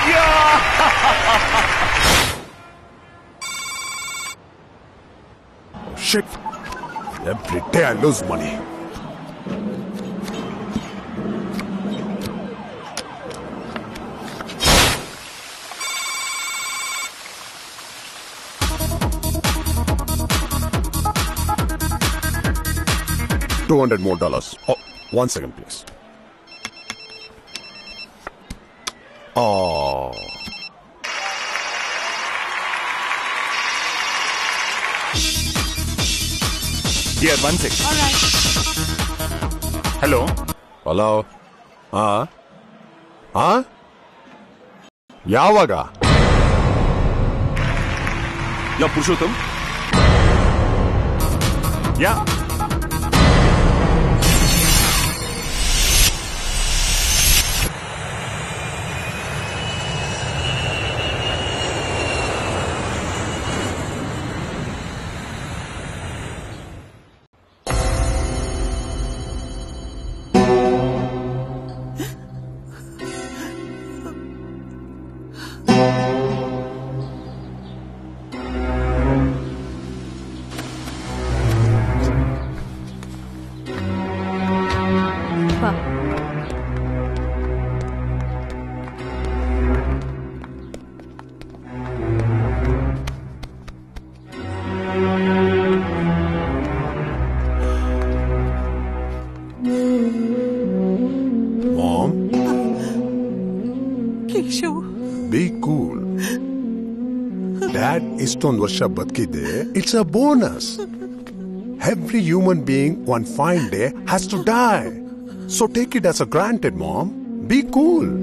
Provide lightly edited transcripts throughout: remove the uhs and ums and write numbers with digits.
Shit. Every day I lose money. $200 more. Oh, 1 second, please. Oh. Here, 1 second. All right. Hello. Hello. ಯಾವಾಗ? Yeah, Purushottam. Yeah. ಇಷ್ಟೊಂದು ವರ್ಷ ಬದುಕಿದ್ದೆ. It's a bonus. Every human being one fine day has to die. So take it as a granted mom. Be cool.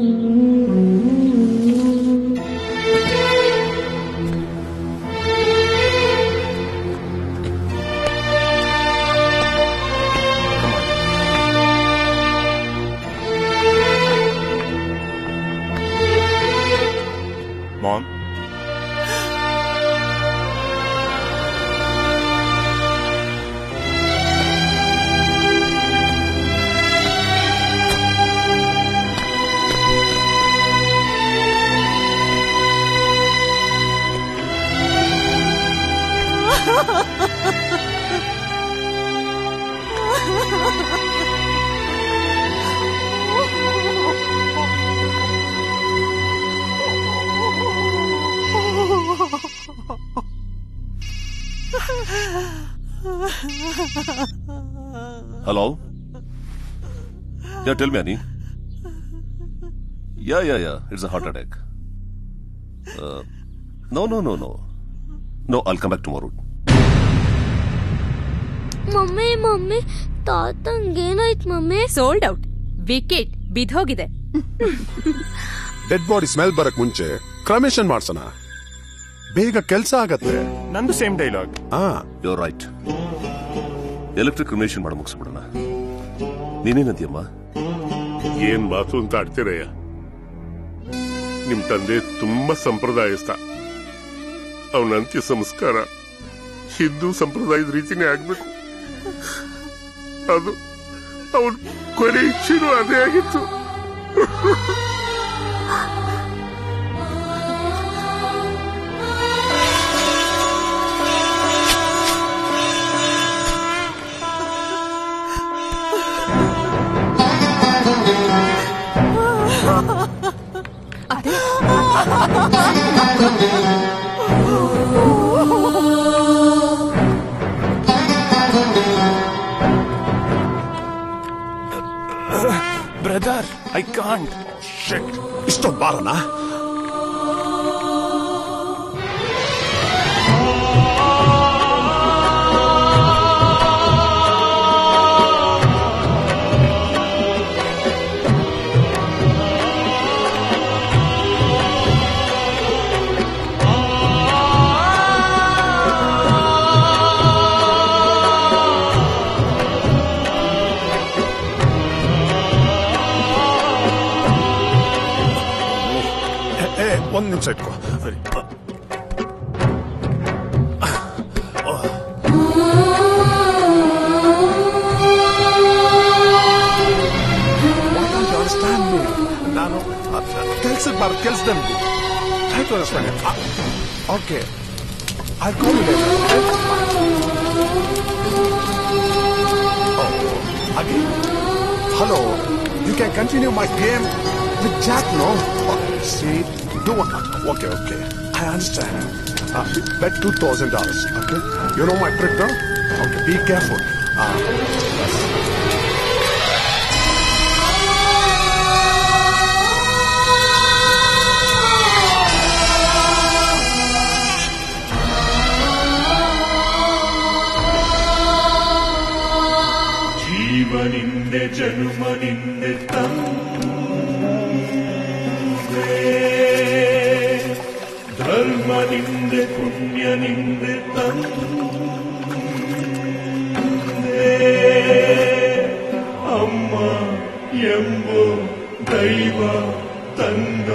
Mom. Hello? Yeah, tell me, Annie. Yeah. It's a heart attack. No. No, I'll come back tomorrow. Mummy ತಾತಂಗೇನಾಯ್ತು mummy? Sold out. Wicket ಬಿದ್ದೋಗಿದೆ. Dead body smell ಬರಕ್ ಮುಂಚೆ cremation ಮಾಡ್ಸೋಣ. ಬೇಗ ಕೆಲಸ ಆಗತ್ತೆ. ನಂದು same dialogue. You are right. Electric cremation ಮಾಡಿ ಮುಗಿಸ್ಬಿಡೋಣ. ನೀನೇನಂತೀಯಮ್ಮ? ಏನ್ ಮಾತು ಅಂತ ಆಡ್ತೀರಯ್ಯ. ನಿಮ್ ತಂದೆ ತುಂಬಾ ಸಂಪ್ರದಾಯಸ್ಥ. ಅವನ ಅಂತ್ಯ ಸಂಸ್ಕಾರ ಹಿಂದೂ ಸಂಪ್ರದಾಯದ ರೀತಿನೇ ಆಗ್ಬೇಕು. ಅದು ಅವನ ಕೊನೆ ಇಚ್ಛೆನೂ ಅದೇ ಆಗಿತ್ತು. Brother, I can't. Shit. ಇಷ್ಟೊಂದು ಬಾರನಾ? ಒಂದು ನಿಮಿಷ ಇಟ್ಕೋ. ಸರಿ. ನಾನು ಕೆಲ್ಸಕ್ಕೆ ಬಾರ ಕೆಲ್ಸದಲ್ಲಿ try to understand. Okay I call you later. Again. Hello. You can continue my game with Jack, no? See, do one. Okay. I understand. Bet $2,000. Okay. You know my trick, no? Okay. Be careful. Yes. ಜೀವನಿಂದೆ ಜನ್ಮನಿಂದೆ ತಂದೆ ಧರ್ಮನಿಂದೆ ಪುಣ್ಯನಿಂದೆ ತಂದೆ ಅಮ್ಮ ಎಂಬೋ ದೈವ ತಂದ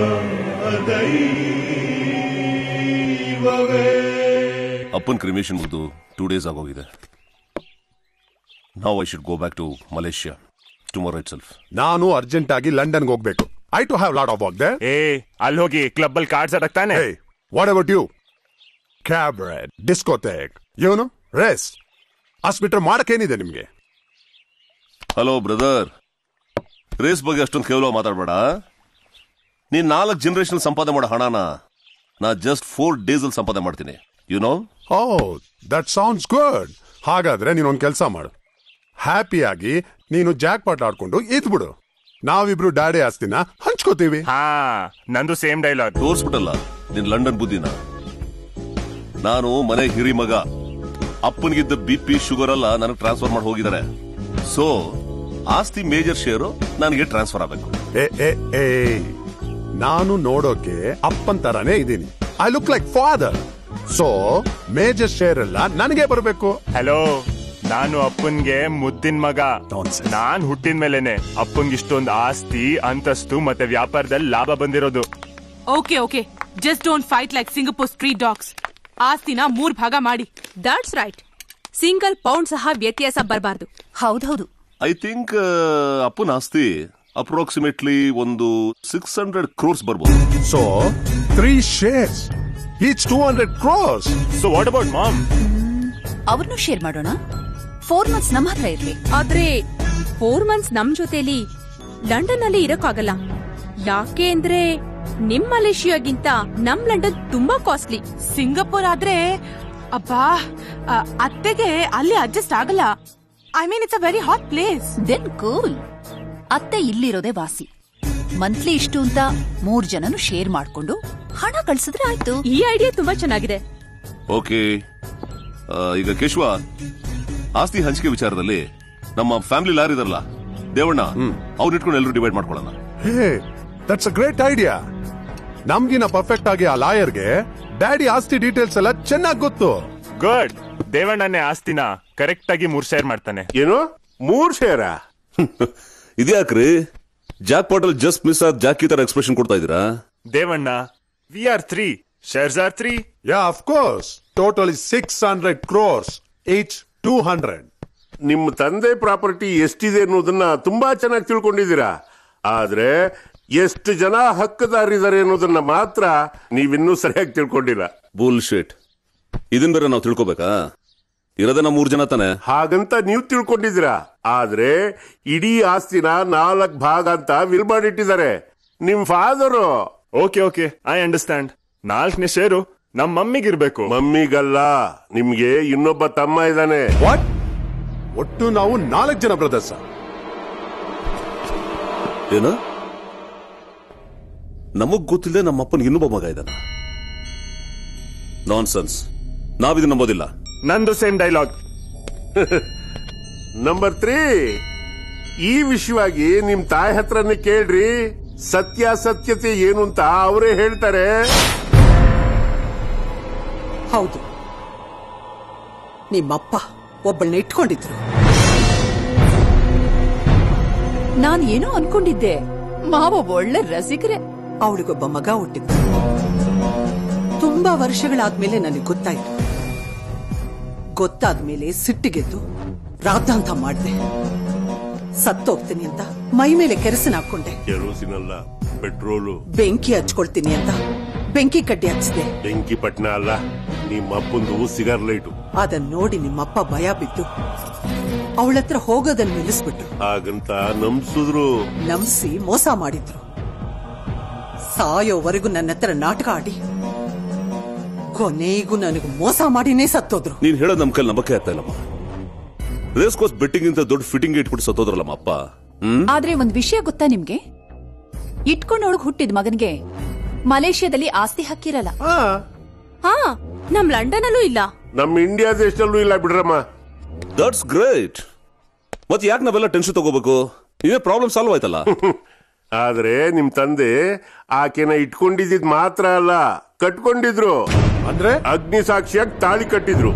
ದೈವವೇ. ಅಪ್ಪನ್ cremation ಮುಗಿದು 2 days ಆಗೋಗಿದೆ. Now I should go back to Malaysia tomorrow itself. ನಾನು ಅರ್ಜೆಂಟ್ ಆಗಿ ಲಂಡನ್ಗೆ ಹೋಗ್ಬೇಕು. I too have lot of work there. ಅಲ್ಲಿ ಹೋಗಿ ಕ್ಲಬ್ ಅಲ್ಲಿ ಕಾರ್ಡ್ಸ್ ಆಡಕ್ತಾನೆ. Hey, what about you? Cabaret, discotheque, you know, rest. ಅಷ್ಟು ಬಿಟ್ರೆ ಮಾಡಕ್ಕೇನಿದೆ ನಿಮ್ಗೆ? ಹಲೋ ಬ್ರದರ್, ರೇಸ್ ಬಗ್ಗೆ ಅಷ್ಟೊಂದು ಕೇವಲ ಮಾತಾಡಬೇಡ. ನೀನ್ 4 ಜನರೇಷನ್ ಸಂಪಾದನೆ ಮಾಡೋ ಹಣನ ನಾ ಜಸ್ಟ್ 4 days ಅಲ್ಲಿ ಸಂಪಾದನೆ ಮಾಡ್ತೀನಿ. You know? Oh, that sounds good. ಹಾಗಾದ್ರೆ ನೀನೊಂದು ಕೆಲಸ ಮಾಡು. ಹ್ಯಾಪಿಯಾಗಿ ನೀನು ಜಾಕ್ ಪಾಟ್ ಆಡ್ಕೊಂಡು ಇದ್ಬಿಡು. ನಾವಿಬ್ರು ಡ್ಯಾಡಿ ಆಸ್ತಿನ ಹಂಚ್ಕೋತೀವಿ. ನಂದು ಸೇಮ್ ಡೈಲಾಗ್. ತೋರ್ಸ್ಬಿಟ್ಟಲ್ಲ ನಿನ್ ಲಂಡನ್ ಬುದ್ಧಿನ. ನಾನು ಮನೆ ಹಿರಿ ಮಗ. ಅಪ್ಪನಿಗಿದ್ದ BP ಶುಗರ್ ಎಲ್ಲ ನನಗೆ ಟ್ರಾನ್ಸ್ಫರ್ ಮಾಡಿ ಹೋಗಿದ್ದಾರೆ. ಸೊ ಆಸ್ತಿ ಮೇಜರ್ ಶೇರು ನನಗೆ ಟ್ರಾನ್ಸ್ಫರ್ ಆಗಬೇಕು. ನಾನು ನೋಡೋಕೆ ಅಪ್ಪನ್ ತರಾನೇ ಇದ್ದೀನಿ. I look like father. So major share ಎಲ್ಲ ನನಗೆ ಬರಬೇಕು. ಹಲೋ, ನಾನು ಅಪ್ಪನ್ಗೆ ಮುದ್ದಿನ ಮಗ. ನಾನ್ ಹುಟ್ಟಿದ ಮೇಲೆನೆ ಅಪ್ಪನ್ಗೆ ಇಷ್ಟೊಂದು ಆಸ್ತಿ, ಅಂತಸ್ತು ಮತ್ತೆ ವ್ಯಾಪಾರದಲ್ಲಿ ಲಾಭ ಬಂದಿರೋದು. Okay just don't fight like Singapore street dogs. ಆಸ್ತಿನ 3 ಭಾಗ ಮಾಡಿ. That's right. ಸಿಂಗಲ್ ಪೌಂಡ್ ಸಹ ವ್ಯತ್ಯಾಸ ಬರಬಾರ್ದು. ಹೌದೌದು. ಐ ಥಿಂಕ್ ಅಪ್ಪನ ಆಸ್ತಿ ಅಪ್ರಾಕ್ಸಿಮೇಟ್ಲಿ ಒಂದು 600 crores ಬರ್ಬೋದು. So 3 shares, each 200 crores. So what about mom? ಅವ್ರನ್ನು ಶೇರ್ ಮಾಡೋಣ. 4 months ನಮ್ಮ ಹತ್ರ ಇರ್ಲಿ. ಆದ್ರೆ 4 months ನಮ್ ಜೊತೆಲಿ ಲಂಡನ್ ಅಲ್ಲಿ ಇರಕ್ಕಾಗಲ್ಲ. ಯಾಕೆ ಅಂದ್ರೆ ನಿಮ್ ಮಲೇಷಿಯಾಗಿಂತ ನಮ್ ಲಂಡನ್ ತುಂಬಾ ಕಾಸ್ಟ್ಲಿ. ಸಿಂಗಪುರ್ ಆದ್ರೆ ಅಬ್ಬಾ ಅತ್ತೆಗೆ ಅಲ್ಲಿ ಅಡ್ಜಸ್ಟ್ ಆಗಲ್ಲ. I mean it's a very hot place. Then cool. ಅತ್ತೆ ಇಲ್ಲಿರೋದೇ ವಾಸಿ. ಮಂತ್ಲಿ ಇಷ್ಟು ಅಂತ 3 ಜನನು ಶೇರ್ ಮಾಡ್ಕೊಂಡು ಹಣ ಕಳ್ಸಿದ್ರೆ ಆಯ್ತು. ಈ ಐಡಿಯಾ ತುಂಬಾ ಚೆನ್ನಾಗಿದೆ. ಓಕೆ, ಈಗ ಕೇಶವ, ಆಸ್ತಿ ಹಂಚಿಕೆ ವಿಚಾರದಲ್ಲಿ ನಮ್ಮ ಫ್ಯಾಮಿಲಿ ಲಾಯರ್ ಇದಾರಲ್ಲ ದೇವಣ್ಣ, ಅವ್ರು ಇಟ್ಕೊಂಡು ಎಲ್ಲರೂ ಡಿವೈಡ್ ಮಾಡ್ಕೊಳ್ಳೋಣ. Hey, that's a great idea. ನಮ್ಗಿನ ಪರ್ಫೆಕ್ಟ್ ಆಗಿ ಆ ಲಾಯರ್ಗೆ ಡ್ಯಾಡಿ ಆಸ್ತಿ ಡೀಟೇಲ್ಸ್ ಎಲ್ಲ ಚೆನ್ನಾಗಿ ಗೊತ್ತು. ಗುಡ್. ದೇವಣ್ಣನೇ ಆಸ್ತಿನ ಕರೆಕ್ಟ್ ಆಗಿ 3 ಶೇರ್ ಮಾಡ್ತಾನೆ. ಏನು 3 ಶೇರಾ? ಇದ್ಯಾಕ್ರಿ ಜಾಕ್ ಪಾಟ್ ಅಲ್ಲಿ ಜಸ್ಟ್ ಮಿಸ್ ಆದ ಜಾಕಿ ತರ ಎಕ್ಸ್ಪ್ರೆಷನ್ ಕೊಡ್ತಾ ಇದೀರಾ? Devanna, we are 3, shares are 3. Yeah, of course. Total 600 crores, each 200. ನಿಮ್ಮ ತಂದೆ ಪ್ರಾಪರ್ಟಿ ಎಷ್ಟಿದೆ ಅನ್ನೋದನ್ನ ತುಂಬಾ ಚೆನ್ನಾಗಿ ತಿಳ್ಕೊಂಡಿದ್ದೀರಾ. ಆದ್ರೆ ಎಷ್ಟು ಜನ ಹಕ್ಕದಾರಿದ್ದಾರೆ ಅನ್ನೋದನ್ನ ಮಾತ್ರ ನೀವಿನ್ನೂ ಸರಿಯಾಗಿ ತಿಳ್ಕೊಂಡಿಲ್ಲ. ಬುಲ್ಶಿಟ್. ಇದನ್ ಬೇರೆ ನಾವು ತಿಳ್ಕೊಬೇಕಾ? ಇರೋದೇ ನಾವು 3 ಜನ ತಾನೆ. ಹಾಗಂತ ನೀವು ತಿಳ್ಕೊಂಡಿದ್ದೀರಾ. ಆದ್ರೆ ಇಡೀ ಆಸ್ತಿನ 4 ಭಾಗ ಅಂತ ವಿಲ್ ಮಾಡಿಟ್ಟಿದ್ದಾರೆ ನಿಮ್ ಫಾದರು. Okay, I understand. 4ನೇ ಶೇರು ನಮ್ ಮಮ್ಮಿಗಿರ್ಬೇಕು. ಮಮ್ಮಿಗಲ್ಲ, ನಿಮ್ಗೆ ಇನ್ನೊಬ್ಬ ತಮ್ಮ ಇದ್ದಾನೆ. ವಾಟ್? ಒಟ್ಟು ನಾವು 4 ಜನ ಬ್ರದರ್ಸ್. ಏನ? ನಮಗ್ ಗೊತ್ತಿಲ್ಲದೆ ನಮ್ಮಪ್ಪನ ಇನ್ನೊಬ್ಬ ಮಗ ಇದ್ದಾನ? ನಾನ್ಸೆನ್ಸ್. ನಾವಿದು ನಂಬೋದಿಲ್ಲ. ನಂದು ಸೇಮ್ ಡೈಲಾಗ್. ನಂಬರ್ 3, ಈ ವಿಷಯವಾಗಿ ನಿಮ್ ತಾಯಿ ಹತ್ರನೇ ಕೇಳ್ರಿ. ಸತ್ಯಾಸತ್ಯತೆ ಏನು ಅಂತ ಅವರೇ ಹೇಳ್ತಾರೆ. ಹೌದು, ನಿಮ್ಮಪ್ಪ ಒಬ್ಬಳನ್ನ ಇಟ್ಕೊಂಡಿದ್ರು. ನಾನ್ ಏನೋ ಅನ್ಕೊಂಡಿದ್ದೆ, ಮಾವ ಒಳ್ಳೆ ರಸಿಕರೇ. ಅವಳಿಗೊಬ್ಬ ಮಗ ಹುಟ್ಟಿದ್ದ. ತುಂಬಾ ವರ್ಷಗಳಾದ್ಮೇಲೆ ನನಗೆ ಗೊತ್ತಾಯ್ತು. ಗೊತ್ತಾದ್ಮೇಲೆ ಸಿಟ್ಟಿಗೆದ್ದು ರಾದ್ದಾಂತ ಮಾಡ್ದೆ. ಸತ್ತೋಗ್ತೀನಿ ಅಂತ ಮೈ ಮೇಲೆ ಕೆರಸನ ಹಾಕೊಂಡೆ. ಕೆರೋಸಿನಲ್ಲ, ಪೆಟ್ರೋಲು. ಬೆಂಕಿ ಹಚ್ಕೊಳ್ತೀನಿ ಅಂತ ಬೆಂಕಿ ಕಡ್ಡಿ ಹಚ್ಚಿದೆ. ಬೆಂಕಿ ಪಟ್ನ ಅಲ್ಲ, ನಿಮ್ಮಪ್ಪಂದು ಸಿಗಾರ್ ಲೈಟು. ಅದನ್ನ ನೋಡಿ ನಿಮ್ಮಪ್ಪ ಭಯ ಬಿದ್ದು ಅವಳತ್ರ ಹೋಗೋದನ್ನ ನಿಲ್ಲಿಸ್ಬಿಟ್ರು. ಹಾಗಂತ ನಂಬಿಸಿದ್ರು, ನಂಬಿಸಿ ಮೋಸ ಮಾಡಿದ್ರು. ಸಾಯೋವರೆಗೂ ನನ್ನ ಹತ್ರ ನಾಟಕ ಆಡಿ ಕೊನೆಗೂ ನನಗೆ ಮೋಸ ಮಾಡಿನೇ ಸತ್ತೋದ್ರು. ನೀನ್ ಹೇಳೋದ್ ನಮ್ ಕೈಲಿ ನಂಬಕ್ಕೆ ಆಗ್ತಾ ಇಲ್ಲಮ್ಮ. ರೇಸ್ ಕೋರ್ಸ್ ಬೆಟ್ಟಿಂಗ್ ಇಂತ ದೊಡ್ಡ ಫಿಟ್ಟಿಂಗ್ ಇಟ್ಬಿಟ್ಟು ಸತ್ತೋದ್ರಲ್ಲಮ್ಮ ಅಪ್ಪ. ಆದ್ರೆ ಒಂದ್ ವಿಷಯ ಗೊತ್ತಾ ನಿಮ್ಗೆ? ಇಟ್ಕೊಂಡೊಳಗ್ ಹುಟ್ಟಿದ ಮಗನ್ಗೆ ಮಲೇಷ್ಯಾದಲ್ಲಿ ಆಸ್ತಿ ಹಕ್ಕಿರಲ್ಲ. ಹಾ, ನಮ್ ಲಂಡನ್ ಅಲ್ಲೂ ಇಲ್ಲ, ನಮ್ ಇಂಡಿಯಾ ದೇಶದಲ್ಲೂ ಇಲ್ಲ ಬಿಡ್ರಮ್ಮ. That's great. ಮತ್ತೆ ಯಾಕೆ ನಾವೆಲ್ಲ ಟೆನ್ಷನ್ ತಗೋಬೇಕು? ಇವೇ ಪ್ರಾಬ್ಲಮ್ ಸಾಲ್ವ್ ಆಯ್ತಲ್ಲ. ಆದ್ರೆ ನಿಮ್ ತಂದೆ ಆಕೆನ ಇಟ್ಕೊಂಡಿದ್ ಮಾತ್ರ ಅಲ್ಲ, ಕಟ್ಕೊಂಡಿದ್ರು. ಅಂದ್ರೆ ಅಗ್ನಿ ಸಾಕ್ಷಿಯಾಗಿ ತಾಳಿ ಕಟ್ಟಿದ್ರು.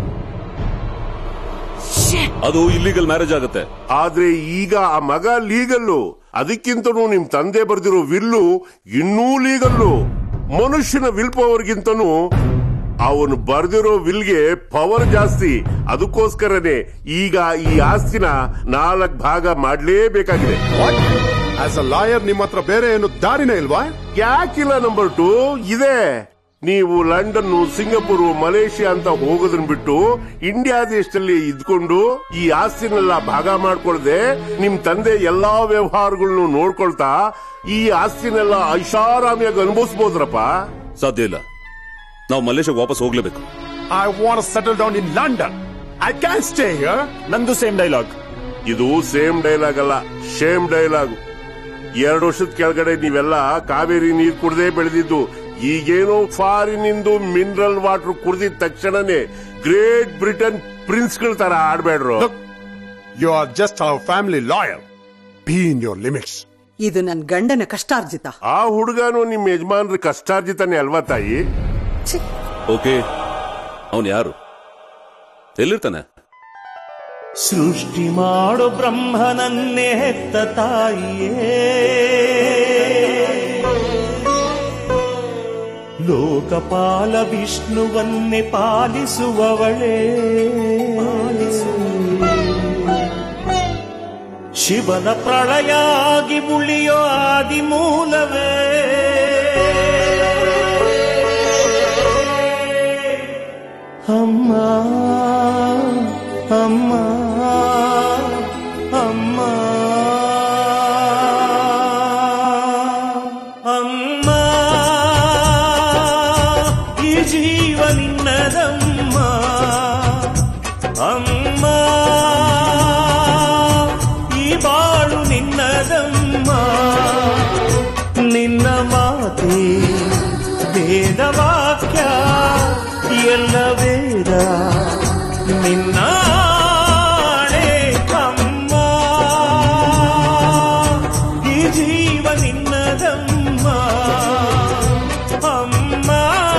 ಅದು ಇಲ್ಲಿಗಲ್ ಮ್ಯಾರೇಜ್ ಆಗುತ್ತೆ. ಆದ್ರೆ ಈಗ ಆ ಮಗ ಲೀಗಲ್ಲು. ಅದಕ್ಕಿಂತನೂ ನಿಮ್ ತಂದೆ ಬರ್ದಿರೋ ವಿಲ್ಲು ಇನ್ನೂ ಲೀಗಲ್ಲು. ಮನುಷ್ಯನ ವಿಲ್ ಪವರ್ಗಿಂತನೂ ಅವನು ಬರ್ದಿರೋ ವಿಲ್ಗೆ ಪವರ್ ಜಾಸ್ತಿ. ಅದಕ್ಕೋಸ್ಕರನೇ ಈಗ ಈ ಆಸ್ತಿನ 4 ಭಾಗ ಮಾಡ್ಲೇಬೇಕಾಗಿದೆ. ಆಸ್ ಅ ಲಾಯರ್ ನಿಮ್ಮ ಹತ್ರ ಬೇರೆ ಏನು ದಾರಿನೇ ಇಲ್ವಾ? ಯಾಕಿಲ್ಲ? ನಂಬರ್ 2 ಇದೆ. ನೀವು ಲಂಡನ್, ಸಿಂಗಪುರ್, ಮಲೇಷಿಯಾ ಅಂತ ಹೋಗೋದನ್ನ ಬಿಟ್ಟು ಇಂಡಿಯಾ ದೇಶದಲ್ಲಿ ಇದ್ಕೊಂಡು ಈ ಆಸ್ತಿನೆಲ್ಲ ಭಾಗ ಮಾಡ್ಕೊಳ್ದೆ ನಿಮ್ ತಂದೆ ಎಲ್ಲಾ ವ್ಯವಹಾರಗಳನ್ನು ನೋಡ್ಕೊಳ್ತಾ ಈ ಆಸ್ತಿನೆಲ್ಲ ಐಷಾರಾಮಿಯಾಗಿ ಅನುಭವಿಸಬಹುದ್ರಪ್ಪ. ಸಾಧ್ಯ ಇಲ್ಲ. ನಾವು ಮಲೇಷ್ಯಾಗೆ ವಾಪಸ್ ಹೋಗ್ಲೇಬೇಕು. I want to settle down in London. I can stay here. ನಂದು ಸೇಮ್ ಡೈಲಾಗ್. ಇದು ಸೇಮ್ ಡೈಲಾಗ್ ಅಲ್ಲ, ಶೇಮ್ ಡೈಲಾಗ್. 2 ವರ್ಷದ ಕೆಳಗಡೆ ನೀವೆಲ್ಲ ಕಾವೇರಿ ನೀರು ಕುಡ್ದೇ ಬೆಳೆದಿದ್ದು. ಈಗೇನೋ ಫಾರಿನಿಂದು ಮಿನರಲ್ ವಾಟರ್ ಕುಡಿದ ತಕ್ಷಣನೇ ಗ್ರೇಟ್ ಬ್ರಿಟನ್ ಪ್ರಿನ್ಸ್ಗಳ ತರ ಆಡ್ಬೇಡ್ರು. You are just our family lawyer. Be in your limits. ಇದು ನನ್ನ ಗಂಡನ ಕಷ್ಟಾರ್ಜಿತ. ಆ ಹುಡುಗನು ನಿಮ್ಮ ಯಜಮಾನ್ರ ಕಷ್ಟಾರ್ಜಿತನೇ ಅಲ್ವಾ ತಾಯಿ? ಓಕೆ, ಅವನು ಯಾರು? ಎಲ್ಲಿರ್ತಾನೆ? ಸೃಷ್ಟಿ ಮಾಡೋ ಬ್ರಹ್ಮನನ್ನೇ ಹೆತ್ತ ತಾಯಿಯೇ, ಲೋಕಪಾಲ ವಿಷ್ಣುವನ್ನೇ ಪಾಲಿಸುವವಳೇ, ಶಿವನ ಪ್ರಳಯ ಆಗಿ ಉಳಿಯೋ ಆದಿ ಮೂಲವೇ, ಅಮ್ಮ ಅಮ್ಮ ಅಮ್ಮ ಅಮ್ಮ, ಈ ಜೀವ ನಿನ್ನದಮ್ಮ ಅಮ್ಮ, ಈ ಬಾಳು ನಿನ್ನದಮ್ಮ, ನಿನ್ನ ಮಾತೆ ವೇದವಾಕ್ಯ ಎಲ್ಲ ವೇದ ನಿನ್ನ ಅಮ್ಮ, ಈ ಜೀವ ನಿನ್ನದಮ್ಮ ಅಮ್ಮ,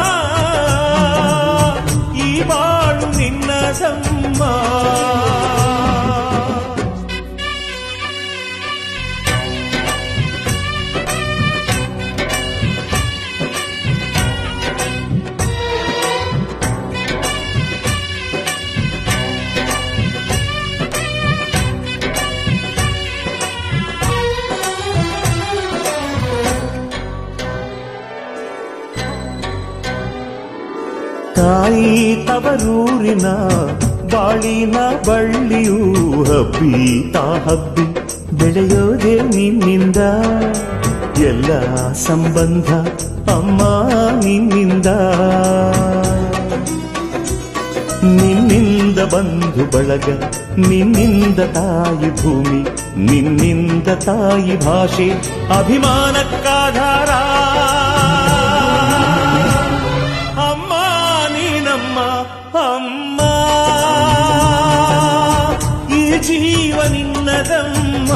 ಈ ಬಾಳು ನಿನ್ನದಮ್ಮ. ತಾಯಿ ತವರೂರಿನ ಬಾಳಿನ ಬಳ್ಳಿಯೂ ಹಬ್ಬಿ ತಾ ಹಬ್ಬಿ ಬೆಳೆಯೋದೇ ನಿನ್ನಿಂದ, ಎಲ್ಲ ಸಂಬಂಧ ಅಮ್ಮ ನಿನ್ನಿಂದ, ನಿನ್ನಿಂದ ಬಂಧು ಬಳಗ, ನಿನ್ನಿಂದ ತಾಯಿ ಭೂಮಿ, ನಿನ್ನಿಂದ ತಾಯಿ ಭಾಷೆ ಅಭಿಮಾನಕ್ಕಾಧಾರ. ಅಮ್ಮ, ಈ ಜೀವ ನಿನ್ನದಮ್ಮ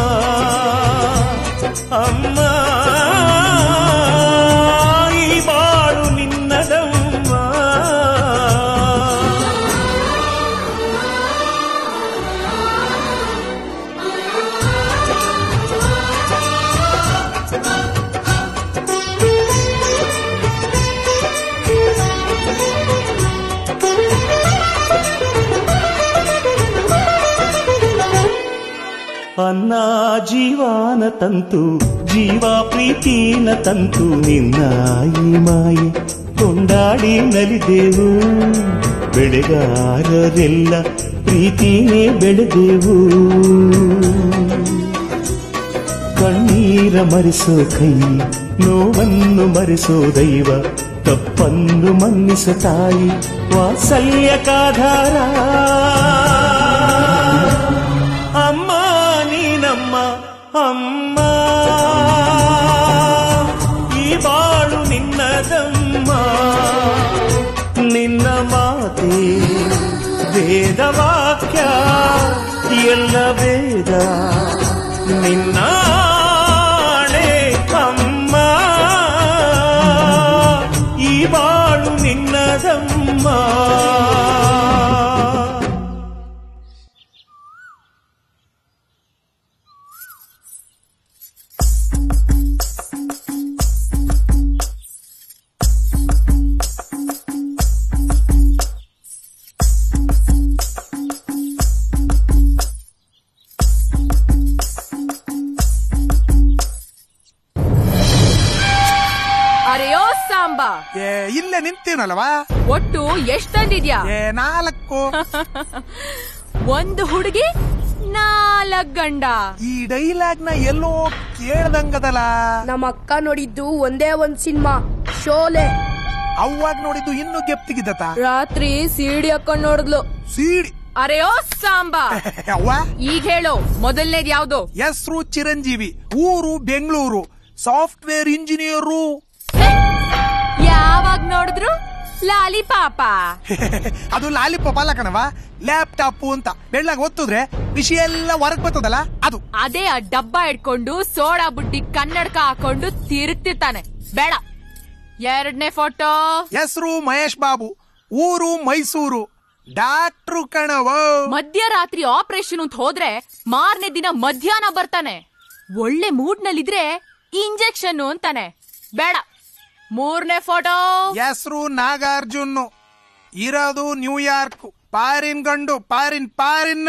ಅಮ್ಮ, ಈ ಬಾಳು ನಿನ್ನದಮ್ಮ. ಅನ್ನ ಜೀವಾನ ತಂತು ಜೀವ ಪ್ರೀತಿನ ತಂತು ನಿನ್ನ ಈ ಮಾಯೆ ಕೊಂಡಾಡಿ ನಲಿದೆವು ಬೆಳೆಗಾರರೆಲ್ಲ ಪ್ರೀತಿನೇ ಬೆಳೆದೆವು ಕಣ್ಣೀರ ಮರೆಸೋ ಕೈ ನೋವನ್ನು ಮರೆಸೋ ದೈವ ತಪ್ಪನ್ನು ಮನ್ನಿಸ ತಾಯಿ ವಾತ್ಸಲ್ಯಕ್ಕಾಧಾರ ಅಮ್ಮ ನೀನಮ್ಮ ಅಮ್ಮ ಈ ಬಾಳು ನಿನ್ನದಮ್ಮ ನಿನ್ನ ಮಾತೆ ವೇದವಾಕ್ಯ ಎಲ್ಲ ವೇದ ನಿನ್ನ ಅಮ್ಮ ಈ ಬಾಳು ನಿನ್ನದಮ್ಮ ಇಲ್ಲೇ ನಿಂತೀನಲ್ವಾ? ಒಟ್ಟು ಎಷ್ಟ್ ತಂದಿದ್ಯಾ? 4. ಒಂದು ಹುಡುಗಿ 4 ಗಂಡ. ಈ ಡೈಲಾಗ್ ನ ಎಲ್ಲೋ ಕೇಳ್ದಂಗದಲ್ಲ. ನಮ್ಮ ಅಕ್ಕ ನೋಡಿದ್ದು ಒಂದೇ ಒಂದ್ ಸಿನಿಮಾ ಶೋಲೆ. ಅವಾಗ ನೋಡಿದ್ದು ಇನ್ನು ಗೆಪ್ತಿಗಿದ್ದತ. ರಾತ್ರಿ ಸಿಡಿ ಹಾಕೊಂಡ್ ನೋಡಿದ್ಲು. ಸಿಡಿ? ಅರೆ ಓ ಸಾಂಬಾ. ಈಗ ಹೇಳು, ಮೊದಲನೇದ್ ಯಾವ್ದು? ಹೆಸರು ಚಿರಂಜೀವಿ, ಊರು ಬೆಂಗಳೂರು, ಸಾಫ್ಟ್ವೇರ್ ಇಂಜಿನಿಯರು. ಯಾವಾಗ ನೋಡಿದ್ರು ಲಾಲಿಪಾಪ. ಅದು ಲಾಲಿಪಾಪ ಅಲ್ಲ ಕಣವ, ಲ್ಯಾಪ್ಟಾಪ್ ಅಂತ ಬೆಳ್ಳಾಗ ಒತ್ತಿದ್ರೆ ವಿಷಯ ಎಲ್ಲ ಹೊರಗ್ ಬರ್ತದಲ್ಲ ಅದು. ಅದೇ ಆ ಡಬ್ಬ ಇಟ್ಕೊಂಡು ಸೋಡಾ ಬುಡ್ಡಿ ಕನ್ನಡಕ ಹಾಕೊಂಡು ತಿರುಗ್ತಿರ್ತಾನೆ. ಬೇಡ. 2ನೇ ಫೋಟೋ. ಹೆಸರು ಮಹೇಶ್ ಬಾಬು, ಊರು ಮೈಸೂರು, ಡಾಕ್ಟ್ರು ಕಣವ. ಮಧ್ಯರಾತ್ರಿ ಆಪರೇಷನ್ ಅಂತ ಹೋದ್ರೆ ಮಾರನೇ ದಿನ ಮಧ್ಯಾಹ್ನ ಬರ್ತಾನೆ. ಒಳ್ಳೆ ಮೂಡ್ ನಲ್ಲಿದ್ರೆ ಇಂಜೆಕ್ಷನ್ ಅಂತಾನೆ. ಬೇಡ. 3ನೇ ಫೋಟೋ. ಹೆಸರು ನಾಗಾರ್ಜುನ್, ಇರೋದು ನ್ಯೂಯಾರ್ಕ್, ಪಾರಿನ್ ಗಂಡು, ಪಾರಿನ್.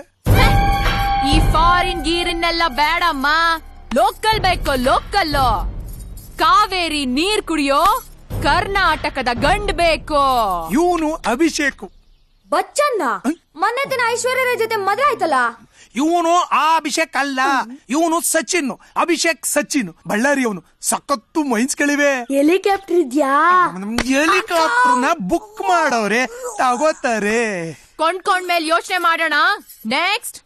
ಈ ಫಾರಿನ್ ಗೀರಿನೆಲ್ಲ ಬೇಡಮ್ಮ, ಲೋಕಲ್ ಬೇಕು, ಲೋಕಲ್. ಕಾವೇರಿ ನೀರ್ ಕುಡಿಯೋ ಕರ್ನಾಟಕದ ಗಂಡ್ ಬೇಕು. ಇವನು ಅಭಿಷೇಕ್ ಬಚ್ಚನ್ನ. ಮೊನ್ನೆ ದಿನ ಐಶ್ವರ್ಯ ರೈ ಜೊತೆ ಮದುವೆ ಆಯ್ತಲ್ಲ. ಇವನು ಆ ಅಭಿಷೇಕ್ ಅಲ್ಲ, ಇವನು ಸಚಿನ್. ಅಭಿಷೇಕ್ ಸಚಿನ್ ಬಳ್ಳಾರಿ. ಅವನು ಸಖತ್ತು ಮೈನ್ಸ್ಗಳಿವೆ. ಹೆಲಿಕಾಪ್ಟರ್ ಇದ್ಯಾ? ಹೆಲಿಕಾಪ್ಟರ್ ನ ಬುಕ್ ಮಾಡವ್ರೆ, ತಗೋತಾರೆ. ಕೊಂಡ್ಮೇಲೆ ಯೋಚನೆ ಮಾಡೋಣ. ನೆಕ್ಸ್ಟ್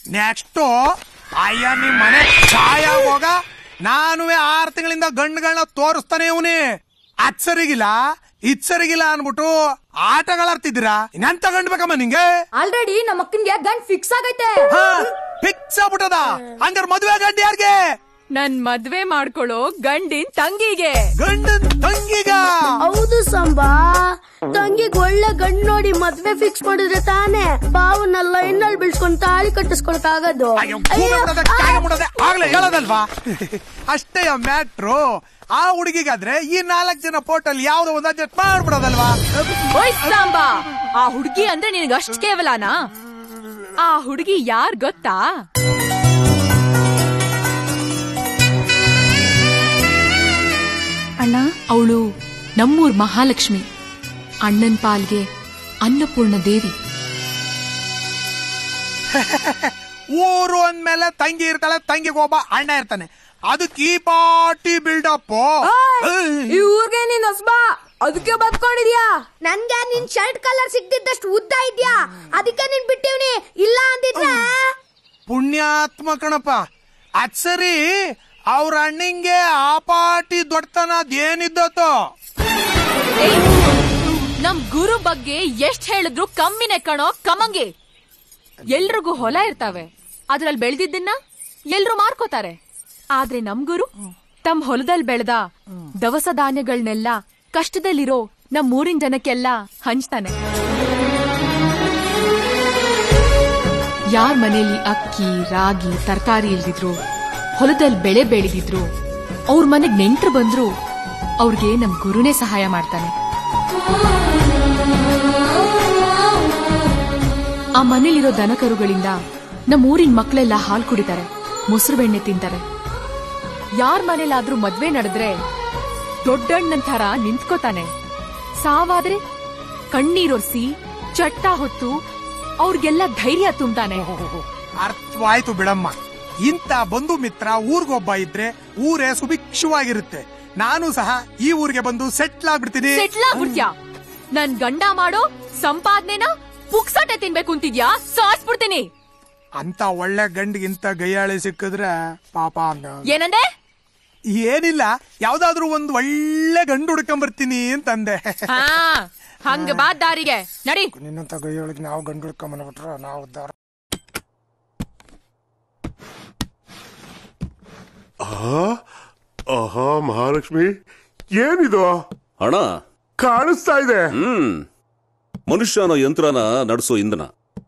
ಅಯ್ಯ ನಿಮ್ ಮನೆ ಛಾಯ ಹೋಗ. ನಾನುವೆ 6 ತಿಂಗಳಿಂದ ಗಂಡುಗಳನ್ನ ತೋರಿಸ್ತಾನೆ ಇವನೇ. ಇಚ್ಚರಿಗಿಲ್ಲ ಅನ್ಬಿಟ್ಟು ಆಟಗಳಾಡ್ತಿದ್ದೀರಾ. ಇನ್ನೆಂತ ಗಂಡ್ ಬೇಕಮ್ಮ ನಿಂಗೆ? ಆಲ್ರೆಡಿ ನಮ್ಮ ಅಕ್ಕನ್ಗೆ ಗಂಡ್ ಫಿಕ್ಸ್ ಆಗೈತೆ. ಫಿಕ್ಸ್ ಆಗ್ಬಿಟ್ಟದ? ಹಂಗಾರ ಮದ್ವೆ ಗಂಡ ಯಾರ್ಗೆ? ನನ್ ಮದ್ವೆ ಮಾಡ್ಕೊಳ್ಳೋ ಗಂಡಿನ ತಂಗಿಗೆ. ಗಂಡನ್ ತಂಗಿಗ? ಹೌದು ಸಂಬಾ. ತಂಗಿಗ್ ಒಳ್ಳೆ ಗಂಡ್ ನೋಡಿ ಮದ್ವೆ ಫಿಕ್ಸ್ ಮಾಡಿದ್ರೆ ತಾನೇ ಪಾವನ್ನ ಲೈನಲ್ಲಿ ಬಿಳ್ಸ್ಕೊಂಡ್ ತಾಳಿ ಕಟ್ಟಿಸ್ಕೊಳಕ್ ಆಗೋದು. ಆಗ್ಲೇ ಹೇಳೋದಲ್ವಾ? ಅಷ್ಟೇ ಮ್ಯಾಟ್ರು. ಆ ಹುಡುಗಿಗಾದ್ರೆ ಈ 4 ಜನ ಪೋರ್ಟಲ್ ಯಾವ್ದೋ ಒಂದು ಅಡ್ಜಸ್ಟ್ ಮಾಡ್ಬಿಡೋದಲ್ವಾ? ಆ ಹುಡುಗಿ ಅಂದ್ರೆ ನಿನಗೆ ಅಷ್ಟ್ ಕೇವಲನಾ? ಆ ಹುಡುಗಿ ಯಾರ್ ಗೊತ್ತಾ? ಅಣ್ಣ, ಅವಳು ನಮ್ಮೂರ್ ಮಹಾಲಕ್ಷ್ಮಿ. ಅಣ್ಣನ್ ಪಾಲ್ಗೆ ಅನ್ನಪೂರ್ಣ ದೇವಿ. ಊರು ಅಂದ್ಮೇಲೆ ತಂಗಿ ಇರ್ತಾಳೆ, ತಂಗಿಗೆ ಒಬ್ಬ ಅಣ್ಣ ಇರ್ತಾನೆ. ಅದಕ್ಕೆ ಈ ಪಾರ್ಟಿ ಬಿಲ್ಡಪ್. ಈ ಊರ್ಗೆ ನೀನ್ ಹೊಸಬಾ, ಅದಕ್ಕೆ ಬದ್ಕೊಂಡಿದ್ಯಾ? ನನ್ಗೆ ನಿನ್ ಶರ್ಟ್ ಕಲರ್ ಸಿಕ್ತಿದ್ದಷ್ಟು ಉದ್ದ ಇದ್ಯಾ, ಅದಕ್ಕೆ ನೀನ್ ಬಿಟ್ಟಿವ್ನಿ. ಇಲ್ಲ ಅಂದಿದ್ರೆ ಪುಣ್ಯಾತ್ಮ ಕಣಪ್ಪ. ಅದ್ ಸರಿ, ಅವ್ರ ಅಣ್ಣಿಂಗೆ ಆ ಪಾರ್ಟಿ ದೊಡ್ಡತನ ಅದೇನಿದ್ದೋ? ನಮ್ ಗುರು ಬಗ್ಗೆ ಎಷ್ಟ್ ಹೇಳಿದ್ರು ಕಮ್ಮಿನೇ ಕಣೋ ಕಮಂಗಿ. ಎಲ್ರಿಗೂ ಹೊಲ ಇರ್ತಾವೆ, ಅದ್ರಲ್ಲಿ ಬೆಳೆದಿದ್ದನ್ನ ಎಲ್ರು ಮಾರ್ಕೋತಾರೆ. ಆದ್ರೆ ನಮ್ ಗುರು ತಮ್ ಹೊಲದಲ್ಲಿ ಬೆಳೆದ ದವಸ ಧಾನ್ಯಗಳನ್ನೆಲ್ಲ ಕಷ್ಟದಲ್ಲಿರೋ ನಮ್ ಊರಿನ ಜನಕ್ಕೆಲ್ಲ ಹಂಚ್ತಾನೆ. ಯಾರ್ ಮನೇಲಿ ಅಕ್ಕಿ, ರಾಗಿ, ತರಕಾರಿ ಇಲ್ದಿದ್ರು, ಹೊಲದಲ್ಲಿ ಬೆಳೆ ಬೆಳೆದಿದ್ರು, ಅವ್ರ ಮನೆಗ್ ನೆಂಟ್ರು ಬಂದ್ರು, ಅವ್ರಿಗೆ ನಮ್ ಗುರುನೇ ಸಹಾಯ ಮಾಡ್ತಾನೆ. ಆ ಮನೇಲಿರೋ ದನಕರುಗಳಿಂದ ನಮ್ಮೂರಿನ ಮಕ್ಕಳೆಲ್ಲ ಹಾಲು ಕುಡಿತಾರೆ, ಮೊಸರು ಬೆಣ್ಣೆ ತಿಂತಾರೆ. ಯಾರ್ ಮನೇಲಾದ್ರೂ ಮದ್ವೆ ನಡೆದ್ರೆ ದೊಡ್ಡಣ್ಣನ್ ಥರ ನಿಂತ್ಕೋತಾನೆ. ಸಾವಾದ್ರೆ ಕಣ್ಣೀರೊರ್ಸಿ ಚಟ್ಟ ಹೊತ್ತು ಅವ್ರಿಗೆಲ್ಲ ಧೈರ್ಯ ತುಂಬ್ತಾನೆ. ಅರ್ಥವಾಯ್ತು ಬಿಡಮ್ಮ. ಇಂಥ ಬಂಧು ಮಿತ್ರ ಊರ್ಗೊಬ್ಬ ಇದ್ರೆ ಊರೇ ಸುಭಿಕ್ಷವಾಗಿರುತ್ತೆ. ನಾನು ಸಹ ಈ ಊರಿಗೆ ಬಂದು ಸೆಟ್ಲ್ ಆಗ್ಬಿಡ್ತೀನಿ. ಸೆಟ್ಲ್ ಆಗ್ಬಿಡ್ತ್ಯಾ? ನನ್ ಗಂಡ ಮಾಡೋ ಸಂಪಾದನೆನ ಪುಕ್ಸಟೆ ತಿನ್ಬೇಕು ಅಂತಿದ್ಯಾ? ಸಾಸ್ಬಿಡ್ತೀನಿ. ಅಂತ ಒಳ್ಳೆ ಗಂಡಿಗಿಂತ ಗೈಯಾಳಿ ಸಿಕ್ಕಿದ್ರೆ ಪಾಪ ಏನಂದೆ? ಏನಿಲ್ಲ, ಯಾವ್ದಾದ್ರು ಒಂದ್ ಒಳ್ಳೆ ಗಂಡು ಹುಡ್ಕೊಂಬರ್ತೀನಿ ಅಂತಂದೆ. ಹಂಗ ಬಾ ದಾರಿಗೆ ನಡಿ. ನಿನ್ನಂತ ಗೈಯೊಳಗೆ ನಾವು ಗಂಡು ಹುಡ್ಕೊಂಬಂದ್ಬಿಟ್ರ ನಾವು ದಾರ. ಆಹಾ ಮಹಾಲಕ್ಷ್ಮಿ, ಏನಿದು ಹಣ ಕಾಣಿಸ್ತಾ ಇದೆ? ಮನುಷ್ಯನ ಯಂತ್ರನ ನಡೆಸೋ ಇಂಧನ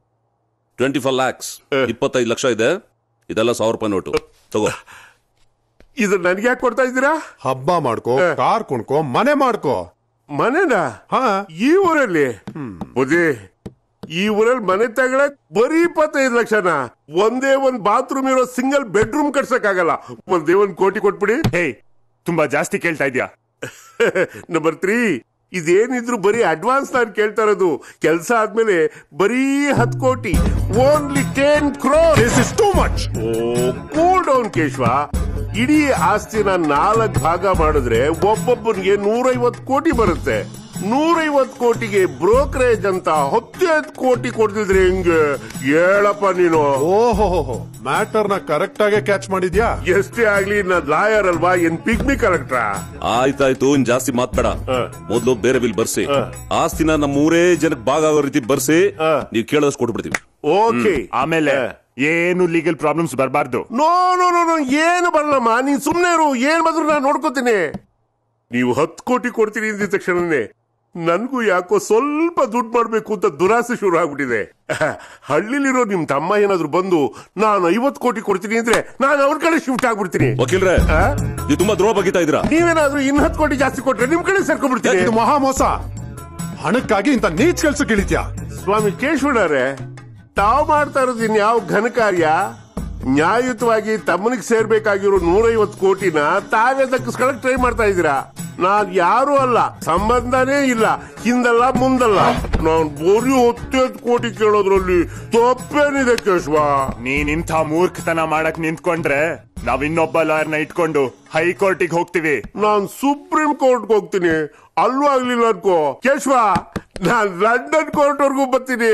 24 lakhs, 25 ಲಕ್ಷ ಇದೆ. ಇದೆಲ್ಲ 1,000 ರೂಪಾಯಿ ನೋಟು ತಗೋ. ಇದು ನನ್ಗೆ ಯಾಕೆ ಕೊಡ್ತಾ ಇದ್ದೀರಾ? ಹಬ್ಬ ಮಾಡ್ಕೋ, ಕಾರ್ ಕೊಂಡ್ಕೋ, ಮನೆ ಮಾಡ್ಕೋ. ಮನೆನಾ? ಈ ಊರಲ್ಲಿ? ಬುದ್ಧಿ, ಈ ಊರಲ್ಲಿ ಮನೆ ತಗೊಳಕ್ ಬರೀ 25 ಲಕ್ಷನ? ಒಂದೇ ಒಂದ್ ಬಾತ್ರೂಮ್ ಇರೋ ಸಿಂಗಲ್ ಬೆಡ್ರೂಮ್ ಕಟ್ಸಕ್ಕಾಗಲ್ಲ. ಒಂದೇ 1 ಕೋಟಿ ಕೊಟ್ಬಿಡಿ. ಹೇ, ತುಂಬಾ ಜಾಸ್ತಿ ಕೇಳ್ತಾ ಇದ್ಯಾ? ನಂಬರ್ 3, ಇದೇನಿದ್ರು ಬರೀ ಅಡ್ವಾನ್ಸ್ ನಾನು ಕೇಳ್ತಾ ಇರೋದು. ಕೆಲಸ ಆದ್ಮೇಲೆ ಬರೀ 10 ಕೋಟಿ, only 10 crore. This is too much. Cool down Keshava. ಇಡೀ ಆಸ್ತಿನ 4 ಭಾಗ ಮಾಡಿದ್ರೆ ಒಬ್ಬೊಬ್ಬನಿಗೆ 150 ಕೋಟಿ ಬರುತ್ತೆ. 150 ಕೋಟಿಗೆ ಬ್ರೋಕರೇಜ್ ಅಂತ 15 ಕೋಟಿ ಕೊಡ್ತಿದ್ರೆ ಹೆಂಗೆ ಹೇಳಪ್ಪ ನೀನು? ಓಹೋ, ಮ್ಯಾಟರ್ ನ ಕರೆಕ್ಟ್ ಆಗಿ ಕ್ಯಾಚ್ ಮಾಡಿದ್ಯಾ? ಎಷ್ಟೇ ಆಗ್ಲಿ ನಾನ್ ಲಾಯರ್ ಅಲ್ವಾ, ಏನ್ ಪಿಗ್ಮಿ ಕಲೆಕ್ಟ್ರಾ? ಆಯ್ತಾಯ್ತು, ಇನ್ ಜಾಸ್ತಿ ಮಾತ್ಬೇಡ. ಮೊದ್ಲು ಬೇರೆ ಬಿಲ್ ಬರ್ಸಿ, ಆಸ್ತಿನ ನಮ್ಮ 3 ಜನಕ್ಕೆ ಭಾಗ ಆಗೋ ರೀತಿ ಬರ್ಸಿ, ನೀವ್ ಕೇಳೋದಷ್ಟು ಕೊಟ್ಬಿಡ್ತೀವಿ. ಓಕೆ. ಆಮೇಲೆ ಏನು ಲೀಗಲ್ ಪ್ರಾಬ್ಲಮ್ಸ್ ಬರಬಾರ್ದು. ನೋ ನೋ ನೋ ನೋ, ಏನು ಬರಲ್ಲಮ್ಮ. ನೀನ್ ಸುಮ್ನೆ ಇರು, ಏನ್ ಬಂದ್ರು ನಾನು ನೋಡ್ಕೋತೀನಿ. ನೀವು 10 ಕೋಟಿ ಕೊಡ್ತೀನಿ ಅಂದಿದ ತಕ್ಷಣನೇ ನನ್ಗೂ ಯಾಕೋ ಸ್ವಲ್ಪ ದುಡ್ಡು ಮಾಡ್ಬೇಕು ಅಂತ ದುರಾಸೆ ಶುರು ಆಗ್ಬಿಟ್ಟಿದೆ. ಹಳ್ಳಿಲಿರೋ ನಿಮ್ ತಮ್ಮ ಏನಾದ್ರು ಬಂದು ನಾನು 50 ಕೋಟಿ ಕೊಡ್ತೀನಿ ಅಂದ್ರೆ ನಾನು ಅವ್ರ ಕಡೆ ಶಿಫ್ಟ್ ಆಗ್ಬಿಡ್ತೀನಿ. ವಕೀಲ್ರೆ, ನೀವು ತುಂಬಾ ದ್ರೋಹ ಬಗಿತಾ ಇದ್ದೀರಾ. ನೀವೇನಾದ್ರೂ 10 ಕೋಟಿ ಜಾಸ್ತಿ ಕೊಟ್ರೆ ನಿಮ್ ಕಡೆ ಸೇರ್ಕೊಂಡ್ಬಿಡ್ತೀನಿ. ಇದು ಮಹಾ ಮೋಸ. ಹಣಕ್ಕಾಗಿ ಇಂತ ನೀಚ್ ಕೆಲ್ಸಕ್ಕೆ ಇಳಿತ್ಯಾ? ಸ್ವಾಮಿ ಕೇಶವಣ್ಣರೇ, ತಾವು ಮಾಡ್ತಾ ಇರೋದು ಇನ್ಯಾವ ಘನ ಕಾರ್ಯ? ನ್ಯಾಯಯುತವಾಗಿ ತಮ್ಮನಿಗೆ ಸೇರ್ಬೇಕಾಗಿರೋ 150 ಕೋಟಿನ ತಾವೇ ದಕ್ಕಿಸ್ಕೊಳಕ್ ಟ್ರೈ ಮಾಡ್ತಾ ಇದ್ದೀರಾ. ನಾನ್ ಯಾರು ಅಲ್ಲ, ಸಂಬಂಧನೇ ಇಲ್ಲ, ಹಿಂದಲ್ಲ ಮುಂದಲ್ಲ. ನಾನ್ ಬರೀ 10 ಕೋಟಿ ಕೇಳೋದ್ರಲ್ಲಿ ತಪ್ಪೇನಿದೆ ಕೇಶವ? ನೀನ್ ಇಂಥ ಮೂರ್ಖತನ ಮಾಡಕ್ ನಿಂತ್ಕೊಂಡ್ರೆ ನಾವ್ ಇನ್ನೊಬ್ಬ ಲಾಯರ್ನ ಇಟ್ಕೊಂಡು ಹೈಕೋರ್ಟಿಗೆ ಹೋಗ್ತೀವಿ. ನಾನ್ ಸುಪ್ರೀಂ ಕೋರ್ಟ್ಗೆ ಹೋಗ್ತೀನಿ. ಅಲ್ಲೂ ಆಗ್ಲಿಲ್ಲ ಅನ್ಕೋ ಕೇಶವ, ನಾನ್ ಲಂಡನ್ ಕೋರ್ಟ್ ವರ್ಗೂ ಬರ್ತೀನಿ.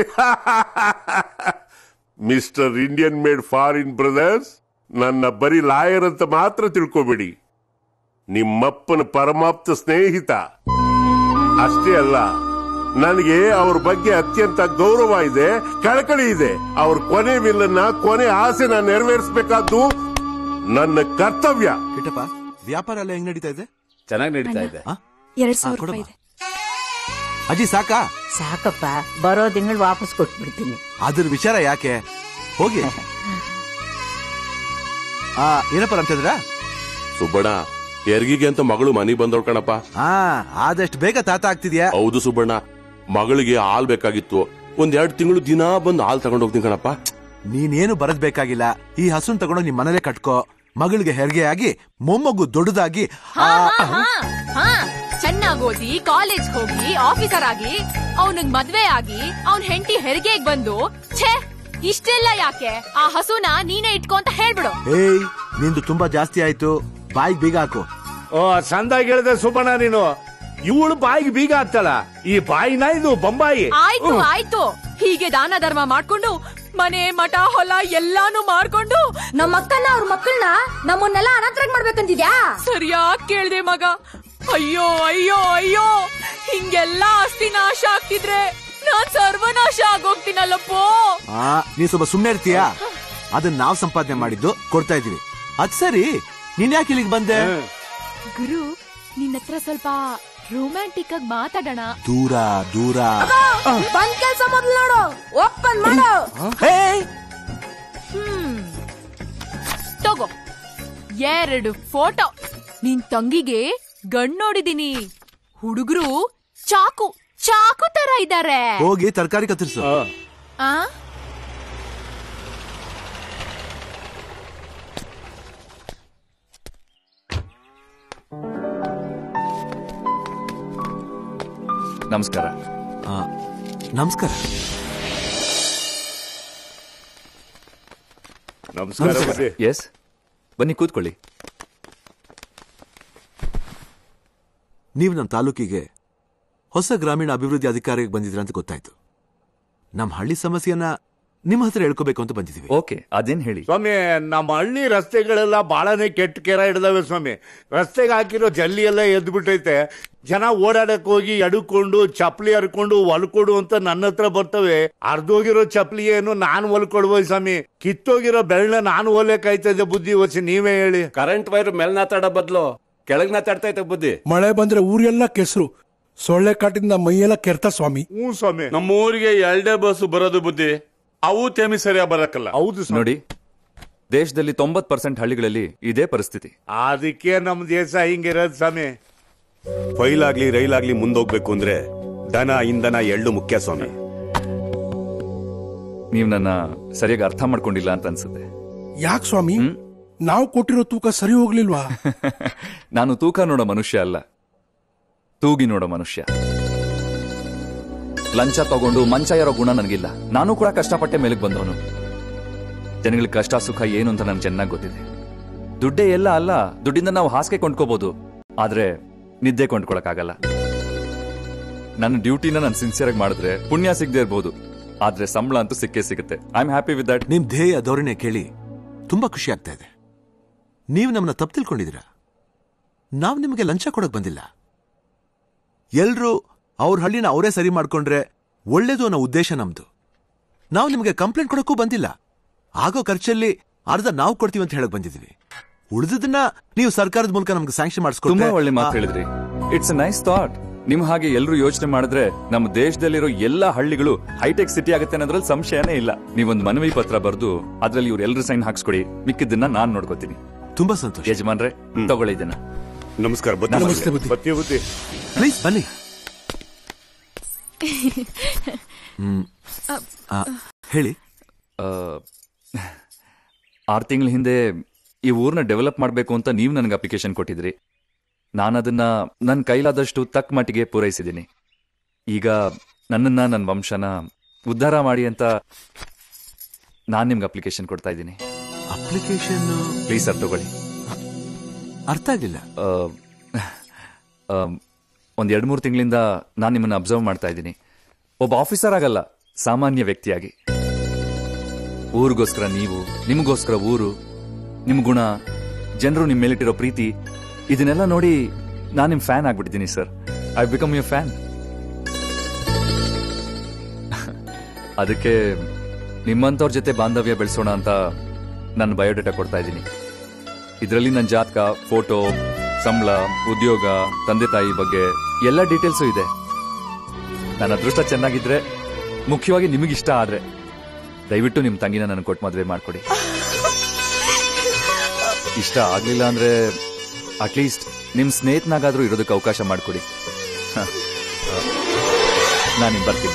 Mister Indian made foreign brothers, ನನ್ನ ಬರೀ ಲಾಯರ್ ಅಂತ ಮಾತ್ರ ತಿಳ್ಕೊಬೇಡಿ. ನಿಮ್ಮಪ್ಪನ ಪರಮಾಪ್ತ ಸ್ನೇಹಿತ ಅಷ್ಟೇ ಅಲ್ಲ, ನನಗೆ ಅವ್ರ ಬಗ್ಗೆ ಅತ್ಯಂತ ಗೌರವ ಇದೆ, ಕಳಕಳಿ ಇದೆ. ಅವ್ರ ಕೊನೆ ವಿಲ್ಲನ್ನ, ಕೊನೆ ಆಸೆನ ನೆರವೇರಿಸಬೇಕಾದ್ದು ನನ್ನ ಕರ್ತವ್ಯ. ಕಿಟ್ಟಪ್ಪ, ವ್ಯಾಪಾರ ಎಲ್ಲ ಹೆಂಗ್ ನಡೀತಾ ಇದೆ? ಚೆನ್ನಾಗಿ ನಡೀತಾ ಇದೆ. 2,000 ರೂಪಾಯಿ ಇದೆ. ಅಜ್ಜಿ ಸಾಕಾ? ಸಾಕಪ್ಪ, ಬರೋ ತಿಂಗಳು ವಾಪಸ್ ಕೊಟ್ಬಿಡ್ತೀನಿ. ಅದ್ರ ವಿಚಾರ ಯಾಕೆ, ಹೋಗಿ. ಏನಪ್ಪ ರಾಮಚಂದ್ರ? ಸುಬ್ಬಣ್ಣ, ಹೆರ್ಗಿಗೆ ಅಂತ ಮಗಳು ಮನೆಗೆ ಬಂದೋಳ್ ಕಣಪ್ಪ. ಆದಷ್ಟು ಬೇಗ ತಾತ ಆಗ್ತಿದ್ಯಾ? ಹೌದು ಸುಬ್ಬಣ್ಣ, ಮಗಳಿಗೆ ಹಾಲ್ ಬೇಕಾಗಿತ್ತು. 1-2 ತಿಂಗಳು ದಿನಾ ಬಂದು ಹಾಲ್ ತಗೊಂಡ್ ಹೋಗ್ತೀನಿ ಕಣಪ್ಪ. ನೀನೇನು ಬರದ್ ಬೇಕಾಗಿಲ್ಲ. ಈ ಹಸುನ್ ತಗೊಂಡು ನಿಮ್ ಮನೇಲೆ ಕಟ್ಕೋ. ಮಗಳಿಗೆ ಹೆರಿಗೆ ಆಗಿ ಮೊಮ್ಮಗು ದೊಡ್ಡದಾಗಿ ಚೆನ್ನಾಗಿ ಓದಿ ಕಾಲೇಜ್ ಹೋಗಿ ಆಫೀಸರ್ ಆಗಿ ಅವನಿಗೆ ಮದ್ವೆ ಆಗಿ ಅವನ್ ಹೆಂಡತಿ ಹೆರಿಗೆಗ್ ಬಂದು ಛೇ ಇಷ್ಟೆಲ್ಲ ಯಾಕೆ? ಆ ಹಸುನ ನೀನೇ ಇಟ್ಕೋ ಅಂತ ಹೇಳ್ಬಿಡು. ಏಯ್, ನಿಂದು ತುಂಬಾ ಜಾಸ್ತಿ ಆಯ್ತು, ಬಾಯಿಗೆ ಬೀಗ ಹಾಕು. ಸಂದಾಗಿ ಹೇಳಿದೆ ಸುಬ್ಬಣ್ಣ ನೀನು. ಇವಳು ಬಾಯಿಗೆ ಬೀಗ ಹಾಕ್ತಾಳ, ಈ ಬಾಯಿನ ಇದು ಬೊಂಬಾಯಿ. ಆಯ್ತು ಆಯ್ತು, ಹೀಗೆ ದಾನ ಧರ್ಮ ಮಾಡ್ಕೊಂಡು ಮನೆ ಮಠ ಹೊಲ ಎಲ್ಲಾನು ಮಾಡ್ಕೊಂಡು ನಮ್ಮ ಅಕ್ಕನ ಅವ್ರ ಮಕ್ಕಳನ್ನ ನಮ್ಮನ್ನೆಲ್ಲ ಅನಾಥರಾಗಿ ಮಾಡ್ಬೇಕಂತಿದ್ಯಾ? ಸರಿಯಾಗಿ ಕೇಳ್ದೆ ಮಗ. ಅಯ್ಯೋ ಅಯ್ಯೋ ಅಯ್ಯೋ, ಹಿಂಗೆಲ್ಲ ಆಸ್ತಿ ನಾಶ ಆಗ್ತಿದ್ರೆ ನಾನ್ ಸರ್ವನಾಶ ಆಗೋಗ್ತೀನಲ್ಲಪ್ಪೋ. ನೀ ಸ್ವಲ್ಪ ಸುಮ್ನೆ ಇರ್ತೀಯಾ? ಅದನ್ನ ನಾವ್ ಸಂಪಾದನೆ ಮಾಡಿದ್ದು ಕೊಡ್ತಾ ಇದೀವಿ. ಅದ್ ಸರಿ, ನೀನ್ ಯಾಕೆ ಇಲ್ಲಿಗೆ ಬಂದೆ? ಗುರು, ನಿನ್ನ ಹತ್ರ ಸ್ವಲ್ಪ ರೊಮ್ಯಾಂಟಿಕ್ ಆಗಿ ಮಾತಾಡೋಣ. ದೂರ ದೂರ ಬಂದ್ ಕೆಲ್ಸ ಮೊದ್ಲು ನೋಡು, ಓಪನ್ ಮಾಡು. ತಗೋ 2 ಫೋಟೋ. ನಿನ್ ತಂಗಿಗೆ ಗಂಡ್ ನೋಡಿದೀನಿ. ಹುಡುಗರು ಚಾಕು ಚಾಕು ತರ ಇದ್ದಾರೆ. ಹೋಗಿ ತರಕಾರಿ ಕತ್ತರಿಸು. ನಮಸ್ಕಾರ. ನಮಸ್ಕಾರ. ನಮಸ್ಕಾರ. ಎಸ್, ಬನ್ನಿ ಕೂತ್ಕೊಳ್ಳಿ. ನೀವು ನಮ್ಮ ತಾಲೂಕಿಗೆ ಹೊಸ ಗ್ರಾಮೀಣ ಅಭಿವೃದ್ಧಿ ಅಧಿಕಾರಿಗೆ ಬಂದಿದ್ರ ಅಂತ ಗೊತ್ತಾಯ್ತು. ನಮ್ಮ ಹಳ್ಳಿ ಸಮಸ್ಯೆಯನ್ನ ನಿಮ್ಮ ಹತ್ರ ಹೇಳ್ಕೋಬೇಕು ಅಂತ ಬಂದಿದ್ದೀವಿ. ಓಕೆ, ಅದೇನ್ ಹೇಳಿ. ಸ್ವಾಮಿ, ನಮ್ಮ ಹಳ್ಳಿ ರಸ್ತೆಗಳೆಲ್ಲ ಬಹಳನೇ ಕೆಟ್ಟ ಕೆರ ಹಿಡ್ದಾವೆ ಸ್ವಾಮಿ. ರಸ್ತೆಗೆ ಹಾಕಿರೋ ಜಲ್ಲಿ ಎಲ್ಲ ಎದ್ಬಿಟ್ಟೈತೆ. ಜನ ಓಡಾಡಕ್ ಹೋಗಿ ಎಡ್ಕೊಂಡು ಚಪ್ಪಲಿ ಹರ್ಕೊಂಡು ಹೊಲ್ಕೊಡು ಅಂತ ನನ್ನ ಹತ್ರ ಬರ್ತವೆ. ಅರ್ಧೋಗಿರೋ ಚಪ್ಪಲಿ ಏನು ನಾನು ಹೊಲ್ಕೊಡ್ಬೋದು ಸ್ವಾಮಿ. ಕಿತ್ತೋಗಿರೋ ಬೆಳ್ಳ ನಾನು ಹೊಲಕ್ಕಾಯ್ತದೆ. ಬುದ್ಧಿ ವಸಿ ನೀವೇ ಹೇಳಿ. ಕರೆಂಟ್ ವೈರ್ ಮೇಲ್ ನಾತಾಡೋ ಬದಲು ಕೆಳಗ್ ನಾತಾಡ್ತೈತೆ ಬುದ್ಧಿ. ಮಳೆ ಬಂದ್ರೆ ಊರೆಲ್ಲ ಕೆಸರು, ಸೊಳ್ಳೆ ಕಾಟಿಂದ ಮೈಯೆಲ್ಲ ಕೆರ್ತ ಸ್ವಾಮಿ. ಹ್ಞೂ ಸ್ವಾಮಿ. ನಮ್ಮ ಊರಿಗೆ 2 ಬಸ್ ಬರೋದು ಬುದ್ಧಿ. ಅವು ತೇಮಿ ಸರಿಯಾಗಿ ಬರಕಲ್ಲ. ಹೌದು ನೋಡಿ, ದೇಶದಲ್ಲಿ 90% ಹಳ್ಳಿಗಳಲ್ಲಿ ಇದೇ ಪರಿಸ್ಥಿತಿ. ಅದಕ್ಕೆ ನಮ್ ದೇಶ ಹಿಂಗಿರೋದು ಸ್ವಾಮಿ. ಫೈಲಾಗ್ಲಿ ರೈಲಾಗ್ಲಿ ಮುಂದೋಗ್ಬೇಕು ಅಂದ್ರೆ ದನ ಇಂಧನ ಎಳ್ಳು ಮುಖ್ಯ ಸ್ವಾಮಿ. ನೀವ್ ನನ್ನ ಸರಿಯಾಗಿ ಅರ್ಥ ಮಾಡ್ಕೊಂಡಿಲ್ಲ ಅಂತ ಅನ್ಸುತ್ತೆ. ಯಾಕೆ ಸ್ವಾಮಿ? ನಾವು ಕೊಟ್ಟಿರೋ ತೂಕ ಸರಿ ಹೋಗ್ಲಿಲ್ವಾ? ನಾನು ತೂಕ ನೋಡೋ ಮನುಷ್ಯ ಅಲ್ಲ, ತೂಗಿ ನೋಡೋ ಮನುಷ್ಯ. ಲಂಚ ತಗೊಂಡು ಮಂಚ ಇರೋ ಗುಣ ನನಗಿಲ್ಲ. ನಾನು ಕೂಡ ಕಷ್ಟಪಟ್ಟೆ ಮೇಲಕ್ಕೆ ಬಂದವನು. ಜನಗಳ ಕಷ್ಟ ಸುಖ ಏನು ಅಂತ ನನ್ಗೆ ಚೆನ್ನಾಗಿ ಗೊತ್ತಿದೆ. ದುಡ್ಡೇ ಎಲ್ಲ ಅಲ್ಲ, ದುಡ್ಡಿಂದ ನಾವು ಹಾಸಿಗೆ ಕೊಂಡ್ಕೋಬಹುದು, ಆದ್ರೆ ನಿದ್ದೆ ಕೊಂಡ್ಕೊಳಕ್ಕಾಗಲ್ಲ. ನನ್ನ ಡ್ಯೂಟಿನ ನಾನು ಸಿನ್ಸಿಯರ್ ಆಗಿ ಮಾಡಿದ್ರೆ ಪುಣ್ಯ ಸಿಗದೆ ಇರ್ಬೋದು, ಆದ್ರೆ ಸಂಬಳ ಅಂತೂ ಸಿಕ್ಕೇ ಸಿಗುತ್ತೆ. I am happy with that. ನಿಮ್ ಧ್ಯೇಯ ಧೋರಣೆ ಕೇಳಿ ತುಂಬಾ ಖುಷಿ ಆಗ್ತಾ ಇದೆ. ನೀವು ನಮ್ಮನ್ನ ತಪ್ಪು ತಿಳ್ಕೊಂಡಿದ್ದೀರಾ. ನಾವು ನಿಮಗೆ ಲಂಚ ಕೊಡಕ್ ಬಂದಿಲ್ಲ. ಎಲ್ರೂ ಅವ್ರ ಹಳ್ಳಿನ ಅವರೇ ಸರಿ ಮಾಡ್ಕೊಂಡ್ರೆ ಒಳ್ಳೇದು ಅನ್ನೋ ಉದ್ದೇಶ ನಮ್ದು. ನಾವು ನಿಮಗೆ ಕಂಪ್ಲೇಂಟ್ ಕೊಡಕ್ಕೂ ಬಂದಿಲ್ಲ. ಆಗೋ ಖರ್ಚಲ್ಲಿ ಅರ್ಧ ನಾವು ಕೊಡ್ತೀವಿ ಅಂತ ಹೇಳಕ್ ಬಂದಿದ್ವಿ. ಉಳಿದದನ್ನ ನೀವು ಸರ್ಕಾರದ ಮೂಲಕ ನಮ್ಗೆ ಸ್ಯಾಂಕ್ಷನ್ ಮಾಡಿಸ್ಕೊಟ್ರೆ. ತುಂಬಾ ಒಳ್ಳೆ ಮಾತು ಹೇಳಿದ್ರಿ. It's a nice thought. ನಿಮ್ ಹಾಗೆ ಎಲ್ಲರೂ ಯೋಚನೆ ಮಾಡಿದ್ರೆ ನಮ್ಮ ದೇಶದಲ್ಲಿರೋ ಎಲ್ಲಾ ಹಳ್ಳಿಗಳು ಹೈಟೆಕ್ ಸಿಟಿ ಆಗುತ್ತೆ ಅನ್ನೋದ್ರಲ್ಲಿ ಸಂಶಯನೇ ಇಲ್ಲ. ನೀವೊಂದು ಮನವಿ ಪತ್ರ ಬರೆದು ಅದ್ರಲ್ಲಿ ಇವ್ರು ಎಲ್ಲರೂ ಸೈನ್ ಹಾಕ್ಸ್ಕೊಡಿ. ಮಿಕ್ಕಿದ್ದನ್ನ ನಾನ್ ನೋಡ್ಕೋತೀನಿ. ತುಂಬಾ ಸಂತೋಷ ಯಜಮಾನ್ರೆ, ತಗೊಳ್ಳಿ ಇದನ್ನ. ನಮಸ್ಕಾರ. ಬುದ್ಧಿ ಪ್ಲೀಸ್ ಬನ್ನಿ. ಹೇಳಿ. 6 ತಿಂಗಳ ಹಿಂದೆ ಈ ಊರ್ನ ಡೆವಲಪ್ ಮಾಡಬೇಕು ಅಂತ ನೀವು ನನಗೆ ಅಪ್ಲಿಕೇಶನ್ ಕೊಟ್ಟಿದ್ರಿ. ನಾನದನ್ನ ನನ್ನ ಕೈಲಾದಷ್ಟು ತಕ್ಕ ಮಟ್ಟಿಗೆ ಪೂರೈಸಿದ್ದೀನಿ. ಈಗ ನನ್ನನ್ನ, ನನ್ನ ವಂಶನ ಉದ್ಧಾರ ಮಾಡಿ ಅಂತ ನಾನು ನಿಮ್ಗೆ ಅಪ್ಲಿಕೇಶನ್ ಕೊಡ್ತಾ ಇದ್ದೀನಿ. ಅಪ್ಲಿಕೇಶನ್ ಪ್ಲೀಸ್ ಸರ್, ತಗೊಳ್ಳಿ. ಅರ್ಥ ಆಗಿಲ್ಲ. ಒಂದ್ 2-3 ತಿಂಗಳಿಂದ ನಾನು ನಿಮ್ಮನ್ನ ಅಬ್ಸರ್ವ್ ಮಾಡ್ತಾ ಇದ್ದೀನಿ. ಒಬ್ಬ ಆಫೀಸರ್ ಆಗಲ್ಲ, ಸಾಮಾನ್ಯ ವ್ಯಕ್ತಿಯಾಗಿ. ಊರಿಗೋಸ್ಕರ ನೀವು, ನಿಮಗೋಸ್ಕರ ಊರು, ನಿಮ್ ಗುಣ, ಜನರು ನಿಮ್ಮ ಮೇಲಿಟ್ಟಿರೋ ಪ್ರೀತಿ, ಇದನ್ನೆಲ್ಲ ನೋಡಿ ನಾನು ನಿಮ್ ಫ್ಯಾನ್ ಆಗ್ಬಿಟ್ಟಿದ್ದೀನಿ sir. I become your fan. ಅದಕ್ಕೆ ನಿಮ್ಮಂತವ್ರ ಜೊತೆ ಬಾಂಧವ್ಯ ಬೆಳೆಸೋಣ ಅಂತ ನನ್ನ ಬಯೋಡೇಟಾ ಕೊಡ್ತಾ ಇದ್ದೀನಿ. ಇದರಲ್ಲಿ ನನ್ನ ಜಾತಕ, ಫೋಟೋ, ಸಂಬಳ, ಉದ್ಯೋಗ, ತಂದೆ ತಾಯಿ ಬಗ್ಗೆ ಎಲ್ಲ ಡೀಟೇಲ್ಸು ಇದೆ. ನನ್ನ ಅದೃಷ್ಟ ಚೆನ್ನಾಗಿದ್ರೆ, ಮುಖ್ಯವಾಗಿ ನಿಮಗಿಷ್ಟ ಆದ್ರೆ, ದಯವಿಟ್ಟು ನಿಮ್ ತಂಗಿನ ನನಗೆ ಕೊಟ್ಟು ಮದುವೆ ಮಾಡ್ಕೊಡಿ. ಇಷ್ಟ ಆಗ್ಲಿಲ್ಲ ಅಂದ್ರೆ ಅಟ್ಲೀಸ್ಟ್ ನಿಮ್ ಸ್ನೇಹಿತನಾಗಾದ್ರೂ ಇರೋದಕ್ಕೆ ಅವಕಾಶ ಮಾಡ್ಕೊಡಿ. ನಾನು ಬರ್ತೀನಿ.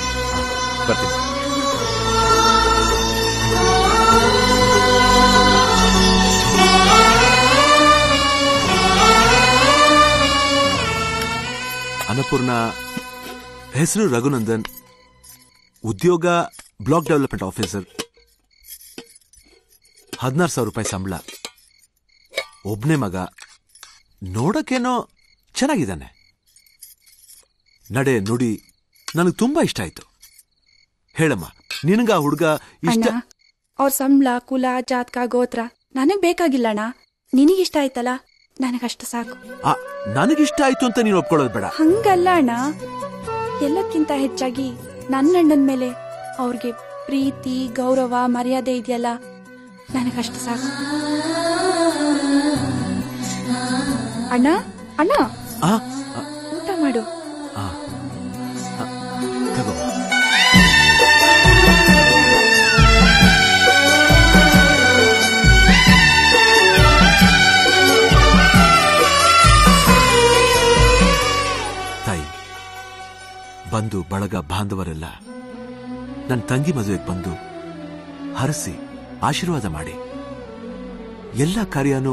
ಅನ್ನಪೂರ್ಣ, ಹೆಸರು ರಘುನಂದನ್, ಉದ್ಯೋಗ ಬ್ಲಾಕ್ ಡೆವಲಪ್ಮೆಂಟ್ ಆಫೀಸರ್, 16,000 ರೂಪಾಯಿ ಸಂಬಳ, ಒಬ್ನೇ ಮಗ, ನೋಡಕ್ಕೇನೋ ಚೆನ್ನಾಗಿದ್ದಾನೆ. ನಡೆ ನುಡಿ ನನಗೆ ತುಂಬಾ ಇಷ್ಟ ಆಯ್ತು. ಹೇಳಮ್ಮ, ನಿನಗ ಹುಡುಗ ಇಷ್ಟ? ಅವ್ರ ಸಂಬಳ, ಕುಲ, ಜಾತಕ, ಗೋತ್ರ ನನಗ್ ಬೇಕಾಗಿಲ್ಲ ಅಣ್ಣ. ನಿನಗಿಷ್ಟ ಆಯ್ತಲ್ಲ, ನನಗಷ್ಟು ಸಾಕು. ನನಗಿಷ್ಟ ಆಯ್ತು ಅಂತ ನೀನು ಒಪ್ಕೊಳ್ಳೋದು ಬೇಡ. ಹಂಗಲ್ಲ ಅಣ್ಣ, ಎಲ್ಲಕ್ಕಿಂತ ಹೆಚ್ಚಾಗಿ ನನ್ನ ಅಣ್ಣನ ಮೇಲೆ ಅವ್ರಿಗೆ ಪ್ರೀತಿ, ಗೌರವ, ಮರ್ಯಾದೆ ಇದೆಯಲ್ಲ, ನನಗಷ್ಟು ಸಾಕು. ಅಣ್ಣ ಅಣ್ಣ, ಊಟ ಮಾಡು. ತಾಯಿ, ಬಂಧು ಬಳಗ ಬಾಂಧವರೆಲ್ಲ ನನ್ನ ತಂಗಿ ಮದುವೆಗೆ ಬಂದು ಹರಸಿ ಆಶೀರ್ವಾದ ಮಾಡಿ ಎಲ್ಲ ಕಾರ್ಯನೂ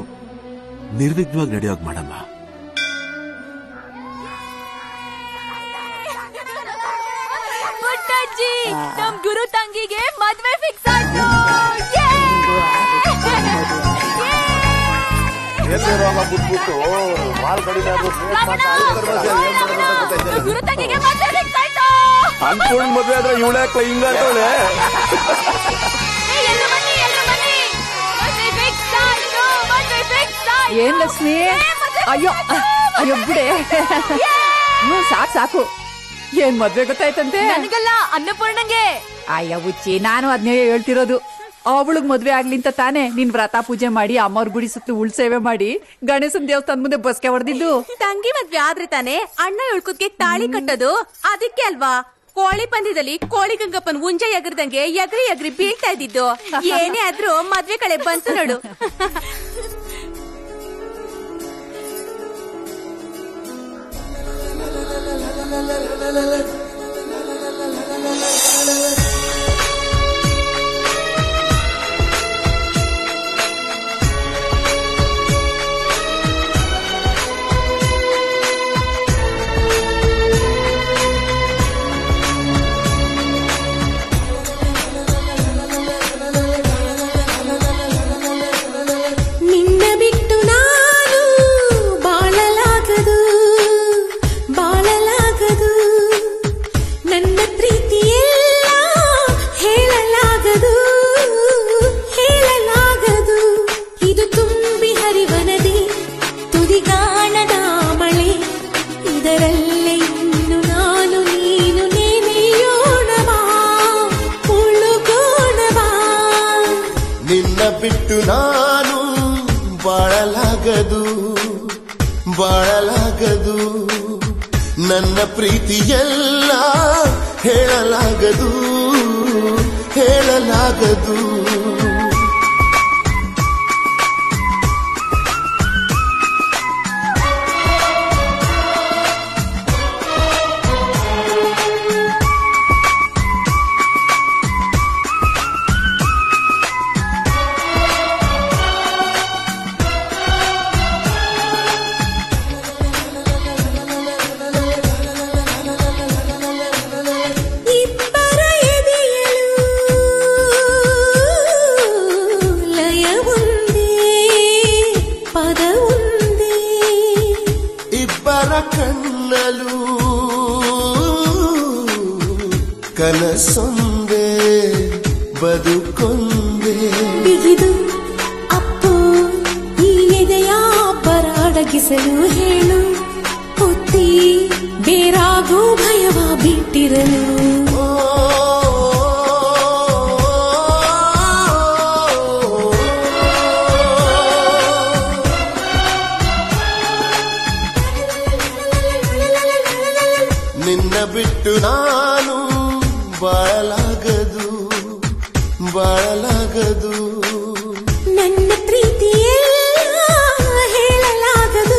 ನಿರ್ವಿಘ್ನವಾಗಿ ನಡೆಯೋಗ್ ಮಾಡಮ್ಮ. ಪುಟ್ಟಜ್ಜಿ, ನಮ್ ಗುರು ತಂಗಿಗೆ ಮದ್ವೆ ಫಿಕ್ಸ್ ಆಯ್ತು. ಗುರು ತಂಗಿಗೆ ಮದ್ವೆ ಫಿಕ್ಸ್ ಆಯ್ತು. ಅನ್ಕೊಂಡ್ ಮದ್ವೆ ಆದ್ರೆ ಇವಳ್ಯಾಕ ಹಿಂಗಾಡ್ತಾಳೆ? ಏನ್ ಲಕ್ಷ್ಮಿ? ಅಯ್ಯೋ ಅಯ್ಯೋ ಬಿಡೆ. ಸಾಕು ಏನ್ ಮದ್ವೆ ಗೊತ್ತಾಯ್ತಂತೆ? ನನಗಲ್ಲ, ಅನ್ನಪೂರ್ಣಂಗೆ. ಅಯ್ಯ ಹುಚ್ಚಿ, ನಾನು ಅದ್ನೇ ಹೇಳ್ತಿರೋದು. ಅವಳಿಗ್ ಮದ್ವೆ ಆಗ್ಲಿ ಅಂತ ತಾನೇ ನಿನ್ ವ್ರತ ಪೂಜೆ ಮಾಡಿ ಅಮ್ಮವ್ರ ಗುಡಿ ಸುತ್ತಲೂ ಉಳ್ ಸೇವೆ ಮಾಡಿ ಗಣೇಶನ್ ದೇವಸ್ಥಾನ ಮುಂದೆ ಬಸ್ಕೆ ಹೊಡೆದಿದ್ದು. ತಂಗಿ ಮದ್ವೆ ಆದ್ರೆ ತಾನೇ ಅಣ್ಣ ಹೇಳ್ಕೊದ್ಗೆ ತಾಳಿ ಕಟ್ಟೋದು. ಅದಕ್ಕೆ ಅಲ್ವಾ ಕೋಳಿ ಪಂದ್ಯದಲ್ಲಿ ಕೋಳಿ ಗಂಗಪ್ಪನ್ ಉಂಜ ಎಗರ್ದಂಗೆ ಎಗ್ರಿ ಎಗ್ರಿ ಬೀಳ್ತಾ ಇದ್ದಿದ್ದು. ಏನೇ ಆದ್ರೂ ಮದ್ವೆ ಕಡೆ ಬಂತು ನೋಡು. ಬಿಟ್ಟು ನಾನು ಬಾಳಲಾಗದು ನನ್ನ ಪ್ರೀತಿಯೆಲ್ಲ ಹೇಳಲಾಗದು ಕಣ್ಣಲು ಕನಸೊಂದೆ ಬದುಕೊಂದೆ ಬಿಗಿದು ಅಪ್ಪು ಈ ಎದೆಯ ಬರಾಡಗಿಸಲು ಹೇಳು ಹೊತ್ತಿ ಬೇರಾಗೋ ಭಯವ ಬಿಟ್ಟಿರಲು ನಿನ್ನ ಬಿಟ್ಟು ನಾನು ಬಾಳಲಾಗದು ನನ್ನ ಪ್ರೀತಿಯೆಲ್ಲ ಹೇಳಲಾಗದು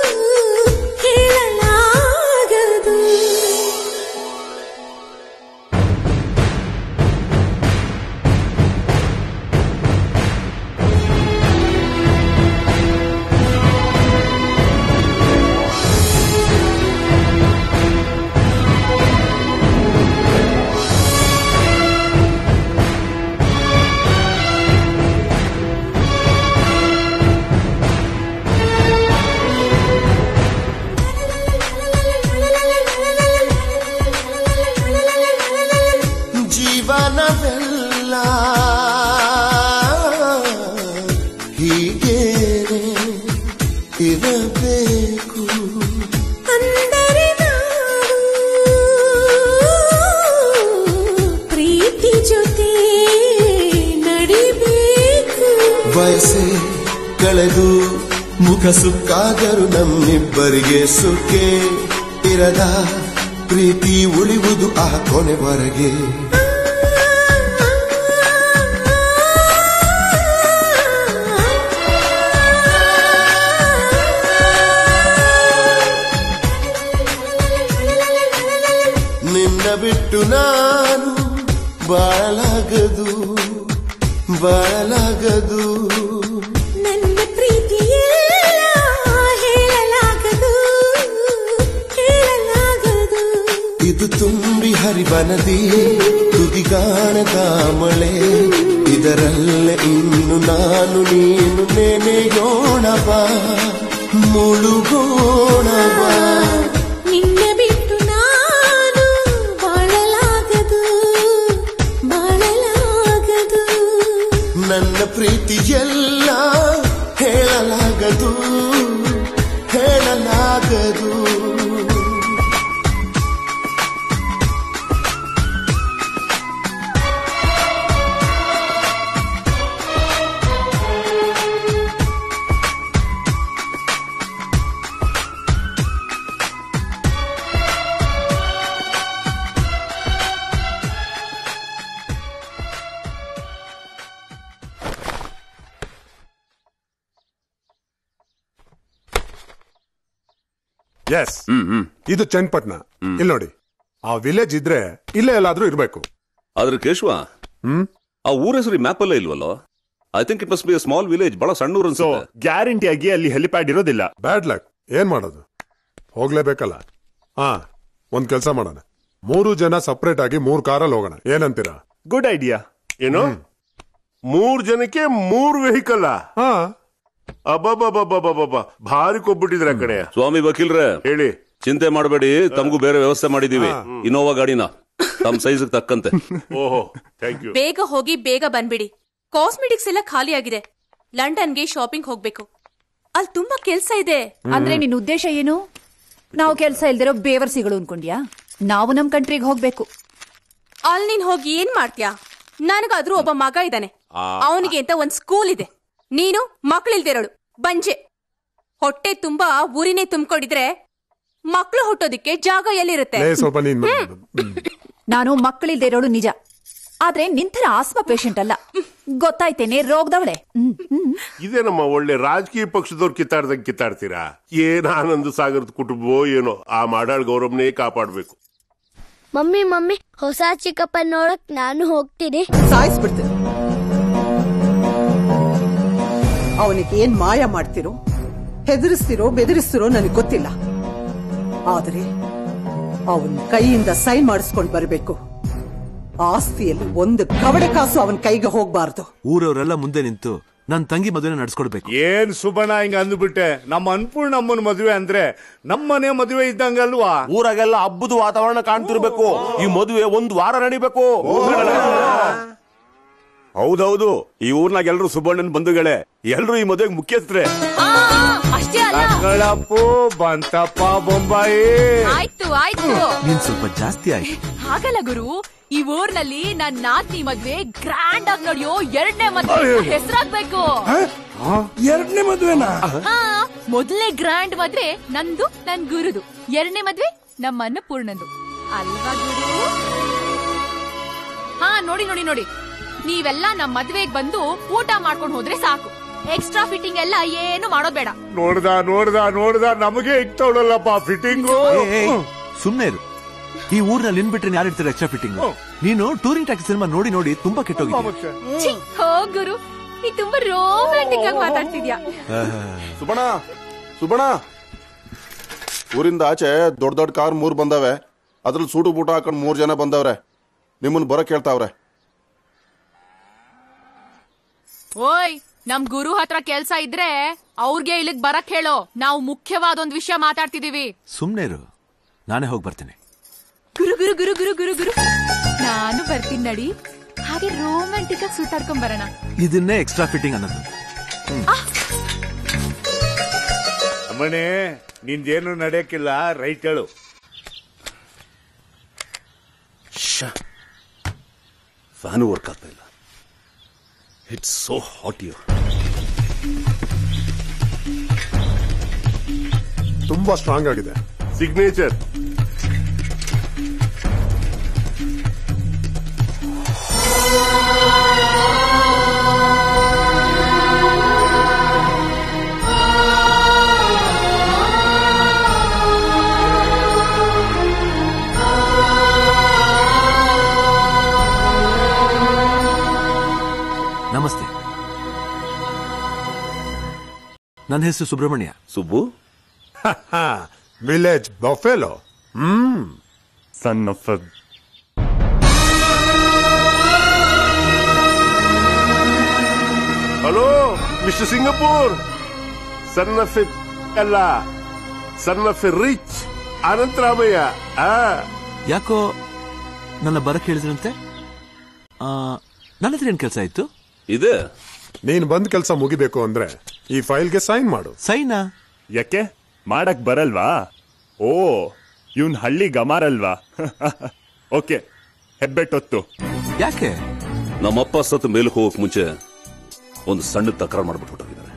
ಜೀವನವೆಲ್ಲ ಹೀಗೇನೆ ಇರಬೇಕು ಅಂದರೆ ನಾವು ಪ್ರೀತಿ ಜೊತೆ ನಡಿಬೇಕು ವಯಸ್ಸೇ ಕಳೆದು ಮುಖ ಸುಕ್ಕಾದರೂ ನಮ್ಮಿಬ್ಬರಿಗೆ ಸುಖೇ ಇರದ ಪ್ರೀತಿ ಉಳಿಯುವುದು ಆ ಕೊನೆವರೆಗೆ ನಿನ್ನ ಬಿಟ್ಟು ನಾನು ಬಾಳಲಾಗದು ನನ್ನ ಪ್ರೀತಿಯೆಲ್ಲ ಹೇಳಲಾಗದು ಇದು ತುಂಬಿ ಹರಿವನದಿ ತುದಿಗಾಣದ ಮಳೆ ಇದರಲ್ಲೇ ಇನ್ನು ನಾನು ನೀನು ನೆನೆಯೋಣವ ಮುಳುಗೋಣವ ನಿನ್ನ ಬಿಟ್ಟು ನಾನು ಬಾಳಲಾಗದು ಬಾಳಲಾಗದು ನನ್ನ ಪ್ರೀತಿಯೆಲ್ಲ ಹೇಳಲಾಗದು ಹೇಳಲಾಗದು ಎಸ್ ಇದು ಚನ್ನಪಟ್ಟಣ ಇಲ್ಲಿ ನೋಡಿ ಆ ವಿಲೇಜ್ ಇದ್ರೆ ಇಲ್ಲೇ ಎಲ್ಲಾದ್ರೂ ಇರ್ಬೇಕು. ಆದ್ರೆ ಕೇಶವ ಆ ಊರ ಹೆಸರು ಮ್ಯಾಪ್ ಅಲ್ಲೇ ಇಲ್ವಲ್ಲೋ? I think it must be small village, ಬಹಳ ಸಣ್ಣ ಊರು ಅನ್ಸುತ್ತೆ. ಗ್ಯಾರಂಟಿ ಆಗಿ ಅಲ್ಲಿ ಹೆಲಿಪ್ಯಾಡ್ ಇರೋದಿಲ್ಲ. ಬ್ಯಾಡ್ ಲಕ್, ಏನ್ ಮಾಡೋದು, ಹೋಗ್ಲೇಬೇಕಲ್ಲ. ಒಂದ್ ಕೆಲ್ಸ ಮಾಡೋಣ, 3 ಜನ ಸಪರೇಟ್ ಆಗಿ 3 ಕಾರಲ್ಲಿ ಹೋಗೋಣ, ಏನಂತೀರಾ? Good idea. ಏನು 3 ಜನಕ್ಕೆ 3 ವೆಹಿಕಲ್? ಅಬ್ಬಬ್ಬಬ್ಬಬ್ಬಬ್ಬ, ಭಾರಿ ಕೊಬ್ಬಿಟ್ಟಿದ್ರ ಕಡೆ. ಸ್ವಾಮಿ ವಕೀಲ್ರೆ ಹೇಳಿ. ಚಿಂತೆ ಮಾಡಬೇಡಿ, ತಮಗೂ ಬೇರೆ ವ್ಯವಸ್ಥೆ ಮಾಡಿದೀವಿ. ಇನೋವಾ ಗಾಡಿನ ತಮ್ಮ ಸೈಜ್ ತಕ್ಕಂತೆ. ಓಹೋ, ಥ್ಯಾಂಕ್ ಯು. ಬೇಗ ಹೋಗಿ ಬೇಗ ಬಂದ್ಬಿಡಿ. ಕಾಸ್ಮೆಟಿಕ್ಸ್ ಎಲ್ಲ ಖಾಲಿ ಆಗಿದೆ. ಲಂಡನ್ಗೆ ಶಾಪಿಂಗ್ ಹೋಗ್ಬೇಕು, ಅಲ್ಲಿ ತುಂಬಾ ಕೆಲ್ಸ ಇದೆ. ಅಂದ್ರೆ ನಿನ್ ಉದ್ದೇಶ ಏನು? ನಾವು ಕೆಲ್ಸ ಇಲ್ದಿರೋ ಬೇವರ್ಸಿಗಳು ಅನ್ಕೊಂಡ್ಯಾ? ನಾವು ನಮ್ ಕಂಟ್ರಿಗೆ ಹೋಗ್ಬೇಕು. ಅಲ್ಲಿ ನೀನ್ ಹೋಗಿ ಏನ್ ಮಾಡ್ತೀಯಾ? ನನಗಾದ್ರೂ ಒಬ್ಬ ಮಗ ಇದ್ದಾನೆ, ಅವನಿಗೆ ಅಂತ ಒಂದ್ ಸ್ಕೂಲ್ ಇದೆ. ನೀನು ಮಕ್ಳಿಲ್ದಿರೋಳು ಬಂಜೆ. ಹೊಟ್ಟೆ ತುಂಬಾ ಊರಿನೇ ತುಂಬಿಕೊಂಡಿದ್ರೆ ಮಕ್ಳು ಹುಟ್ಟೋದಿಕ್ಕೆ ಜಾಗ ಎಲ್ಲಿರುತ್ತೆ? ನಾನು ಮಕ್ಕಳಿಲ್ದೇ ಇರೋಳು ನಿಜ, ಆದ್ರೆ ನಿಂತರ ಆಸ್ಮಾ ಪೇಷಂಟ್ ಅಲ್ಲ, ಗೊತ್ತಾಯ್ತೇನೆ, ರೋಗದವಳೆ. ಇದೇನಮ್ಮ ಒಳ್ಳೆ ರಾಜಕೀಯ ಪಕ್ಷದವ್ರು ಕಿತ್ತಾಡ್ದಂಗೆ ಕಿತ್ತಾಡ್ತೀರಾ? ಏನ್ ಆನಂದ ಸಾಗರದ ಕುಟುಂಬವೋ ಏನೋ, ಆ ಮಾಡಾಳ್ ಗೌರವನೇ ಕಾಪಾಡ್ಬೇಕು. ಮಮ್ಮಿ ಮಮ್ಮಿ, ಹೊಸ ಚಿಕ್ಕಪ್ಪ ನೋಡಕ್ ನಾನು ಹೋಗ್ತೀನಿ. ಸಾಯಿಸ್ಬಿಡ್ತೀನಿ. ಅವನಿಗೆ ಏನ್ ಮಾಯ ಮಾಡ್ತಿರೋ, ಹೆದರಿಸ್ತಿರೋ ಬೆದರಿಸ್ತಿರೋ ನನಗೆ ಗೊತ್ತಿಲ್ಲ, ಆದ್ರೆ ಅವನ್ ಕೈಯಿಂದ ಸೈನ್ ಮಾಡಿಸ್ಕೊಂಡು ಬರಬೇಕು. ಆಸ್ತಿಯಲ್ಲಿ ಒಂದು ಕವಡೆ ಕಾಸು ಅವನ್ ಕೈಗೆ ಹೋಗ್ಬಾರ್ದು. ಊರವರೆಲ್ಲ ಮುಂದೆ ನಿಂತು ನನ್ ತಂಗಿ ಮದುವೆ ನಡೆಸ್ಕೊಡ್ಬೇಕು. ಏನ್ ಸುಬಣ್ಣ ಹಿಂಗ ಅಂದ್ಬಿಟ್ಟೆ? ನಮ್ಮ ಅನ್ಪೂರ್ಣಮ್ಮನ ಮದುವೆ ಅಂದ್ರೆ ನಮ್ಮನೆ ಮದುವೆ ಇದ್ದಂಗಲ್ವಾ? ಊರಾಗೆಲ್ಲ ಹಬ್ಬದ ವಾತಾವರಣ ಕಾಣ್ತಿರ್ಬೇಕು. ಈ ಮದುವೆ 1 ವಾರ ನಡಿಬೇಕು. ಹೌದೌದು, ಈ ಊರ್ನಾಗ ಎಲ್ರು ಸುಬ್ಬಣ್ಣನ ಬಂಧುಗಳೇ, ಎಲ್ರು ಈ ಮದುವೆಗೆ ಮುಖ್ಯಸ್ಥರೇ. ಅಷ್ಟೇ ಅಲ್ಲ, ಮಕ್ಕಳಪ್ಪು ಬಂತಪ್ಪ ಬೊಂಬಾಯಿ. ಆಯ್ತು ಆಯ್ತು, ನೀನ್ ಸ್ವಲ್ಪ ಜಾಸ್ತಿ ಆಯ್ತು. ಹಾಗಲ್ಲ ಗುರು, ಈ ಊರ್ನಲ್ಲಿ ನನ್ ನಾದ್ನಿ ಮದ್ವೆ ಗ್ರ್ಯಾಂಡ್ ಆಗಿ ನಡೆಯೋ 2ನೇ ಮದ್ವೆ ಹೆಸರಾಗ್ಬೇಕು. 2ನೇ ಮದ್ವೆನಾ? ಮೊದಲನೇ ಗ್ರ್ಯಾಂಡ್ ಮದ್ವೆ ನಂದು, ನನ್ ಗುರುದು. 2ನೇ ಮದ್ವೆ ನಮ್ಮ ಅನ್ನಪೂರ್ಣಂದು ಅಲ್ವಾ ಗುರು? ನೋಡಿ ನೋಡಿ ನೋಡಿ, ನೀವೆಲ್ಲ ನಮ್ ಮದ್ವೆಗ್ ಬಂದು ಊಟ ಮಾಡ್ಕೊಂಡು ಹೋದ್ರೆ ಸಾಕು. ಎಕ್ಸ್ಟ್ರಾ ಫಿಟ್ಟಿಂಗ್ ಎಲ್ಲ ಏನು ಮಾಡೋದ್ ಬೇಡ. ನೋಡ್ದ ನೋಡ್ದ ನೋಡ್ದ, ನಮಗೆ ಇಕ್ತವಳಲ್ಲಪ್ಪ ಫಿಟ್ಟಿಂಗು. ಸುಮ್ನೆ ಇರು, ಈ ಊರ್ನಲ್ಲಿ ನಿನ್ಬಿಟ್ರೆ ಯಾರು ಇರ್ತಾರೆ ಎಕ್ಸ್ಟ್ರಾ ಫಿಟ್ಟಿಂಗ್? ನೀನು ಟೂರಿಂಗ್ ಟ್ಯಾಕ್ಸಿ ಸಿನಿಮಾ ನೋಡಿ ನೋಡಿ ತುಂಬಾ ಕೆಟ್ಟೋಗಿದ್ದೆ. ಹೋ ಗುರು, ನೀ ತುಂಬಾ ರೋಮ್ಯಾಂಟಿಕ್ ಆಗಿ ಮಾತಾಡ್ತಿದ್ಯಾ. ಸುಬಣ, ಊರಿಂದ ಆಚೆ ದೊಡ್ಡ ದೊಡ್ಡ ಕಾರ್ 3 ಬಂದವೆ, ಅದ್ರಲ್ಲಿ ಸೂಟು ಬೂಟ ಹಾಕೊಂಡು 3 ಜನ ಬಂದವ್ರೆ, ನಿಮ್ಮನ್ನ ಬರಕ್ ಹೇಳ್ತಾವ್ರೆ. ಓಯ್, ನಮ್ ಗುರು ಹತ್ರ ಕೆಲ್ಸ ಇದ್ರೆ ಅವ್ರಿಗೆ ಇಲ್ಲಿಗ್ ಬರಕ್ ಹೇಳೋ. ನಾವು ಮುಖ್ಯವಾದ ಒಂದ್ ವಿಷಯ ಮಾತಾಡ್ತಿದೀವಿ. ಸುಮ್ನೆ ಇರು, ನಾನೇ ಹೋಗಿ ಬರ್ತೀನಿ. ಗುರು ಗುರು ಗುರು ಗುರು ಗುರು ಗುರು ನಾನು ಬರ್ತೀನಿ ನಡಿ, ಹಾಗೆ ರೋಮ್ಯಾಂಟಿಕ್ ಆಗಿ ಸುತ್ತಾಡ್ಕೊಂಡ್ ಬರೋಣ. ಇದನ್ನೇ ಎಕ್ಸ್ಟ್ರಾ ಫಿಟ್ಟಿಂಗ್ ಅನ್ನೋದು. ಅಮ್ಮನೆ, ನಿಂದೇನು ನಡೆಯಕ್ಕಿಲ್ಲ, ರೈಟ್ ಹೇಳು. ಫ್ಯಾನು ವರ್ಕ್ ಆಗ್ತಾ ಇಲ್ಲ. It's so hot here. ತುಂಬಾ ಸ್ಟ್ರಾಂಗ್ ಆಗಿದೆ. ಸಿಗ್ನೇಚರ್. ನಮಸ್ತೆ, ನನ್ನ ಹೆಸರು Subrahmanya. Subbu, village buffalo. Son of hello mister Singapore, son of a ಅಲ್ಲ, son of a rich Anantharamaiah. ಯಾಕೋ ನನ್ನ ಬರಕ್ ಹೇಳಿದ್ರಂತೆ? ನನ್ನ ಹತ್ರ ಏನ್ ಕೆಲಸ ಇತ್ತು? ಇದೆ, ನೀನ್ ಬಂದ್ ಕೆಲಸ ಮುಗಿಬೇಕು ಅಂದ್ರೆ ಈ ಫೈಲ್ಗೆ ಸೈನ್ ಮಾಡು. ಸೈನಾ? ಯಾಕೆ ಮಾಡಕ್ ಬರಲ್ವಾ? ಓ, ಇವನ್ ಹಳ್ಳಿ ಗಮಾರಲ್ವಾ? ಓಕೆ, ಹೆಬ್ಬೆಟ್ಟೊತ್ತು. ಯಾಕೆ? ನಮ್ಮಪ್ಪ ಸತ್ತು ಮೇಲಕ್ಕೆ ಹೋಗಕ್ ಮುಂಚೆ ಒಂದು ಸಣ್ಣ ತಕರಾರು ಮಾಡ್ಬಿಟ್ಟಿದ್ದಾರೆ.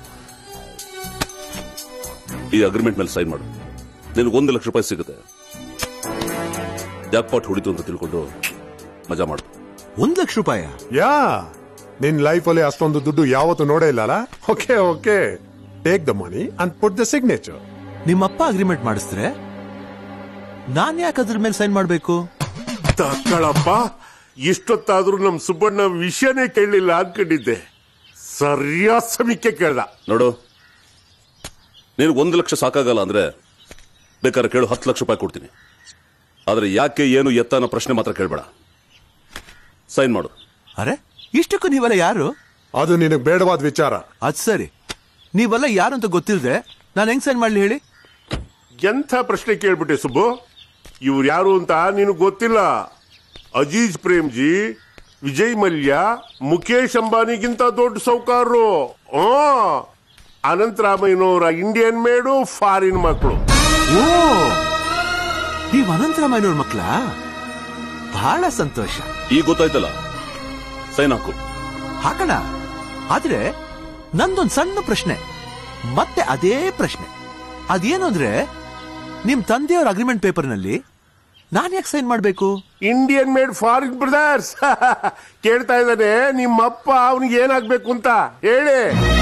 ಈ ಅಗ್ರಿಮೆಂಟ್ ಮೇಲೆ ಸೈನ್ ಮಾಡು, ನಿನಗೆ 1 ಲಕ್ಷ ರೂಪಾಯಿ ಸಿಗುತ್ತೆ. ಜಾಕ್ಪಾಟ್ ಹೊಡಿತು ಅಂತ ತಿಳ್ಕೊಂಡು ಮಜಾ ಮಾಡು. 1 ಲಕ್ಷ ರೂಪಾಯಿ? ಯಾ, ನಿನ್ ಲೈಫ್ ಅಲ್ಲಿ ಅಷ್ಟೊಂದು ದುಡ್ಡು ಯಾವತ್ತು ನೋಡೇ ಇಲ್ಲಲ್ಲ. Okay okay, take the money and put the signature. ನಿಮ್ಮಪ್ಪ ಅಗ್ರಿಮೆಂಟ್ ಮಾಡಿಸಿದ್ರೆ ನಾನ್ ಯಾಕೆ ಅದ್ರ ಮೇಲೆ ಸೈನ್ ಮಾಡ್ಬೇಕು? ತಕ್ಕಳಪ್ಪ, ಇಷ್ಟೊತ್ತಾದ್ರೂ ನಮ್ ಸುಬ್ಬಣ್ಣ ವಿಷಯನೇ ಕೇಳಲಿಲ್ಲ ಅನ್ಕೊಂಡಿದ್ದೆ. ಸರಿಯಾದ ಸಮಯಕ್ಕೆ ಕೇಳ್ದ ನೋಡು. ನೀನು 1 ಲಕ್ಷ ಸಾಕಾಗಲ್ಲ ಅಂದ್ರೆ ಬೇಕಾದ್ರೆ ಕೇಳು, 10 ಲಕ್ಷ ರೂಪಾಯಿ ಕೊಡ್ತೀನಿ. ಆದ್ರೆ ಯಾಕೆ ಏನು ಎತ್ತ ಅನ್ನೋ ಪ್ರಶ್ನೆ ಮಾತ್ರ ಕೇಳಬೇಡ. ಸೈನ್ ಮಾಡು. ಅರೆ, ಇಷ್ಟಕ್ಕೂ ನೀವೆಲ್ಲ ಯಾರು? ಅದು ನಿನಗೆ ಬೇಡವಾದ ವಿಚಾರ. ಅದ್ ಸರಿ, ನೀವೆಲ್ಲ ಯಾರು ಅಂತ ಗೊತ್ತಿಲ್ಲದೆ ನಾನು ಹೆಂಗ್ ಸೈನ್ ಮಾಡ್ಲಿ ಹೇಳಿ? ಎಂಥ ಪ್ರಶ್ನೆ ಕೇಳ್ಬಿಟ್ಟೆ ಸುಬ್ಬು. ಇವ್ರು ಯಾರು ಅಂತ ನಿನಗೆ ಗೊತ್ತಿಲ್ಲ. ಅಜೀಜ್ ಪ್ರೇಮ್ಜಿ, ವಿಜಯ್ ಮಲ್ಯ, ಮುಖೇಶ್ ಅಂಬಾನಿಗಿಂತ ದೊಡ್ಡ ಸೌಕಾರರು. ಅನಂತರಾಮಯ್ಯನವರ ಇಂಡಿಯನ್ ಮೇಡು, ಫಾರಿನ್ ಮಕ್ಕಳು. ಓ, ನೀವು ಅನಂತರಾಮಯ್ಯನವ್ರ ಮಕ್ಕಳ? ಬಹಳ ಸಂತೋಷ. ಈಗ ಗೊತ್ತಾಯ್ತಲ್ಲ, ಸೈನ್ ಹಾಕು. ಹಾಕಣ. ಆದ್ರೆ ನಂದೊಂದ್ ಸಣ್ಣ ಪ್ರಶ್ನೆ, ಮತ್ತೆ ಅದೇ ಪ್ರಶ್ನೆ. ಅದೇನು ಅಂದ್ರೆ, ನಿಮ್ ತಂದೆಯವ್ರ ಅಗ್ರಿಮೆಂಟ್ ಪೇಪರ್ ನಲ್ಲಿ ನಾನ್ ಯಾಕೆ ಸೈನ್ ಮಾಡ್ಬೇಕು? ಇಂಡಿಯನ್ ಮೇಡ್ ಫಾರಿನ್ ಬ್ರದರ್ಸ್ ಕೇಳ್ತಾ ಇದ್ದಾನೆ ನಿಮ್ಮಪ್ಪ. ಅವನಿಗೆ ಏನಾಗ್ಬೇಕು ಅಂತ ಹೇಳಿ.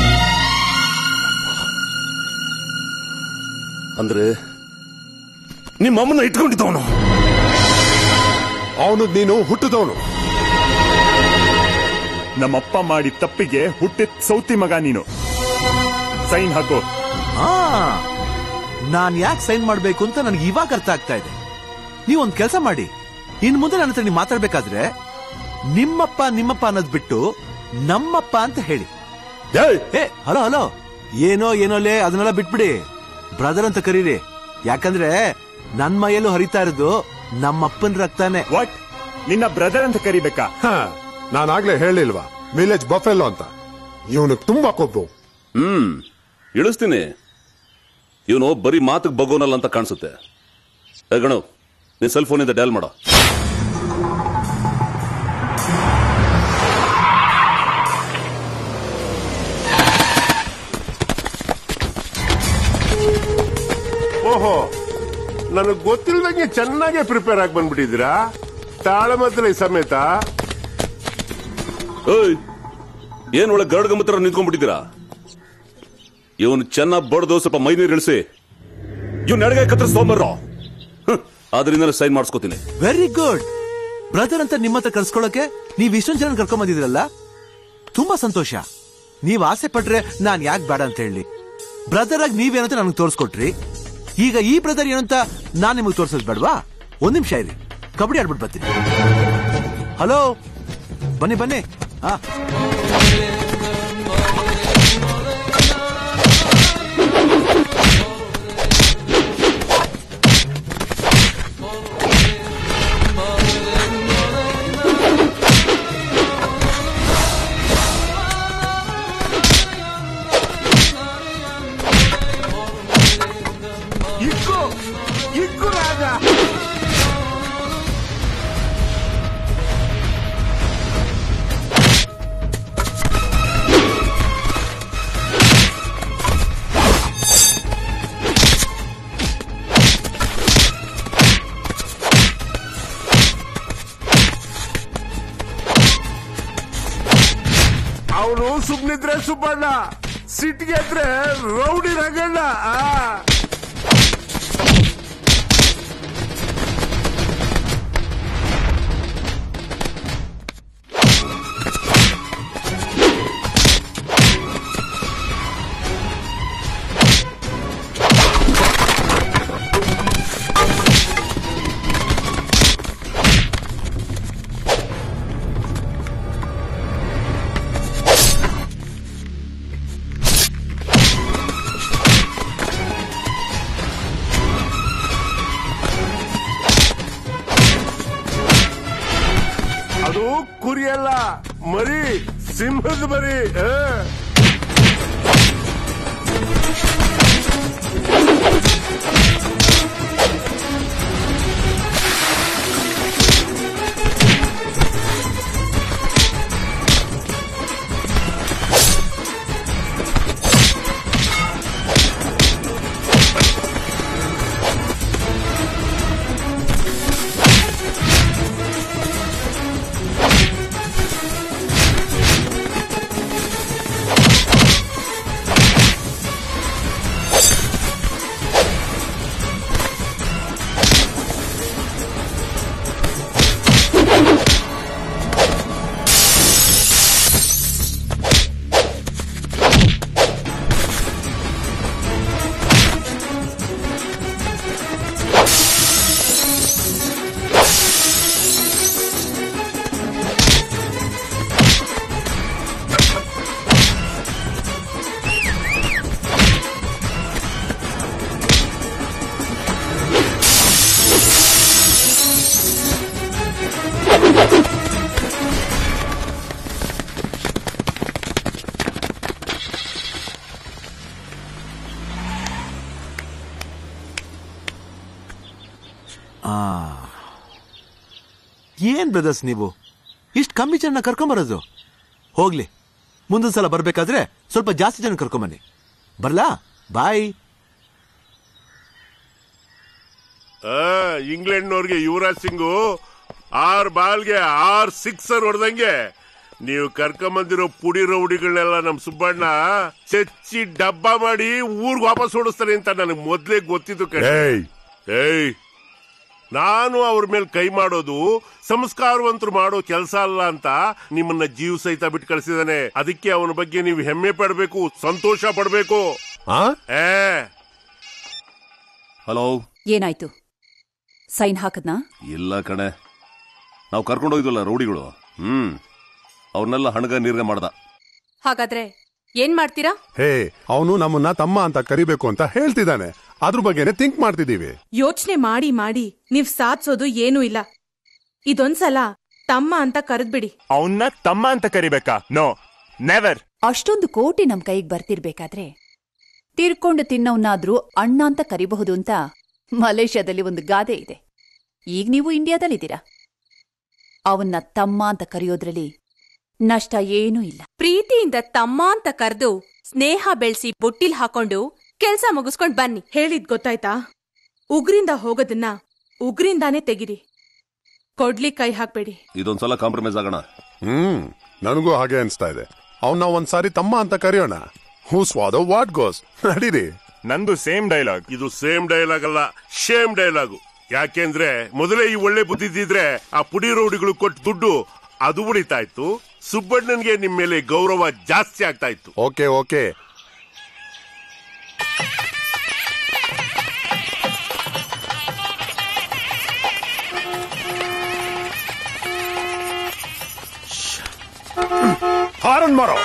ಅಂದ್ರೆ ನಿಮ್ಮಮ್ಮನ ಇಟ್ಕೊಂಡಿದ್ದವನು, ಅವನು ನೀನು ಹುಟ್ಟಿದವನು. ನಮ್ಮಪ್ಪ ಮಾಡಿ ತಪ್ಪಿಗೆ ಹುಟ್ಟಿದ ಸೌತಿ ಮಗ ನೀನು. ಸೈನ್ ಹಾಕು. ನಾನ್ ಯಾಕೆ ಸೈನ್ ಮಾಡ್ಬೇಕು ಅಂತ ನನಗೆ ಇವಾಗ ಅರ್ಥ ಆಗ್ತಾ ಇದೆ. ನೀವೊಂದ್ ಕೆಲಸ ಮಾಡಿ, ಇನ್ ಮುಂದೆ ನನ್ನ ಹತ್ರ ನೀವು ಮಾತಾಡ್ಬೇಕಾದ್ರೆ ನಿಮ್ಮಪ್ಪ ಅನ್ನೋದ್ ಬಿಟ್ಟು ನಮ್ಮಪ್ಪ ಅಂತ ಹೇಳಿ. ಹಲೋ ಹಲೋ, ಏನೋ ಏನೋಲೇ, ಅದನ್ನೆಲ್ಲ ಬಿಟ್ಬಿಡಿ. ಬ್ರದರ್ ಅಂತ ಕರೀರಿ. ಯಾಕಂದ್ರೆ ನನ್ ಮೈಯಲ್ಲೂ ಹರಿತಾ ಇರೋದು ನಮ್ಮಪ್ಪನ ರಕ್ತಾನೆ. ವಾಟ್, ನಿನ್ನ ಬ್ರದರ್ ಅಂತ ಕರಿಬೇಕಾ? ನಾನಾಗ್ಲೇ ಹೇಳಿಲ್ವಾ, ವಿಲೇಜ್ ಬಫೆಲ್ಲೋ ಅಂತ. ಇವನು ತುಂಬಾ ಕೊಬ್ಬು. ಇಳಿಸ್ತೀನಿ. ಇವನು ಬರೀ ಮಾತಿಗೆ ಬಗೋನಲ್ಲ ಅಂತ ಕಾಣಿಸುತ್ತೆ. ಗಣು, ನೀನ್ ಸೆಲ್ ಫೋನಿಂದ ಡಯಲ್ ಮಾಡೋ. ಓಹೋ, ನನಗೆ ಗೊತ್ತಿಲ್ಲದಂಗೆ ಚೆನ್ನಾಗೆ ಪ್ರಿಪೇರ್ ಆಗಿ ಬಂದ್ಬಿಟ್ಟಿದ್ದೀರಾ, ತಾಳಮದ್ದಲೆ ಸಮೇತ. ಏನ್ ಒಳಗೆ ಗರಡ್ಗಂಬತ್ತರ ನಿಂತ್ಕೊಂಡ್ಬಿಟ್ಟಿದ್ದೀರಾ? ಇವನು ಚೆನ್ನಾಗಿ ಬಡ್ದು ಸ್ವಲ್ಪ ಮೈ ನೀರು ಇಳಿಸಿ ಇವ್ನ ಎಡಗೈ ಕತ್ತರಿಸ್ಕೊಂಬರ್ರೋ. ಆದ್ರಿಂದ ಸೈನ್ ಮಾಡಿಸ್ಕೋತೀನಿ. Very good. ಬ್ರದರ್ ಅಂತ ನಿಮ್ಮ ಹತ್ರ ಕರ್ಸ್ಕೊಳಕ್ಕೆ ನೀವ್ ಇಷ್ಟೊಂದು ಜನ ಕರ್ಕೊಂಡ್ ಬಂದಿದ್ರಲ್ಲ, ತುಂಬಾ ಸಂತೋಷ. ನೀವ್ ಆಸೆ ಪಟ್ರೆ ನಾನ್ ಯಾಕೆ ಬೇಡ ಅಂತ ಹೇಳಿ. ಬ್ರದರ್ ಆಗಿ ನೀವೇನಂತ ನನಗೆ ತೋರಿಸ್ಕೊಟ್ರಿ. ಈಗ ಈ ಬ್ರದರ್ ಏನಂತ ನಾನ್ ನಿಮಗೆ ತೋರ್ಸೋದ್ ಬೇಡವಾ? 1 ನಿಮಿಷ ಇರಿ, ಕಬಡ್ಡಿ ಆಡ್ಬಿಟ್ಟು ಬರ್ತೀನಿ. ಹಲೋ, ಬನ್ನಿ ಬನ್ನಿ. ಇಕ್ಕು ರಾಜ. ಅವನು ಸುಮ್ನಿದ್ರೆ ಸುಬ್ಬಣ್ಣ, ಸಿಟ್ಟಿಗೆದ್ರೆ ರೌಡಿ ರಂಗಣ್ಣ. ಇದು ಕುರಿಯಲ್ಲ, ಮರಿ, ಸಿಂಹದ ಮರಿ. ಏನ್ ಬ್ರದರ್ಸ್ ನೀವು ಇಷ್ಟು ಕಮ್ಮಿ ಜನ ಕರ್ಕೊಂಬರೋದು? ಹೋಗ್ಲಿ, ಮುಂದೊಂದು ಸಲ ಬರ್ಬೇಕಾದ್ರೆ ಸ್ವಲ್ಪ ಜಾಸ್ತಿ ಜನ ಕರ್ಕೊಂಬನ್ನಿ. ಬರ್ಲಾ? ಬಾಯ್. ಇಂಗ್ಲೆಂಡ್ನವ್ರಿಗೆ ಯುವರಾಜ್ ಸಿಂಗು 6 ಬಾಲ್ಗೆ 6 ಸಿಕ್ಸರ್ ಹೊಡೆದಂಗೆ ನೀವು ಕರ್ಕೊಂಬಂದಿರೋ ಪುಡಿ ರೌಡಿಗಳನ್ನೆಲ್ಲ ನಮ್ ಸುಬ್ಬಣ್ಣ ಚಚ್ಚಿ ಡಬ್ಬ ಮಾಡಿ ಊರ್ಗ್ ವಾಪಸ್ ಓಡಿಸ್ತಾರೆ ಅಂತ ನನಗೆ ಮೊದ್ಲೇ ಗೊತ್ತಿತ್ತು. ಏಯ್, ನಾನು ಅವ್ರ ಮೇಲೆ ಕೈ ಮಾಡೋದು ಸಂಸ್ಕಾರವಂತರು ಮಾಡೋ ಕೆಲಸ ಅಲ್ಲ ಅಂತ ನಿಮ್ಮನ್ನ ಜೀವ ಸಹಿತ ಬಿಟ್ಟು ಕಳಿಸಿದಾನೆ. ಅದಕ್ಕೆ ಅವನ ಬಗ್ಗೆ ನೀವು ಹೆಮ್ಮೆ ಪಡಬೇಕು, ಸಂತೋಷ ಪಡಬೇಕು. ಹಲೋ, ಏನಾಯ್ತು? ಸೈನ್ ಹಾಕದ್ನಾ? ಇಲ್ಲ ಕಣೆ, ನಾವು ಕರ್ಕೊಂಡೋಗಿದ್ವಲ್ಲ ರೌಡಿಗಳು, ಅವ್ರನ್ನೆಲ್ಲ ಹಣಗ ನೀರ್ಗ ಮಾಡ್ದ. ಹಾಗಾದ್ರೆ ಏನ್ ಮಾಡ್ತೀರಾ? ಹೇ, ಅವನು ನಮ್ಮನ್ನ ತಮ್ಮ ಅಂತ ಕರಿಬೇಕು ಅಂತ ಹೇಳ್ತಿದ್ದಾನೆ. ಅದ್ರ ಬಗ್ಗೆನೆ ಥಿಂಕ್ ಮಾಡ್ತಿದೀವಿ. ಯೋಚನೆ ಮಾಡಿ ಮಾಡಿ ನೀವ್ ಸಾಧಿಸೋದು ಏನೂ ಇಲ್ಲ. ಇದೊಂದ್ಸಲ ತಮ್ಮ ಅಂತ ಕರೆದ್ಬಿಡಿ. ಅವನ್ನ ತಮ್ಮ ಅಂತ ಕರಿಬೇಕಾ? No, never. ಅಷ್ಟೊಂದು ಕೋಟಿ ನಮ್ ಕೈಗೆ ಬರ್ತಿರ್ಬೇಕಾದ್ರೆ ತೀರ್ಕೊಂಡು ತಿನ್ನೋನಾದ್ರೂ ಅಣ್ಣ ಅಂತ ಕರಿಬಹುದು ಅಂತ ಮಲೇಷ್ಯಾದಲ್ಲಿ ಒಂದು ಗಾದೆ ಇದೆ. ಈಗ ನೀವು ಇಂಡಿಯಾದಲ್ಲಿದ್ದೀರಾ. ಅವನ್ನ ತಮ್ಮ ಅಂತ ಕರೆಯೋದ್ರಲ್ಲಿ ನಷ್ಟ ಏನೂ ಇಲ್ಲ. ಪ್ರೀತಿಯಿಂದ ತಮ್ಮ ಅಂತ ಕರೆದು ಸ್ನೇಹ ಬೆಳೆಸಿ ಬೊಟ್ಟಿಲ್ ಹಾಕೊಂಡು ಕೆಲ್ಸ ಮುಗಿಸ್ಕೊಂಡ್ ಬನ್ನಿ. ಹೇಳಿದ್ ಗೊತ್ತಾಯ್ತಾ? ಉಗ್ರಿಂದ ಹೋಗೋದನ್ನ ಉಗ್ರಿಂದಾನೇ ತೆಗಿರಿ, ಕೊಡ್ಲಿ ಕೈ ಹಾಕ್ಬೇಡಿ. ಇದೊಂದ್ಸಲ ಕಾಂಪ್ರಮೈಸ್ ಆಗೋಣ. ನನಗೂ ಹಾಗೆ ಅನ್ಸ್ತಾ ಇದೆ. ಅವನ್ನ ಒಂದ್ಸಾರಿ ತಮ್ಮ ಅಂತ ಕರೆಯೋಣ. ಹೂ ಸ್ವಾದ ವಾಟ್ ಗೋಸ್. ನಡೀರಿ. ನಂದು ಸೇಮ್ ಡೈಲಾಗ್. ಇದು ಸೇಮ್ ಡೈಲಾಗ್ ಅಲ್ಲ, ಶೇಮ್ ಡೈಲಾಗು. ಯಾಕೆಂದ್ರೆ ಮೊದಲೇ ಈ ಒಳ್ಳೆ ಬುದ್ಧಿದ್ರೆ ಆ ಪುಡಿ ರೌಡಿಗಳು ಕೊಟ್ಟು ದುಡ್ಡು ಅದು ಉಳಿತಾ ಇತ್ತು. ಸುಬ್ಬಣ್ಣನ್ಗೆ ನಿಮ್ ಮೇಲೆ ಗೌರವ ಜಾಸ್ತಿ ಆಗ್ತಾ ಇತ್ತು. Okay okay. ಹಾರನ್ ಮಾರೋ.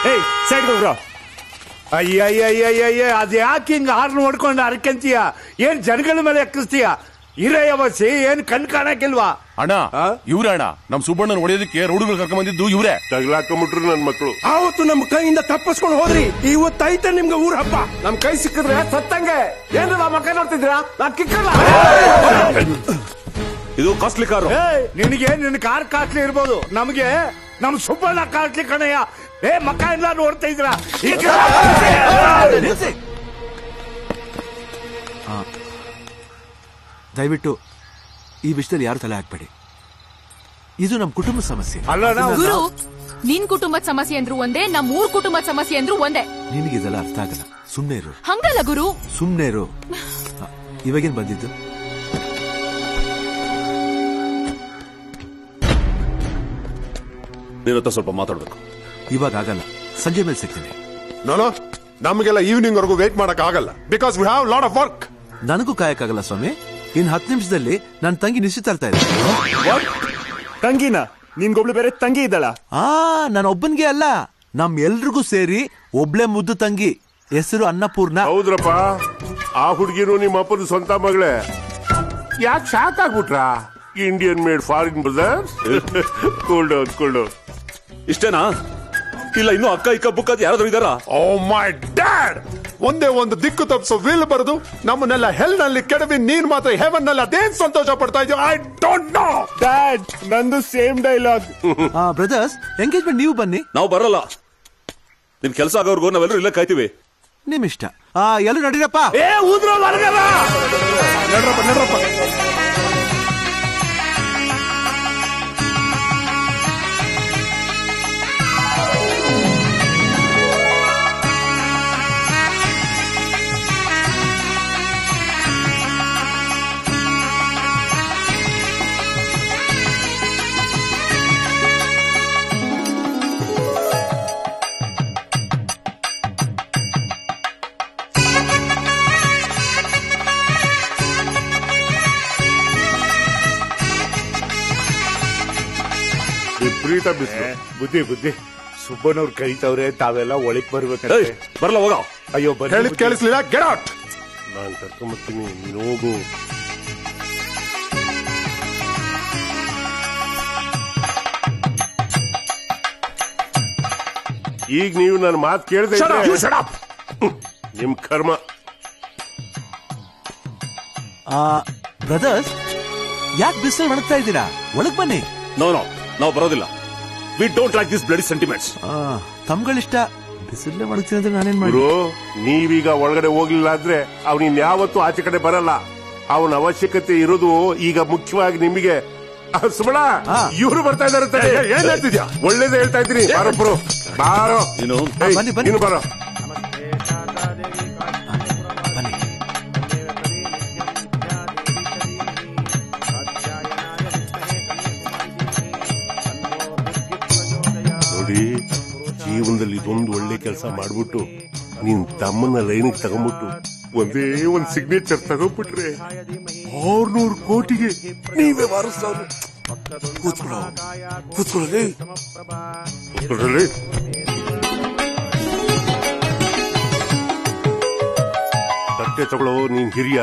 ಅಯ್ಯ ಅದ್ ಯಾಕೆ ಹಿಂಗ ಹಾರ್ನ್ ಹೊಡ್ಕೊಂಡು ಅರ್ಕಂತೀಯ? ಏನ್ ಜನಗಳ ಮೇಲೆ ಎಕ್ಕಿಸ್ತೀಯ? ಇರಯವಸಿ ಏನ್ ಕಣ್ ಕಾಣಕ್ಕಿಲ್ವಾ? ಅಣ್ಣ, ಇವ್ರೆ ಅಣ್ಣ ನಮ್ ಸುಬ್ಬಣ್ಣನ ಹೊಡೆಯೋದಕ್ಕೆ ರೌಡಿಗಳು ಕರ್ಕೊಂಡ್ ಬಂದಿದ್ದು ಇವ್ರೆ. ತಗ್ಲಾಕೊಂಡ್ಬಿಟ್ರು ನನ್ ಮಕ್ಕಳು. ಆವತ್ತು ನಮ್ ಕೈಯಿಂದ ತಪ್ಪಿಸ್ಕೊಂಡು ಹೋದ್ರಿ. ಇವತ್ತೈತೆ ನಿಮ್ಗೆ ಊರ ಹಬ್ಬ. ನಮ್ ಕೈ ಸಿಕ್ಕಿದ್ರೆ ಸತ್ತಂಗೆ. ಏನಿಲ್ಲ ಮಕ್ಕ ನೋಡ್ತಿದ್ದೀರಾ? ನಾನ್ ಕಿಕ್ಕಲ್ಲ. ಇದು ಕಾಸ್ಟ್ಲಿ ಕಾರು. ನಿನಗೆ ನಿನ್ ಕಾರ್ ಕಾಸ್ಟ್ಲಿ ಇರ್ಬೋದು, ನಮ್ಗೆ ನಮ್ ಸುಬ್ಬಣ್ಣ ಕಾಸ್ಟ್ಲಿ ಕಣಯ್ಯ. ಮಕ್ಕ ಎಲ್ಲ ನೋಡ್ತಾ ಇದ್ರ. ದಯವಿಟ್ಟು ಈ ವಿಷಯದಲ್ಲಿ ಯಾರು ತಲೆ ಹಾಕ್ಬೇಡಿ. ಇದು ನಮ್ ಕುಟುಂಬದ ಸಮಸ್ಯೆ. ಗುರು, ನಿನ್ ಕುಟುಂಬದ ಸಮಸ್ಯೆ ಅಂದ್ರು ಒಂದೇ, ನಮ್ ಊರ್ ಕುಟುಂಬದ ಸಮಸ್ಯೆ ಅಂದ್ರು ಒಂದೇ. ನಿನಗೆ ಇದೆಲ್ಲ ಅರ್ಥ ಆಗಲ್ಲ. ಸುಮ್ನೆ ಇರು. ಹಂಗಲ್ಲ ಗುರು, ಸುಮ್ನೆ ಇರು. ಇವಾಗೇನ್ ಬಂದಿದ್ದು? ನಿನ್ನ ಹತ್ರ ಸ್ವಲ್ಪ ಮಾತಾಡ್ಬೇಕು. ಇವಾಗ ಆಗಲ್ಲ, ಸಂಜೆ ಮೇಲೆ ಸಿಗ್ತೀನಿ. ನಾನು ನಮಗೆಲ್ಲ ಈವ್ನಿಂಗ್ ವರೆಗೂ ವೇಟ್ ಮಾಡಕ್ ಆಗಲ್ಲ. Because we have lot of work. ನನಗೂ ಕಾಯಕ್ಕಾಗಲ್ಲ ಸ್ವಾಮಿ. ಇನ್ 10 ನಿಮಿಷದಲ್ಲಿ ನನ್ನ ತಂಗಿ ನಿಶ್ಚಿತಾರ್ಥ ಇದೆ. ತಂಗಿನ? ನಿನ್ಗೊಬ್ಳು ಬೇರೆ ತಂಗಿ ಇದ್ದಾಳ? ನಾನು ಒಬ್ಬನ್ಗೆ ಅಲ್ಲ, ನಮ್ ಎಲ್ರಿಗೂ ಸೇರಿ ಒಬ್ಳೆ ಮುದ್ದು ತಂಗಿ. ಹೆಸರು ಅನ್ನಪೂರ್ಣ. ಹೌದ್ರಪ್ಪ, ಆ ಹುಡುಗಿನೂ ನಿಮ್ಮ ಅಪ್ಪನ ಸ್ವಂತ ಮಗಳೇ. ಯಾಕೆ ಶಾಕ್ ಆಗ್ಬಿಟ್ರಾ? Indian made foreign brother. Cool down. ಇಷ್ಟೇನಾ? ಇಲ್ಲ ಇನ್ನು ಅಕ್ಕ ಇಕ್ಕ ಬುಕ್ ಅದು ಯಾರಾದ್ರೂ ಇದಾರ? ಓ ಮೈ ಡ್ಯಾಡ್, ಒಂದೇ ಒಂದು ದಿಕ್ಕು ತಪ್ಪಿಸೋ ವಿಲ್ ಬರೆದು ನಮ್ಮನ್ನೆಲ್ಲ ಹೆಲ್ ನಲ್ಲಿ ಕೆಡವಿ ನೀನ್ ಮಾತ್ರ ಹೆವನ್ ನಲ್ಲಿ ಅದೇನ್ ಸಂತೋಷ ಪಡ್ತಾ ಇದೆಯೋ ಐ ಡೋಂಟ್ ನೋ. ಡ್ಯಾಡ್, ನಂದು ಸೇಮ್ ಡೈಲಾಗ್. ಬ್ರದರ್ಸ್, ಎಂಗೇಜ್ಮೆಂಟ್ ನೀವು ಬನ್ನಿ. ನಾವು ಬರಲ್ಲ. ನಿನ್ ಕೆಲಸ ಆಗೋರ್ಗು ನಾವೆಲ್ಲರೂ ಇಲ್ಲೇ ಕಾಯ್ತೀವಿ. ನಿಮ್ ಇಷ್ಟ. ಎಲ್ಲರೂ ನಡೀರಪ್ಪ. ನಡ್ರಪ್ಪ. ವಿಪರೀತ ಬಿಸ್ಲು. ಬುದ್ಧಿ ಸುಬ್ಬನವ್ರು ಕರೀತವ್ರೆ, ತಾವೆಲ್ಲ ಒಳಗ್ ಬರ್ಬೇಕಂತೆ. ಬರಲ್ಲ ಹೋಗ. ಅಯ್ಯೋ ಹೇಳಿದ್ ಕೇಳಿಸ್ಲಿಲ್ಲ, ಗೆಟ್ ಔಟ್. ನಾನ್ ಕರ್ಕೊಂಬರ್ತೀನಿ, ನೀನು ಹೋಗು. ಈಗ ನೀವು ನನ್ನ ಮಾತು ಕೇಳದೆ ನಿಮ್ ಕರ್ಮ. ಬ್ರದರ್ಸ್, ಯಾಕೆ ಬಿಸಿಲು ಒಣಗ್ತಾ ಇದ್ದೀರಾ? ಒಳಗ್ ಬನ್ನಿ. ನೋ ನಾವು ಬರೋದಿಲ್ಲ. We don't like this bloody sentiments. ತಮ್ಗಳಿಷ್ಟ. ಬಿಸಿಲೇ ಒಣಗ್ತೀನಿ ಅಂದ್ರೆ ನಾನೇನ್ ಮಾಡಿ? ನೀವೀಗ ಒಳಗಡೆ ಹೋಗ್ಲಿಲ್ಲ ಅಂದ್ರೆ ಅವನಿನ್ ಯಾವತ್ತೂ ಆಚೆ ಕಡೆ ಬರಲ್ಲ. ಅವನ ಅವಶ್ಯಕತೆ ಇರೋದು ಈಗ ಮುಖ್ಯವಾಗಿ ನಿಮಗೆ. ಸುಮಣ, ಇವ್ರು ಬರ್ತಾ ಇದಾರೆ. ಏನ್ ಹೇಳ್ತಿದ್ಯಾ? ಒಳ್ಳೇದೇ ಹೇಳ್ತಾ ಇದ್ದೀನಿ. ಬಾರೊಬ್ರು ಬಾರೋ. ನೀನು ಬಾರೋ. ನೋಡಿ, ಜೀವನದಲ್ಲಿ ಇದೊಂದು ಒಳ್ಳೆ ಕೆಲಸ ಮಾಡ್ಬಿಟ್ಟು ನೀನ್ ತಮ್ಮನ್ನ ಲೈನಿಗೆ ತಗೊಂಡ್ಬಿಟ್ಟು ಒಂದೇ ಒಂದ್ ಸಿಗ್ನೇಚರ್ ತಗೊಂಡ್ಬಿಟ್ರೆ 600 ಕೋಟಿಗೆ ನೀವೇ ವಾರಸ್ತಾವ್ರು. ಕೂತ್ಕೊಳ್ಳಿ. ತಟ್ಟೆ ತಗೊಳ್ಳೋ, ನೀನ್ ಹಿರಿಯ.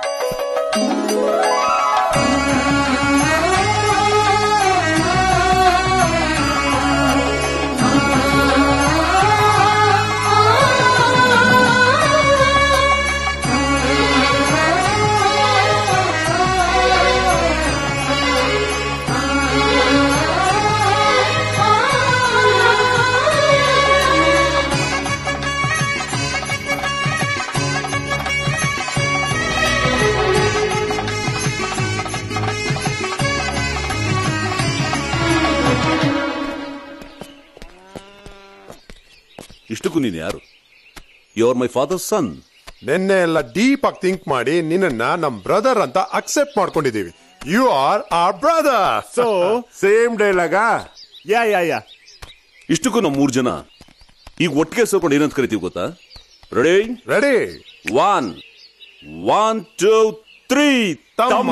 ಇಷ್ಟಕ್ಕೂ ನೀನು ಯಾರು? You are my father's son. ನಿನ್ನೆ ಎಲ್ಲ ಡೀಪ್ ಆಗಿ ಥಿಂಕ್ ಮಾಡಿ ನಿನ್ನ ನಮ್ ಬ್ರದರ್ ಅಂತ ಅಕ್ಸೆಪ್ಟ್ ಮಾಡ್ಕೊಂಡಿದೀವಿ. You are are brother. So same ಡೈಲಾಗಾ? ಯಾ. ಇಷ್ಟಕ್ಕೂ ನಾವು 3 ಜನ ಈಗ ಒಟ್ಟಿಗೆ ಸೇರ್ಕೊಂಡು ಏನಂತ ಕರಿತೀವಿ ಗೊತ್ತಾ? ರೆಡಿ? 1 2 3. ತಮ್ಮ.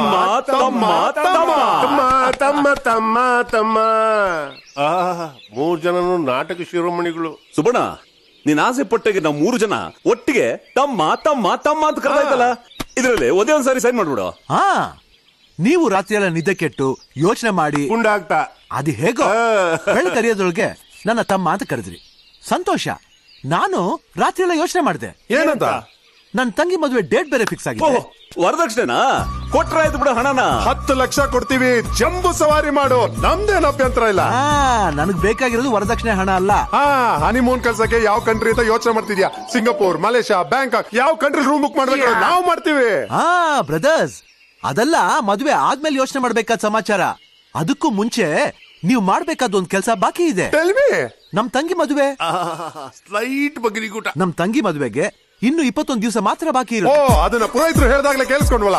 3 ಜನನು ನಾಟಕ ಶಿರೋಮಣಿಗಳು. ಸುಬಣ್ಣ, ನೀನ್ ಆಸೆ ಪಟ್ಟೆಗೆ ನಾವು 3 ಜನ ಒಟ್ಟಿಗೆ ತಮ್ಮ ಅಂತ ಕರೆದಾಯ್ತಲ್ಲ. ಇದ್ರಲ್ಲಿ ಒಂದೇ ಒಂದ್ಸಾರಿ ಸೈನ್ ಮಾಡ್ಬಿಡು. ನೀವು ರಾತ್ರಿ ಎಲ್ಲ ನಿದ್ದೆ ಕೆಟ್ಟು ಯೋಚನೆ ಮಾಡಿ ಉಂಡಾಗ್ತಾ ಅದು ಹೇಗೋ ಕರೆಯೋದ್ರೊಳಗೆ ನನ್ನ ತಮ್ಮ ಅಂತ ಕರೆದ್ರಿ. ಸಂತೋಷ. ನಾನು ರಾತ್ರಿ ಎಲ್ಲ ಯೋಚನೆ ಮಾಡಿದೆ. ಏನಂತ? ನನ್ನ ತಂಗಿ ಮದುವೆ ಡೇಟ್ ಬೇರೆ ಫಿಕ್ಸ್ ಆಗಿದೆ. ವರದಕ್ಷಿಣೆನಾ ಕೊಟ್ರಾಯ್ತು ಬಿಡ. ಹಣನ 10 ಲಕ್ಷ ಕೊಡ್ತೀವಿ, ಜಂಬೂ ಸವಾರಿ ಮಾಡು, ನಮ್ದೇನು ಅಭ್ಯಂತರ ಇಲ್ಲ. ನನಗ್ ಬೇಕಾಗಿರೋದು ವರದಕ್ಷಿಣೆ ಹಣ ಅಲ್ಲ. ಹನಿಮೂನ್ ಕಲ್ಸಕ್ಕೆ ಯಾವ ಕಂಟ್ರಿ ಅಂತ ಯೋಚನೆ ಮಾಡ್ತಿದ್ಯಾ? ಸಿಂಗಾಪುರ್, ಮಲೇಷ್ಯಾ, ಬ್ಯಾಂಕಾಕ್, ಯಾವ ಕಂಟ್ರಿ ರೂಮ್ ಬುಕ್ ಮಾಡ್ಬೇಕು ನಾವು ಮಾಡ್ತೀವಿ. ಬ್ರದರ್ಸ್, ಅದೆಲ್ಲ ಮದುವೆ ಆದ್ಮೇಲೆ ಯೋಚನೆ ಮಾಡ್ಬೇಕಾದ ಸಮಾಚಾರ. ಅದಕ್ಕೂ ಮುಂಚೆ ನೀವು ಮಾಡ್ಬೇಕಾದ ಒಂದ್ ಕೆಲಸ ಬಾಕಿ ಇದೆ. ನಮ್ ತಂಗಿ ಮದುವೆ. ಸ್ಲೈಟ್ ಬಗ್ರಿಗೂಟ. ನಮ್ ತಂಗಿ ಮದುವೆಗೆ ಇನ್ನು 21 ದಿವಸ ಮಾತ್ರ ಬಾಕಿ ಇರೋ. ಅದನ್ನ ಪುರೋಹಿತರು ಹೇಳಿದಾಗ್ಲೇ ಕೇಳಿಸ್ಕೊಂಡ್ವಲ್ಲ.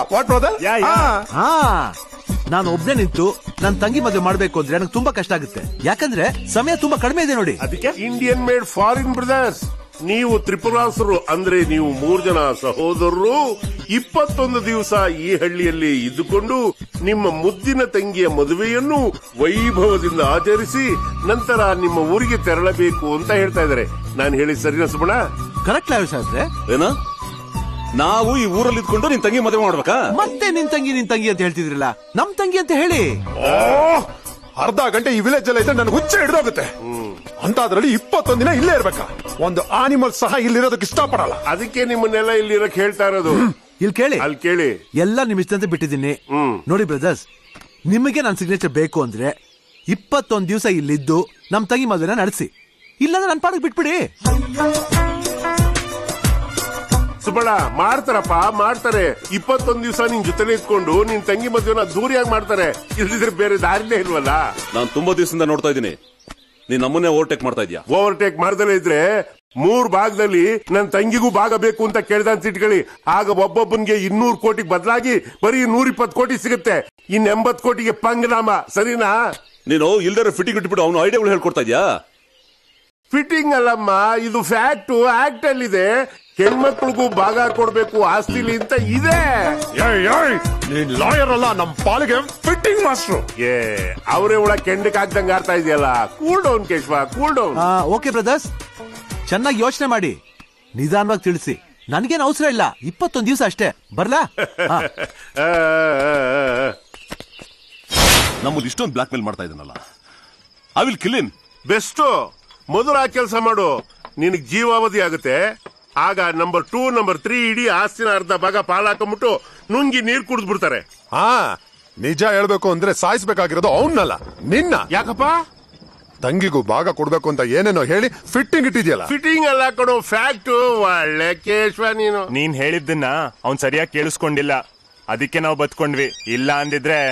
ನಾನು ಒಬ್ನೇ ನಿಂತು ನನ್ ತಂಗಿ ಮದುವೆ ಮಾಡ್ಬೇಕು ಅಂದ್ರೆ ನನಗೆ ತುಂಬಾ ಕಷ್ಟ ಆಗುತ್ತೆ. ಯಾಕಂದ್ರೆ ಸಮಯ ತುಂಬಾ ಕಡಿಮೆ ಇದೆ ನೋಡಿ. ಅದಕ್ಕೆ ಇಂಡಿಯನ್ ಮೇಡ್ ಫಾರಿನ್ ಬ್ರದರ್ಸ್. ನೀವು ತ್ರಿಪುರಾಸುರು ಅಂದ್ರೆ ನೀವು 3 ಜನ ಸಹೋದರರು 21 ದಿವಸ ಈ ಹಳ್ಳಿಯಲ್ಲಿ ಇದ್ದುಕೊಂಡು ನಿಮ್ಮ ಮುದ್ದಿನ ತಂಗಿಯ ಮದುವೆಯನ್ನು ವೈಭವದಿಂದ ಆಚರಿಸಿ ನಂತರ ನಿಮ್ಮ ಊರಿಗೆ ತೆರಳಬೇಕು ಅಂತ ಹೇಳ್ತಾ ಇದ್ದಾರೆ. ನಾನು ಹೇಳಿ ಸರಿನಾ ಸುಮಣ? ಕರೆಕ್ಟ್ ಸಾಹೇಬ್ರೆ. ಏನ ನಾವು ಈ ಊರಲ್ಲಿ ಇದ್ಕೊಂಡು ನಿನ್ ತಂಗಿ ಮದುವೆ ಮಾಡ್ಬೇಕಾ? ಮತ್ತೆ ನಿನ್ ತಂಗಿ ಅಂತ ಹೇಳ್ತಿದ್ರಲ್ಲ, ನಮ್ ತಂಗಿ ಅಂತ ಹೇಳಿ. ಅರ್ಧ ಗಂಟೆ ಈ ವಿಲೇಜ್ ಎಲ್ಲ ಇದ್ರೆ ನನಗೆ ಹುಚ್ಚ ಹಿಡಿದೋಗುತ್ತೆ. ಅಂತ ಅದ್ರಲ್ಲಿ 21 ದಿನ ಇಲ್ಲೇ ಇರ್ಬೇಕಾ? ಒಂದು ಆನಿಮಲ್ ಸಹ ಇಲ್ಲಿರೋದಕ್ಕೆ ಇಷ್ಟಪಡಲ್ಲ. ಅದಕ್ಕೆ ನಿಮ್ಮನ್ನೆಲ್ಲ ಇಲ್ಲಿರಕ್ ಹೇಳ್ತಾ ಇರೋದು. ಇಲ್ಲಿ ಕೇಳಿ, ಅಲ್ಲಿ ಕೇಳಿ, ಎಲ್ಲ ನಿಮ್ ಇಷ್ಟಂತೆ ಬಿಟ್ಟಿದ್ದೀನಿ. ನೋಡಿ ಬ್ರದರ್ಸ್, ನಿಮಗೆ ನನ್ನ ಸಿಗ್ನೇಚರ್ ಬೇಕು ಅಂದ್ರೆ 21 ದಿವಸ ಇಲ್ಲಿದ್ದು ನಮ್ ತಂಗಿ ಮದುವೆನ ನಡೆಸಿ, ಇಲ್ಲಾಂದ್ರೆ ನನ್ನ ಪಾಡಿಗೆ ಬಿಟ್ಬಿಡಿ. ಸುಬ್ಬಣ್ಣ ಮಾಡ್ತಾರಪ್ಪ, ಮಾಡ್ತಾರೆ. 21 ದಿವಸ ನಿನ್ ಜೊತೆಲೆ ಇದ್ಕೊಂಡು ನಿನ್ ತಂಗಿ ಮದುವೆನ ದೂರಿಯಾಗಿ ಮಾಡ್ತಾರೆ. ಇಲ್ದಿದ್ರೆ ಬೇರೆ ದಾರಿನೇ ಇಲ್ವಲ್ಲ. ನಾನು ತುಂಬಾ ದಿವಸದಿಂದ ನೋಡ್ತಾ ಇದ್ದೀನಿ, ನೀನ್ ನಮ್ಮನ್ನೇ ಓವರ್ಟೇಕ್ ಮಾಡ್ತಾ ಇದ್ಯಾ. ಓವರ್ಟೇಕ್ ಮಾಡ್ದಲೇ ಇದ್ರೆ 3 ಭಾಗದಲ್ಲಿ ನನ್ ತಂಗಿಗೂ ಭಾಗ ಬೇಕು ಅಂತ ಕೇಳ್ದಂತ ಇಟ್ಕೊಳ್ಳಿ. ಆಗ ಒಬ್ಬೊಬ್ಬನ್ಗೆ 200 ಕೋಟಿಗೆ ಬದಲಾಗಿ ಬರೀ 120 ಕೋಟಿ ಸಿಗುತ್ತೆ. 80 ಕೋಟಿಗೆ ಪಂಗನಾಮ. ಸರಿನಾ? ನೀನು ಇಲ್ದರ ಫಿಟ್ಟಿಂಗ್ ಇಟ್ಬಿಟ್ಟು ಅವನು ಐಡಿಯಾಗಳು ಹೇಳ್ಕೊಡ್ತಾ ಇದ್ಯಾ. ಫಿಟ್ಟಿಂಗ್ ಅಲ್ಲಮ್ಮ, ಇದು ಫ್ಯಾಕ್ಟ್. ಆಕ್ಟ್ ಅಲ್ಲಿದೆ, ಹೆಣ್ಮಕ್ಳಿಗೂ ಭಾಗ ಕೊಡ್ಬೇಕು ಆಸ್ತಿಲಿ ಅಂತ ಇದೆ. ನೀನ್ ಲಾಯರ್ ಅಲ್ಲ, ನಮ್ ಪಾಲಿಗೆ ಫಿಟ್ಟಿಂಗ್ ಮಾಸ್ಟ್ರು. ಅವರೇ ಒಳಗೆ ಕೆಂಡಕ್ ಹಾಕ್ದಂಗ ಆಡ್ತಾ ಇದೆಯಲ್ಲ. Cool down Keshava, cool down. Okay brothers, ಚೆನ್ನಾಗಿ ಯೋಚನೆ ಮಾಡಿ ನಿಧಾನವಾಗಿ ತಿಳಿಸಿ. ನನ್ಗೇನು ಅವಸರ ಇಲ್ಲ, 21 ದಿವಸ ಅಷ್ಟೇ. ಬರ್ಲಾ? ನಮ್ಮದು ಇಷ್ಟೊಂದು ಬ್ಲಾಕ್ ಮೇಲ್ ಮಾಡ್ತಾ ಇದನ್ನಲ್ಲ, I will kill him. Best. ಮೊದಲು ಆ ಕೆಲಸ ಮಾಡು, ನಿನಗ್ ಜೀವಾವಧಿ ಆಗುತ್ತೆ. ಆಗ ನಂಬರ್ 2, ನಂಬರ್ 3 ಇಡೀ ಆಸ್ತಿನ ಅರ್ಧ ಭಾಗ ಪಾಲಾಕೊಂಡ್ಬಿಟ್ಟು ನುಂಗಿ ನೀರ್ ಕುಡಿದ್ ಬಿಡ್ತಾರೆ. ನಿಜ ಹೇಳ್ಬೇಕು ಅಂದ್ರೆ ಸಾಯಿಸ್ಬೇಕಾಗಿರೋದು ಅವನ್ನಲ್ಲ, ನಿನ್ನ. ಯಾಕಪ್ಪ? ತಂಗಿಗೂ ಭಾಗ ಕೊಡ್ಬೇಕು ಅಂತ ಏನೇನೋ ಹೇಳಿ ಫಿಟ್ಟಿಂಗ್ ಇಟ್ಟಿದ್ಯಲ್ಲ. ಫಿಟ್ಟಿಂಗ್ ಅಲ್ಲ ಕೊಡು, ಫ್ಯಾಕ್ಟ್. ಒಳ್ಳೆ ಕೇಶವ ನೀನು. ನೀನ್ ಹೇಳಿದ್ದನ್ನ ಅವ್ನ್ ಸರಿಯಾಗಿ ಕೇಳಿಸ್ಕೊಂಡಿಲ್ಲ, ಅದಕ್ಕೆ ನಾವು ಬದ್ಕೊಂಡ್ವಿ. ಇಲ್ಲ ಅಂದಿದ್ರೆ.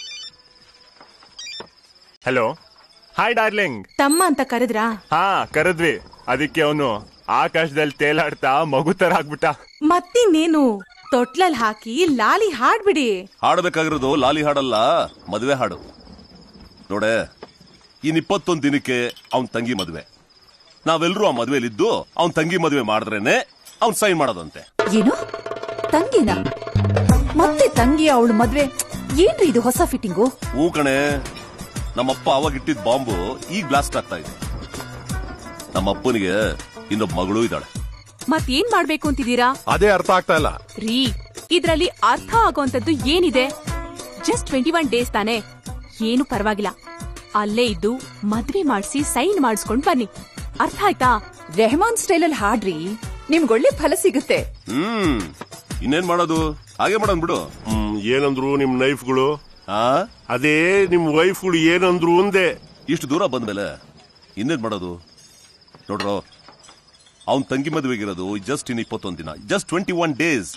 Hello, hi darling. ತಮ್ಮ ಅಂತ ಕರೆದ್ರಾ? ಹಾ ಕರೆದ್ವಿ. ಅದಕ್ಕೆ ಅವನು ಆಕಾಶದಲ್ಲಿ ತೇಲಾಡ್ತಾ ಮಗು ತರ ಆಗ್ಬಿಟ್ಟ. ಮತ್ತಿನ್ನೇನು, ತೊಟ್ಲಲ್ಲಿ ಹಾಕಿ ಲಾಲಿ ಹಾಡ್ಬಿಡಿ. ಹಾಡಬೇಕಾಗಿರೋದು ಲಾಲಿ ಹಾಡಲ್ಲ, ಮದುವೆ ಹಾಡು. ನೋಡೆ, ಇನ್ 21 ದಿನಕ್ಕೆ ಅವನ್ ತಂಗಿ ಮದುವೆ. ನಾವೆಲ್ಲರೂ ಆ ಮದುವೆಲಿದ್ದು ಅವನ್ ತಂಗಿ ಮದುವೆ ಮಾಡಿದ್ರೇನೆ ಅವ್ನ್ ಸೈನ್ ಮಾಡೋದಂತೆ. ಏನು ತಂಗಿನ? ಮತ್ತೆ ತಂಗಿ ಅವಳು ಮದ್ವೆ? ಏನ್ರಿ ಇದು ಹೊಸ ಫಿಟ್ಟಿಂಗು? ಹೂ ಕಣೆ, ನಮ್ಮಪ್ಪ ಅವಾಗ ಇಟ್ಟಿದ್ ಬಾಂಬು ಈಗ ಬ್ಲಾಸ್ಟ್ ಆಗ್ತಾ ಇದೆ. ನಮ್ಮಪ್ಪನಿಗೆ ಇನ್ನೊಬ್ಬ ಮಗಳು ಇದ್ದಾಳೆ. ಮತ್ತೇನ್ ಮಾಡ್ಬೇಕು ಅಂತಿದ್ದೀರಾ? ಅದೇ ಅರ್ಥ ಆಗ್ತಾ ಇಲ್ಲ ರೀ. ಇದ್ರಲ್ಲಿ ಅರ್ಥ ಆಗೋಂತದ್ದು ಏನಿದೆ? ಜಸ್ಟ್ 21 ಡೇಸ್ ತಾನೆ, ಏನು ಪರವಾಗಿಲ್ಲ. ಅಲ್ಲೇ ಇದ್ದು ಮದ್ವೆ ಮಾಡಿಸಿ ಸೈನ್ ಮಾಡಿಸ್ಕೊಂಡ್ ಬನ್ನಿ. ಅರ್ಥ ಆಯ್ತಾ? ರೆಹಮಾನ್ ಸ್ಟೈಲಲ್ಲಿ ಹಾಡ್ರಿ, ನಿಮ್ಗೊಳ್ಳೆ ಫಲ ಸಿಗುತ್ತೆ. ಇನ್ನೇನ್ ಮಾಡೋದು, ಹಾಗೆ ಮಾಡೋಣ ಬಿಡು. ಏನಂದ್ರು ನಿಮ್ ನೈಫ್ಗಳು? ಅದೇ ನಿಮ್ ವೈಫ್ಗಳು ಏನಂದ್ರು ಒಂದೇ. ಇಷ್ಟು ದೂರ ಬಂದ್ಮೇಲೆ ಇನ್ನೇನ್ ಮಾಡೋದು? ನೋಡ್ರೋ, ಅವನ್ ತಂಗಿ ಮದುವೆಗಿರೋದು ಜಸ್ಟ್ ಇನ್ 21 ದಿನ, ಜಸ್ಟ್ 21 ಡೇಸ್.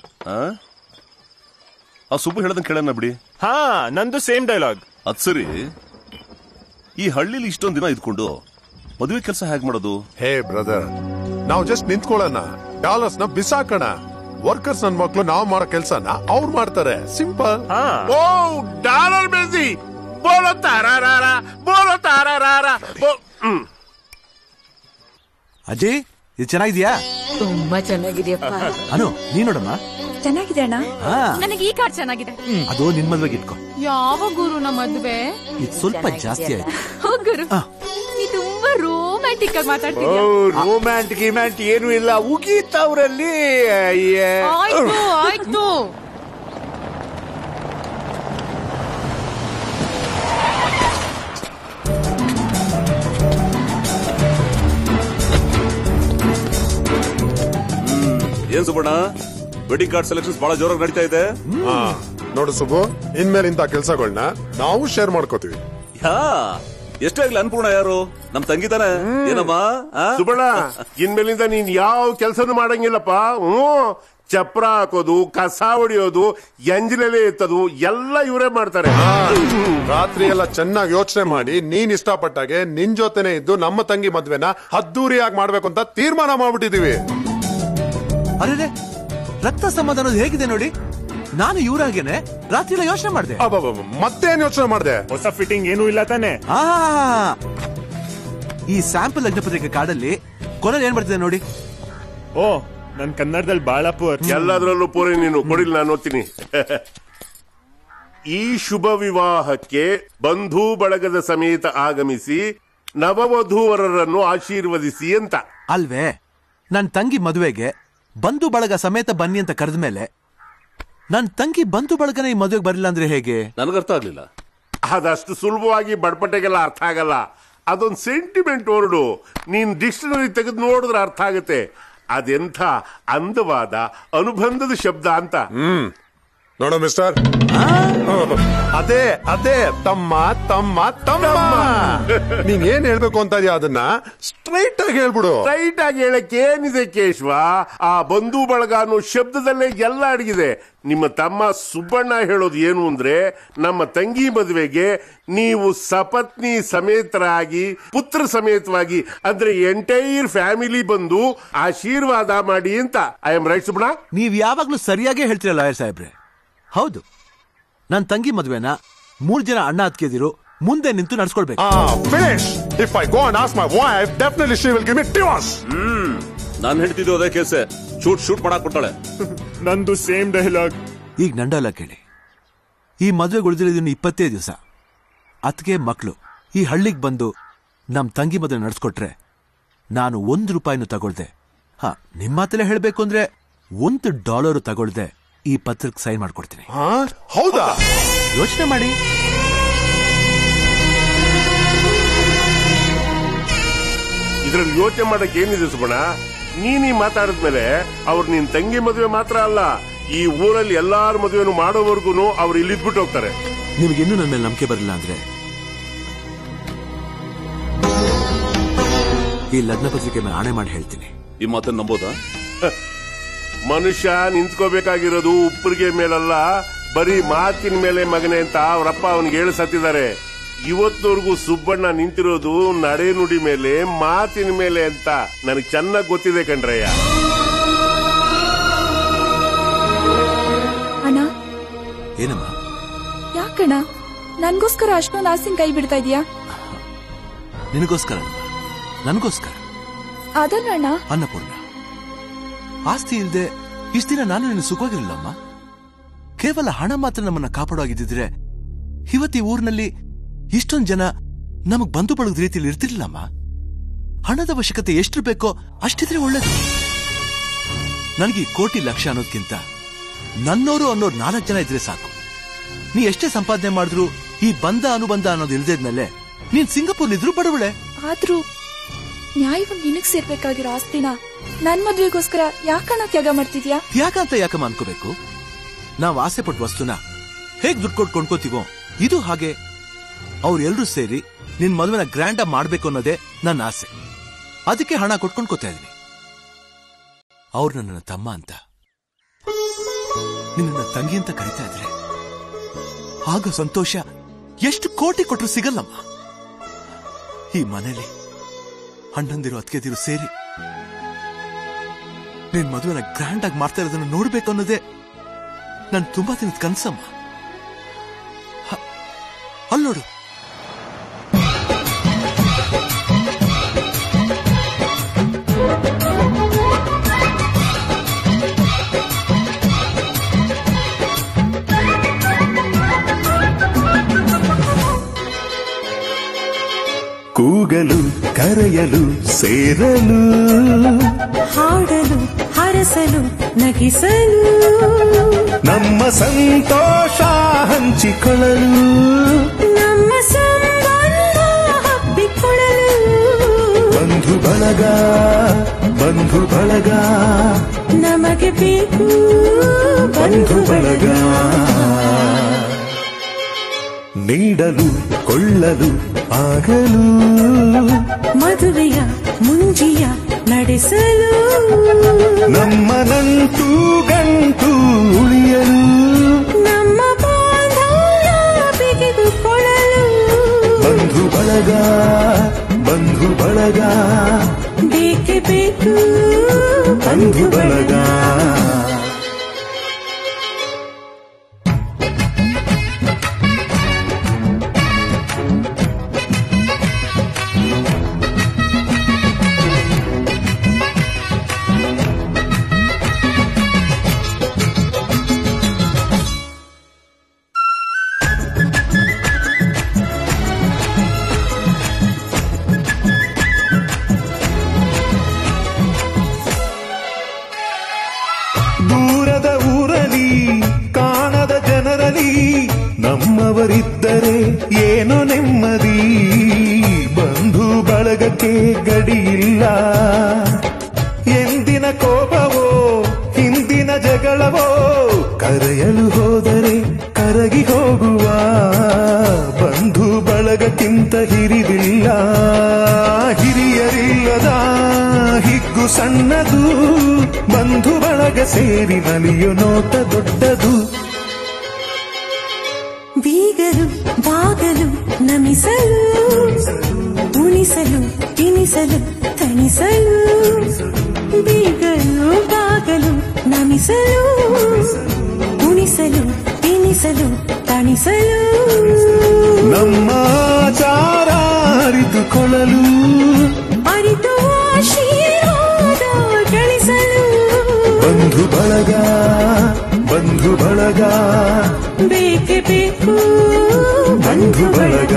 ಆ ಸುಬ್ಬು ಹೇಳದಂಗೆ ಕೇಳೋಣ ಬಿಡಿ. ಹಾ, ನಂದು ಸೇಮ್ ಡೈಲಾಗ್. ಅದ್ ಸರಿ, ಈ ಹಳ್ಳಿಲಿ ಇಷ್ಟೊಂದ್ ದಿನ ಇದ್ಕೊಂಡು ಮದುವೆ ಕೆಲಸ ಹೇಗ್ ಮಾಡೋದು? ಹೇ ಬ್ರದರ್, ನಾವು ಜಸ್ಟ್ ನಿಂತ್ಕೊಳ್ಳೋಣ, ಡಾಲರ್ಸ್ ನ ಬಿಸಾಕೋಣ. ವರ್ಕರ್ಸ್ ನನ್ ಮಕ್ಳು ನಾವು ಮಾಡೋ ಕೆಲ್ಸನ ಅವ್ರು ಮಾಡ್ತಾರೆ. ಸಿಂಪಲ್. ಓ, ಡಾಲರ್ ಬೇಸಿ ಬೋಲೋ ತಾರಾರಾರ, ಬೋಲೋ ತಾರಾರಾರ. ಅಜಯ್, ಇದು ಚೆನ್ನಾಗಿದ್ಯಾ? ತುಂಬಾ ಚೆನ್ನಾಗಿದೆಯಪ್ಪ. ಅನು, ನೀನ್ ನೋಡಮ್ಮ. ಚೆನ್ನಾಗಿದೆ ಅಣ್ಣ. ನನಗೆ ಈ ಕಾರ್ಡ್ ಚೆನ್ನಾಗಿದೆ. ಅದು ನಿನ್ ಮದ್ವೆಗೆ ಇಟ್ಕೋ. ಯಾವ ಗುರು ನಮ್ಮ ಮದ್ವೆ? ಇದು ಸ್ವಲ್ಪ ಜಾಸ್ತಿ ಆಯ್ತು. ಗುರು, ನೀ ತುಂಬಾ ರೋಮ್ಯಾಂಟಿಕ್ ಆಗಿ ಮಾತಾಡ್ತೀಯ. ರೋಮ್ಯಾಂಟಿಕ್ ಏನು ಇಲ್ಲ, ಉಗೀತವ್ರಲ್ಲಿ. ಆಯ್ತು ಆಯ್ತು. ಏನ್ ಸುಬ್ಬಣ್ಣ, ವೆಡ್ಡಿಂಗ್ ಕಾರ್ಡ್ ಸೆಲೆಕ್ಷನ್ಸ್ ಬಹಳ ಜೋರಾಗಿ ನಡೀತಾ ಇದೆ. ನೋಡು ಸುಬ್ಬು, ಇನ್ಮೇಲೆ ಇಂತ ಕೆಲಸಗಳನ್ನ ನಾವು ಶೇರ್ ಮಾಡ್ಕೋತೀವಿ. ಎಷ್ಟಾಗ್ಲಿ ಅನ್ಪೂರ್ಣ ಯಾರು? ನಮ್ ತಂಗಿ ತಾನೆ. ಏನಮ್ಮ ಸುಬ್ಬಣ್ಣ, ಇನ್ಮೇಲಿಂದ ನೀನ್ ಯಾವ ಕೆಲಸನೂ ಮಾಡಂಗಿಲ್ಲಪ್ಪ. ಚಪ್ರ ಹಾಕೋದು, ಕಸ ಹೊಡಿಯೋದು, ಎಂಜಿಲಲ್ಲೇ ಎತ್ತದು ಎಲ್ಲ ಇವರೇ ಮಾಡ್ತಾರೆ. ರಾತ್ರಿ ಎಲ್ಲ ಚೆನ್ನಾಗಿ ಯೋಚನೆ ಮಾಡಿ ನೀನ್ ಇಷ್ಟಪಟ್ಟಾಗೆ ನಿನ್ ಜೊತೆನೆ ಇದ್ದು ನಮ್ಮ ತಂಗಿ ಮದ್ವೆನ ಅದ್ದೂರಿಯಾಗಿ ಮಾಡ್ಬೇಕು ಅಂತ ತೀರ್ಮಾನ ಮಾಡ್ಬಿಟ್ಟಿದೀವಿ. ಅರೆ, ರಕ್ತ ಸಂಬಂಧ ಅನ್ನೋದು ಹೇಗಿದೆ ನೋಡಿ. ನಾನು ಇವ್ರಾಗೇನೆ ರಾತ್ರಿ ಎಲ್ಲ ಯೋಚನೆ ಮಾಡಿದೆ. ಮತ್ತೇನ್ ಯೋಚನೆ ಮಾಡಿದೆ? ಹೊಸ ಫಿಟ್ಟಿಂಗ್ ಏನೂ ಇಲ್ಲ ತಾನೆ. ಈ ಸ್ಯಾಂಪಲ್ ಲಗ್ನಪತ್ರಿಕೆ ಕಾರ್ಡಲ್ಲಿ ಕೊನೆಯಲ್ಲಿ ಏನ್ ಬರ್ತಿದೆ ನೋಡಿ. ಓ, ನನ್ ಕನ್ನಡದಲ್ಲಿ ಬಾಳ ಪೂರ್. ಎಲ್ಲದರಲ್ಲೂ ಪೂರಿ ನೀನು ಕೊಡಿಲ್, ನಾನು ಓದ್ತೀನಿ. ಈ ಶುಭ ವಿವಾಹಕ್ಕೆ ಬಂಧು ಬಳಗದ ಸಮೇತ ಆಗಮಿಸಿ ನವವಧೂವರರನ್ನು ಆಶೀರ್ವದಿಸಿ ಅಂತ ಅಲ್ವೇ? ನನ್ ತಂಗಿ ಮದುವೆಗೆ ಬಂಧು ಬಳಗ ಸಮೇತ ಬನ್ನಿ ಅಂತ ಕರೆದ ಮೇಲೆ ನನ್ ತಂಗಿ ಬಂಧು ಬಳಗನ ಈ ಮದುವೆಗೆ ಬರಲಿಲ್ಲ ಅಂದ್ರೆ ಹೇಗೆ? ನನಗರ್ಥ ಆಗ್ಲಿಲ್ಲ. ಅದಷ್ಟು ಸುಲಭವಾಗಿ ಬಡ್ಪಟೆಗೆಲ್ಲ ಅರ್ಥ ಆಗಲ್ಲ. ಅದೊಂದು ಸೆಂಟಿಮೆಂಟ್ ವರ್ಡು. ನೀನ್ ಡಿಕ್ಷನರಿ ತೆಗೆದು ನೋಡಿದ್ರೆ ಅರ್ಥ ಆಗುತ್ತೆ. ಅದೆಂಥ ಅಂದವಾದ ಅನುಬಂಧದ ಶಬ್ದ ಅಂತ. ನೋಡೋ ಮಿಸ್ಟರ್, ಅದೇ ಅದೇ ತಮ್ಮ ತಮ್ಮ ತಮ್ಮ. ನೀನ್ ಏನ್ ಹೇಳ್ಬೇಕು ಅಂತ ಇದೆಯಾ ಅದನ್ನ ಸ್ಟ್ರೈಟ್ ಆಗಿ ಹೇಳ್ಬಿಡು. ಸ್ಟ್ರೈಟ್ ಆಗಿ ಹೇಳಕ್ಕೆ ಏನಿದೆ ಕೇಶವ? ಆ ಬಂಧು ಬಳಗ ಅನ್ನೋ ಶಬ್ದದಲ್ಲೇ ಎಲ್ಲ ಅಡಗಿದೆ. ನಿಮ್ಮ ತಮ್ಮ ಸುಬ್ಬಣ್ಣ ಹೇಳೋದು ಏನು ಅಂದ್ರೆ, ನಮ್ಮ ತಂಗಿ ಮದುವೆಗೆ ನೀವು ಸಪತ್ನಿ ಸಮೇತರಾಗಿ ಪುತ್ರ ಸಮೇತವಾಗಿ ಅಂದ್ರೆ ಎಂಟೈರ್ ಫ್ಯಾಮಿಲಿ ಬಂದು ಆಶೀರ್ವಾದ ಮಾಡಿ ಅಂತ. I am right Subbanna? ನೀವ್ ಯಾವಾಗ್ಲೂ ಸರಿಯಾಗೇ ಹೇಳ್ತೀರ ಲಾಯರ್ ಸಾಹೇಬ್ರೆ. ಹೌದು, ನನ್ ತಂಗಿ ಮದುವೆನ 3 ಜನ ಅಣ್ಣ ಅತ್ತಿಗೆದಿರು ಮುಂದೆ ನಿಂತು ನಡ್ಸ್ಕೊಳ್ಬೇಕು. If I go and ask my wife, definitely she will give me divorce. ನಾನು ಹೇಳ್ತಿದ್ದು ಅದೇ ಕೇಸೆ. ಶೂಟ್ ಮಾಡಕ್ ಕೊಟ್ಟಾಳೆ. ನಂದು ಸೇಮ್ ಡೈಲಾಗ್. ಈಗ ನಂಡಲ್ಲ ಕೇಳಿ. ಈ ಮದುವೆಗೆ ಉಳಿದಿರೋದನ್ನು 25 ದಿವಸ. ಅತ್ತಿಗೆ ಮಕ್ಕಳು ಈ ಹಳ್ಳಿಗೆ ಬಂದು ನಮ್ ತಂಗಿ ಮದುವೆ ನಡ್ಸ್ಕೊಟ್ರೆ ನಾನು $1 ತಗೊಳ್ದೆ. ನಿಮ್ಮ ಮಾತಲ್ಲೇ ಹೇಳ್ಬೇಕು ಅಂದ್ರೆ $1 ತಗೊಳ್ದೆ ಈ ಪತ್ರಕ್ಕೆ ಸೈನ್ ಮಾಡ್ಕೊಡ್ತೀನಿ. ಹೌದಾ? ಯೋಚನೆ ಮಾಡಿ. ಇದ್ರಲ್ಲಿ ಯೋಚನೆ ಮಾಡಕ್ ಏನಿದೆ ಸುಬ್ಬಣ್ಣ? ನೀನೀ ಮಾತಾಡಿದ್ಮೇಲೆ ಅವ್ರು ನಿನ್ ತಂಗಿ ಮದುವೆ ಮಾತ್ರ ಅಲ್ಲ, ಈ ಊರಲ್ಲಿ ಎಲ್ಲಾರ ಮದುವೆನು ಮಾಡೋವರೆಗೂ ಅವ್ರು ಇಲ್ಲಿದ್ಬಿಟ್ಟು ಹೋಗ್ತಾರೆ. ನಿಮ್ಗೆ ಇನ್ನೂ ನನ್ನ ಮೇಲೆ ನಂಬಿಕೆ ಬರಲಿಲ್ಲ ಅಂದ್ರೆ ಈ ಲಗ್ನ ಪತ್ರಿಕೆ ಮೇಲೆ ಆಣೆ ಮಾಡಿ ಹೇಳ್ತೀನಿ. ಈ ಮಾತನ್ನು ನಂಬೋದಾ? ಮನುಷ್ಯ ನಿಂತ್ಕೋಬೇಕಾಗಿರೋದು ಉಪ್ಪರಿಗೆ ಮೇಲಲ್ಲ, ಬರೀ ಮಾತಿನ ಮೇಲೆ ಮಗನೆ ಅಂತ ಅವರಪ್ಪ ಅವನಿಗೆ ಹೇಳಿ ಸತ್ತಿದ್ದಾರೆ. ಇವತ್ತಿನವರೆಗೂ ಸುಬ್ಬಣ್ಣ ನಿಂತಿರೋದು ನಡೆ ನುಡಿ ಮೇಲೆ, ಮಾತಿನ ಮೇಲೆ ಅಂತ ನನಗೆ ಚೆನ್ನಾಗಿ ಗೊತ್ತಿದೆ ಕಣ್ರಯ್ಯ. ಅಣ್ಣ, ಏನಮ್ಮ? ಯಾಕಣ್ಣ ನನ್ಗೋಸ್ಕರ ಅಷ್ಟೊಂದು ಆಸೆನ್ ಕೈ ಬಿಡ್ತಾ ಇದೀಯಾ? ನಿನಗೋಸ್ಕರ, ನನಗೋಸ್ಕರ. ಅದಲ್ಲ ಅಣ್ಣ. ಅನ್ನಪೂರ್ಣ, ಆಸ್ತಿ ಇಲ್ಲದೆ ಇಷ್ಟ ದಿನ ನಾನು ನಿನ್ನ ಸುಖವಾಗಿರಲಿಲ್ಲಮ್ಮ. ಕೇವಲ ಹಣ ಮಾತ್ರ ನಮ್ಮನ್ನ ಕಾಪಾಡೋಗಿದ್ದಿದ್ರೆ ಇವತ್ತು ಈ ಊರಿನಲ್ಲಿ ಇಷ್ಟೊಂದು ಜನ ನಮಗ್ ಬಂಧು ಬಳಗದ ರೀತಿಯಲ್ಲಿ ಇರ್ತಿರ್ಲಿಲ್ಲಮ್ಮ. ಹಣದ ಅವಶ್ಯಕತೆ ಎಷ್ಟು ಬೇಕೋ ಅಷ್ಟಿದ್ರೆ ಒಳ್ಳೇದು. ನನಗೆ ಕೋಟಿ ಲಕ್ಷ ಅನ್ನೋದ್ಕಿಂತ ನನ್ನೋರು ಅನ್ನೋರು 4 ಜನ ಇದ್ರೆ ಸಾಕು. ನೀ ಎಷ್ಟೇ ಸಂಪಾದನೆ ಮಾಡಿದ್ರು ಈ ಬಂಧ ಅನುಬಂಧ ಅನ್ನೋದು ಇಲ್ದೇದ್ಮೇಲೆ ನೀನ್ ಸಿಂಗಾಪುರ್ಲಿದ್ರು ಬಡವಳೆ. ಆದ್ರೂ ನ್ಯಾಯವಾಗಿ ನಿನಗ್ ಸೇರ್ಬೇಕಾಗಿರೋ ಆಸ್ತಿನ ನನ್ ಮದ್ವೆಗೋಸ್ಕರ ಯಾಕಣ್ಣ ತ್ಯಾಗ ಮಾಡ್ತಿದ್ಯಾ? ಯಾಕಂತ ಯಾಕಮ್ಮ ಅನ್ಕೋಬೇಕು? ನಾವ್ ಆಸೆ ಪಟ್ಟು ವಸ್ತುನ ಹೇಗ್ ದುಡ್ಡು ಕೊಟ್ಟು ಕೊಂಡ್ಕೋತೀವೋ ಇದು ಹಾಗೆ. ಅವ್ರೆಲ್ರೂ ಸೇರಿ ನಿನ್ ಮದುವೆನ ಗ್ರ್ಯಾಂಡ್ ಆಗಿ ಮಾಡ್ಬೇಕು ಅನ್ನೋದೇ ನನ್ನ ಆಸೆ. ಅದಕ್ಕೆ ಹಣ ಕೊಟ್ಕೊಂಡ್ಕೋತಾ ಇದೀನಿ. ಅವ್ರು ನನ್ನ ತಮ್ಮ ಅಂತ, ನಿನ್ನ ತಂಗಿ ಅಂತ ಕರಿತಾ ಇದ್ರೆ ಆಗ ಸಂತೋಷ ಎಷ್ಟು ಕೋಟಿ ಕೊಟ್ಟರು ಸಿಗಲ್ಲಮ್ಮ. ಈ ಮನೇಲಿ ಅಣ್ಣಂದಿರು ಅತ್ತಿಗೆದಿರು ಸೇರಿ ನಿನ್ ಮದುವೆನ ಗ್ರ್ಯಾಂಡ್ ಆಗಿ ಮಾಡ್ತಾ ಇರೋದನ್ನ ನೋಡ್ಬೇಕು ಅನ್ನೋದೇ ನನ್ ತುಂಬಾ ದಿನದ ಕನ್ಸಮ್ಮ. ಅಲ್ಲೋಡು, ಕೂಗಲು ಕರೆಯಲು ಸೇರಲು, ಹಾಡಲು ಹರಸಲು ನಗಿಸಲು, ನಮ್ಮ ಸಂತೋಷ ಹಂಚಿಕೊಳ್ಳಲು, ನಮ್ಮ ಸಂಬಂಧ ಹಬ್ಬಿಕೊಳ್ಳಲು, ಬಂಧು ಬಳಗ ಬಂಧು ಬಳಗ ನಮಗೆ ಬೇಕು ಬಂಧು ಬಳಗ. ನೀಡಲು ಕೊಳ್ಳಲು ಆಗಲು, ಮದುವೆಯ ಮುಂಜಿಯ ನಡೆಸಲು, ನಮ್ಮ ನಂಟು ಗಂಟು ಉಳಿಯಲು, ನಮ್ಮ ಬಾಂಧವ್ಯ ಬಿಗಿದುಕೊಳ್ಳಲು, ಬಂಧು ಬಳಗ ಬಂಧು ಬಳಗ ಬೇಕೇ ಬೇಕು ಬಂಧು ಬಳಗ. ನಮ್ಮವರಿದ್ದರೆ ಏನೋ ನೆಮ್ಮದಿ ಬಂಧು ಬಳಗಕ್ಕೆ ಗಡಿಯಿಲ್ಲ ಎಂದಿನ ಕೋಪವೋ ಹಿಂದಿನ ಜಗಳವೋ ಕರೆಯಲು ಹೋದರೆ ಕರಗಿ ಹೋಗುವ ಬಂಧು ಬಳಗಕ್ಕಿಂತ ಹಿರಿದಿಲ್ಲ ಹಿರಿಯರಿಲ್ಲದ ಹಿಗ್ಗು ಸಣ್ಣದು ಬಂಧು ಬಳಗ ಸೇರಿ ನಲಿಯೋ ನೋಟ ದೊಡ್ಡದು ಬೀಗಲು ಬಾಗಲು ನಮಿಸಲು ಉಣಿಸಲು ತಿನಿಸಲು ತಣಿಸಲು ಬೀಗಲು ಬಾಗಲು ನಮಿಸಲು ಉಣಿಸಲು ತಿನಿಸಲು ತಣಿಸಲು ನಮ್ಮ ಆಚಾರ ಅರಿತುಕೊಳ್ಳಲು ಅರಿತು ಆಶೀರ್ವಾದ ಗಳಿಸಲು ಬಂಧು ಬಳಗ ಬೇಕೇ ಬೇಕು ಬಂಧು ಬಳಗ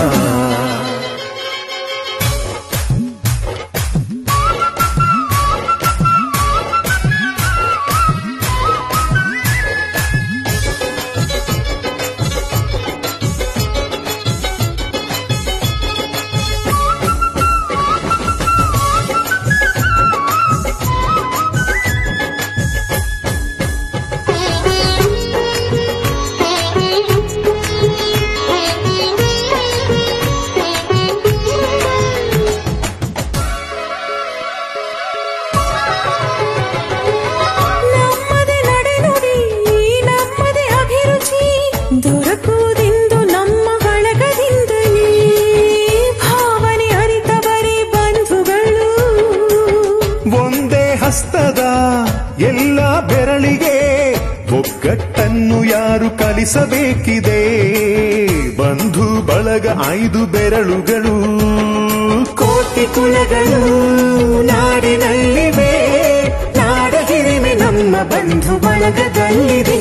ದೊರಕುವುದೆಂದು ನಮ್ಮ ಬಳಗದಿಂದಲೇ ಭಾವನೆ ಅರಿತವರೇ ಬಂಧುಗಳು ಒಂದೇ ಹಸ್ತದ ಎಲ್ಲ ಬೆರಳಿಗೆ ಒಗ್ಗಟ್ಟನ್ನು ಯಾರು ಕಲಿಸಬೇಕಿದೆ ಬಂಧು ಬಳಗ 5 ಬೆರಳುಗಳು ಕೋಟಿ ಕುಲಗಳು ನಾಡಿನಲ್ಲಿವೆ ನಾಡ ಹಿರಿಮೆ ನಮ್ಮ ಬಂಧು ಬಳಗದಲ್ಲಿದೆ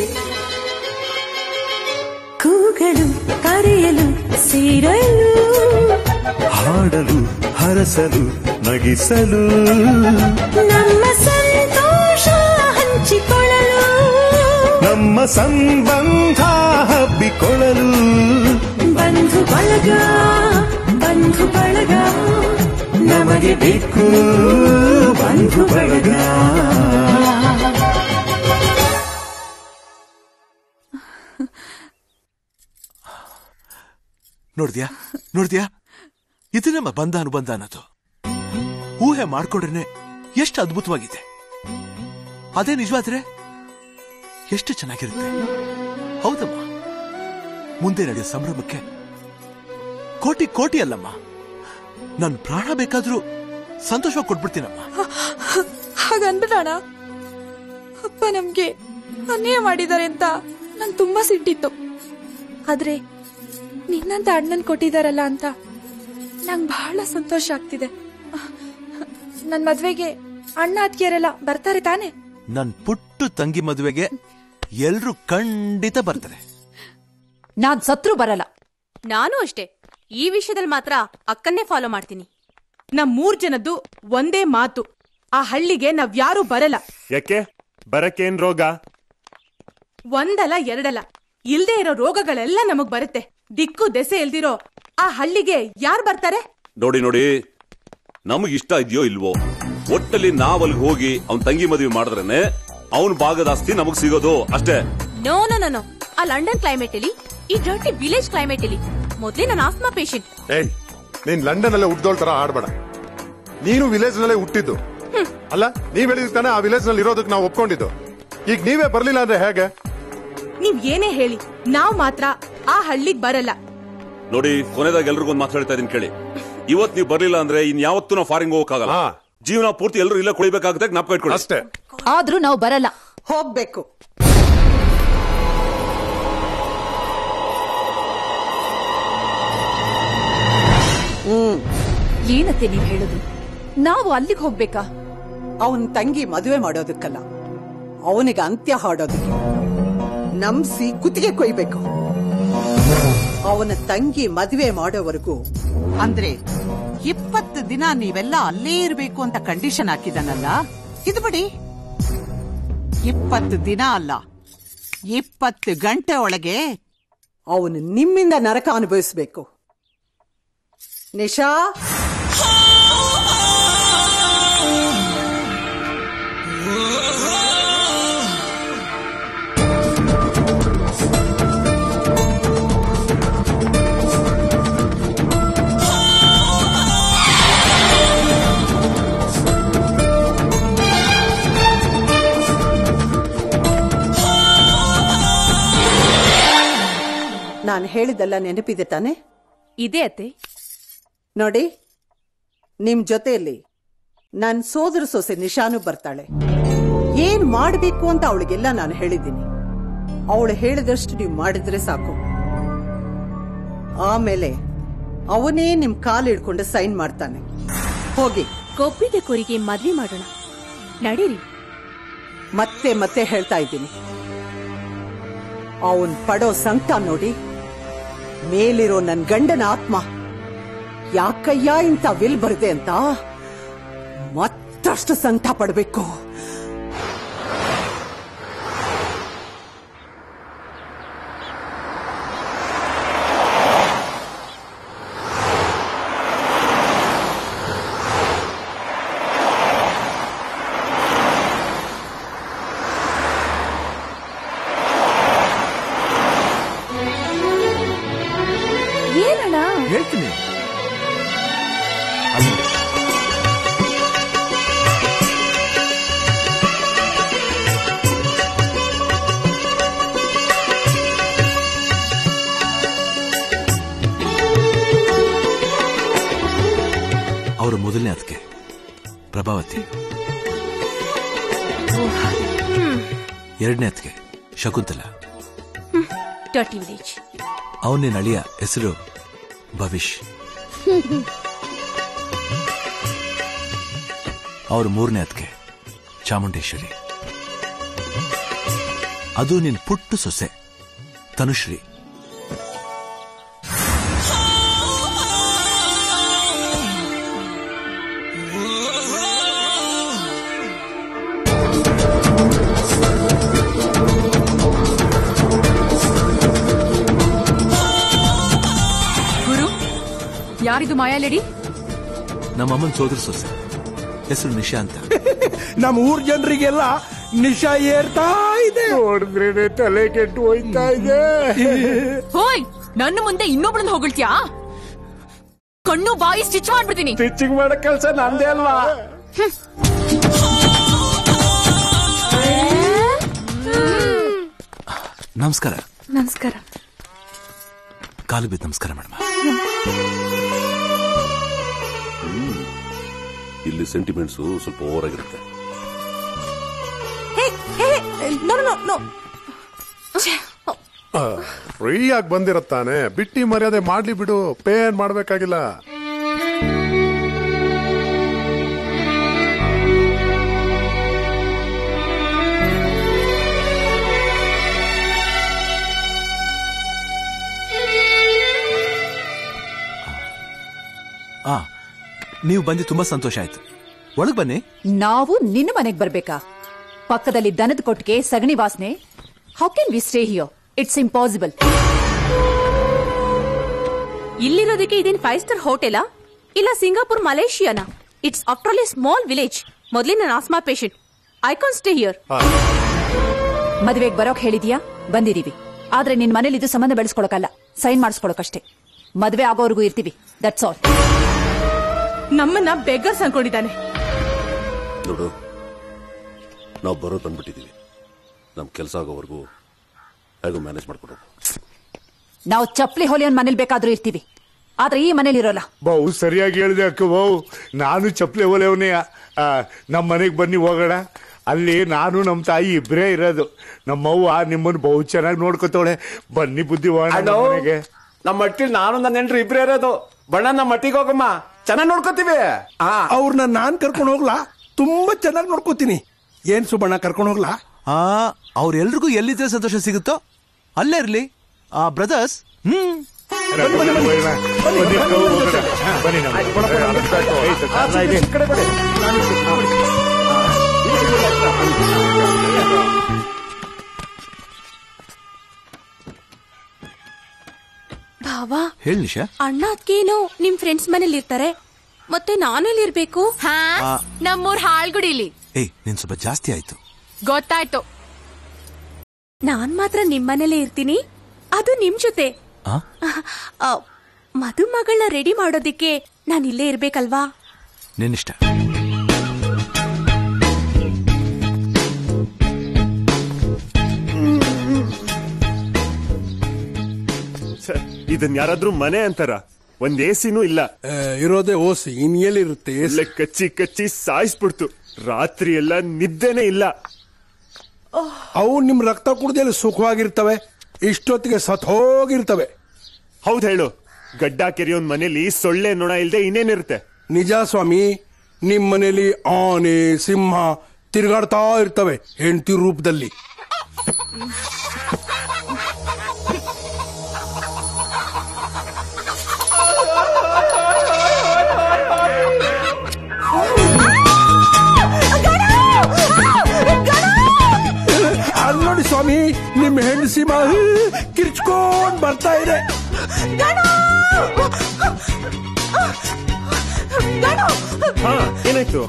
ಕೂಗಲು ಕರೆಯಲು ಸೇರಲು ಹಾಡಲು ಹರಸಲು ನಗಿಸಲು ನಮ್ಮ ಸಂತೋಷ ಹಂಚಿಕೊಳ್ಳಲು ನಮ್ಮ ಸಂಬಂಧ ಹಬ್ಬಿಕೊಳ್ಳಲು ಬಂಧು ಬಳಗ ನಮಗೆ ಬೇಕು ಬಂಧು ಬಳಗ ನೋಡ್ದ್ಯಾ ಇದು ನಮ್ಮ ಬಂಧ ಅನುಬಂಧ ಅನ್ನೋದು ಊಹೆ ಮಾಡ್ಕೊಂಡ್ರೇನೆ ಎಷ್ಟು ಅದ್ಭುತವಾಗಿದೆ ಅದೇ ನಿಜವಾದ್ರೆ ಎಷ್ಟು ಚೆನ್ನಾಗಿರುತ್ತೆ ಹೌದಮ್ಮ ಮುಂದೆ ನಡೆಯೋ ಸಂಭ್ರಮಕ್ಕೆ ಕೋಟಿ ಅಲ್ಲಮ್ಮ ನನ್ ಪ್ರಾಣ ಬೇಕಾದ್ರೂ ಸಂತೋಷವಾಗಿ ಕೊಟ್ಬಿಡ್ತೀನಮ್ಮ ಹಾಗನ್ಬಿಡೋಣ ಅಪ್ಪ ನಮ್ಗೆ ಅನ್ಯಾಯ ಮಾಡಿದ್ದಾರೆ ಅಂತ ನಂಗೆ ತುಂಬಾ ಸಿಟ್ಟಿತ್ತು ಆದ್ರೆ ನಿನ್ನಂತ ಅಣ್ಣನ್ ಕೊಟ್ಟಿದಾರಲ್ಲ ಅಂತ ನಂಗೆ ಬಹಳ ಸಂತೋಷ ಆಗ್ತಿದೆ ನನ್ ಮದ್ವೆಗೆ ಅಣ್ಣ ಅತ್ತಿಗೆರೆಲ್ಲ ಬರ್ತಾರೆ ತಾನೆ ನನ್ ಪುಟ್ಟು ತಂಗಿ ಮದುವೆಗೆ ಎಲ್ರು ಖಂಡಿತ ಬರ್ತಾರೆ ನಾನ್ ಸತ್ರು ಬರಲ್ಲ ನಾನು ಅಷ್ಟೇ ಈ ವಿಷಯದಲ್ಲಿ ಮಾತ್ರ ಅಕ್ಕನ್ನೇ ಫಾಲೋ ಮಾಡ್ತೀನಿ ನಮ್ 3 ಜನದ್ದು ಒಂದೇ ಮಾತು ಆ ಹಳ್ಳಿಗೆ ನಾವ್ಯಾರೂ ಬರಲ್ಲ ಯಾಕೆ ಬರಕ್ಕೇನ್ ರೋಗ ಒಂದಲ್ಲ ಎರಡಲ್ಲ ಇಲ್ದೇ ಇರೋ ರೋಗಗಳೆಲ್ಲ ನಮಗ್ ಬರುತ್ತೆ ದಿಕ್ಕು ದೆಸೆ ಇಲ್ದಿರೋ ಆ ಹಳ್ಳಿಗೆ ಯಾರು ಬರ್ತಾರೆ ನೋಡಿ ನಮಗ್ ಇಷ್ಟ ಇದೆಯೋ ಇಲ್ವೋ ಒಟ್ಟಲ್ಲಿ ನಾವಲ್ಲಿ ಹೋಗಿ ಅವನ್ ತಂಗಿ ಮದುವೆ ಮಾಡಿದ್ರೇನೆ ಅವನ್ ಭಾಗದ ಆಸ್ತಿ ನಮಗ್ ಸಿಗೋದು ಅಷ್ಟೇ ನೋ ಆ ಲಂಡನ್ ಕ್ಲೈಮೇಟ್ ಅಲ್ಲಿ ಈ ಡರ್ಟಿ ವಿಲೇಜ್ ಕ್ಲೈಮೇಟ್ ಅಲ್ಲಿ ಮೊದ್ಲೇ ನಾನು ಆಸ್ಮಾ ಪೇಷಂಟ್ ಏಯ್ ನೀನ್ ಲಂಡನ್ ಅಲ್ಲೇ ಹುಟ್ಟಿದೋಳ್ ತರ ಆಡ್ಬೇಡ ನೀನು ವಿಲೇಜ್ ನಲ್ಲೇ ಹುಟ್ಟಿದ್ದು ಅಲ್ಲ ನೀವ್ ಹೇಳಿದಾನೆ ಆ ವಿಲೇಜ್ ನಲ್ಲಿ ಇರೋದಕ್ಕೆ ನಾವು ಒಪ್ಕೊಂಡಿದ್ದು ಈಗ ನೀವೇ ಬರ್ಲಿಲ್ಲ ಅಂದ್ರೆ ಹೇಗೆ ನೀವ್ ಏನೇ ಹೇಳಿ ನಾವ್ ಮಾತ್ರ ಆ ಹಳ್ಳಿಗ್ ಬರಲ್ಲ ನೋಡಿ ಕೊನೆದಾಗ ಎಲ್ರಿಗೊಂದು ಮಾತಾಡ್ತಾ ಇದೀನಿ ಕೇಳಿ ಇವತ್ ನೀವು ಬರ್ಲಿಲ್ಲ ಅಂದ್ರೆ ಇನ್ ಯಾವತ್ತೂ ನಾವು ಫಾರಿಂಗ್ ಹೋಗಕ್ಕಾಗಲ್ಲ ಜೀವನ ಪೂರ್ತಿ ಎಲ್ಲರೂ ಇಲ್ಲ ಕುಳಿಬೇಕಾಗುತ್ತೆ ಜ್ಞಾಪಕ ಇಟ್ಕೊಳ್ಳಿ ಅಷ್ಟೇ ಆದ್ರೂ ನಾವು ಬರಲ್ಲ ಹೋಗ್ಬೇಕು ಏನತ್ತೆ ನೀವ್ ಹೇಳುದು ನಾವು ಅಲ್ಲಿಗೆ ಹೋಗ್ಬೇಕಾ ಅವನ್ ತಂಗಿ ಮದುವೆ ಮಾಡೋದಕ್ಕಲ್ಲ ಅವನಿಗೆ ಅಂತ್ಯ ಹಾಡೋದಕ್ಕೆ ನಂಬಿಸಿ ಕುತ್ತಿಗೆ ಕೊಯ್ಬೇಕು ಅವನ ತಂಗಿ ಮದುವೆ ಮಾಡೋವರೆಗೂ ಅಂದ್ರೆ 20 ದಿನ ನೀವೆಲ್ಲ ಅಲ್ಲೇ ಇರಬೇಕು ಅಂತ ಕಂಡೀಷನ್ ಹಾಕಿದಾನಲ್ಲ ಇದು ಬಿಡಿ 20 ದಿನ ಅಲ್ಲ 20 ಗಂಟೆ ಒಳಗೆ ಅವನು ನಿಮ್ಮಿಂದ ನರಕ ಅನುಭವಿಸ್ಬೇಕು. ನಿಶಾ, ನಾನು ಹೇಳಿದ್ದೆಲ್ಲ ನೆನಪಿದೆ ತಾನೆ? ಇದೆ ಅತ್ತೆ. ನೋಡಿ, ನಿಮ್ ಜೊತೆಯಲ್ಲಿ ನನ್ನ ಸೋದರ ಸೊಸೆ ನಿಶಾನು ಬರ್ತಾಳೆ. ಏನ್ ಮಾಡಬೇಕು ಅಂತ ಅವಳಿಗೆಲ್ಲ ನಾನು ಹೇಳಿದ್ದೀನಿ. ಅವಳು ಹೇಳಿದಷ್ಟು ನೀವು ಮಾಡಿದ್ರೆ ಸಾಕು. ಆಮೇಲೆ ಅವನೇ ನಿಮ್ ಕಾಲು ಹಿಡ್ಕೊಂಡು ಸೈನ್ ಮಾಡ್ತಾನೆ. ಹೋಗಿ. ಕೊಬ್ಬಿದ ಕುರಿಗೆ ಮದ್ವೆ ಮಾಡೋಣ, ನಡೀರಿ. ಮತ್ತೆ ಮತ್ತೆ ಹೇಳ್ತಾ ಇದ್ದೀನಿ, ಅವನ್ ಪಡೋ ಸಂಕಟ ನೋಡಿ. ಮೇಲಿರೋ ನನ್ ಗಂಡನ ಆತ್ಮ ಯಾಕಯ್ಯ ಇಂಥ ವಿಲ್ ಬರದೆ ಅಂತ ಮತ್ತಷ್ಟು ಸಂಕಟ ಪಡ್ಬೇಕು. ಹೇಳ್ತೀನಿ. ಅವರ ಮೊದಲನೇ ಅದಕ್ಕೆ ಪ್ರಭಾವತಿ, ಎರಡನೇ ಅದಕ್ಕೆ ಶಕುಂತಲ, ಅವನೇ ನಳಿಯ ಹೆಸರು ಭವಿಷ್. ಅವ್ರ ಮೂರನೇ ಅದಕ್ಕೆ ಚಾಮುಂಡೇಶ್ವರಿ, ಅದು ನಿನ್ ಪುಟ್ಟು ಸೊಸೆ ತನುಶ್ರೀ. ಯಾರಿದು ಮಾಯಾ ಲೇಡಿ? ನಮ್ಮಮ್ಮನ ಸೋದರ ಸೊಸೆ, ಹೆಸರು ನಿಶಾ ಅಂತ. ನಮ್ಮ ಊರ್ ಜನರಿಗೆಲ್ಲ ನಿಶಾ ಏರ್ತಾ ಇದೆ. ನೋಡಿದ್ರೆ ತಲೆ ಕೆಟ್ಟು ಹೋಯ್ತಾ ಇದೆ. ಹೋಯ್, ನನ್ನ ಮುಂದೆ ಇನ್ನೊಬ್ಳನ್ನ ಹೊಗಳ್ತ್ಯಾ? ಕಣ್ಣು ಬಾಯಿ ಸ್ಟಿಚ್ ಮಾಡ್ಬಿಡ್ತೀನಿ. ಸ್ಟಿಚಿಂಗ್ ಮಾಡೋ ಕೆಲಸ ನಂದೇ ಅಲ್ವಾ? ನಮಸ್ಕಾರ. ನಮಸ್ಕಾರ. ಕಾಲು ಬಿದ್ದು ನಮಸ್ಕಾರ ಮೇಡಮ್. ಇಲ್ಲಿ ಸೆಂಟಿಮೆಂಟ್ಸ್ ಸ್ವಲ್ಪ ಓವರ್ ಆಗಿರುತ್ತೆ. ಫ್ರೀ ಆಗಿ ಬಂದಿರತ್ತಾನೆ, ಬಿಟ್ಟಿ ಮರ್ಯಾದೆ ಮಾಡ್ಲಿ ಬಿಡು, ಪೇ ಏನ್ ಮಾಡ್ಬೇಕಾಗಿಲ್ಲ. ನೀವು ಬಂದು ತುಂಬಾ ಸಂತೋಷ ಆಯ್ತು. ಒಳಗ್ ಬನ್ನಿ. ನಾವು ನಿನ್ನ ಮನೆಗೆ ಬರ್ಬೇಕಾ? ಪಕ್ಕದಲ್ಲಿ ದನದ ಕೊಟ್ಟಿಗೆ ಸಗಣಿ ವಾಸನೆ. How can we stay here? It's impossible. ಇಲ್ಲಿರೋದಕ್ಕೆ ಇದೇನ್ 5 ಸ್ಟಾರ್ ಹೋಟೆಲಾ ಇಲ್ಲ ಸಿಂಗಾಪುರ್ ಮಲೇಷಿಯಾನಾ? It's after all a small village. ಮೊದಲಿನ ನಾನು asthma patient. I can't stay here. ಮದುವೆಗೆ ಬರೋಕ್ ಹೇಳಿದ್ಯಾ? ಬಂದಿದೀವಿ. ಆದ್ರೆ ನಿನ್ ಮನೇಲಿ ಇದು ಸಂಬಂಧ ಬೆಳೆಸ್ಕೊಳಕಲ್ಲ, ಸೈನ್ ಮಾಡಿಸ್ಕೊಳಕಷ್ಟೇ. ಮದುವೆ ಆಗೋವರೆಗೂ ಇರ್ತೀವಿ, ದಟ್ಸ್ ಆಲ್. ನಮ್ಮನ್ನ ಬೆಗರ್ಸ್ ಅನ್ಕೊಂಡಿದ್ದಾನೆ. ನೋಡು, ನಾವು ಬರೋದು ಬಂದ್ಬಿಟ್ಟಿದೀವಿ. ನಮ್ ಕೆಲಸ ಆಗೋವರೆಗೂ ಹೇಗೋ ಮ್ಯಾನೇಜ್ ಮಾಡ್ಕೊಡು. ನಾವು ಚಪ್ಪಲಿ ಹೊಲಿಯೋನ್ ಮನೇಲಿ ಬೇಕಾದ್ರೂ ಇರ್ತೀವಿ, ಆದ್ರೆ ಈ ಮನೇಲಿ ಇರೋಲ್ಲ. ಬಹು ಸರಿಯಾಗಿ ಹೇಳಿದೆ ಅಕ್ಕ. ಬಹು ನಾನು ಚಪ್ಪಲಿ ಹೊಲೆಯವನೇ. ನಮ್ಮ ಮನೆಗೆ ಬನ್ನಿ ಹೋಗೋಣ. ಅಲ್ಲಿ ನಾನು ನಮ್ಮ ತಾಯಿ ಇಬ್ಬರೇ ಇರೋದು. ನಮ್ಮವ್ವ ನಿಮ್ಮನ್ನು ಬಹು ಚೆನ್ನಾಗಿ ನೋಡ್ಕೊತಾಳೆ. ಬನ್ನಿ ಬುದ್ಧಿ ಮನೆಗೆ. ನಮ್ಮ ಮಟ್ಟಿಲ್ ನಾನು ನನ್ನ ನೆಂಟ್ರು ಇಬ್ಬರೇ ಇರೋದು. ಬಣ್ಣ ನಮ್ಮ ಮಟ್ಟಿಗೆ ಹೋಗಮ್ಮ, ಚೆನ್ನಾಗಿ ನೋಡ್ಕೋತೀವಿ. ಅವ್ರನ್ನ ನಾನ್ ಕರ್ಕೊಂಡು ಹೋಗ್ಲಾ? ತುಂಬಾ ಚೆನ್ನಾಗಿ ನೋಡ್ಕೋತೀನಿ. ಏನ್ ಸುಬಣ್ಣ, ಕರ್ಕೊಂಡು ಹೋಗ್ಲಾ? ಅವ್ರೆಲ್ರಿಗೂ ಎಲ್ಲಿದ್ರೆ ಸಂತೋಷ ಸಿಗುತ್ತೋ ಅಲ್ಲೇ ಇರ್ಲಿ. ಬ್ರದರ್ಸ್. ಭಾವ ಹೇಳಿ ನಿಶಾ. ಅಣ್ಣ ಅದ್ಕೇನು ನಿಮ್ ಫ್ರೆಂಡ್ಸ್ ಮನೇಲಿ ಇರ್ತಾರೆ, ಮತ್ತೆ ನಾನೆಲ್ಲಿ ಇರ್ಬೇಕು? ನಮ್ಮೂರ್ ಹಾಳ್ಗುಡಿಲಿ. ಏಯ್ ನಿನ್ ಸ್ವಲ್ಪ ಜಾಸ್ತಿ ಆಯ್ತು. ಗೊತ್ತಾಯ್ತು. ನಾನ್ ಮಾತ್ರ ನಿಮ್ಮನೇಲೇ ಇರ್ತೀನಿ, ಅದು ನಿಮ್ ಜೊತೆ. ಮದುಮಗಳನ್ನ ರೆಡಿ ಮಾಡೋದಿಕ್ಕೆ ನಾನು ಇಲ್ಲೇ ಇರ್ಬೇಕಲ್ವಾ? ನಿನ್ನಿಷ್ಟ. ಇದನ್ ಯಾರಾದ್ರೂ ಮನೆ ಅಂತಾರ? ಒಂದ್ ಎಸಿನೂ ಇಲ್ಲ. ಇರೋದೇ ಓಸಿ, ಇನ್ನೆಲ್ಲಿರುತ್ತೆ? ಕಚ್ಚಿ ಕಚ್ಚಿ ಸಾಯಿಸ್ಬಿಡ್ತು. ರಾತ್ರಿ ಎಲ್ಲ ನಿದ್ದೆನೆ ಇಲ್ಲ. ಅವು ನಿಮ್ ರಕ್ತ ಕುಡ್ದಲ್ಲಿ ಸುಖವಾಗಿರ್ತವೆ, ಇಷ್ಟೊತ್ತಿಗೆ ಸತ್ ಹೋಗಿರ್ತವೆ. ಹೌದ್ ಹೇಳು, ಗಡ್ಡ ಕೆರೆಯೋನ್ ಮನೇಲಿ ಸೊಳ್ಳೆ ನೊಣ ಇಲ್ದೆ ಇನ್ನೇನಿರುತ್ತೆ? ನಿಜ ಸ್ವಾಮಿ, ನಿಮ್ ಮನೇಲಿ ಆನೆ ಸಿಂಹ ತಿರುಗಾಡ್ತಾ ಇರ್ತವೆ ಹೆಂಡತಿ ರೂಪದಲ್ಲಿ. ಅಲ್ಲಿ ನೋಡಿ ಸ್ವಾಮಿ, ನಿಮ್ ಹೆಣ್ಣು ಸಿಂಹ ಕಿರ್ಚ್ಕೊಂಡ್ ಬರ್ತಾ ಇದೆ. ಏನಾಯ್ತು?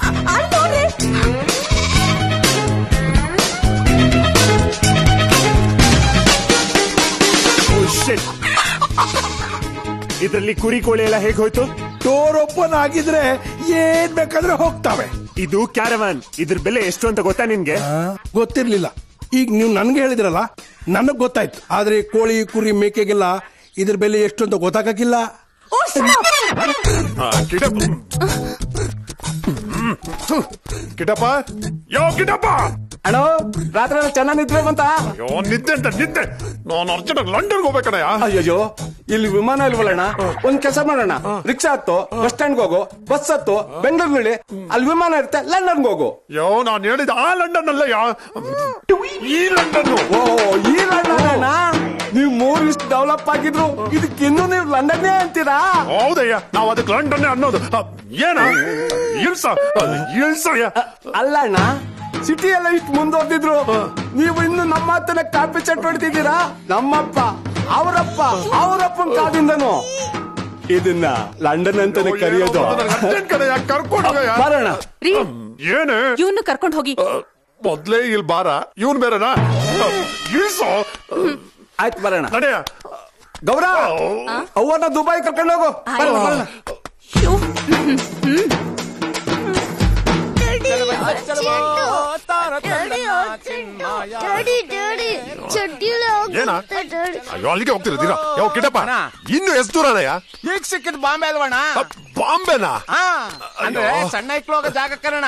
ಇದ್ರಲ್ಲಿ ಕುರಿ ಕೋಳಿ ಎಲ್ಲ ಹೇಗ್ ಹೋಯ್ತು? ಡೋರ್ ಓಪನ್ ಆಗಿದ್ರೆ ಏನ್ ಬೇಕಾದ್ರೆ ಹೋಗ್ತಾವೆ. ಇದು ಕ್ಯಾರವಾನ್. ಇದ್ರ ಬೆಲೆ ಎಷ್ಟು ಅಂತ ಗೊತ್ತಾ ನಿನ್ಗೆ? ಗೊತ್ತಿರ್ಲಿಲ್ಲ. ಈಗ ನೀವು ನನ್ಗೆ ಹೇಳಿದ್ರಲ್ಲ, ನನಗ್ ಗೊತ್ತಾಯ್ತು. ಆದ್ರೆ ಕೋಳಿ ಕುರಿ ಮೇಕೆಗೆಲ್ಲ ಇದ್ರ ಬೆಲೆ ಎಷ್ಟು ಅಂತ ಗೊತ್ತಾಗಕ್ಕಿಲ್ಲ. ಕಿಟಪ್ಪ, ಯೋ ಕಿಟಪ್ಪ, ಅಣ್ಣ ರಾತ್ರಿ ಚೆನ್ನಾಗಿ ನಿದ್ದೆ ಬಂತ? ನಿದ್ದೆ ಅಂತ ನಿದ್ದೆ. ನಾನು ಅರ್ಜೆಂಟ್ ಲಂಡನ್ಗೆ ಹೋಗ್ಬೇಕಣ್ಣ. ಅಯ್ಯೋ, ಇಲ್ಲಿ ವಿಮಾನ ಇಲ್ವಲ್ಲಣ್ಣ? ಒಂದ್ ಕೆಲಸ ಮಾಡೋಣ, ರಿಕ್ಷಾ ಹತ್ತು ಬಸ್ ಸ್ಟ್ಯಾಂಡ್ ಹೋಗು, ಬಸ್ ಹತ್ತು ಬೆಂಗಳೂರಲ್ಲಿ, ಅಲ್ಲಿ ವಿಮಾನ ಇರುತ್ತೆ, ಲಂಡನ್ಗೆ ಹೋಗು. ಯೋ, ನಾನು ಹೇಳಿದ ಆ ಲಂಡನ್ ಅಲ್ಲ, ಈ ಲಂಡನ್. ಓ, ಈ ಲಂಡನ್ ಅಣ್ಣ? ನೀವು ಮೂರ್ ಇಷ್ಟು ಡೆವಲಪ್ ಆಗಿದ್ರು ಇದಕ್ಕಿನ್ನೂ ನೀವು ಲಂಡನ್ನೇ ಅಂತೀರಾ? ಹೌದಯ್ಯ, ನಾವು ಅದಕ್ಕೆ ಲಂಡನ್ ಅನ್ನೋದು. ಏನ ಇಳ್ಸಯ್ಯ. ಅಲ್ಲ ಅಣ್ಣ, ಸಿಟಿ ಎಲ್ಲ ಇಷ್ಟು ಮುಂದುವರೆದಿದ್ರು ನೀವು ಇನ್ನು ನಮ್ಮ ಮಾತನ್ನ ಕಾಪಿ ಚಟ್ ಹೊಡ್ತಿದ್ದೀರಾ? ನಮ್ಮಪ್ಪ ಅವರಪ್ಪನ ಕಾದಿಂದನು ಇದನ್ನ ಲಂಡನ್ ಅಂತಾನೆ ಕರೆಯೋದು. ಬರೋಣ. ಏನ ಇವ್ನು ಕರ್ಕೊಂಡು ಹೋಗಿ. ಮೊದ್ಲೇ ಇಲ್ಲಿ ಬಾರ, ಇವನ್ ಬೇರೆನಾ? ಇಳ್ಸೋ. ಆಯ್ತು, ಬರೋಣ. ನಡೆಯ ಗೌರ, ಅವನ್ನ ದುಬೈ ಕರ್ಕೊಂಡು ಹೋಗು. ಏನ? ಅಯ್ಯೋ, ಅಲ್ಲಿಗೆ ಹೋಗ್ತಿರ್ತೀರಾ? ಯಾವ ಕಿಟಪ್ಪ, ಇನ್ನು ಎಷ್ಟು ದೂರನಯ್ಯ? ಈಗ ಸಿಕ್ಕಿದ್ ಬಾಂಬೆ ಅಲ್ವಣ? ಬಾಂಬೆನಾ? ಅಂದ್ರೆ ಸಣ್ಣ ಇಕ್ಳು ಹೋಗೋ ಜಾಗ ಕರಣ.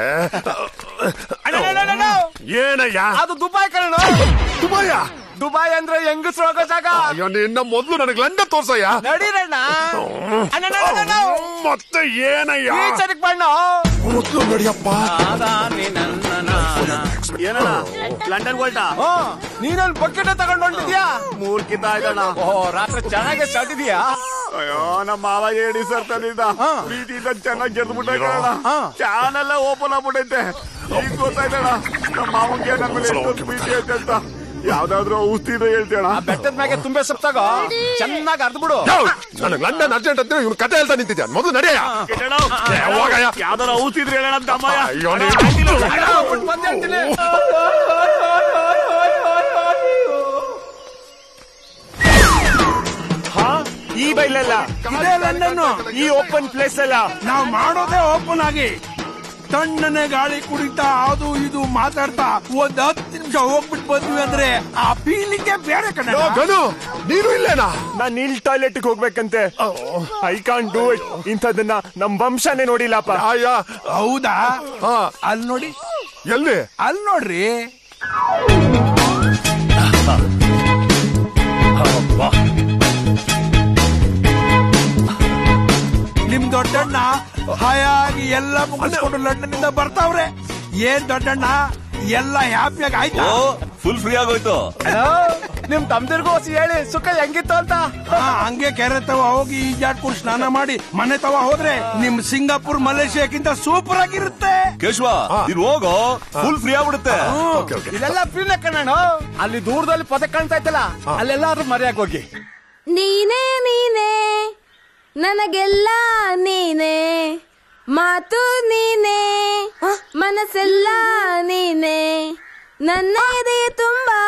ಏನಯ್ಯ ಅದು ದುಬೈ ಕರಣ. ದುಬೈಯ? ದುಬೈ ಅಂದ್ರೆ ಹೆಂಗಸ್ರು ಹೋಗೋ ಜಾಗ. ಅಯ್ಯೋ, ನಿನ್ನ ಮೊದ್ಲು ನನಗೆ ಲಂಡನ್ ತೋರ್ಸಯ್ಯ. ನಡೀರಣ್ಣ. ಮತ್ತೆ ಏನಯ್ಯ? ಬಣ್ಣ ಮೊದ್ಲು ನಡಿಯಪ್ಪ. ಏನಣ್ಣ ಲಂಡನ್ ಹೊಲ್ಟ? ನೀನೊಂದು ಬಕೆಟ್ ತಗೊಂಡು ಹೊಂಟಿದ್ಯಾ? ಮೂರ್ಖಿತ ಇದ್ದಣ್ಣ. ಓಹೋ, ರಾತ್ರಿ ಚೆನ್ನಾಗಿ ಸ್ಟಾರ್ಟ್ ಇದೆಯಾ? ಅಯ್ಯೋ, ನಮ್ಮ ಮಾವ ಹೇಳಿ ಸರ್ತಾನಿಂದ ಪ್ರೀತಿಯಿಂದ ಚೆನ್ನಾಗಿ ಗೆದ್ಬಿಟ್ಟ. ಚಾನೆಲ್ಲ ಓಪನ್ ಆಗ್ಬಿಟ್ಟೈತೆ. ಈಗ ಗೊತ್ತಾಯ್ತಣ್ಣ ನಮ್ಮ ಮಾವಂಗೆ ನಮ್ಮ ಮೇಲೆ ಎಷ್ಟೊಂದು ಪ್ರೀತಿ ಐತೆ ಅಂತ. ಯಾವ್ದಾದ್ರು ಔಷಧಿ ಇದೆ ಹೇಳ್ತೇಣ? ಬೆಟ್ಟದ ಮ್ಯಾಗೆ ತುಂಬೆ ಸಪ್ತಾಗ ಚೆನ್ನಾಗಿ ಅರ್ದ್ ಬಿಡು. ನನಗೆ ಲಂಡನ್ ಅರ್ಜೆಂಟ್ ಅಂತ ಇವ್ನು ಕತೆ ಹೇಳ್ತಾ ನಿಂತಿದ್ದೆ. ಮೊದಲು ನಡೆಯ. ಯಾವ್ದಾರು ಔಷಧಿ ಇದ್ರೆ ಹೇಳೋಣ ಅಂತ ಅಮ್ಮಯ್ಯ. ಈ ಬೈಲಲ್ಲ, ಇದೇ ಲಂಡನ್. ಈ ಓಪನ್ ಪ್ಲೇಸ್ ಅಲ್ಲ. ನಾವು ಮಾಡೋದೇ ಓಪನ್ ಆಗಿ ತಣ್ಣನೆ ಗಾಳಿ ಕುಡಿತಾ ಅದು ಇದು ಮಾತಾಡ್ತಾ ಒಂದ್ 10 ನಿಮಿಷ ಹೋಗ್ಬಿಟ್ಟು ಬಂದ್ವಿ ಅಂದ್ರೆ ಆ ಫೀಲಿಂಗ್ ಬೇರೆ ಕಣ. ನೀನು ಇಲ್ಲೇನಾ? ನಾನು ಇಲ್ಲಿ ಟಾಯ್ಲೆಟ್ ಹೋಗ್ಬೇಕಂತೆ. I can't do it. ಇಂಥದನ್ನ ನಮ್ ವಂಶನೇ ನೋಡಿಲ್ಲಪ್ಪ. ಹೌದಾ? ಅಲ್ಲಿ ನೋಡಿ. ಎಲ್ಲಿ? ಅಲ್ಲಿ ನೋಡ್ರಿ. ನಿಮ್ ದೊಡ್ಡಣ್ಣ ಹಾಯಾಗಿ ಎಲ್ಲ ಮುಗಿಸ್ಕೊಂಡು ಲಂಡನ್ ಇಂದ ಬರ್ತಾವ್ರೆ. ಏನ್ ದೊಡ್ಡಣ್ಣ, ಎಲ್ಲ ಹ್ಯಾಪಿಯಾಗಿ ಆಯ್ತಾ? ಫುಲ್ ಫ್ರೀ ಆಗೋಯ್ತು. ನಿಮ್ ತಮ್ದಿರ್ಗೂ ಹೇಳಿ ಸುಖ ಹೆಂಗಿತ್ತು ಅಂತ. ಹಂಗೆ ಕೆರೆ ತವ ಹೋಗಿ ಈಜಾಡ್ಕೊಂಡು ಸ್ನಾನ ಮಾಡಿ ಮನೆ ತವ ಹೋದ್ರೆ ನಿಮ್ ಸಿಂಗಾಪುರ್ ಮಲೇಷಿಯಾಕ್ಕಿಂತ ಸೂಪರ್ ಆಗಿರುತ್ತೆ. ಕೇಶವ, ನೀನ್ ಹೋಗೋ, ಫುಲ್ ಫ್ರೀ ಆಗ್ಬಿಡುತ್ತೆ. ಇದೆಲ್ಲ ಫ್ರೀನ ಕಣ. ಅಲ್ಲಿ ದೂರದಲ್ಲಿ ಪದ ಕಾಣ್ತಾ ಇತ್ತಲ್ಲ, ಅಲ್ಲೆಲ್ಲಾದ್ರೂ ಮರ್ಯಾಕ್ ಹೋಗಿ. ನೀನೇ ನನಗೆಲ್ಲ ನೀನೆ, ಮಾತು ನೀನೆ, ಮನಸ್ಸೆಲ್ಲ ನೀನೆ, ನನ್ನ ಎದೆ ತುಂಬಾ.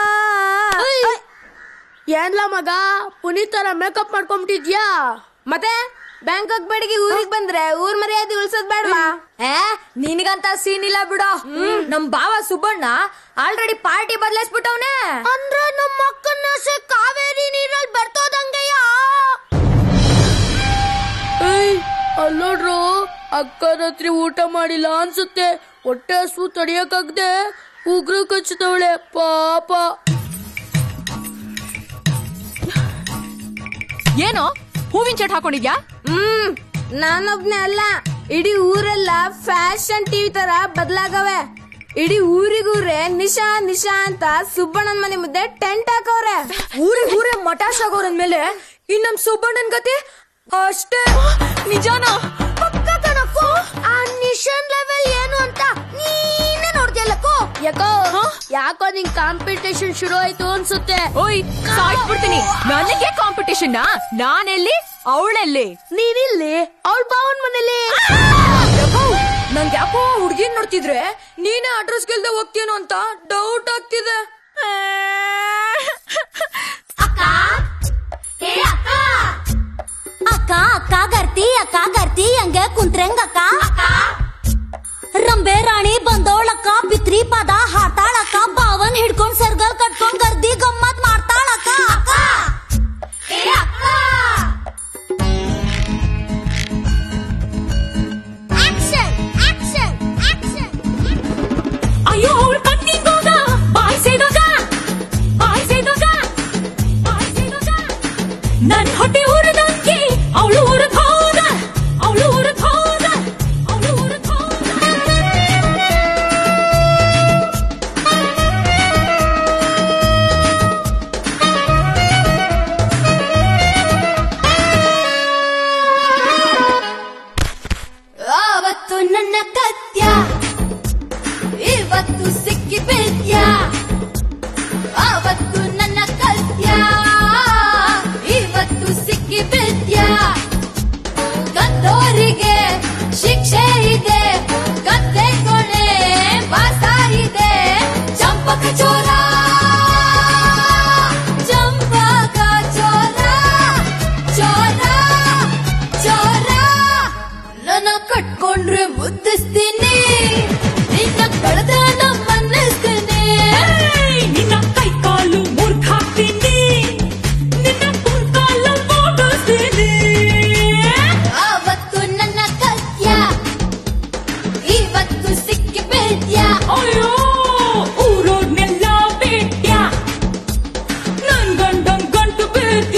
ಏನ್ಲ ಮಗ ಪುನೀತ್ ತರ ಮೇಕಪ್ ಮಾಡ್ಕೊಂಬಿಟ್ಟಿದ್ಯಾ? ಮತ್ತೆ ಬ್ಯಾಂಕಾಕ್ ಬೆಳಗ್ಗೆ ಊರಿಗೆ ಬಂದ್ರೆ ಊರ್ ಮರ್ಯಾದೆ ಉಳ್ಸೋದ್ ಬೇಡವಾ? ನಿನಗಂತ ಸೀನ್ ಇಲ್ಲ ಬಿಡೋ. ನಮ್ ಬಾವ ಸುಬ್ಬಣ್ಣ ಆಲ್ರೆಡಿ ಪಾರ್ಟಿ ಬದಲಾಯಿಸ್ಬಿಟ್ಟವ್ನೆ. ಅಂದ್ರೆ ನಮ್ಮ ಅಕ್ಕನ ಕಾವೇರಿ ನೀರಲ್ಲಿ ಬರ್ತೋದಂಗಯ್ಯ. ಅಲ್ಲೋಡ್ರು ಅಕ್ಕನ ಹತ್ರ ಊಟ ಮಾಡಿಲ್ಲ ಅನ್ಸುತ್ತೆ. ಹೊಟ್ಟೆ ಹಸು ತಡಿಯಕ್ಕಾಗ್ದೆ ಉಗ್ರು ಕಚ್ಚದವಳೆ ಪಾಪ. ಏನೋ ಹೂವಿನ ಚಟ್ ಹಾಕೊಂಡಿದ್ಯಾ? ನಾನೊಬ್ನೇ ಅಲ್ಲ, ಇಡೀ ಊರೆಲ್ಲ ಫ್ಯಾಷನ್ ಟಿವಿ ತರ ಬದಲಾಗವೆ. ಇಡೀ ಊರಿಗೂರೇ ನಿಶಾ ನಿಶಾ ಅಂತ ಸುಬ್ಬಣ್ಣನ್ ಮನೆ ಮುದ್ದೆ ಟೆಂಟ್ ಹಾಕವ್ರೆ. ಊರೇ ಮಟಾಶ್ ಆಗೋರಂದ್ಮೇಲೆ ಇನ್ ನಮ್ ಸುಬ್ಬಣ್ಣನ್ ಗತಿ ಅಷ್ಟೇ. ನಿಜಾನ? ಪಕ್ಕ ಕಣಕ್ಕೋ. ಆ ನಿಶಾನ್ ಲೆವೆಲ್ ಏನು ಅಂತ ನೀನೇ ನೋಡ್ತಿಲ್ಲಕ್ಕೋ. ಯಾಕೋ ನಿಂಗ್ ಕಾಂಪಿಟೇಷನ್ ಶುರು ಆಯ್ತು ಅನ್ಸುತ್ತೆ. ಓಯ್ ಸಾಯ್ಬಿಡ್ತೀನಿ. ನನಗೆ ಕಾಂಪಿಟೇಷನ್? ನಾನೆಲ್ಲಿ ಅವಳೆಲ್ಲಿ? ನೀನಿಲ್ಲಿ ಅವಳ ಬಾವನ್ ಮನೇಲಿ. ನಂಗೆ ಯಾಕೋ ಹುಡ್ಗಿನ್ ನೋಡ್ತಿದ್ರೆ ನೀನೇ ಅಡ್ರೆಸ್ ಗೆಲ್ದೆ ಹೋಗ್ತೀನೋ ಅಂತ ಡೌಟ್ ಆಗ್ತಿದೆ. ಅಕ್ಕ ಅಕ್ಕ ಗರ್ತಿ ಹಂಗೆ ಕುಂತ್ರೆಂಗಕ್ಕ. ರಂಬೆ ರಾಣಿ ಬಂದೋಳಕ್ಕ, ಪಿತ್ರಿ ಪದ ಹಾಡ್ತಾಳಕ್ಕ, ಬಾವನ್ ಹಿಡ್ಕೊಂಡ್ ಸರ್ಗಲ್ ಕಟ್ಕೊಂಡ್ ಗರ್ದಿ ಗಮ್ಮತ್ ಮಾಡ್ತಾಳಕ್ಕ. ಅಯ್ಯೋ ಅವಳ ಕಣ್ಣಿಗೋಗ ಬಾಯ್ಸೇದೋಗ ನನ್ ಹೊಟ್ಟೆ ಊರದಂಗೆ ಅವಳು ಊರದ್ ಹೋದ. ಆವತ್ತು ನನ್ನ ಕತ್ಯ, ಇವತ್ತು ಸಿಕ್ಕಿ ಬಿದ್ಯ. ಆವತ್ತು ನನ್ನ ಕತ್ಯ, ಇವತ್ತು ಸಿಕ್ಕಿ ಬಿದ್ಯ. ಕದ್ದೋರಿಗೆ ಶಿಕ್ಷೆ ಇದೆ, ಕತ್ತೆ ಕೊನೆ ವಾಸ ಇದೆ. ಚಂಪಕ ಚೋರ ನನ್ನ ಕಟ್ಕೊಂಡ್ರೆ ಮುದ್ದಿಸ್ತೀನಿ, ನಿನ್ನ ಕಳೆದ ನಮ್ಮನ್ನಿಸ್ತೀನಿ. ನಿನ್ನ ಕೈ ಕಾಲು ಮುರ್ದ್ ಹಾಕ್ತೀನಿ, ನಿನ್ನ ಕುಂಕಾಲ ಓಡಿಸ್ತೀನಿ. ಆವತ್ತು ನನ್ನ ಕತ್ಯ, ಇವತ್ತು ಸಿಕ್ಕಿ ಬಿದ್ಯ. ಅಯ್ಯೋ ಊರೋಡ್ನೆಲ್ಲ ಬಿಟ್ಯ, ನನ್ ಗಂಡನ್ ಗಂಟು ಬಿದ್ಯ.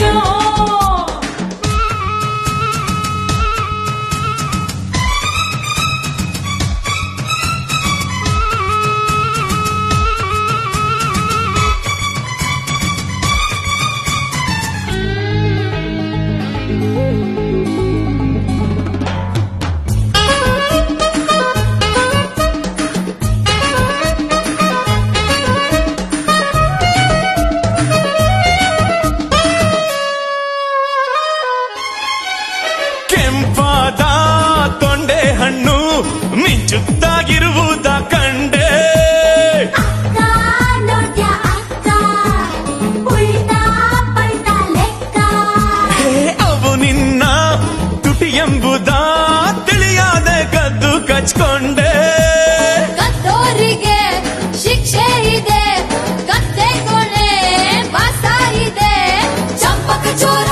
ಕೆಂಪಾದ ತೊಂಡೆ ಹಣ್ಣು ಮಿಂಚುತ್ತಾಗಿರುವುದ ಕಂಡೆ. ಅವು ನಿನ್ನ ತುಟಿ ಎಂಬುದ ತಿಳಿಯಾದೆ ಕದ್ದು ಕಚ್ಕೊಂಡೆ. ಕದ್ದೋರಿಗೆ ಶಿಕ್ಷೆ ಇದೆ, ಕತ್ತೆ ಕೊನೆ ವಾಸ ಇದೆ. ಚಂಪಕ ಚೋರ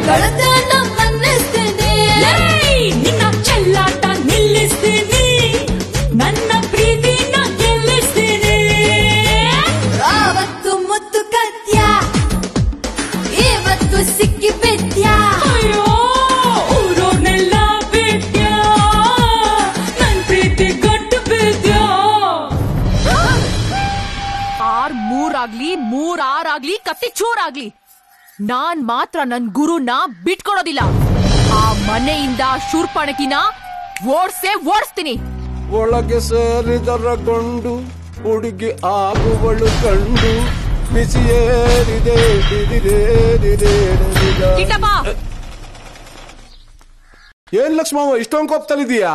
ಗಳತನ ಮನ್ನಿಸ್ತೀನಿ ನಿನ್ನ ಚೆಲ್ಲಾಟ ನಿಲ್ಲಿಸ್ತೀನಿ ನನ್ನ ಪ್ರೀತಿನ ಗೆಲ್ಲಿಸ್ತೀನಿ ಆವತ್ತು ಮುತ್ತು ಕತ್ಯ ಇವತ್ತು ಸಿಕ್ಕಿ ಬಿದ್ಯ ಅಯ್ಯೋ ಊರೋರ್ನೆಲ್ಲ ಬಿಟ್ಯ ನನ್ ಪ್ರೀತಿ ಗಂಟು ಬಿದ್ಯ ಮೂರಾಗ್ಲಿ ಕತ್ತಿ ಚೂರಾಗ್ಲಿ ನಾನ್ ಮಾತ್ರ ನನ್ ಗುರುನ ಬಿಟ್ಕೊಡೋದಿಲ್ಲ. ಆ ಮನೆಯಿಂದ ಶೂರ್ಪಣಕಿನ ಓಡಿಸ್ತೀನಿ. ಒಳಗೆ ಸೇರಿದರ ಗೊಂಡು ಹುಡುಗಿ ಆಗುವಳು ಕಂಡು ಬಿಸಿಯೇರಿದೆ ಏನ್ ಲಕ್ಷ್ಮವ್ವ ಇಷ್ಟೊಂದು ಕೋಪ್ತಲ್ಲಿದೀಯಾ?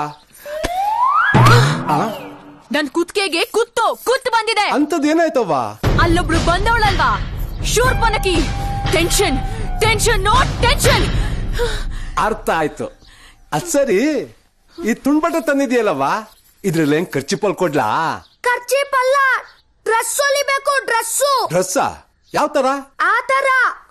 ನನ್ ಕುತ್ಕೆಗೆ ಕುತ್ತು ಬಂದಿದೆ. ಅಂತದ್ ಏನಾಯ್ತವ್ವ? ಅಲ್ಲೊಬ್ಳು ಬಂದವಳಲ್ವಾ ಶೂರ್ಪಣಕಿ. ಟೆನ್ಷನ್ ಅರ್ಥ ಆಯ್ತು. ಅದ್ ಸರಿ, ಈ ತುಂಡ್ಬಟ್ಟೆ ತಂದಿದ್ಯಲ್ಲವ್ವ, ಇದ್ರಲ್ಲಿ ಹೆಂಗ್ ಖರ್ಚಿಪಲ್ ಕೊಡ್ಲಾ? ಖರ್ಚಿಪಲ್ಲ, ಡ್ರೆಸ್ ಹೊಲಿಬೇಕು. ಡ್ರೆಸ್ಸಾ? ಯಾವ ತರ? ಆ ತರ.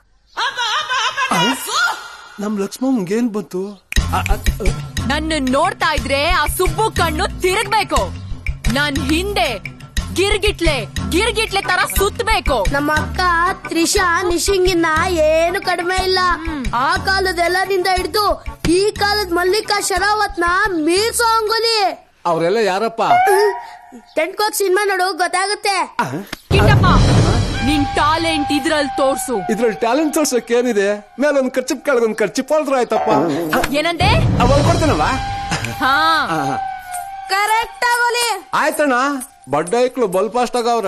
ನಮ್ ಲಕ್ಷ್ಮವ್ಗೆ ಏನ್ ಬಂತು? ನನ್ನ ನೋಡ್ತಾ ಇದ್ರೆ ಆ ಸುಬ್ಬು ಕಣ್ಣು ತಿರುಗ್ಬೇಕು. ನನ್ ಹಿಂದೆ ಗಿರ್ಗಿಟ್ಲೆ ತರ ಸುತ್ತಬೇಕು. ನಮ್ಮ ಅಕ್ಕ ತ್ರಿಷಾ ನಿಶಿಂಗಿನ ಏನು ಕಡಿಮೆ ಇಲ್ಲ. ಆ ಕಾಲದ ಎಲ್ಲದಿಂದ ಹಿಡಿದು ಈ ಕಾಲದ ಮಲ್ಲಿಕಾ ಶರಾವತ್ನ ಮೀರ್ಸೋ ಅಂಗುಲಿ. ಅವರೆಲ್ಲ ಯಾರಪ್ಪ? ಟೆಂಟ್ಕೋಕ್ ಸಿನಿಮಾ ನೋಡು ಗೊತ್ತಾಗುತ್ತೆ. ಕಿಟ್ಟಪ್ಪ, ನಿನ್ ಟ್ಯಾಲೆಂಟ್ ಇದ್ರಲ್ಲಿ ತೋರ್ಸು. ಇದ್ರಲ್ಲಿ ಟ್ಯಾಲೆಂಟ್ ತೋರ್ಸೋಕೆ ಏನಿದೆ? ಮೇಲೊಂದ್ ಖರ್ಚಿಪ್ ಕೆಳಗೊಂದ್ ಖರ್ಚಿಪ್ ಹೊಲ್ದ್ರ ಆಯ್ತಪ್ಪ. ಏನಂದೆ? ಹೊಲ್ಕೊಡ್ತೇನವ? ಹಾ, ಕರೆಕ್ಟ್ ಆಗೋಲಿ. ಆಯ್ತಣ್ಣ, ಬಡ್ಡ ಐಕ್ಳು ಬಲ್ ಫಾಸ್ಟ್ ಆಗವ್ರ.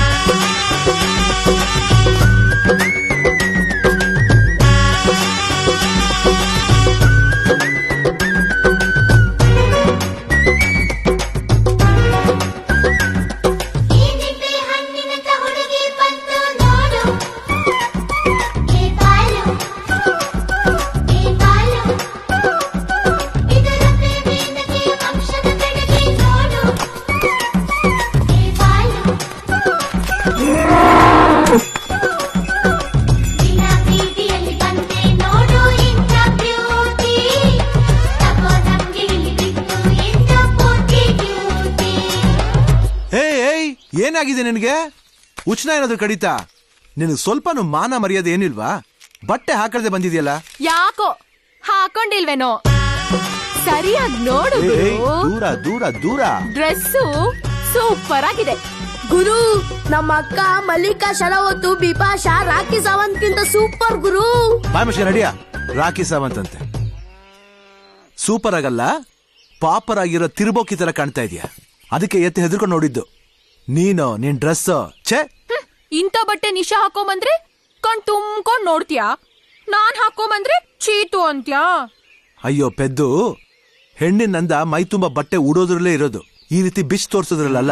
ಏನಾಗಿದೆ ನಿನಗೆ? ಉಚ್ಚನ ಏನಾದ್ರು ಕಡಿತಾ? ನಿನಗೆ ಸ್ವಲ್ಪನೂ ಮಾನ ಮರ್ಯಾದೆ ಏನಿಲ್ವಾ? ಬಟ್ಟೆ ಹಾಕದೆ ಬಂದಿದ್ಯಲ್ಲ. ಯಾಕೋ ಹಾಕೊಂಡಿಲ್ವೇನೋ? ಸರಿಯಾಗಿ ನೋಡು. ದೂರ ದೂರ ದೂರ. ಡ್ರೆಸ್ಸು ಸೂಪರ್ ಆಗಿದೆ ಗುರು. ನಮ್ಮ ಅಕ್ಕ ಮಲ್ಲಿಕಾ ಶರಾವತ್, ಬಿಪಾಶಾ, ರಾಖಿ ಸಾವಂತ್ ಗಿಂತ ಸೂಪರ್ ಗುರು. ಬಾಯ್ ನಡಿಯ. ರಾಖಿ ಸಾವಂತ್ ಅಂತೆ ಸೂಪರ್ ಆಗಲ್ಲ, ಪಾಪರ್ ಆಗಿರೋ ತಿರುಬೋಕಿ ತರ ಕಾಣ್ತಾ ಇದೀಯ. ಅದಕ್ಕೆ ಎತ್ತಿ ಹೆದರ್ಕೊಂಡು ನೋಡಿದ್ದು. ನಿನ್ ಡ್ರೆಸ್ ಛೇ. ಇಂಥ ಬಟ್ಟೆ ನಿಶಾ ಹಾಕೊಂಬಂದ್ರೆ ಕಣ್ ತುಂಬ್ಕೊಂಡ್ ನೋಡ್ತೀಯಾ? ನಾನ್ ಹಾಕೊಂಬಂದ್ರೆ ಚೀತು ಅಂತ್ಯಾ? ಅಯ್ಯೋ ಪೆದ್ದು, ಹೆಣ್ಣಿನಂದ ಮೈ ತುಂಬಾ ಬಟ್ಟೆ ಉಡೋದ್ರಲ್ಲೇ ಇರೋದು, ಈ ರೀತಿ ಬಿಚ್ ತೋರ್ಸೋದ್ರಲ್ಲ.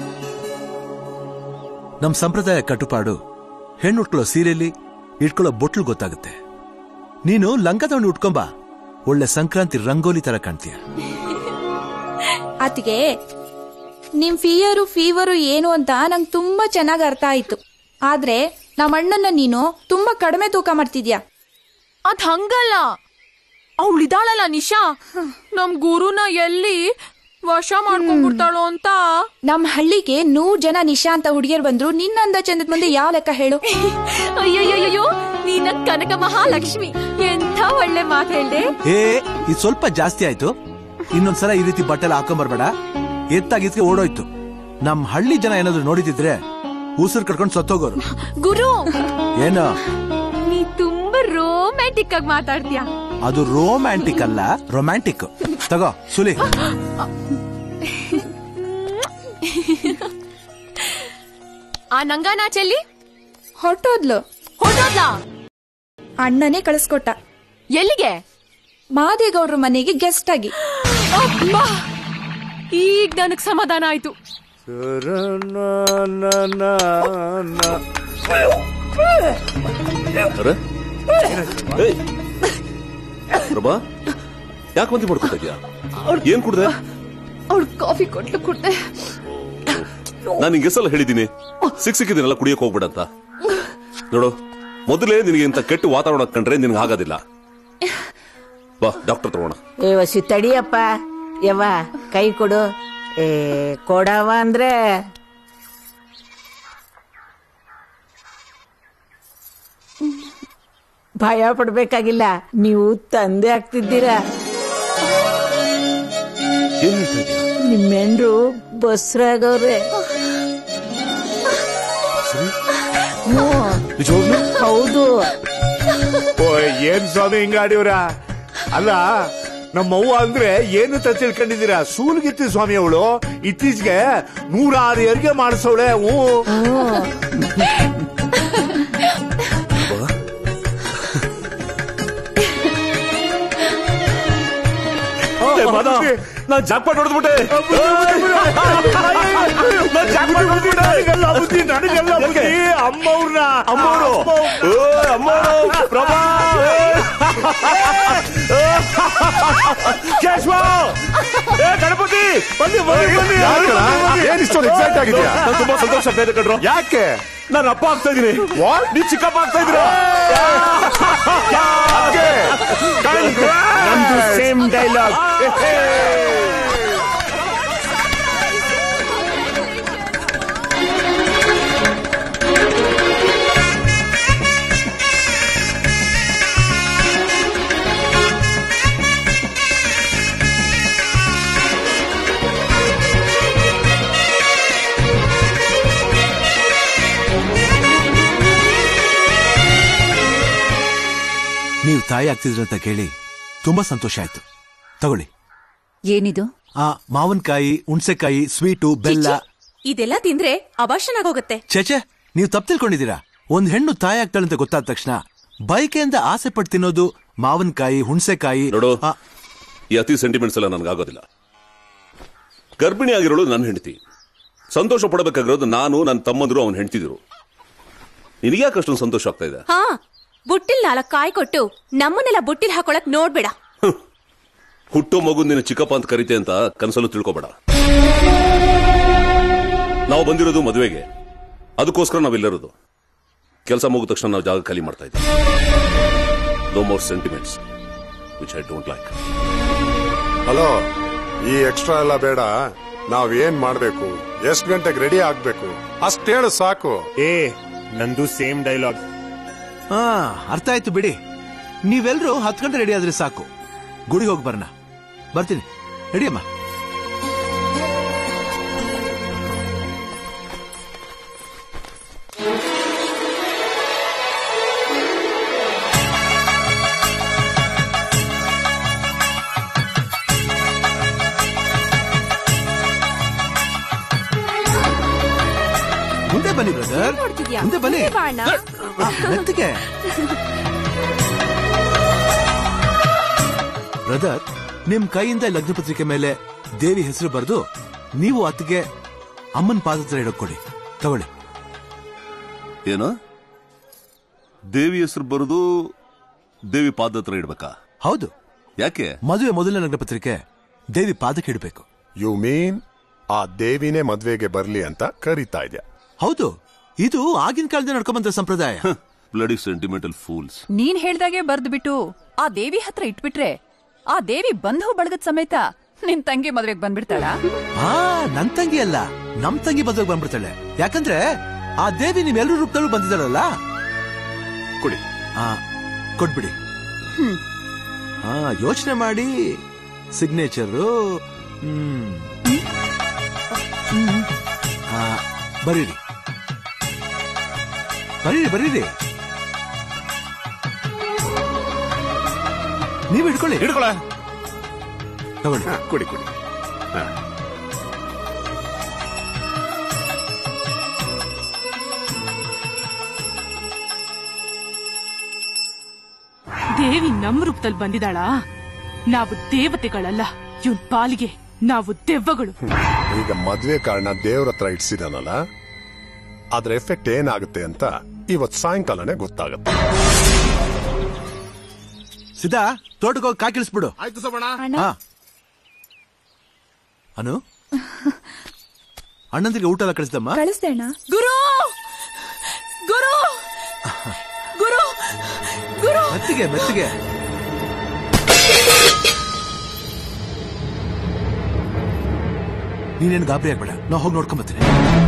ನಮ್ ಸಂಪ್ರದಾಯ ಕಟ್ಟುಪಾಡು ಹೆಣ್ಣು ಉಟ್ಕೊಳ್ಳೋ ಸೀರೆಯಲ್ಲಿ ಇಟ್ಕೊಳ್ಳೋ ಬೊಟ್ಲು ಗೊತ್ತಾಗುತ್ತೆ. ನೀನು ಲಂಗ ತಗೊಂಡು ಉಟ್ಕೊಂಬ, ಒಳ್ಳೆ ಸಂಕ್ರಾಂತಿ ರಂಗೋಲಿ ತರ ಕಾಣ್ತೀಯ. ಅತಿಗೆ ನಿಮ್ ಫೀವರು ಏನು ಅಂತ ನಂಗೆ ತುಂಬಾ ಚೆನ್ನಾಗಿ ಅರ್ಥ ಆಯ್ತು. ಆದ್ರೆ ನಮ್ಮ ಅಣ್ಣನ ನೀನು ತುಂಬಾ ಕಡಿಮೆ ತೂಕ ಮಾಡ್ತಿದ್ಯಾ. ಅದ್ ಹಂಗಲ್ಲ, ಅವಳಿದಾಳಲ್ಲ ನಿಶಾ, ನಮ್ ಗುರುನ ಎಲ್ಲಿ ವಶ ಮಾಡ್ಕೊಂಡ್ಬಿಡ್ತಾಳೋ ಅಂತ. ನಮ್ ಹಳ್ಳಿಗೆ 100 ಜನ ನಿಶಾ ಅಂತ ಹುಡುಗಿಯರ್ ಬಂದ್ರು, ನಿನ್ನಂದ ಚಂದದ ಮುಂದೆ ಯಾವ ಲೆಕ್ಕ ಹೇಳು? ಅಯ್ಯಯ್ಯೋ, ನೀನ ಕನಕ ಮಹಾಲಕ್ಷ್ಮಿ, ಎಂಥ ಒಳ್ಳೆ ಮಾತು ಹೇಳ್ದೆ. ಇದು ಸ್ವಲ್ಪ ಜಾಸ್ತಿ ಆಯ್ತು. ಇನ್ನೊಂದ್ಸಲ ಈ ರೀತಿ ಬಟ್ಟೆ ಹಾಕೊಂಬರ್ಬೇಡ. ಎತ್ತಾಗಿದ್ಕೆ ಓಡೋಯ್ತು. ನಮ್ ಹಳ್ಳಿ ಜನ ಏನಾದ್ರು ನೋಡಿದಿದ್ರೆ ಉಸಿರು ಕಟ್ಕೊಂಡು ಸತ್ತೋಗೋರು. ಗುರು, ಏನು ನೀ ತುಂಬಾ ರೋಮ್ಯಾಂಟಿಕ್ ಆಗಿ ಮಾತಾಡ್ತೀಯ. ಅದು ರೋಮ್ಯಾಂಟಿಕ್ ಅಲ್ಲ, ರೊಮ್ಯಾಂಟಿಕ್. ತಗೋ ಸುಲಿ. ಆ ನಂಗಾನ ಚೆಲ್ಲಿ ಹೊರಟೋದ್ಲು. ಅಣ್ಣನೇ ಕಳಿಸ್ಕೊಟ್ಟ. ಎಲ್ಲಿಗೆ? ಮಾದೇಗೌಡ್ರ ಮನೆಗೆ ಗೆಸ್ಟ್ ಆಗಿ. ಈಗ ನನಗ್ ಸಮಾಧಾನ ಆಯ್ತು. ಪ್ರಭಾ, ಯಾಕೆ ಬಂದಿ ಮಾಡ್ಕೊತಾ ಇದ್ಯಾ? ಏನ್ ಕುಡ್ದೆ? ಅವ್ಳು ಕಾಫಿ ಕೊಟ್ಲು ಕುಡ್ದೆ. ನಾನು ನಿಂಗೆ ಸಲ ಹೇಳಿದ್ದೀನಿ, ಸಿಕ್ಕಿದ್ದೀನಲ್ಲ ಕುಡಿಯಕ್ ಹೋಗ್ಬಿಡಂತ. ನೋಡು, ಮೊದಲೇ ನಿನಗೆ ಇಂತ ಕೆಟ್ಟ ವಾತಾವರಣ ಕಂಡ್ರೆ ನಿನ್ಗೆ ಆಗೋದಿಲ್ಲ. ಬಾ ಡಾಕ್ಟರ್ ತಗೋಣ. ವಸಿ ತಡಿಯಪ್ಪ, ಯವ್ವ ಕೈ ಕೊಡು. ಕೊಡವ ಅಂದ್ರೆ ಭಯ ಪಡ್ಬೇಕಾಗಿಲ್ಲ, ನೀವು ತಂದೆ ಆಗ್ತಿದ್ದೀರಾ. ನಿಮ್ಮೆಂಡ್ರು ಬಸ್ರಾಗವ್ರೆ. ಹೌದು. ಏನ್ ಸ್ವಾಮಿ ಹಿಂಗಾಡಿವ್ರ? ಅಲ್ಲ, ನಮ್ಮವ್ವ ಅಂದ್ರೆ ಏನು ಅಂತ ತಿಳ್ಕೊಂಡಿದ್ದೀರಾ? ಸೂಲ್ಗಿತ್ತಿ ಸ್ವಾಮಿ ಅವಳು. ಇತ್ತೀಚೆಗೆ 106 ಹೆರಿಗೆ ಮಾಡಿಸೋಳೆ. ನಾನ್ ಜಾಕ್ಪಾಟ್ ಹೊಡೆದ್ಬಿಟ್ಟೆ. ನನಗೆಲ್ಲ ಬುದ್ಧಿ ಅಮ್ಮವ್ರನ್ನ. ಅಮ್ಮವರು ಪ್ರಭಾ ಕೇಶವ, ಗಣಪತಿ ಬನ್ನಿ ಬನ್ನಿ ಬನ್ನಿ. ಏನ್ ಇಷ್ಟೊಂದು ಎಕ್ಸೈಟ್ ಆಗಿದ್ಯಾ? ತುಂಬಾ ಸಂತೋಷ ಆಗ್ತಾ ಇದೆ ಕಣ್ರು. ಯಾಕೆ? ನಾನು ಅಪ್ಪ ಆಗ್ತಾ ಇದೀನಿ, ನೀ ಚಿಕ್ಕಪ್ಪ ಆಗ್ತಾ ಇದ್ದೀರಾ. ನಮ್ದು ಸೇಮ್ ಡೈಲಾಗ್. ನೀವು ತಾಯಿ ಆಗ್ತಿದ್ರಿ ಅಂತ ಕೇಳಿ ತುಂಬಾ ಸಂತೋಷ ಆಯ್ತು. ತಗೊಳ್ಳಿ. ಏನಿದು? ಮಾವಿನಕಾಯಿ, ಹುಣಸೆಕಾಯಿ, ಸ್ವೀಟು, ಬೆಲ್ಲ. ಇದೆಲ್ಲ ತಿಂದ್ರೆ ಅಭಾಷಣಾಗೋಗುತ್ತೆ. ಚೇಚೆ, ನೀವು ತಪ್ಪು ತಿಳ್ಕೊಂಡಿದ್ದೀರಾ. ಒಂದ್ ಹೆಣ್ಣು ತಾಯಿ ಆಗ್ತಾಳೆ ಅಂತ ಗೊತ್ತಾದ ತಕ್ಷಣ ಬಯಕೆಯಿಂದ ಆಸೆ ಪಟ್ಟು ತಿನ್ನೋದು ಮಾವಿನಕಾಯಿ, ಹುಣಸೆಕಾಯಿ. ನೋಡು, ಈ ಅತಿ ಸೆಂಟಿಮೆಂಟ್ಸ್ ಎಲ್ಲ ನನ್ಗಾಗೋದಿಲ್ಲ. ಗರ್ಭಿಣಿ ಆಗಿರೋಳು ನನ್ನ ಹೆಂಡತಿ. ಸಂತೋಷ ಪಡಬೇಕಾಗಿರೋದು ನಾನು, ನನ್ನ ತಮ್ಮಂದ್ರು ಅವನ್ ಹೆಂಡ್ತಿದ್ರು. ನಿನಗ್ಯಾಕೆ ಅಷ್ಟೊಂದು ಸಂತೋಷ ಆಗ್ತಾ ಇದೆ? ಹಾ, ಬುಟ್ಟಿಲ್ 4 ಕಾಯಿ ಕೊಟ್ಟು ನಮ್ಮನ್ನೆಲ್ಲ ಬುಟ್ಟಿಲ್ ಹಾಕೊಳಕ್ ನೋಡ್ಬೇಡ. ಹುಟ್ಟೋ ಮಗು ನಿನ್ನ ಚಿಕ್ಕಪ್ಪ ಅಂತ ಕರೀತೆ ಅಂತ ಕನಸಲ್ಲೂ ತಿಳ್ಕೊಬೇಡ. ನಾವು ಬಂದಿರೋದು ಮದುವೆಗೆ, ಅದಕ್ಕೋಸ್ಕರ ನಾವಿಲ್ಲಿರೋದು. ಕೆಲಸ ಮುಗಿದ ತಕ್ಷಣ ನಾವು ಜಾಗ ಖಾಲಿ ಮಾಡ್ತಾ ಇದ್ದೀವಿ. No more sentiments which I don't like. Hello, ಈ ಎಕ್ಸ್ಟ್ರಾ ಎಲ್ಲ ಬೇಡ. ನಾವೇನ್ ಮಾಡ್ಬೇಕು, ಎಷ್ಟು ಗಂಟೆಗೆ ರೆಡಿ ಆಗ್ಬೇಕು ಅಷ್ಟೇಳು ಸಾಕು. ನಂದು ಸೇಮ್ ಡೈಲಾಗ್. ಅರ್ಥ ಆಯ್ತು ಬಿಡಿ. ನೀವೆಲ್ಲರೂ 10 ಗಂಟೆ ರೆಡಿ ಆದ್ರೆ ಸಾಕು. ಗುಡಿಗೆ ಹೋಗಿ ಬರೋಣ. ಬರ್ತೀನಿ, ರೆಡಿಯಮ್ಮ. ಮುಂದೆ ಬನ್ನಿ ಬ್ರದರ್, ಮುಂದೆ ಬನ್ನಿ. ಮೆತ್ತಿಗೆ ಬ್ರದರ್, ನಿಮ್ ಕೈಯಿಂದ ಲಗ್ನ ಪತ್ರಿಕೆ ಮೇಲೆ ದೇವಿ ಹೆಸರು ಬರೆದು ನೀವು ಅತ್ತಿಗೆ ಅಮ್ಮನ ಪಾದ ಹತ್ರ ಇಡೋಕ್ ಕೊಡಿ. ತಗೊಳ್ಳಿ. ಏನು? ದೇವಿ ಹೆಸರು ಬರೆದು ದೇವಿ ಪಾದ ಹತ್ರ ಇಡ್ಬೇಕಾ? ಹೌದು. ಯಾಕೆ? ಮದುವೆ ಮೊದಲನೇ ಲಗ್ನ ಪತ್ರಿಕೆ ದೇವಿ ಪಾದಕ್ಕೆ ಇಡಬೇಕು. ಯು ಮೀನ್ ಆ ದೇವಿನೇ ಮದ್ವೆಗೆ ಬರ್ಲಿ ಅಂತ ಕರೀತಾ ಇದ್ಯಾ? ಹೌದು, ಇದು ಆಗಿನ ಕಾಲದಲ್ಲಿ ನಡ್ಕೊಂಬಂದ ಸಂಪ್ರದಾಯ. Bloody sentimental fools. ನೀನ್ ಹೇಳ್ದಾಗೆ ಬರ್ದು ಬಿಟ್ಟು ಆ ದೇವಿ ಹತ್ರ ಇಟ್ಬಿಟ್ರೆ ಆ ದೇವಿ ಬಂಧು ಬಳಗದ ಸಮೇತ ನಿನ್ ತಂಗಿ ಮದ್ವೆಗೆ ಬಂದ್ಬಿಡ್ತಾಳ? ನನ್ ತಂಗಿ ಅಲ್ಲ, ನಮ್ ತಂಗಿ ಮದ್ವೆಗೆ ಬಂದ್ಬಿಡ್ತಾಳೆ. ಯಾಕಂದ್ರೆ ಆ ದೇವಿ ನಿಮ್ಮೆಲ್ಲರೂ ರೂಪದಲ್ಲೂ ಬಂದಿದ್ದಾಳಲ್ಲ. ಕೊಡಿ. ಕೊಟ್ಬಿಡಿ. ಯೋಚನೆ ಮಾಡಿ. ಸಿಗ್ನೇಚರು ಬರೀರಿ, ಬರೀರಿ, ಬರೀರಿ. ನೀವು ಹಿಡ್ಕೊಳ್ಳಿ. ಹಿಡ್ಕೊಳ್ಳ. ತಗೊಳ್ಳಿ. ಕೊಡಿ ಕೊಡಿ. ದೇವಿ ನಮ್ ರೂಪದಲ್ಲಿ ಬಂದಿದ್ದಾಳ. ನಾವು ದೇವತೆಗಳಲ್ಲ, ಇವನ್ ಪಾಲಿಗೆ ನಾವು ದೆವ್ವಗಳು. ಈಗ ಮದ್ವೆ ಕಾರಣ ದೇವ್ರ ಹತ್ರ ಇಡ್ಸಿದಾನಲ್ಲ, ಅದ್ರ ಎಫೆಕ್ಟ್ ಏನಾಗುತ್ತೆ ಅಂತ ಇವತ್ ಸಾಯಂಕಾಲನೇ ಗೊತ್ತಾಗುತ್ತೆ. ಸಿದ್ಧಾ, ತೋಟಕ್ಕೆ ಹೋಗಿ ಕಾಕಿಳಿಸ್ಬಿಡು. ಆಯ್ತು ಸಬಣ್ಣ. ಅನು, ಅಣ್ಣಂದಿಗೆ ಊಟ ಎಲ್ಲ ಕಳಿಸ್ದಮ್ಮ. ಕಳಿಸ್ದೇಣ. ಗುರು ಗುರು ಗುರು ಗುರು ಮೆತ್ತಿಗೆ ಮೆತ್ತಿಗೆ. ನೀನೇನು ಗಾಬರಿ ಆಗ್ಬೇಡ, ನಾ ಹೋಗಿ ನೋಡ್ಕೊಂಬತ್ತೀನಿ.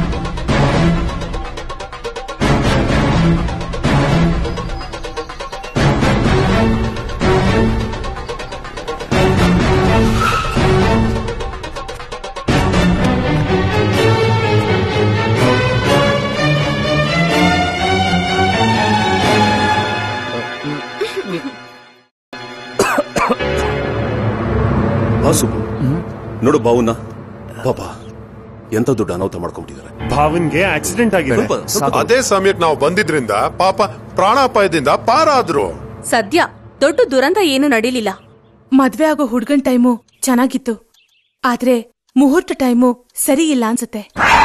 ನೋಡು ಬಾವುನ, ಪಾಪ ಎಂತ ದೊಡ್ಡ ಅನಾಹುತ ಮಾಡ್ಕೊಂಡ್ಬಿಟ್ಟಿದ್ದಾರೆ. ಭಾವನ್ಗೆ ಆಕ್ಸಿಡೆಂಟ್ ಆಗಿದೆ. ಅದೇ ಸಮಯಕ್ಕೆ ನಾವು ಬಂದಿದ್ರಿಂದ ಪಾಪ ಪ್ರಾಣಾಪಾಯದಿಂದ ಪಾರಾದ್ರು. ಸದ್ಯ ದೊಡ್ಡ ದುರಂತ ಏನು ನಡೀಲಿಲ್ಲ. ಮದ್ವೆ ಆಗೋ ಹುಡ್ಗನ್ ಟೈಮು ಚೆನ್ನಾಗಿತ್ತು, ಆದ್ರೆ ಮುಹೂರ್ತ ಟೈಮು ಸರಿ ಇಲ್ಲ ಅನ್ಸುತ್ತೆ.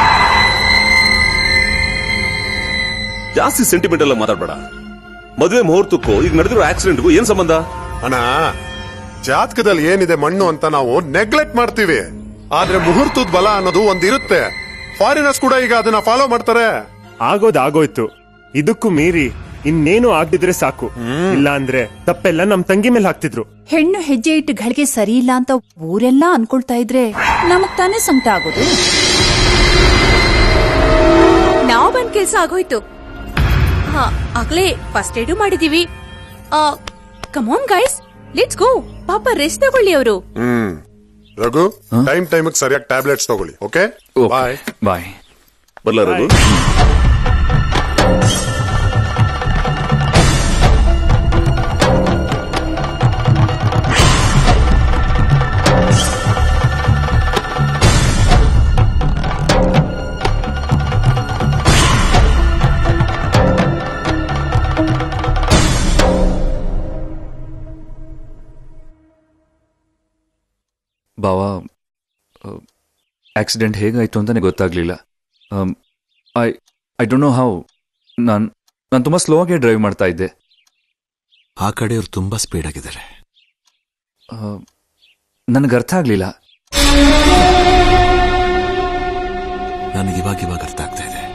ಜಾಸ್ತಿ ಸೆಂಟಿಮೆಂಟ್ ಎಲ್ಲ ಮಾತಾಡ್ಬೇಡ. ಮದುವೆ ಮುಹೂರ್ತಕ್ಕೂ ಈಗ ನಡೆದಿರೋ ಆಕ್ಸಿಡೆಂಟ್ಗೂ ಏನ್ ಸಂಬಂಧ? ಅಣ್ಣ, ಜಾತಕದಲ್ಲಿ ಏನಿದೆ ಮಣ್ಣು ಅಂತ ನಾವು ನೆಗ್ಲೆಕ್ಟ್ ಮಾಡ್ತೀವಿ, ಆದ್ರೆ ಮುಹೂರ್ತದ ಬಲ ಅನ್ನೋದು ಒಂದಿರುತ್ತೆ. ಫಾರಿನರ್ಸ್ ಕೂಡ ಈಗ ಅದನ್ನ ಫಾಲೋ ಮಾಡ್ತಾರೆ. ಆಗೋಯ್ತು. ಇದಕ್ಕೂ ಮೀರಿ ಇನ್ನೇನು ಆಗ್ತಿದ್ರೆ ಸಾಕು, ಇಲ್ಲ ಅಂದ್ರೆ ತಪ್ಪೆಲ್ಲ ನಮ್ ತಂಗಿ ಮೇಲೆ ಹಾಕ್ತಿದ್ರು. ಹೆಣ್ಣು ಹೆಜ್ಜೆ ಇಟ್ಟು ಗಳಿಗೆ ಸರಿ ಇಲ್ಲ ಅಂತ ಊರೆಲ್ಲಾ ಅನ್ಕೊಳ್ತಾ ಇದ್ರೆ ನಮಗ್ ತಾನೇ ಸಂಕಟ ಆಗೋದು. ನಾವು ಬಂದ್ ಕೆಲ್ಸ ಆಗೋಯ್ತು. ಆಗ್ಲೇ ಫಸ್ಟ್ ಏಡು ಮಾಡಿದೀವಿ. Come on guys, let's go. ಪಾಪ ರೆಸ್ಟ್ ತಗೊಳ್ಳಿ ಅವರು. ರಘು, ಟೈಮ್ ಸರಿಯಾಗಿ ಟ್ಯಾಬ್ಲೆಟ್ಸ್ ತಗೊಳ್ಳಿ. Okay, bye bye. ಬರ್ಲ ರಘು. ಬಾವಾ, ಆಕ್ಸಿಡೆಂಟ್ ಹೇಗಾಯ್ತು ಅಂತಾನೆ ಗೊತ್ತಾಗ್ಲಿಲ್ಲ. I don't know how. ನಾನು ತುಂಬಾ ಸ್ಲೋ ಆಗಿ ಡ್ರೈವ್ ಮಾಡ್ತಾ ಇದ್ದೆ. ಆ ಕಡೆಯವ್ರು ತುಂಬಾ ಸ್ಪೀಡ್ ಆಗಿದ್ದಾರೆ. ನನಗೆ ಅರ್ಥ ಆಗ್ಲಿಲ್ಲ. ನನಗೆ ಇವಾಗ ಅರ್ಥ ಆಗ್ತಾ ಇದೆ.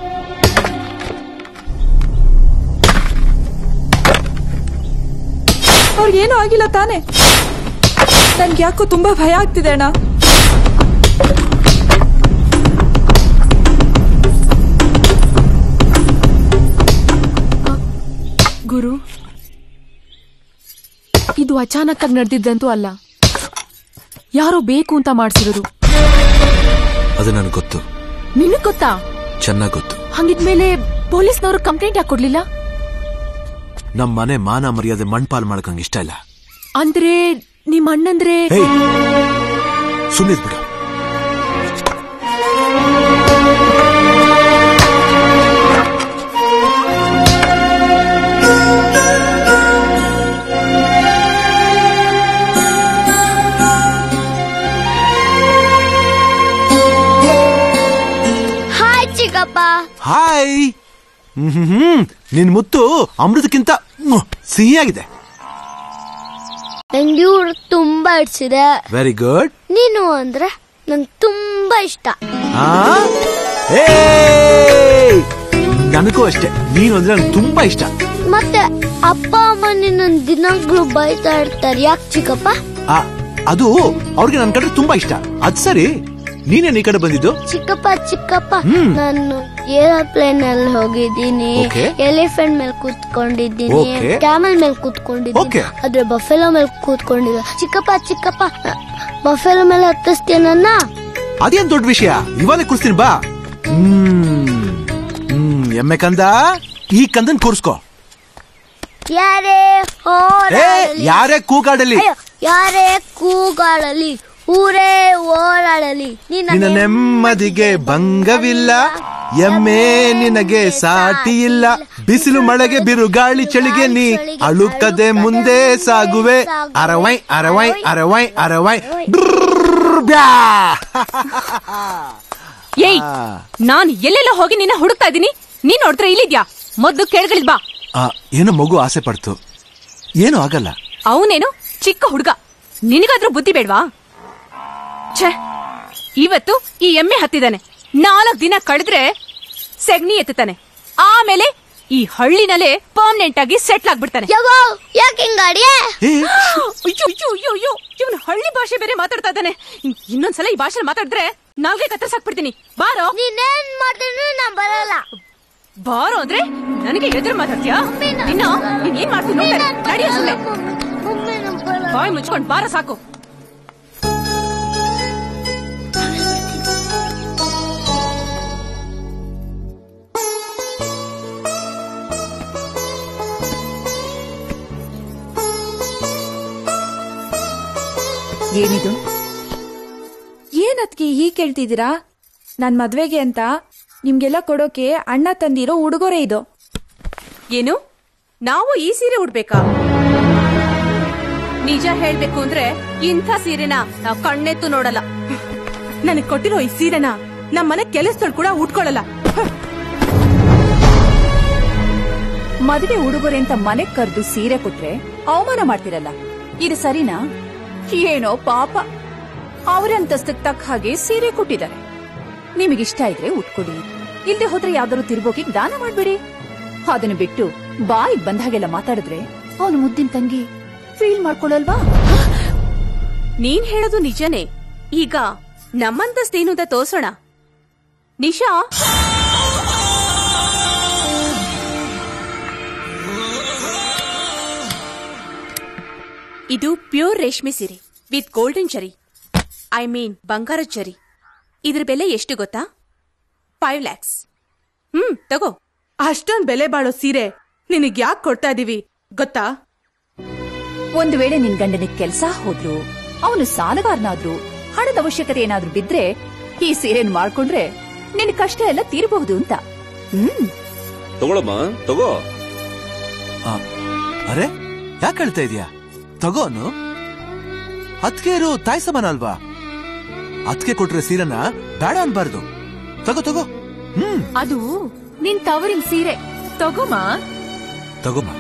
ಅವ್ರಿಗೇನು ಆಗಿಲ್ಲ ತಾನೆ? ನನ್ಗೆ ಯಾಕೋ ತುಂಬಾ ಭಯ ಆಗ್ತಿದೆ ಅಣ್ಣ. ಗುರು, ಇದು ಅಚಾನಕ್ ಆಗಿ ನಡೆದಿದ್ದಂತೂ ಅಲ್ಲ, ಯಾರೋ ಬೇಕು ಅಂತ ಮಾಡ್ಸಿರೋದು. ಅದು ನನಗೆ ಗೊತ್ತು. ನಿನಗ್ ಗೊತ್ತಾ? ಚೆನ್ನಾಗ್ ಗೊತ್ತು. ಹಂಗಿದ್ಮೇಲೆ ಪೊಲೀಸ್ನವರು ಕಂಪ್ಲೇಂಟ್ ಯಾಕೆ ಕೊಡ್ಲಿಲ್ಲ? ನಮ್ ಮನೆ ಮಾನ ಮರ್ಯಾದೆ ಮಣ್ಪಾಲ್ ಮಾಡಕಂಗ ಇಷ್ಟ ಇಲ್ಲ. ಅಂದ್ರೆ ನಿಮ್ ಅಣ್ಣಂದ್ರೆ ಸುಮ್ಮನಿದ್ ಬಿಡು. ಹಾಯ್ ಚಿಕ್ಕಪ್ಪ. ಹಾಯ್. ನಿನ್ ಮುತ್ತು ಅಮೃತಕ್ಕಿಂತ ಸಿಹಿಯಾಗಿದೆ. ನಂಗೆ ಇವ್ರು ತುಂಬಾ ಇಡ್ಸಿದೆ. Very good. ನೀನು ಅಂದ್ರೆ ನಂಗೆ ತುಂಬಾ ಇಷ್ಟ. ನನಗೂ ಅಷ್ಟೇ, ನೀನು ಅಂದ್ರೆ ನಂಗೆ ತುಂಬಾ ಇಷ್ಟ. ಮತ್ತೆ ಅಪ್ಪ ಅಮ್ಮ ನಿನ್ನ ದಿನಾಗ್ಲೂ ಬೈತಾ ಇರ್ತಾರೆ, ಯಾಕೆ ಚಿಕ್ಕಪ್ಪ? ಅದು ಅವ್ರಿಗೆ ನನ್ ಕಡೆ ತುಂಬಾ ಇಷ್ಟ. ಅದ್ ಸರಿ, ನೀನೇನ್ ಈ ಕಡೆ ಬಂದಿದ್ದು? ಚಿಕ್ಕಪ್ಪ ನಾನು ಏರೋಪ್ಲೇನ್ ಅಲ್ಲಿ ಹೋಗಿದ್ದೀನಿ, ಎಲಿಫೆಂಟ್ ಮೇಲೆ ಕೂತ್ಕೊಂಡಿದ್ದೀನಿ, ಕ್ಯಾಮಲ್ ಮೇಲೆ ಕೂತ್ಕೊಂಡಿದ್ದೀನಿ, ಅದ್ರ ಬಫೆಲೋ ಮೇಲೆ ಕೂತ್ಕೊಂಡಿದ್ದೆ. ಚಿಕ್ಕಪ್ಪ ಬಫೆಲೋ ಮೇಲೆ ಹತ್ತಿಸ್ತೀಯ ನನ್ನ? ಅದೇನ್ ದೊಡ್ಡ ವಿಷಯ, ಇವಾಗಲೇ ಕೂರಿಸ್ತೀನಿ ಬಾ. ಎಮ್ಮೆ ಕಂದ, ಈ ಕಂದನ್ ಕೂರಿಸ್ಕೋ. ಯಾರೇ ಕೂಗಾಡಲಿ, ಯಾರೇ ಕೂಗಾಡಲಿ, ಊರೇ ಓಡಾಡಲಿ, ನಿನ್ನ ನೆಮ್ಮದಿಗೆ ಭಂಗವಿಲ್ಲ. ಎಮ್ಮೆ ನಿನಗೆ ಸಾಟಿ ಇಲ್ಲ. ಬಿಸಿಲು ಮಳೆಗೆ ಬಿರುಗಾಳಿ ಚಳಿಗೆ ನೀ ಅಳುಕದೆ ಮುಂದೆ ಸಾಗುವೆ. ಅರವೈ ಅರವೈ ಅರವೈ ಅರವೈ. ಏಯ್, ನಾನ್ ಎಲ್ಲೆಲ್ಲ ಹೋಗಿ ನಿನ್ನ ಹುಡುಕ್ತಾ ಇದ್ದೀನಿ, ನೀನ್ ನೋಡಿದ್ರೆ ಇಲ್ಲಿದ್ಯಾ? ಮೊದ್ಲು ಕೇಳ್ಗಳಿದ್ ಬಾ. ಏನೋ ಮಗು ಆಸೆ ಪಡ್ತು, ಏನು ಆಗಲ್ಲ. ಅವನೇನು ಚಿಕ್ಕ ಹುಡುಗ, ನಿನಗಾದ್ರೂ ಬುದ್ಧಿ ಬೇಡ್ವಾ? ಛೇ, ಇವತ್ತು ಈ ಎಮ್ಮೆ ಹತ್ತಿದಾನೆ, 4 ದಿನ ಕಳೆದ್ರೆ ಸೆಗಣಿ ಎತ್ತಾನೆ, ಆಮೇಲೆ ಈ ಹಳ್ಳಿನಲ್ಲೇ ಪರ್ಮನೆಂಟ್ ಆಗಿ ಸೆಟ್ಲ್ ಆಗ್ಬಿಡ್ತಾನೆ. ಇವನು ಹಳ್ಳಿ ಭಾಷೆ ಬೇರೆ ಮಾತಾಡ್ತಾ ಇದ್ದಾನೆ. ಇನ್ನೊಂದ್ಸಲ ಈ ಭಾಷೆ ಮಾತಾಡಿದ್ರೆ ನಾಲ್ಗೆ ಕತ್ತರಿಸಾಕ್ಬಿಡ್ತೀನಿ. ಬಾರೋ. ನೀನೇನ್ ಮಾಡ್ತೀನಿ ನಾ ಬರಲ್ಲ. ಬಾರೋ ಅಂದ್ರೆ ನನಗೆ ಎದುರು ಮಾತಾಡ್ತೀಯಾ? ನೀನ್ ಮಾಡ್ತೀನಿ ನಡಿಯ ಸುಮ್ಮನೆ. ಬಾಯ್ ಮುಚ್ಕೊಂಡ್ ಬಾರ ಸಾಕು. ಏನಿದು? ಏನದ್ಕೆ ಹೀಗೆ ಕೇಳ್ತಿದ್ದೀರಾ? ನನ್ ಮದ್ವೆಗೆ ಅಂತ ನಿಮ್ಗೆಲ್ಲ ಕೊಡೋಕೆ ಅಣ್ಣ ತಂದಿರೋ ಉಡುಗೊರೆ ಇದು. ಏನು? ನಾವು ಈ ಸೀರೆ ಉಡ್ಬೇಕಾ? ನಿಜ ಹೇಳ್ಬೇಕು ಅಂದ್ರೆ ಇಂಥ ಸೀರೆನ ನಾವ್ ಕಣ್ಣೆತ್ತು ನೋಡಲ್ಲ. ನನಗ್ ಕೊಟ್ಟಿರೋ ಈ ಸೀರೆನ ನಮ್ಮನೆ ಕೆಲಸದಳು ಕೂಡ ಉಟ್ಕೊಳ್ಳಲ್ಲ. ಮದುವೆ ಉಡುಗೊರೆ ಅಂತ ಮನೆಗ್ ಕರೆದು ಸೀರೆ ಕೊಟ್ರೆ ಅವಮಾನ ಮಾಡ್ತಿರಲ್ಲ, ಇದು ಸರಿನಾ? ಏನೋ ಪಾಪ, ಅವರ ಅಂತಸ್ತಕ್ಕೆ ತಕ್ಕ ಹಾಗೆ ಸೀರೆ ಕೊಟ್ಟಿದ್ದಾರೆ. ನಿಮಗಿಷ್ಟ ಇದ್ರೆ ಉಟ್ಕೊಡಿ, ಇಲ್ದೆ ಹೋದ್ರೆ ಯಾವ್ದಾದ್ರು ತಿರ್ಬೋಕಿಗ್ ದಾನ ಮಾಡ್ಬಿಡಿ. ಅದನ್ನು ಬಿಟ್ಟು ಬಾಯಿಗೆ ಬಂದಾಗೆಲ್ಲ ಮಾತಾಡಿದ್ರೆ ಅವನು ಮುದ್ದಿನ ತಂಗಿ ಫೀಲ್ ಮಾಡ್ಕೊಳ್ಳಲ್ವಾ? ನೀನ್ ಹೇಳೋದು ನಿಜನೇ. ಈಗ ನಮ್ಮಂತಸ್ತೇನು ಅಂತ ತೋರ್ಸೋಣ. ನಿಶಾ, ಇದು ಪ್ಯೂರ್ ರೇಷ್ಮೆ ಸೀರೆ ವಿತ್ ಗೋಲ್ಡನ್ ಜರಿ, ಐ ಮೀನ್ ಬಂಗಾರದ ಜರಿ. ಇದ್ರ ಬೆಲೆ ಎಷ್ಟು ಗೊತ್ತಾ? 5 lakhs. ತಗೋ. ಅಷ್ಟೊಂದ್ ಬೆಲೆ ಬಾಳೋ ಸೀರೆ ನಿನಗ್ ಯಾಕೆ ಕೊಡ್ತಾ ಇದೀವಿ ಗೊತ್ತಾ? ಒಂದು ವೇಳೆ ನಿನ್ ಗಂಡನಿಗೆ ಕೆಲ್ಸ ಹೋದ್ರು, ಅವನು ಸಾಲಗಾರನಾದ್ರು, ಹಣದ ಅವಶ್ಯಕತೆ ಏನಾದ್ರೂ ಬಿದ್ರೆ ಈ ಸೀರೆನ್ ಮಾಡ್ಕೊಂಡ್ರೆ ನಿನ್ ಕಷ್ಟ ಎಲ್ಲ ತೀರಬಹುದು ಅಂತ. ತಗೊಳಮ್ಮ, ತಗೋ. ಅರೆ ಯಾಕೆ ಹೇಳ್ತಾ ಇದೀಯಾ? ತಗೋನು. ಅದ್ಕೆ ಇರೋ ತಾಯಿ ಸಮಾನ ಅಲ್ವಾ? ಅದ್ಕೆ ಕೊಟ್ರೆ ಸೀರೆನ ಬೇಡ ಅನ್ಬಾರ್ದು. ತಗೋ ತಗೋ. ಅದು ನಿನ್ ತವರಿನ ಸೀರೆ. ತಗೋಮ ತಗೋಮ.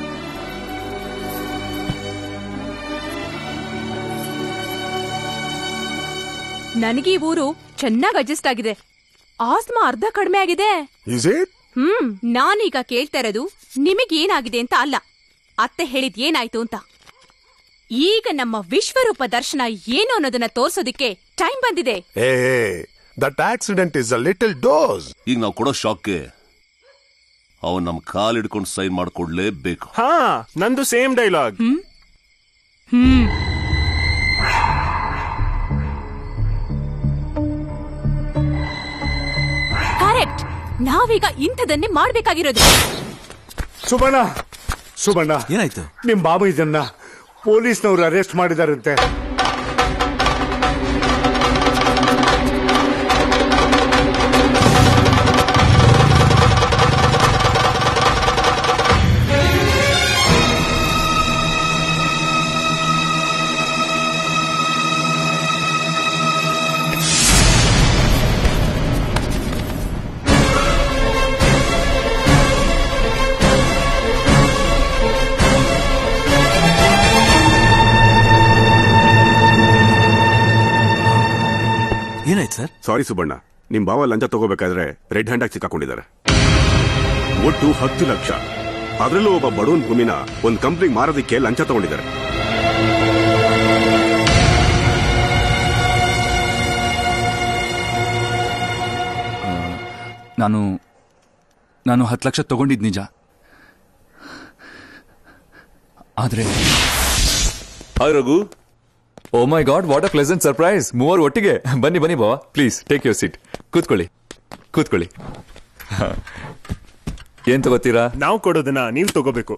ನನಗೆ ಈ ಊರು ಚೆನ್ನಾಗ್ ಅಡ್ಜಸ್ಟ್ ಆಗಿದೆ. ಆಸ್ಮಾ ಅರ್ಧ ಕಡಿಮೆ ಆಗಿದೆ. ನಾನೀಗ ಕೇಳ್ತಾ ಇರೋದು ನಿಮಗೇನಾಗಿದೆ ಅಂತ ಅಲ್ಲ, ಅತ್ತೆ ಹೇಳಿದ್ ಏನಾಯ್ತು ಅಂತ. ಈಗ ನಮ್ಮ ವಿಶ್ವರೂಪ ದರ್ಶನ ಏನು ಅನ್ನೋದನ್ನ ತೋರ್ಸೋದಿಕ್ಕೆ ಟೈಮ್ ಬಂದಿದೆ. That accident is a little dose. ಈಗ ನಾವು ಕೊಡೋ ಶಾಕ್ಗೆ ಅವನ್ ನಮ್ ಕಾಲ್ ಹಿಡ್ಕೊಂಡು ಸೈನ್ ಮಾಡ್ಕೊಡ್ಲೇಬೇಕು. ಹಾ, ನಂದು ಸೇಮ್ ಡೈಲಾಗ್. ಕರೆಕ್ಟ್. ನಾವೀಗ ಇಂಥದನ್ನೇ ಮಾಡ್ಬೇಕಾಗಿರೋದು. ಸುಬಣ್ಣ, ಏನಾಯ್ತು? ನಿಮ್ ಬಾಬು ಇದನ್ನ ಪೊಲೀಸ್ನವ್ರು ಅರೆಸ್ಟ್ ಮಾಡಿದಾರಂತೆ. ಏನಾಯ್ತು ಸರ್? ಸಾರಿ ಸುಬಣ್ಣ, ನಿಮ್ ಬಾವ ಲಂಚ ತಗೋಬೇಕಾದ್ರೆ ರೆಡ್ ಹ್ಯಾಂಡ್ ಆಗಿ ಸಿಕ್ಕಾಕೊಂಡಿದ್ದಾರೆ. ಒಟ್ಟು 10 ಲಕ್ಷ. ಅದರಲ್ಲೂ ಒಬ್ಬ ಬಡವನ್ ಭೂಮಿನ ಒಂದ್ ಕಂಪ್ನಿಗೆ ಮಾರೋದಕ್ಕೆ ಲಂಚ ತಗೊಂಡಿದ್ದಾರೆ. ನಾನು 10 ಲಕ್ಷ ತಗೊಂಡಿದ್ ನಿಜ. ಆದ್ರೆ hi Raghu. Oh my God, what a pleasant surprise. ಮೂವರು ಒಟ್ಟಿಗೆ. ಬನ್ನಿ ಬನ್ನಿ ಬಾವಾ, ಪ್ಲೀಸ್ ಟೇಕ್ ಯುವರ್ ಸೀಟ್. ಕೂತ್ಕೊಳ್ಳಿ. ಏನ್ ತಗೋತೀರಾ? ನಾವು ಕೊಡೋದನ್ನ ನೀವು ತಗೋಬೇಕು.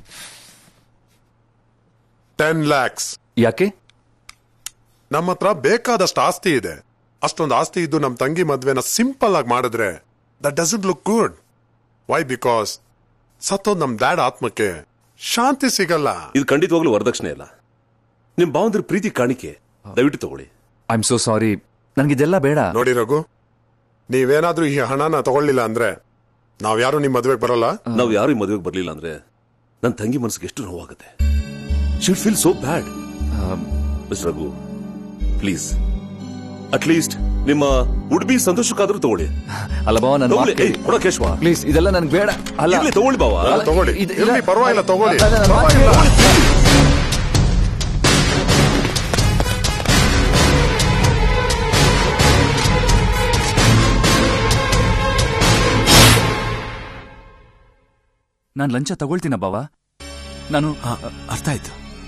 10 lakhs. ಯಾಕೆ? ನಮ್ಮ ಹತ್ರ ಬೇಕಾದಷ್ಟು ಆಸ್ತಿ ಇದೆ. ಅಷ್ಟೊಂದು ಆಸ್ತಿ ಇದ್ದು ನಮ್ ತಂಗಿ ಮದ್ವೆನ ಸಿಂಪಲ್ ಆಗಿ ಮಾಡಿದ್ರೆ that doesn't look good. Why? Because ಸತ್ತೋದ್ ನಮ್ ಡ್ಯಾಡ್ ಆತ್ಮಕ್ಕೆ ಶಾಂತಿ ಸಿಗಲ್ಲ. ಇದು ಖಂಡಿತವಾಗ್ಲೂ ವರದಕ್ಷಿಣೆ ಅಲ್ಲ, ನಿಮ್ ಬಾವಂದ್ರ ಪ್ರೀತಿ ಕಾಣಿಕೆ. ದಯವಿಟ್ಟು ತಗೊಳ್ಳಿ. ಐ ಆಮ್ ಸೋ ಸಾರಿ, ನನ್ಗಿದೆಲ್ಲ ಬೇಡ. ನೋಡಿ ರಘು, ನೀವೇನಾದ್ರೂ ಈ ಹಣನ ತಗೊಳ್ಳಿಲ್ಲ ಅಂದ್ರೆ ನಾವ್ಯಾರು ನಿಮ್ ಮದ್ವೆಗೆ ಬರಲ್ಲ. ನಾವ್ ಯಾರು ಈ ಮದುವೆಗೆ ಬರ್ಲಿಲ್ಲ ಅಂದ್ರೆ ನನ್ ತಂಗಿ ಮನಸ್ಸಿಗೆ ಎಷ್ಟು ನೋವಾಗುತ್ತೆ. She feel so bad. Miss Raghu, please at least ನಿಮ್ಮ ಉಡ್ಬಿ ಸಂತೋಷಕ್ಕಾದ್ರೂ ತಗೊಳ್ಳಿ. ಅಲ್ಲ ಬಾವ, ನಾನು ಕೊಡ ಕೇಶವ, ಪ್ಲೀಸ್, ಇದೆಲ್ಲ ನನ್ಗೆ ಬೇಡ. ಅಲ್ಲ ತಗೊಳ್ಳಿ ಬಾವ, ತಗೊಳ್ಳಿ. ಪರವಾಗಿಲ್ಲ, ತಗೊಳ್ಳಿ. ನಾನು ಲಂಚ ತಗೊಳ್ತೀನ ಬಾವ. ನಾನು ಅರ್ಥ ಆಯ್ತು.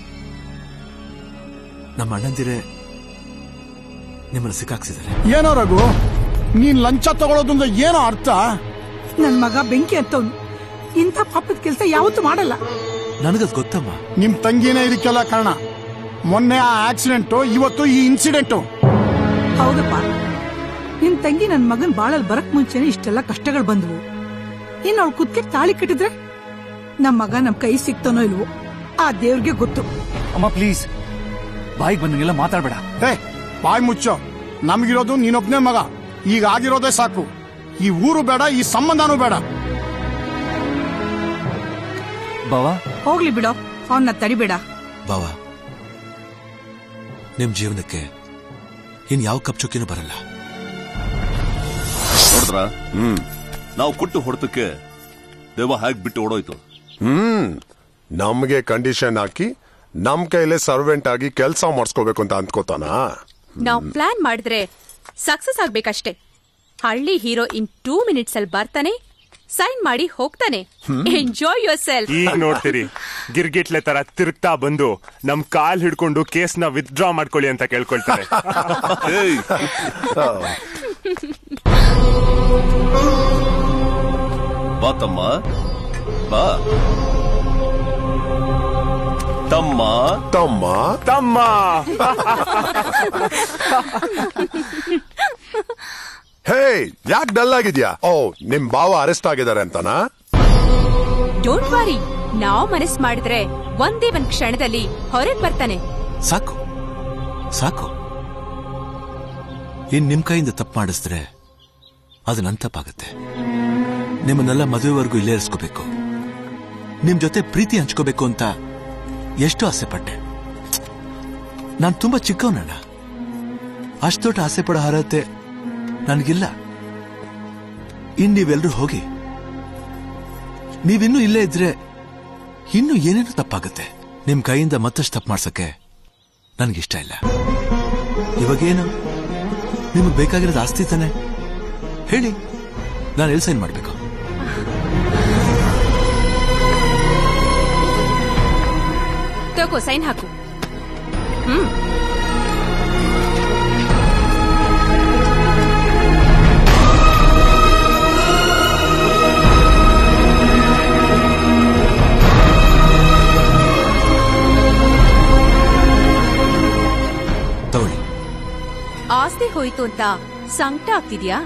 ನಮ್ಮ ಅಣ್ಣಂದಿರೇ ನಿಮ್ಮನ್ನು ಸಿಕ್ಕಾಕ್ಸಿದ್ದಾರೆ. ಏನೋ ರಘು, ನೀನ್ ಲಂಚ ತಗೊಳ್ಳೋದ್ರಿಂದ ಏನೋ ಅರ್ಥ? ನನ್ ಮಗ ಬೆಂಕಿ ಅಂತವನು, ಇಂಥ ಪಾಪದ ಕೆಲಸ ಯಾವತ್ತೂ ಮಾಡಲ್ಲ. ನನಗದ್ ಗೊತ್ತಮ್ಮ. ನಿಮ್ ತಂಗಿನೇ ಇದಕ್ಕೆಲ್ಲ ಕಾರಣ. ಮೊನ್ನೆ ಆ ಆಕ್ಸಿಡೆಂಟು, ಇವತ್ತು ಈ ಇನ್ಸಿಡೆಂಟು. ಹೌದಪ್ಪ, ನಿಮ್ ತಂಗಿ ನನ್ ಮಗನ್ ಬಾಳಲ್ ಬರಕ್ ಮುಂಚೆನೆ ಇಷ್ಟೆಲ್ಲ ಕಷ್ಟಗಳು ಬಂದ್ವು. ಇನ್ ಅವ್ಳು ಕುತ್ತಿಗೆ ತಾಳಿ ಕಟ್ಟಿದ್ರೆ ನಮ್ ಮಗ ನಮ್ ಕೈ ಸಿಕ್ತಾನೋ ಇಲ್ವೋ ಆ ದೇವ್ರಿಗೆ ಗೊತ್ತು. ಅಮ್ಮ ಪ್ಲೀಸ್, ಬಾಯಿಗೆ ಬಂದಂಗೆಲ್ಲ ಮಾತಾಡ್ಬೇಡ. ಬಾಯ್ ಮುಚ್ಚೋ. ನಮ್ಗಿರೋದು ನೀನೊಬ್ನೇ ಮಗ. ಈಗ ಆಗಿರೋದೇ ಸಾಕು. ಈ ಊರು ಬೇಡ, ಈ ಸಂಬಂಧನೂ ಬೇಡ. ಬಾವಾ ಹೋಗ್ಲಿ ಬಿಡೋ, ಅವನ್ನ ತಡಿಬೇಡ. ಬಾವಾ, ನಿಮ್ ಜೀವನಕ್ಕೆ ಇನ್ ಯಾವ ಕಪ್ಚುಕಿನೂ ಬರಲ್ಲ. ನೋಡಿದ್ರ, ನಾವು ಕೊಟ್ಟು ಹೊಡೆತಕ್ಕೆ ದೇವ ಹಾಕಿ ಬಿಟ್ಟು ಓಡೋಯ್ತು. ನಮ್ಗೆ ಕಂಡೀಷನ್ ಹಾಕಿ ನಮ್ ಕೈಲೇ ಸರ್ವೆಂಟ್ ಆಗಿ ಕೆಲಸ ಮಾಡಿಸ್ಕೋಬೇಕು ಅಂತ ಅಂದ್ಕೋತಾನ. ನಾವು ಪ್ಲಾನ್ ಮಾಡಿದ್ರೆ ಸಕ್ಸಸ್ ಆಗ್ಬೇಕಷ್ಟೇ. ಹಳ್ಳಿ ಹೀರೋ ಇನ್ 2 minutes ಅಲ್ಲಿ ಬರ್ತಾನೆ, ಸೈನ್ ಮಾಡಿ ಹೋಗ್ತಾನೆ. Enjoy yourself. ಈಗ ನೋಡ್ತೀರಿ, ಗಿರ್ಗಿಟ್ಲೆ ತರ ತಿರುಗ್ತಾ ಬಂದು ನಮ್ ಕಾಲ್ ಹಿಡ್ಕೊಂಡು ಕೇಸ್ನ ವಿತ್ಡ್ರಾ ಮಾಡ್ಕೊಳ್ಳಿ ಅಂತ ಕೇಳ್ಕೊಳ್ತಾರೆ. ಬಾ ತಮ್ಮ, ಬಾ ತಮ್ಮ, ತಮ್ಮ, ತಮ್ಮ. ಹೇ, ಯಾಕೆ ಡಲ್ ಆಗಿದ್ಯಾ? ಓ, ನಿಮ್ ಬಾವ ಅರೆಸ್ಟ್ ಆಗಿದ್ದಾರೆ ಅಂತನಾ? ಡೋಂಟ್ ವರಿ, ನಾವು ಮನಸ್ ಮಾಡಿದ್ರೆ ಒಂದೇ ಒಂದ್ ಕ್ಷಣದಲ್ಲಿ ಹೊರಗೆ ಬರ್ತಾನೆ. ಸಾಕು ಸಾಕು. ಇನ್ ನಿಮ್ ಕೈಯಿಂದ ತಪ್ಪು ಮಾಡಿಸಿದ್ರೆ ಅದು ನನ್ ತಪ್ಪಾಗತ್ತೆ. ನಿಮ್ಮನ್ನೆಲ್ಲ ಮದುವೆವರೆಗೂ ಇಲ್ಲೇ ಇರಿಸ್ಕೋಬೇಕು, ನಿಮ್ ಜೊತೆ ಪ್ರೀತಿ ಹಂಚ್ಕೋಬೇಕು ಅಂತ ಎಷ್ಟು ಆಸೆ ಪಟ್ಟೆ. ನಾನ್ ತುಂಬಾ ಚಿಕ್ಕವನಣ್ಣ. ಅಷ್ಟು ದೊಡ್ಡ ಆಸೆ ಪಡೋ ಅರ್ಹತೆ ನನಗಿಲ್ಲ. ಇನ್ ನೀವೆಲ್ರೂ ಹೋಗಿ. ನೀವಿನ್ನೂ ಇಲ್ಲೇ ಇದ್ರೆ ಇನ್ನೂ ಏನೇನು ತಪ್ಪಾಗುತ್ತೆ. ನಿಮ್ ಕೈಯಿಂದ ಮತ್ತಷ್ಟು ತಪ್ಪು ಮಾಡ್ಸಕ್ಕೆ ನನಗಿಷ್ಟ ಇಲ್ಲ. ಇವಾಗೇನು ನಿಮಗೆ ಬೇಕಾಗಿರೋದು ಆಸ್ತಿ ತಾನೆ? ಹೇಳಿ, ನಾನು ಎಲ್ಲಿ ಸೈನ್ ಮಾಡ್ಬೇಕು? ತಗೋ, ಸೈನ್ ಹಾಕು. ತಗೊಳ್ಳಿ. ಆಸ್ತಿ ಹೋಯ್ತು ಅಂತ ಸಂಕಟ ಆಗ್ತಿದ್ಯಾ?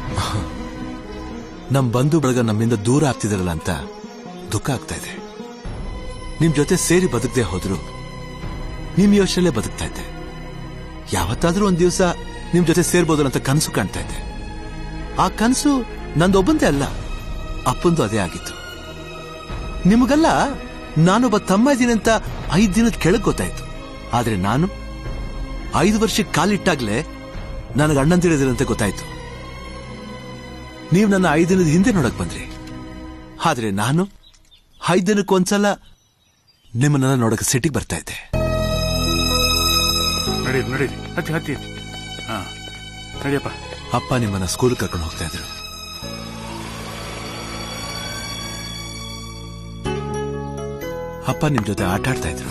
ನಮ್ ಬಂಧು ಬಳಗ ನಮ್ಮಿಂದ ದೂರ ಆಗ್ತಿದಾರಲ್ಲ ಅಂತ ದುಃಖ ಆಗ್ತಾ ಇದೆ. ನಿಮ್ ಜೊತೆ ಸೇರಿ ಬದುಕದೆ ಹೋದ್ರು ನಿಮ್ ಯೋಚನೆ ಬದುಕ್ತಾ ಇದ್ದೆ. ಯಾವತ್ತಾದ್ರೂ ಒಂದ್ ದಿವಸ ನಿಮ್ ಜೊತೆ ಸೇರ್ಬೋದಲ್ಲ ಅಂತ ಕನಸು ಕಾಣ್ತಾ ಇದ್ದೆ. ಆ ಕನಸು ನಂದೊಬ್ಬಂದೇ ಅಲ್ಲ, ಅಪ್ಪಂದು ಅದೇ ಆಗಿತ್ತು. ನಿಮಗಲ್ಲ, ನಾನೊಬ್ಬ ತಮ್ಮ ಇದ್ದೀನಿ ಅಂತ 5 ದಿನದ ಕೆಳಗ್ ಗೊತ್ತಾಯ್ತು. ಆದ್ರೆ ನಾನು 5 ವರ್ಷಕ್ಕೆ ಕಾಲಿಟ್ಟಾಗ್ಲೇ ನನಗೆ ಅಣ್ಣಂದಿರೋದಿರಂತೆ ಗೊತ್ತಾಯ್ತು. ನೀವು ನನ್ನ 5 ದಿನದ ಹಿಂದೆ ನೋಡಕ್ ಬಂದ್ರಿ. ಆದ್ರೆ ನಾನು 5 ದಿನಕ್ಕೊಂದ್ಸಲ ನಿಮ್ಮನ್ನ ನೋಡಕ್ ಸಿಟಿಗೆ ಬರ್ತಾ ಇದ್ದೆ. ನಡೀರಿ, ಹತ್ತಿ. ನಡಿಯಪ್ಪ. ಅಪ್ಪ ನಿಮ್ಮನ್ನ ಸ್ಕೂಲ್ ಕರ್ಕೊಂಡು ಹೋಗ್ತಾ ಇದ್ರು. ಅಪ್ಪ ನಿಮ್ ಜೊತೆ ಆಟ ಆಡ್ತಾ ಇದ್ರು.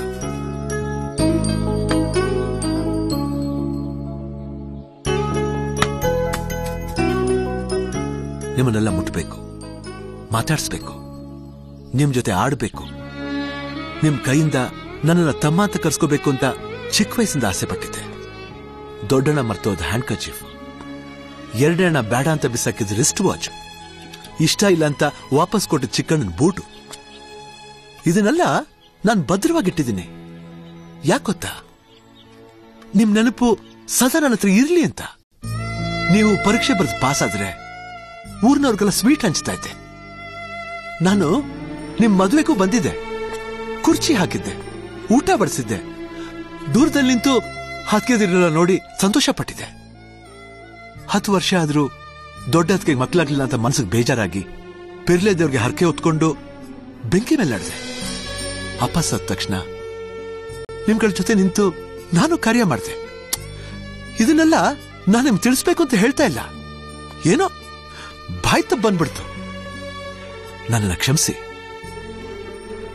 ನಿಮ್ಮನ್ನೆಲ್ಲ ಮುಟ್ಬೇಕು, ಮಾತಾಡಿಸ್ಬೇಕು, ನಿಮ್ ಜೊತೆ ಆಡ್ಬೇಕು, ನಿಮ್ ಕೈಯಿಂದ ನನ್ನನ್ನ ತಮ್ಮ ಅಂತ ಕರ್ಸ್ಕೋಬೇಕು ಅಂತ ಚಿಕ್ಕ ವಯಸ್ಸಿಂದ ಆಸೆ ಪಟ್ಟಿದ್ದೆ. ದೊಡ್ಡಣ್ಣ ಮರ್ತೋದ್ ಹ್ಯಾಂಡ್ ಕರ್ಚೀಫ್, ಎರಡಣ್ಣ ಬೇಡ ಅಂತ ಬಿಸಾಕಿದ ರಿಸ್ಟ್ ವಾಚ್, ಇಷ್ಟ ಇಲ್ಲ ಅಂತ ವಾಪಸ್ ಕೊಟ್ಟ ಚಿಕ್ಕಣ್ಣನ ಬೂಟು, ಇದನ್ನೆಲ್ಲ ನಾನು ಭದ್ರವಾಗಿಟ್ಟಿದ್ದೀನಿ. ಯಾಕೊತ್ತಾ? ನಿಮ್ ನೆನಪು ಸದಾ ನನ್ನ ಹತ್ರ ಇರ್ಲಿ ಅಂತ. ನೀವು ಪರೀಕ್ಷೆ ಬರೆದು ಪಾಸ್ ಆದ್ರೆ ಊರ್ನವ್ರಿಗೆಲ್ಲ ಸ್ವೀಟ್ ಹಂಚ್ತಾ ಇದ್ದೆ. ನಾನು ನಿಮ್ ಮದುವೆಗೂ ಬಂದಿದ್ದೆ, ಕುರ್ಚಿ ಹಾಕಿದ್ದೆ, ಊಟ ಬಡಿಸಿದ್ದೆ, ದೂರದಲ್ಲಿ ನಿಂತು ಹತ್ಕೆದಿರಲ್ಲ ನೋಡಿ ಸಂತೋಷ ಪಟ್ಟಿದ್ದೆ. 10 ವರ್ಷ ಆದ್ರೂ ದೊಡ್ಡ ಹತ್ಕೆಗೆ ಮಕ್ಕಳಾಗ್ಲಿಲ್ಲ ಅಂತ ಮನಸ್ಸಿಗೆ ಬೇಜಾರಾಗಿ ಪಿರ್ಲೆ ದೇವ್ರಿಗೆ ಹರಕೆ ಹೊತ್ಕೊಂಡು ಬೆಂಕಿ ಮೇಲೆ ನಡೆದೆ. ಅಪ್ಪ ಸತ್ತ ತಕ್ಷಣ ನಿಮ್ಗಳ ಜೊತೆ ನಿಂತು ನಾನು ಕಾರ್ಯ ಮಾಡಿದೆ. ಇದನ್ನೆಲ್ಲ ನಾನು ನಿಮ್ಗೆ ತಿಳಿಸ್ಬೇಕು ಅಂತ ಹೇಳ್ತಾ ಇಲ್ಲ, ಏನೋ ಬಾಯ್ ತಪ್ಪ ಬಂದ್ಬಿಡ್ತು. ನನ್ನನ್ನು ಕ್ಷಮಿಸಿ.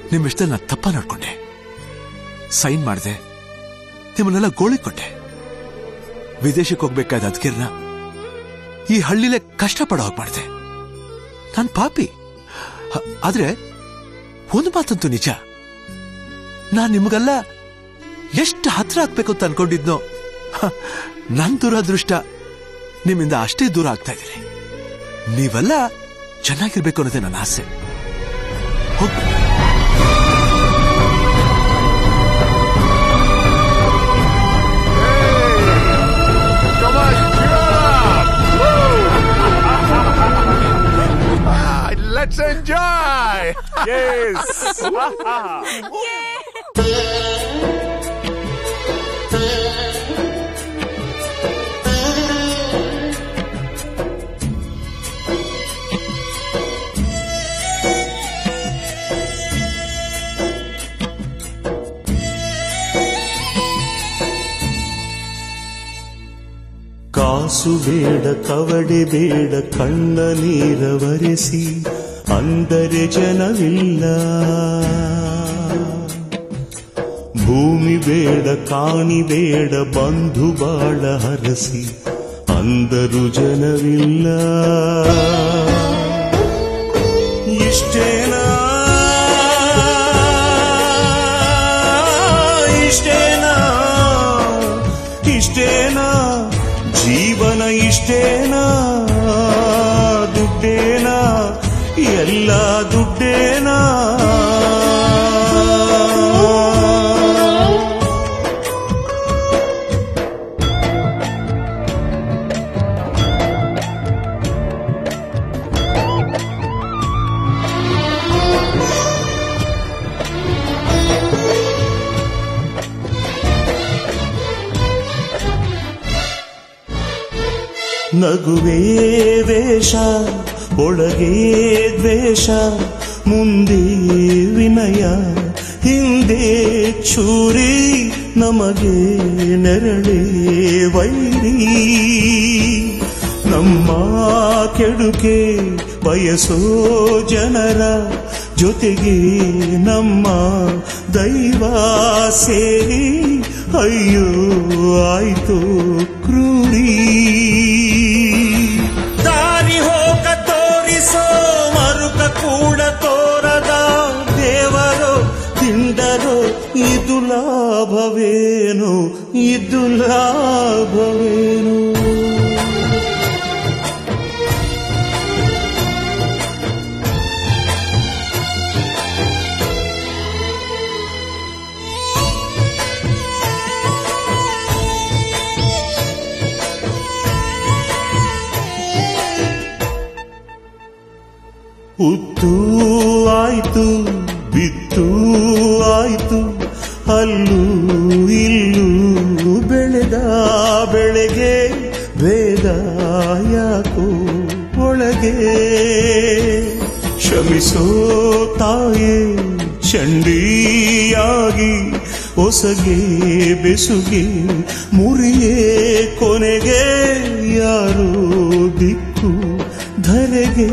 ನಿಮ್ ಇಷ್ಟದಲ್ಲಿ ನಾನು ತಪ್ಪ ನೋಡ್ಕೊಂಡೆ, ಸೈನ್ ಮಾಡಿದೆ, ನಿಮ್ಮನ್ನೆಲ್ಲ ಗೋಳಿ ಕೊಟ್ಟೆ. ವಿದೇಶಕ್ಕೆ ಹೋಗ್ಬೇಕಾದ ಅದ್ಕಿರ್ನ ಈ ಹಳ್ಳಿಲೇ ಕಷ್ಟಪಡೋ ಹೋಗಿ ಮಾಡಿದೆ. ನಾನ್ ಪಾಪಿ. ಆದ್ರೆ ಒಂದು ಮಾತಂತೂ ನಿಜ, ನಾನ್ ನಿಮ್ಗೆಲ್ಲ ಎಷ್ಟು ಹತ್ರ ಆಗ್ಬೇಕು ಅಂತ ಅನ್ಕೊಂಡಿದ್ನೋ, ನನ್ ದುರದೃಷ್ಟ ನಿಮ್ಮಿಂದ ಅಷ್ಟೇ ದೂರ ಆಗ್ತಾ ಇದ್ದೀನಿ. ನೀವೆಲ್ಲ ಚೆನ್ನಾಗಿರ್ಬೇಕು ಅನ್ನೋದೇ ನನ್ನ ಆಸೆ. ಹೋಗ್ಬೇಕು. Let's enjoy! Yes! ಕಾಸು ಬೇಡ, ಕವಡೆ ಬೇಡ, ಕಣ್ಣ ನೀರವರೆಸಿ ಅಂದರೆ ಜನವಿಲ್ಲ. ಭೂಮಿ ಬೇಡ, ಕಾಣಿ ಬೇಡ, ಬಂಧು ಬಾಳ ಹರಸಿ ಅಂದರು ಜನವಿಲ್ಲ. ಇಷ್ಟೇನಾ ಇಷ್ಟೇನಾ ಇಷ್ಟೇನಾ ಜೀವನ ಇಷ್ಟೇನಾ? ದುಡ್ಡೇನಾ? ಎಲ್ಲ ದುಡ್ಡೇನಾ? ನಗುವೇ ವೇಷ, ಒಳಗೆ ದ್ವೇಷ, ಮುಂದೆ ವಿನಯ, ಹಿಂದೆ ಚೂರಿ, ನಮಗೆ ನೆರಳೇ ವೈರಿ. ನಮ್ಮ ಕೆಡುಕೆ ಬಯಸೋ ಜನರ ಜೊತೆಗೆ ನಮ್ಮ ದೈವ ಸೇರಿ ಅಯ್ಯೋ ಆಯ್ತು ಕ್ರೂರಿ. ದಾರಿ ಹೋಗ ತೋರಿಸೋ ಮರುಕ ಕೂಡ ತೋರದ ದೇವರೋ ತಿಂಡರೋ ಇದು ಲಾಭವೇನು? ಇದು ಲಾಭವೇನು? ಉತ್ತು ಆಯ್ತು, ಬಿತ್ತು ಆಯ್ತು, ಅಲ್ಲೂ ಇಲ್ಲೂ ಬೆಳೆದ ಬೆಳೆಗೆ ವೇದ ಯಾಕೋ ಒಳಗೆ. ಕ್ಷಮಿಸೋ ತಾಯೇ ಚಂಡಿಯಾಗಿ ಹೊಸಗೆ ಬೆಸುಗೆ ಮುರಿಯೇ ಕೊನೆಗೆ ಯಾರೋ ದಿಕ್ಕು ಧರೆಗೆ.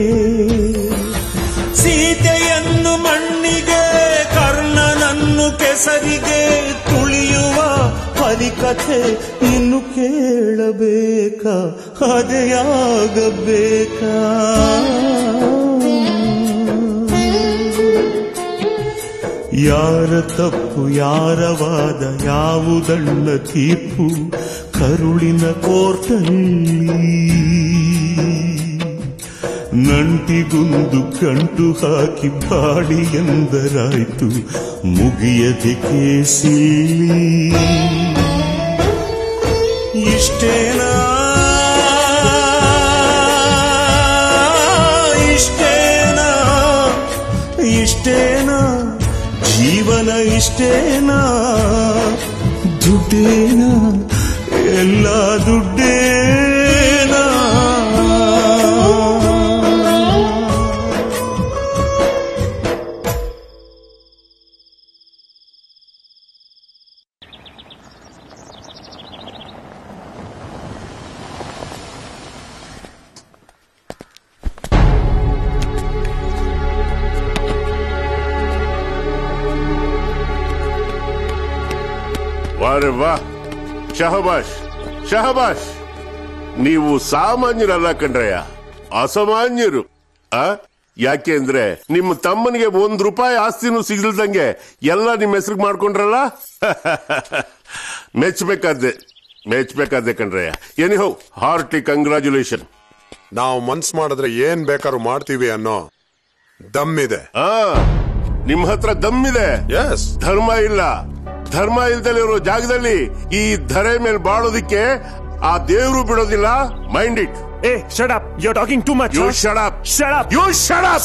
ಸೀತೆಯನ್ನು ಮಣ್ಣಿಗೆ, ಕರ್ಣನನ್ನು ಕೆಸರಿಗೆ ತುಳಿಯುವ ಹರಿಕಥೆ ಇನ್ನು ಕೇಳಬೇಕಾ? ಅದೇಯಾಗಬೇಕಾ? ಯಾರ ತಪ್ಪು ಯಾರ ವಾದ ಯಾವುದಣ್ಣ ತೀರ್ಪು ಕರುಳಿನ ಕೋರ್ಟಲ್ಲಿ. ನಂಟಿಗುಂದು ಕಂಟು ಹಾಕಿ ಬಾಡಿ ಎಂದರಾಯ್ತು ಮುಗಿಯದೆ ಕೇಸಿಲ್ಲಿ. ಇಷ್ಟೇನಾ ಇಷ್ಟೇನಾ ಇಷ್ಟೇನಾ ಜೀವನ ಇಷ್ಟೇನಾ? ದುಡ್ಡೇನಾ? ಎಲ್ಲ ದುಡ್ಡೇನಾ? ಅರೆ ವಾ, ಶಹಬಾಷ್ ಶಹಬಾಷ್. ನೀವು ಸಾಮಾನ್ಯರಲ್ಲ ಕಣ್ರಯ್ಯ, ಅಸಾಮಾನ್ಯರು. ಯಾಕೆ ಅಂದ್ರೆ ನಿಮ್ಮ ತಮ್ಮನಿಗೆ ₹1 ಆಸ್ತಿನೂ ಸಿಗಲ್ದಂಗೆ ಎಲ್ಲ ನಿಮ್ಮ ಹೆಸರಿಗೆ ಮಾಡ್ಕೊಂಡ್ರಲ್ಲ. ಮೆಚ್ಚಬೇಕಾದ್ದೆ ಕಣ್ರಯ್ಯ. Anyhow hearty congratulation. ನಾವು ಮನ್ಸ್ ಮಾಡಿದ್ರೆ ಏನ್ ಬೇಕಾದ್ರೂ ಮಾಡ್ತೀವಿ ಅನ್ನೋ ದಮ್ಮಿದೆ. ನಿಮ್ ಹತ್ರ ದಮ್ಮಿದೆ. ಧರ್ಮ ಇಲ್ಲ. ಧರ್ಮ ಇಲ್ದಲ್ಲಿರೋ ಜಾಗದಲ್ಲಿ ಈ ಧರೆ ಮೇಲೆ ಬಾಳೋದಿಕ್ಕೆ ಆ ದೇವ್ರು ಬಿಡೋದಿಲ್ಲ. Mind it. Shut up. You're talking too much. You shut up. Shut up. You shut up.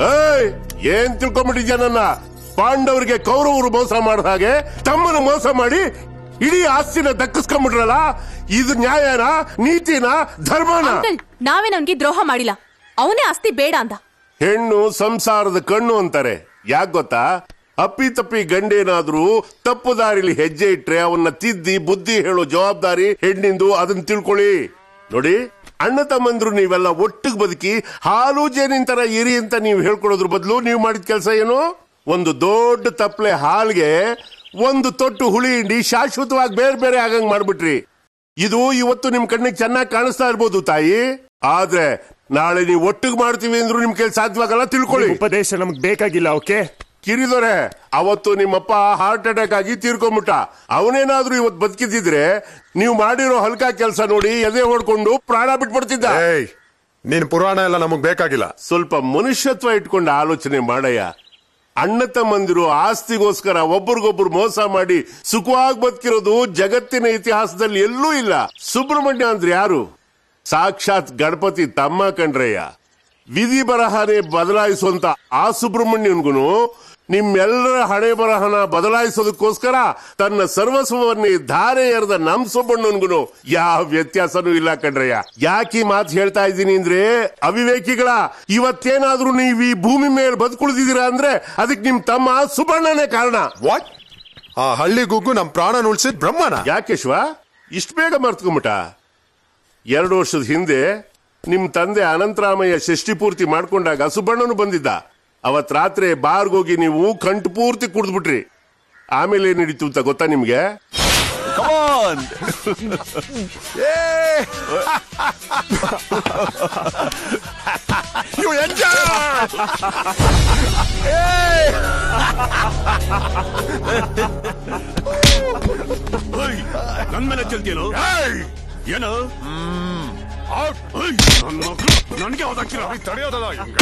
ಏನ್ ತಿಳ್ಕೊಂಡ್ಬಿಟ್ಟಿದ್ಯಾ ನನ್ನ? ಪಾಂಡವರಿಗೆ ಕೌರವರು ಮೋಸ ಮಾಡಿದ ಹಾಗೆ ತಮ್ಮನ ಮೋಸ ಮಾಡಿ ಇಡೀ ಆಸ್ತಿನ ದಕ್ಕಿಸ್ಕೊಂಡ್ಬಿಟ್ರಲ್ಲ. ಇದು ನ್ಯಾಯನಾ, ನೀತಿನಾ, ಧರ್ಮನಾ? ನಾವೇ ನನ್ಗೆ ದ್ರೋಹ ಮಾಡಿಲ್ಲ. ಅವನೇ ಆಸ್ತಿ ಬೇಡ ಅಂದ. ಹೆಣ್ಣು ಸಂಸಾರದ ಕಣ್ಣು ಅಂತಾರೆ. ಯಾಕೆ ಗೊತ್ತಾ? ಅಪ್ಪಿ ತಪ್ಪಿ ಗಂಡೇನಾದ್ರೂ ತಪ್ಪು ದಾರಿಲಿ ಹೆಜ್ಜೆ ಇಟ್ರೆ ಅವನ್ನ ತಿದ್ದಿ ಬುದ್ಧಿ ಹೇಳೋ ಜವಾಬ್ದಾರಿ ಹೆಣ್ಣಿಂದು. ಅದನ್ನ ತಿಳ್ಕೊಳ್ಳಿ. ನೋಡಿ, ಅಣ್ಣ ತಮ್ಮಂದ್ರು ನೀವೆಲ್ಲ ಒಟ್ಟಿಗೆ ಬದುಕಿ ಹಾಲು ಜೇನಿನ ತರ ಇರಿ ಅಂತ ನೀವು ಹೇಳ್ಕೊಡೋದ್ರ ಬದಲು ನೀವು ಮಾಡಿದ ಕೆಲಸ ಏನು? ಒಂದು ದೊಡ್ಡ ತಪ್ಪಲೆ ಹಾಲ್ಗೆ ಒಂದು ತೊಟ್ಟು ಹುಳಿ ಹಿಂಡಿ ಶಾಶ್ವತವಾಗಿ ಬೇರೆ ಬೇರೆ ಆಗಂಗ್ ಮಾಡ್ಬಿಟ್ರಿ. ಇದು ಇವತ್ತು ನಿಮ್ ಕಣ್ಣಿಗೆ ಚೆನ್ನಾಗಿ ಕಾಣಿಸ್ತಾ ಇರ್ಬೋದು ತಾಯಿ, ಆದ್ರೆ ನಾಳೆ ನೀವು ಒಟ್ಟಿಗೆ ಮಾಡ್ತೀವಿ ಅಂದ್ರೂ ನಿಮ್ ಕೈಲಿ ಸಾಧ್ಯವಾಗಲ್ಲ. ತಿಳ್ಕೊಳ್ಳಿ. ಉಪದೇಶ ನಮ್ಗೆ ಬೇಕಾಗಿಲ್ಲ. ಓಕೆ ಕಿರಿದೊರೆ, ಅವತ್ತು ನಿಮ್ಮಪ್ಪ ಹಾರ್ಟ್ ಅಟ್ಯಾಕ್ ಆಗಿ ತೀರ್ಕೊಂಬಿಟ್ಟ. ಅವನೇನಾದ್ರೂ ಇವತ್ತು ಬದುಕಿದ್ರೆ ನೀವು ಮಾಡಿರೋ ಹಲ್ಕ ಕೆಲಸ ನೋಡಿ ಎದೆ ಹೊಡ್ಕೊಂಡು ಪ್ರಾಣ ಬಿಟ್ಬಿಡ್ತಿದ್ದ. ನೀನ್ ಪುರಾಣ ಎಲ್ಲ ನಮಗ್ ಬೇಕಾಗಿಲ್ಲ. ಸ್ವಲ್ಪ ಮನುಷ್ಯತ್ವ ಇಟ್ಕೊಂಡು ಆಲೋಚನೆ ಮಾಡಯ್ಯ. ಅಣ್ಣ ತಮ್ಮಂದಿರು ಆಸ್ತಿಗೋಸ್ಕರ ಒಬ್ರಿಗೊಬ್ರು ಮೋಸ ಮಾಡಿ ಸುಖವಾಗಿ ಬದುಕಿರೋದು ಜಗತ್ತಿನ ಇತಿಹಾಸದಲ್ಲಿ ಎಲ್ಲೂ ಇಲ್ಲ. ಸುಬ್ರಹ್ಮಣ್ಯ ಅಂದ್ರೆ ಯಾರು? ಸಾಕ್ಷಾತ್ ಗಣಪತಿ ತಮ್ಮ ಕಣ್ರಯ್ಯ. ವಿಧಿ ಬರಹನೇ ಬದಲಾಯಿಸುವಂತ ಆ ಸುಬ್ರಹ್ಮಣ್ಯನ್ಗೂ ನಿಮ್ಮೆಲ್ಲರ ಹಣೆ ಬರಹನ ಬದಲಾಯಿಸೋದಕ್ಕೋಸ್ಕರ ತನ್ನ ಸರ್ವಸ್ವವನ್ನೇ ಧಾರೆ ಎರೆದ ನಮ್ ಸುಬ್ಬಣ್ಣನ್ಗೂ ಯಾವ ವ್ಯತ್ಯಾಸನೂ ಇಲ್ಲ ಕಣ್ರಯ್ಯ. ಯಾಕೆ ಮಾತು ಹೇಳ್ತಾ ಇದ್ದೀನಿ ಅಂದ್ರೆ, ಅವಿವೇಕಿಗಳ, ಇವತ್ತೇನಾದ್ರೂ ನೀವು ಈ ಭೂಮಿ ಮೇಲೆ ಬದುಕುಳಿದಿದ್ದೀರಾ ಅಂದ್ರೆ ಅದಕ್ಕೆ ನಿಮ್ ತಮ್ಮ ಸುಬ್ಬಣ್ಣನೇ ಕಾರಣ. ವಾಟ್? ಆ ಹಳ್ಳಿ ಗುಗ್ಗು ನಮ್ ಪ್ರಾಣ ಉಳಿಸಿದ್ ಬ್ರಹ್ಮನ? ಯಾಕೇಶ್ವ ಇಷ್ಟು ಬೇಗ ಮರ್ತ್ಕೊಂಬಿಟ? 2 ವರ್ಷದ ಹಿಂದೆ ನಿಮ್ ತಂದೆ ಅನಂತರಾಮಯ್ಯ ಷಷ್ಠಿ ಪೂರ್ತಿ ಮಾಡ್ಕೊಂಡಾಗ ಸುಬ್ಬಣ್ಣನು ಬಂದಿದ್ದ. ಅವತ್ ರಾತ್ರಿ ಬಾರ್ಗೋಗಿ ನೀವು ಕಂಠ ಪೂರ್ತಿ ಕುಡಿದ್ಬಿಟ್ರಿ. ಆಮೇಲೆ ಏನ್ ನಡೀತು ಅಂತ ಗೊತ್ತಾ ನಿಮ್ಗೆ? ನನ್ ಮೇಲೆ ಚೆಲ್ತೀಯೋ ಏನು? ನನಗೆ ಓದಾಕಿರ ತಡೆಯೋದಲ್ಲ.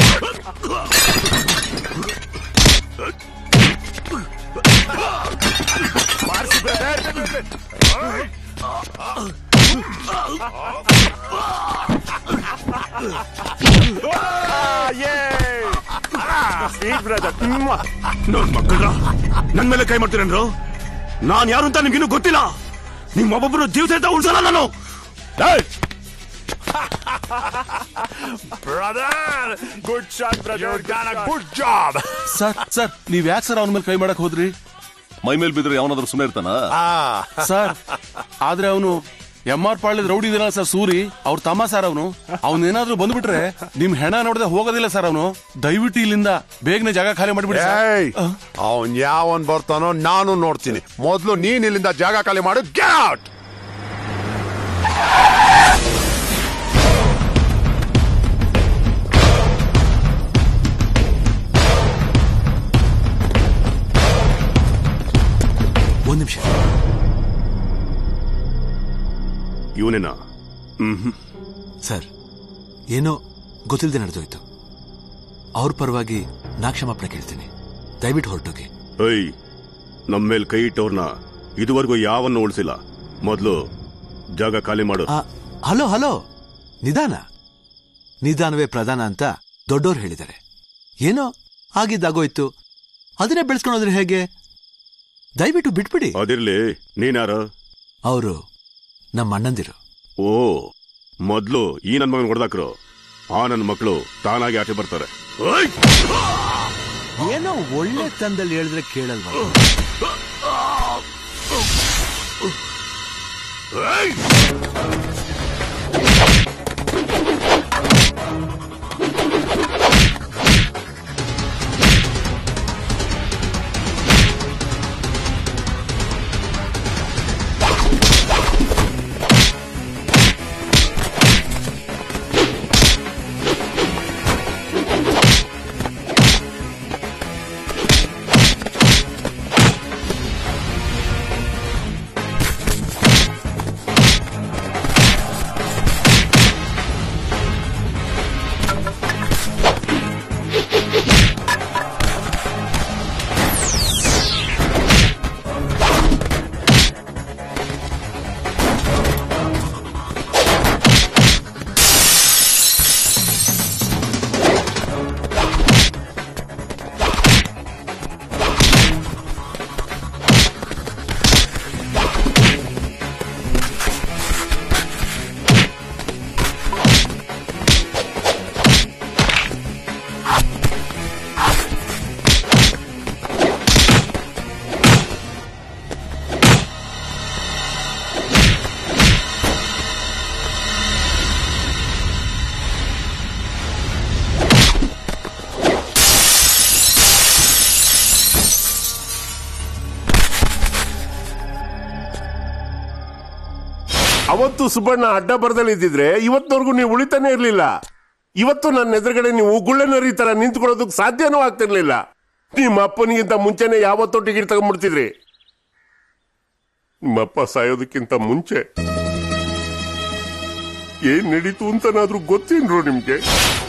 ನನ್ ಮಕ್ಕಳ ನನ್ ಮೇಲೆ ಕೈ ಮಾಡ್ತೀರೇನ್ರು? ನಾನ್ ಯಾರು ಅಂತ ನಿಮ್ಗಿನ್ನೂ ಗೊತ್ತಿಲ್ಲ. ನಿಮ್ಮೊಬ್ಬೊಬ್ಬರು ಜೀವ ಸಹಿತ ಉಳಿಸಲ್ಲ ನಾನು. Brother, good shot brother, good job. Sir ನೀವ್ ಯಾಕೆ ಸರ್ ಅವನ ಮೇಲೆ ಕೈ ಮಾಡಕ್ ಹೋದ್ರಿ? ಮೈ ಮೇಲೆ ಬಿದ್ರೆ ಅವನಾದ್ರೂ ಸುಮ್ಮನೆ ಇರ್ತಾನ ಸರ್? ಆದ್ರೆ ಅವನು MR ಪಾಳ್ಯದ ರೌಡಿ ಇದಲ್ಲ ಸರ್, ಸೂರಿ ಅವ್ರ ತಮ್ಮ ಸರ್. ಅವನೇನಾದ್ರೂ ಬಂದ್ಬಿಟ್ರೆ ನಿಮ್ ಹೆಣ ನೋಡದೆ ಹೋಗೋದಿಲ್ಲ ಸರ್. ಅವನು ದಯವಿಟ್ಟು ಇಲ್ಲಿಂದ ಬೇಗನೆ ಜಾಗ ಖಾಲಿ ಮಾಡಿಬಿಡಿ. ಅವನ್ ಯಾವನ್ ಬರ್ತಾನೋ ನಾನು ನೋಡ್ತೀನಿ. ಮೊದ್ಲು ನೀನ್ ಇಲ್ಲಿಂದ ಜಾಗ ಖಾಲಿ ಮಾಡು. Get out. ಒಂದ್ ನಿಮಿಷ. ಇವನೇನಾ? ಸರ್, ಏನೋ ಗೊತ್ತಿಲ್ಲದೆ ನಡೆದೋಯ್ತು. ಅವ್ರ ಪರವಾಗಿ ನಾ ಕ್ಷಮಾಪಣೆ ಕೇಳ್ತೀನಿ. ದಯವಿಟ್ಟು ಹೊರಟೋಗಿ. ನಮ್ಮ ಮೇಲೆ ಕೈ ಇಟ್ಟವ್ರನ್ನ ಇದುವರೆಗೂ ಯಾವನ್ನು ಉಳಿಸಿಲ್ಲ. ಮೊದಲು ಜಾಗ ಖಾಲಿ ಮಾಡು. ಹಲೋ, ನಿಧಾನವೇ ಪ್ರಧಾನ ಅಂತ ದೊಡ್ಡೋರು ಹೇಳಿದ್ದಾರೆ. ಏನೋ ಆಗಿದ್ದಾಗೋಯ್ತು, ಅದನ್ನೇ ಬೆಳೆಸ್ಕೊಂಡ್ರೆ ಹೇಗೆ? ದಯವಿಟ್ಟು ಬಿಟ್ಬಿಡಿ. ಅದಿರ್ಲಿ, ನೀನ್ಯಾರು? ಅವರು ನಮ್ಮ ಅಣ್ಣಂದಿರು. ಓ, ಮೊದ್ಲು ಈ ನನ್ ಮಗನ್ ಹೊಡೆದಾಕ್ರು. ಆ ನನ್ನ ಮಕ್ಕಳು ತಾನಾಗಿ ಆಚೆ ಬರ್ತಾರೆ. ಏನೋ ಒಳ್ಳೆ ತಂದಲ್ಲಿ ಹೇಳಿದ್ರೆ ಕೇಳಲ್ವ? ಅವತ್ತು ಸುಬ್ಬಣ್ಣ ಅಡ್ಡ ಬರದಲ್ಲಿ ಇದ್ದಿದ್ರೆ ಇವತ್ತವರೆಗೂ ನೀವು ಉಳಿತಾನೆ ಇರ್ಲಿಲ್ಲ. ಇವತ್ತು ನನ್ನ ಎದುರುಗಡೆ ನೀವು ಗುಳ್ಳೆನರಿ ತರ ನಿಂತ್ಕೊಳ್ಳೋದಕ್ಕೆ ಸಾಧ್ಯನೂ ಆಗ್ತಿರ್ಲಿಲ್ಲ. ನಿಮ್ಮ ಅಪ್ಪನಿಗಿಂತ ಮುಂಚೆನೆ ಯಾವತ್ತೋ ಟಿಕೆಟ್ ತಗೊಂಡ್ಬಿಡ್ತಿದ್ರಿ. ನಿಮ್ಮಪ್ಪ ಸಾಯೋದಕ್ಕಿಂತ ಮುಂಚೆ ಏನ್ ನಡೀತು ಅಂತನಾದ್ರೂ ಗೊತ್ತೇನ್ರು ನಿಮ್ಗೆ?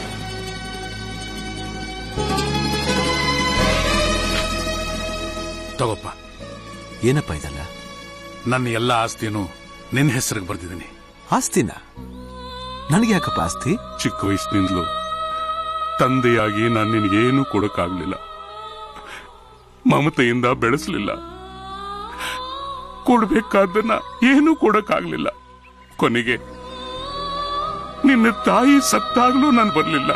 ತಗೋಪ್ಪ. ಏನಪ್ಪ ಇದಲ್ಲ? ನನ್ನ ಎಲ್ಲ ಆಸ್ತಿನೂ ನಿನ್ನ ಹೆಸರಿಗೆ ಬರ್ದಿದ್ದೀನಿ. ಆಸ್ತಿನ? ನನಗೆ ಯಾಕಪ್ಪ ಆಸ್ತಿ? ಚಿಕ್ಕ ವಯಸ್ಸಿನಿಂದಲೂ ತಂದೆಯಾಗಿ ನಾನು ನಿನಗೇನು ಕೊಡಕ್ಕಾಗ್ಲಿಲ್ಲ. ಮಮತೆಯಿಂದ ಬೆಳೆಸಲಿಲ್ಲ. ಕೊಡ್ಬೇಕಾದನ್ನ ಏನೂ ಕೊಡಕ್ಕಾಗ್ಲಿಲ್ಲ. ಕೊನೆಗೆ ನಿನ್ನ ತಾಯಿ ಸತ್ತಾಗ್ಲೂ ನಾನು ಬರ್ಲಿಲ್ಲ.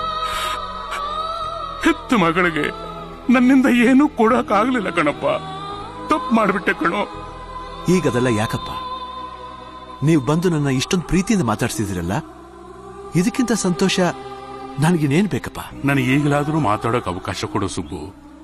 ಹೆತ್ತ ಮಗಳಿಗೆ ನನ್ನಿಂದ ಏನೂ ಕೊಡಕ್ಕಾಗ್ಲಿಲ್ಲ ಕಣಪ್ಪ. ತಪ್ಪು ಮಾಡ್ಬಿಟ್ಟೆ ಕಣೋ. ಈಗದೆಲ್ಲ ಯಾಕಪ್ಪ? ನೀವು ಬಂದು ನನ್ನ ಇಷ್ಟೊಂದು ಪ್ರೀತಿಯಿಂದ ಮಾತಾಡ್ತಿದ್ದೀರಲ್ಲ, ಇದಕ್ಕಿಂತ ಸಂತೋಷ ನನಗಿನ್ನೇನ್ ಬೇಕಪ್ಪ? ನನಗೆ ಈಗಲಾದರೂ ಮಾತಾಡೋಕೆ ಅವಕಾಶ ಕೊಡೋ ಸುಬ್ಬು.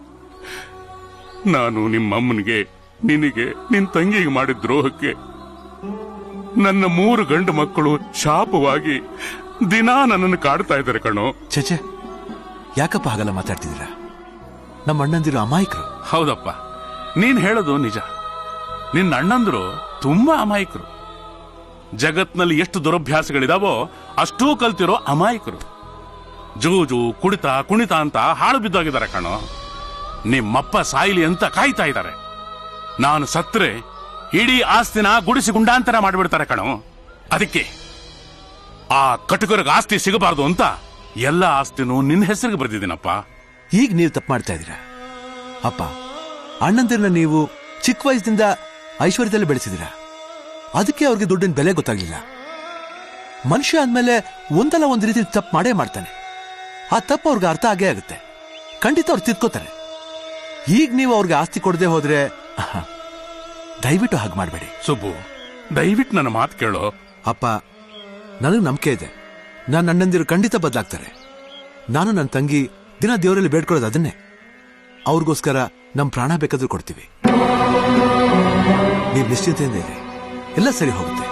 ನಾನು ನಿಮ್ಮಮ್ಮನಿಗೆ, ನಿನಗೆ, ನಿನ್ ತಂಗಿಗೆ ಮಾಡಿದ ದ್ರೋಹಕ್ಕೆ ನನ್ನ 3 ಗಂಡು ಮಕ್ಕಳು ಶಾಪವಾಗಿ ದಿನಾ ನನ್ನನ್ನು ಕಾಡ್ತಾ ಇದ್ದಾರೆ ಕಣೋ. ಚಚೆ, ಯಾಕಪ್ಪ ಹಾಗೆಲ್ಲ ಮಾತಾಡ್ತಿದ್ದೀರಾ? ನಮ್ಮ ಅಣ್ಣಂದಿರು ಅಮಾಯಕರು. ಹೌದಪ್ಪ, ನೀನ್ ಹೇಳೋದು ನಿಜ. ನಿನ್ನ ಅಣ್ಣಂದ್ರು ತುಂಬಾ ಅಮಾಯಕರು. ಜಗತ್ನಲ್ಲಿ ಎಷ್ಟು ದುರಭ್ಯಾಸಗಳಿದಾವೋ ಅಷ್ಟೂ ಕಲ್ತಿರೋ ಅಮಾಯಕರು. ಜೂಜು, ಕುಡಿತ, ಕುಣಿತ ಅಂತ ಹಾಳು ಬಿದ್ದೋಗಿದ್ದಾರೆ ಕಣೋ. ನಿಮ್ಮಪ್ಪ ಸಾಯಿಲಿ ಅಂತ ಕಾಯ್ತಾ ಇದ್ದಾರೆ. ನಾನು ಸತ್ರೆ ಇಡೀ ಆಸ್ತಿನ ಗುಡಿಸಿ ಗುಂಡಾಂತರ ಮಾಡಿಬಿಡ್ತಾರೆ ಕಣೋ. ಅದಕ್ಕೆ ಆ ಕಟುಕರಿಗೆ ಆಸ್ತಿ ಸಿಗಬಾರ್ದು ಅಂತ ಎಲ್ಲ ಆಸ್ತಿನೂ ನಿನ್ನ ಹೆಸರಿಗೆ ಬರೆದಿದ್ದೀನಪ್ಪ. ಈಗ ನೀವು ತಪ್ಪು ಮಾಡ್ತಾ ಇದ್ದೀರಾ ಅಪ್ಪ. ಅಣ್ಣಂದಿರನ್ನ ನೀವು ಚಿಕ್ಕ ವಯಸ್ಸಿನಿಂದ ಐಶ್ವರ್ಯದಲ್ಲಿ ಬೆಳೆಸಿದಿರ. ಅದಕ್ಕೆ ಅವ್ರಿಗೆ ದುಡ್ಡಿನ ಬೆಲೆ ಗೊತ್ತಾಗ್ಲಿಲ್ಲ. ಮನುಷ್ಯ ಅಂದ್ಮೇಲೆ ಒಂದಲ್ಲ ಒಂದು ರೀತಿ ತಪ್ಪು ಮಾಡೇ ಮಾಡ್ತಾನೆ. ಆ ತಪ್ಪು ಅವ್ರಿಗೆ ಅರ್ಥ ಆಗೇ ಆಗುತ್ತೆ. ಖಂಡಿತ ಅವ್ರು ತಿದ್ಕೋತಾರೆ. ಈಗ ನೀವು ಅವ್ರಿಗೆ ಆಸ್ತಿ ಕೊಡದೆ ಹೋದ್ರೆ ದಯವಿಟ್ಟು ಹಾಗೆ ಮಾಡಬೇಡಿ. ಸುಬ್ಬು, ದಯವಿಟ್ಟು ನನ್ನ ಮಾತು ಕೇಳೋ. ಅಪ್ಪ, ನನಗೆ ನಂಬಿಕೆ ಇದೆ. ನನ್ನ ಅಣ್ಣಂದಿರು ಖಂಡಿತ ಬದಲಾಗ್ತಾರೆ. ನಾನು ನನ್ನ ತಂಗಿ ದಿನ ದೇವರಲ್ಲಿ ಬೇಡ್ಕೊಳ್ಳೋದು ಅದನ್ನೇ. ಅವ್ರಿಗೋಸ್ಕರ ನಮ್ ಪ್ರಾಣ ಬೇಕಾದ್ರೂ ಕೊಡ್ತೀವಿ. ನೀವು ನಿಶ್ಚಿಂತೆಯಿಂದ ಇರಿ, ಎಲ್ಲ ಸರಿ ಹೋಗುತ್ತೆ.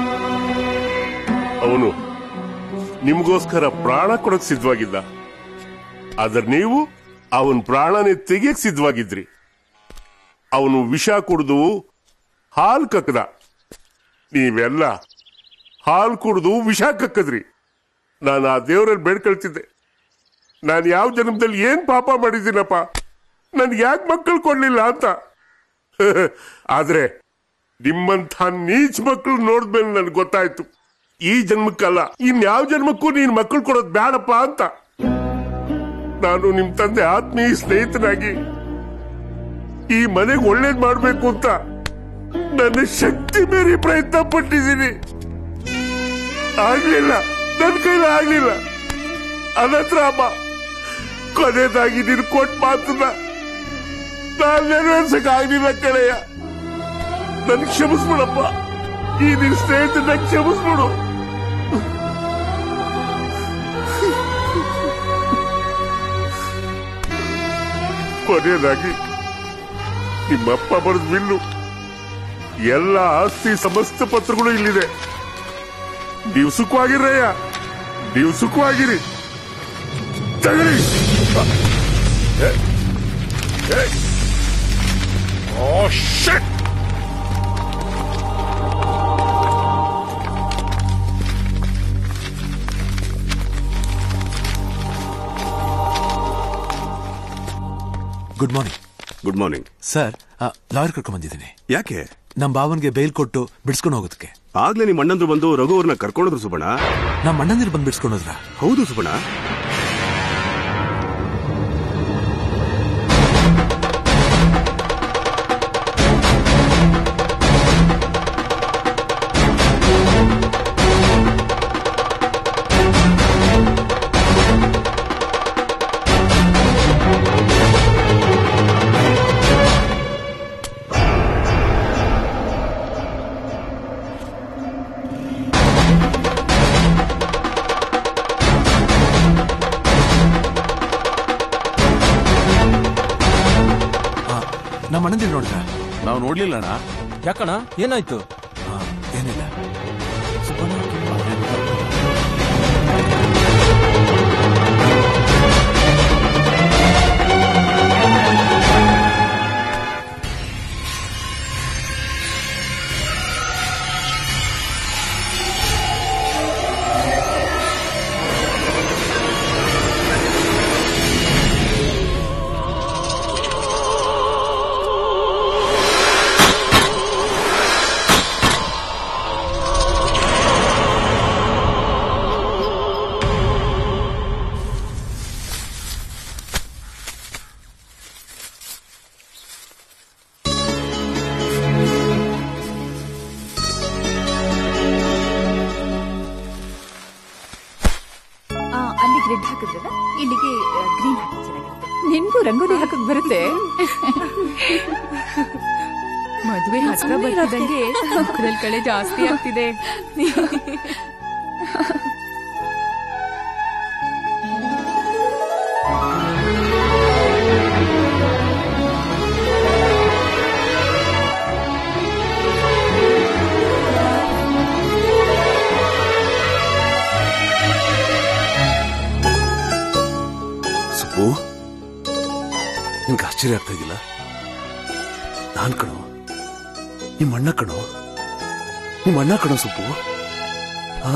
ಅವನು ನಿಮ್ಗೋಸ್ಕರ ಪ್ರಾಣ ಕೊಡಕ್ ಸಿದ್ಧವಾಗಿದ್ದ. ಆದ್ರೆ ನೀವು ಅವನ್ ಪ್ರಾಣನೇ ತೆಗಿಯಕ್ ಸಿದ್ಧವಾಗಿದ್ರಿ. ಅವನು ವಿಷ ಕುಡಿದು ಹಾಲು ಕಕ್ಕದ. ನೀವೆಲ್ಲ ಹಾಲು ಕುಡಿದು ವಿಷ ಕಕ್ಕದ್ರಿ. ನಾನು ಆ ದೇವರಲ್ಲಿ ಬೇಡ್ಕೊಳ್ತಿದ್ದೆ, ನಾನು ಯಾವ ಜನ್ಮದಲ್ಲಿ ಏನ್ ಪಾಪ ಮಾಡಿದ್ದೀನಪ್ಪ, ನನ್ಗೆ ಯಾಕೆ ಮಕ್ಕಳು ಕೊಡ್ಲಿಲ್ಲ ಅಂತ. ಆದ್ರೆ ನಿಮ್ಮಂಥ ನೀಚ್ ಮಕ್ಕಳು ನೋಡಿದ್ಮೇಲೆ ನನ್ಗೆ ಗೊತ್ತಾಯ್ತು, ಈ ಜನ್ಮಕ್ಕಲ್ಲ ಇನ್ಯಾವ ಜನ್ಮಕ್ಕೂ ನೀನ್ ಮಕ್ಕಳು ಕೊಡೋದು ಬೇಡಪ್ಪ ಅಂತ. ನಾನು ನಿಮ್ ತಂದೆ ಆತ್ಮೀಯ ಸ್ನೇಹಿತನಾಗಿ ಈ ಮನೆಗೆ ಒಳ್ಳೇದ್ ಮಾಡ್ಬೇಕು ಅಂತ ನನ್ನ ಶಕ್ತಿ ಮೀರಿ ಪ್ರಯತ್ನ ಪಟ್ಟಿದ್ದೀನಿ. ಆಗ್ಲಿಲ್ಲ, ನನ್ನ ಕೈಲಿ ಆಗ್ಲಿಲ್ಲ. ಅನಂತರ ಅಮ್ಮ ಕೊನೆಯದಾಗಿ ನೀನು ಕೊಟ್ಟ ಮಾತನ್ನ ನಾನು ನೆರವೇರ್ಸಕ್ ಆಗ್ಲಿಲ್ಲ ಕಳೆಯ. ನನ್ ಕ್ಷಮಿಸ್ಬಿಡಪ್ಪ. ಈ ನಿನ್ ಸ್ನೇಹಿತನ ಕ್ಷಮಿಸ್ಬಿಡು. ಕೊನೆಯದಾಗಿ ನಿಮ್ಮಪ್ಪ ಬರೆದ ಬಿಲ್ಲು, ಎಲ್ಲ ಆಸ್ತಿ ಸಮಸ್ತ ಪತ್ರಗಳು ಇಲ್ಲಿದೆ. ನೀವು ಸುಖವಾಗಿರಯ್ಯ, ನೀವು ಸುಖವಾಗಿರಿ. ತಗರಿ. Oh shit. Good morning. Good morning sir. Lawyer ಕರ್ಕೊಂಡ್ ಬಂದಿದ್ದೀನಿ. ಯಾಕೆ? ನಮ್ಮ ಭಾವನ್ಗೆ ಬೇಲ್ ಕೊಟ್ಟು ಬಿಡಿಸ್ಕೊಂಡು ಹೋಗೋದಕ್ಕೆ. ಆಗ್ಲೇ ನಿಮ್ಮ ಅಣ್ಣಂದ್ರು ಬಂದು ರಘು ಅವ್ರನ್ನ ಕರ್ಕೊಂಡೋದ್ರು ಸುಬಣ್ಣ. ನಮ್ಮ ಅಣ್ಣಂದಿರು ಬಂದು ಬಿಡಿಸ್ಕೊಂಡೋದ್ರ? ಹೌದು ಸುಬಣ್ಣ. ನಮ್ಮ ಅಣ್ಣಂದಿರು ನೋಡಿದ್ರ? ನಾವು ನೋಡ್ಲಿಲ್ಲ ಅಣ್ಣ. ಯಾಕಣ್ಣ, ಏನಾಯ್ತು? ಏನಿಲ್ಲ, ಹಾಕಿದ್ರಲ್ಲ ಇಲ್ಲಿಗೆ ಗ್ರೀನ್ ಹಾಕಿ ಚೆನ್ನಾಗಿರುತ್ತೆ. ನಿನ್ಗೂ ರಂಗೋಲಿ ಹಾಕಕ್ ಬರುತ್ತೆ. ಮದುವೆ ಹತ್ರ ಬರ್ತಿದ್ದಂಗೆ ಮುಖದಲ್ಲಿ ಕಳೆ ಜಾಸ್ತಿ ಆಗ್ತಿದೆ. ಸುಬ್ಬು, ನಿನ್ಗೆ ಆಶ್ಚರ್ಯ ಆಗ್ತಾ ಇದ್ದಿಲ್ಲ? ನಾನ್ ಕಣೋ, ನಿಮ್ಮ ಅಣ್ಣ ಕಣೋ, ನಿಮ್ಮ ಅಣ್ಣ ಕಣೋ ಸುಬ್ಬು. ಹಾ,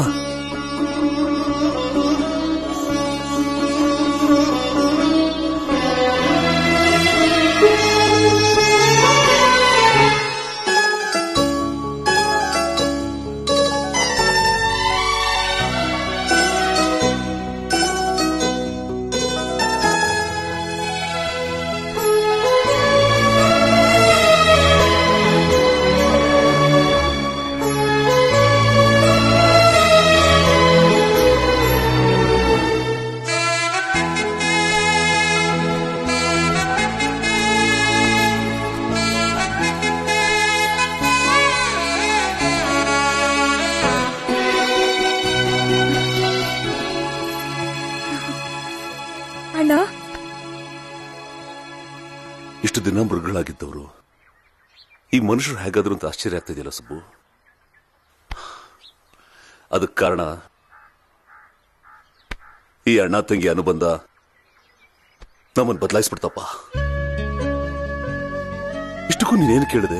ಇಷ್ಟು ದಿನ ಮೃಗಗಳಾಗಿದ್ದವರು ಈ ಮನುಷ್ಯರು ಹೇಗಾದ್ರು ಅಂತ ಆಶ್ಚರ್ಯ ಆಗ್ತಿದೆಯಲ್ಲ ಸುಬ್ಬು. ಅದಕ್ಕೆ ಕಾರಣ ಈ ಅಣ್ಣ ತಂಗಿ ಅನುಬಂಧ ನಮ್ಮನ್ನು ಬದಲಾಯಿಸ್ಬಿಡ್ತಪ್ಪ. ಇಷ್ಟಕ್ಕೂ ನೀನೇನು ಕೇಳಿದೆ?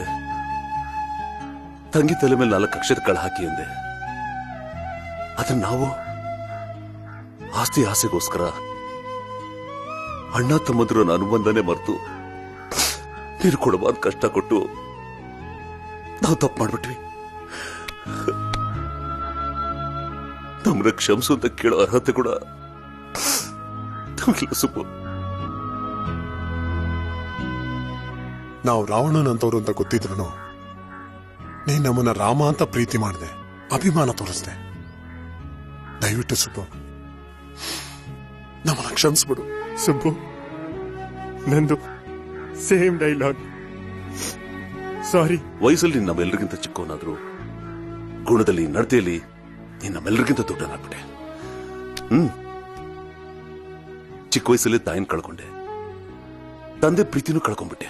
ತಂಗಿ ತಲೆ ಮೇಲೆ 4 ಅಕ್ಷರ ಕಳ ಹಾಕಿ ಅಂದೆ. ಅದನ್ನ ನಾವು ಆಸ್ತಿ ಆಸೆಗೋಸ್ಕರ ಅಣ್ಣ ತಮ್ಮಂದಿರ ಅನುಬಂಧನೇ ಮರೆತು ನೀರು ಕೊಡಬಾರ್ದು ಕಷ್ಟ ಕೊಟ್ಟು ನಾವು ತಪ್ಪು ಮಾಡ್ಬಿಟ್ವಿ. ನಮ್ಮನ್ನ ಕ್ಷಮಿಸು ಅಂತ ಕೇಳೋ ಅರ್ಹತೆ ಕೂಡ ನಮಗಿಲ್ಲ ಸುಬ್ಬು. ನಾವು ರಾವಣನಂತವ್ರು ಅಂತ ಗೊತ್ತಿದ್ರು ನೀನ್ ನಮ್ಮನ್ನ ರಾಮ ಅಂತ ಪ್ರೀತಿ ಮಾಡಿದೆ, ಅಭಿಮಾನ ತೋರಿಸ್ದೆ. ದಯವಿಟ್ಟು ಸುಬ್ಬು ನಮ್ಮನ್ನ ಕ್ಷಮಿಸ್ಬಿಡು. ಸುಬ್ಬು, ನಂದು ಸೇಮ್ ಡೈಲಾಗ್. ಸಾರಿ. ವಯಸ್ಸಲ್ಲಿ ನಮ್ಮೆಲ್ಲರಿಗಿಂತ ಚಿಕ್ಕವನಾದ್ರು ಗುಣದಲ್ಲಿ ನಡತೆಯಲ್ಲಿ ನೀನ್ ನಮ್ಮೆಲ್ಲರಿಗಿಂತ ದೊಡ್ಡನಾಗ್ಬಿಟ್ಟೆ. ಚಿಕ್ಕ ವಯಸ್ಸಲ್ಲಿ ತಾಯಿನ ಕಳ್ಕೊಂಡೆ, ತಂದೆ ಪ್ರೀತಿನೂ ಕಳ್ಕೊಂಡ್ಬಿಟ್ಟೆ.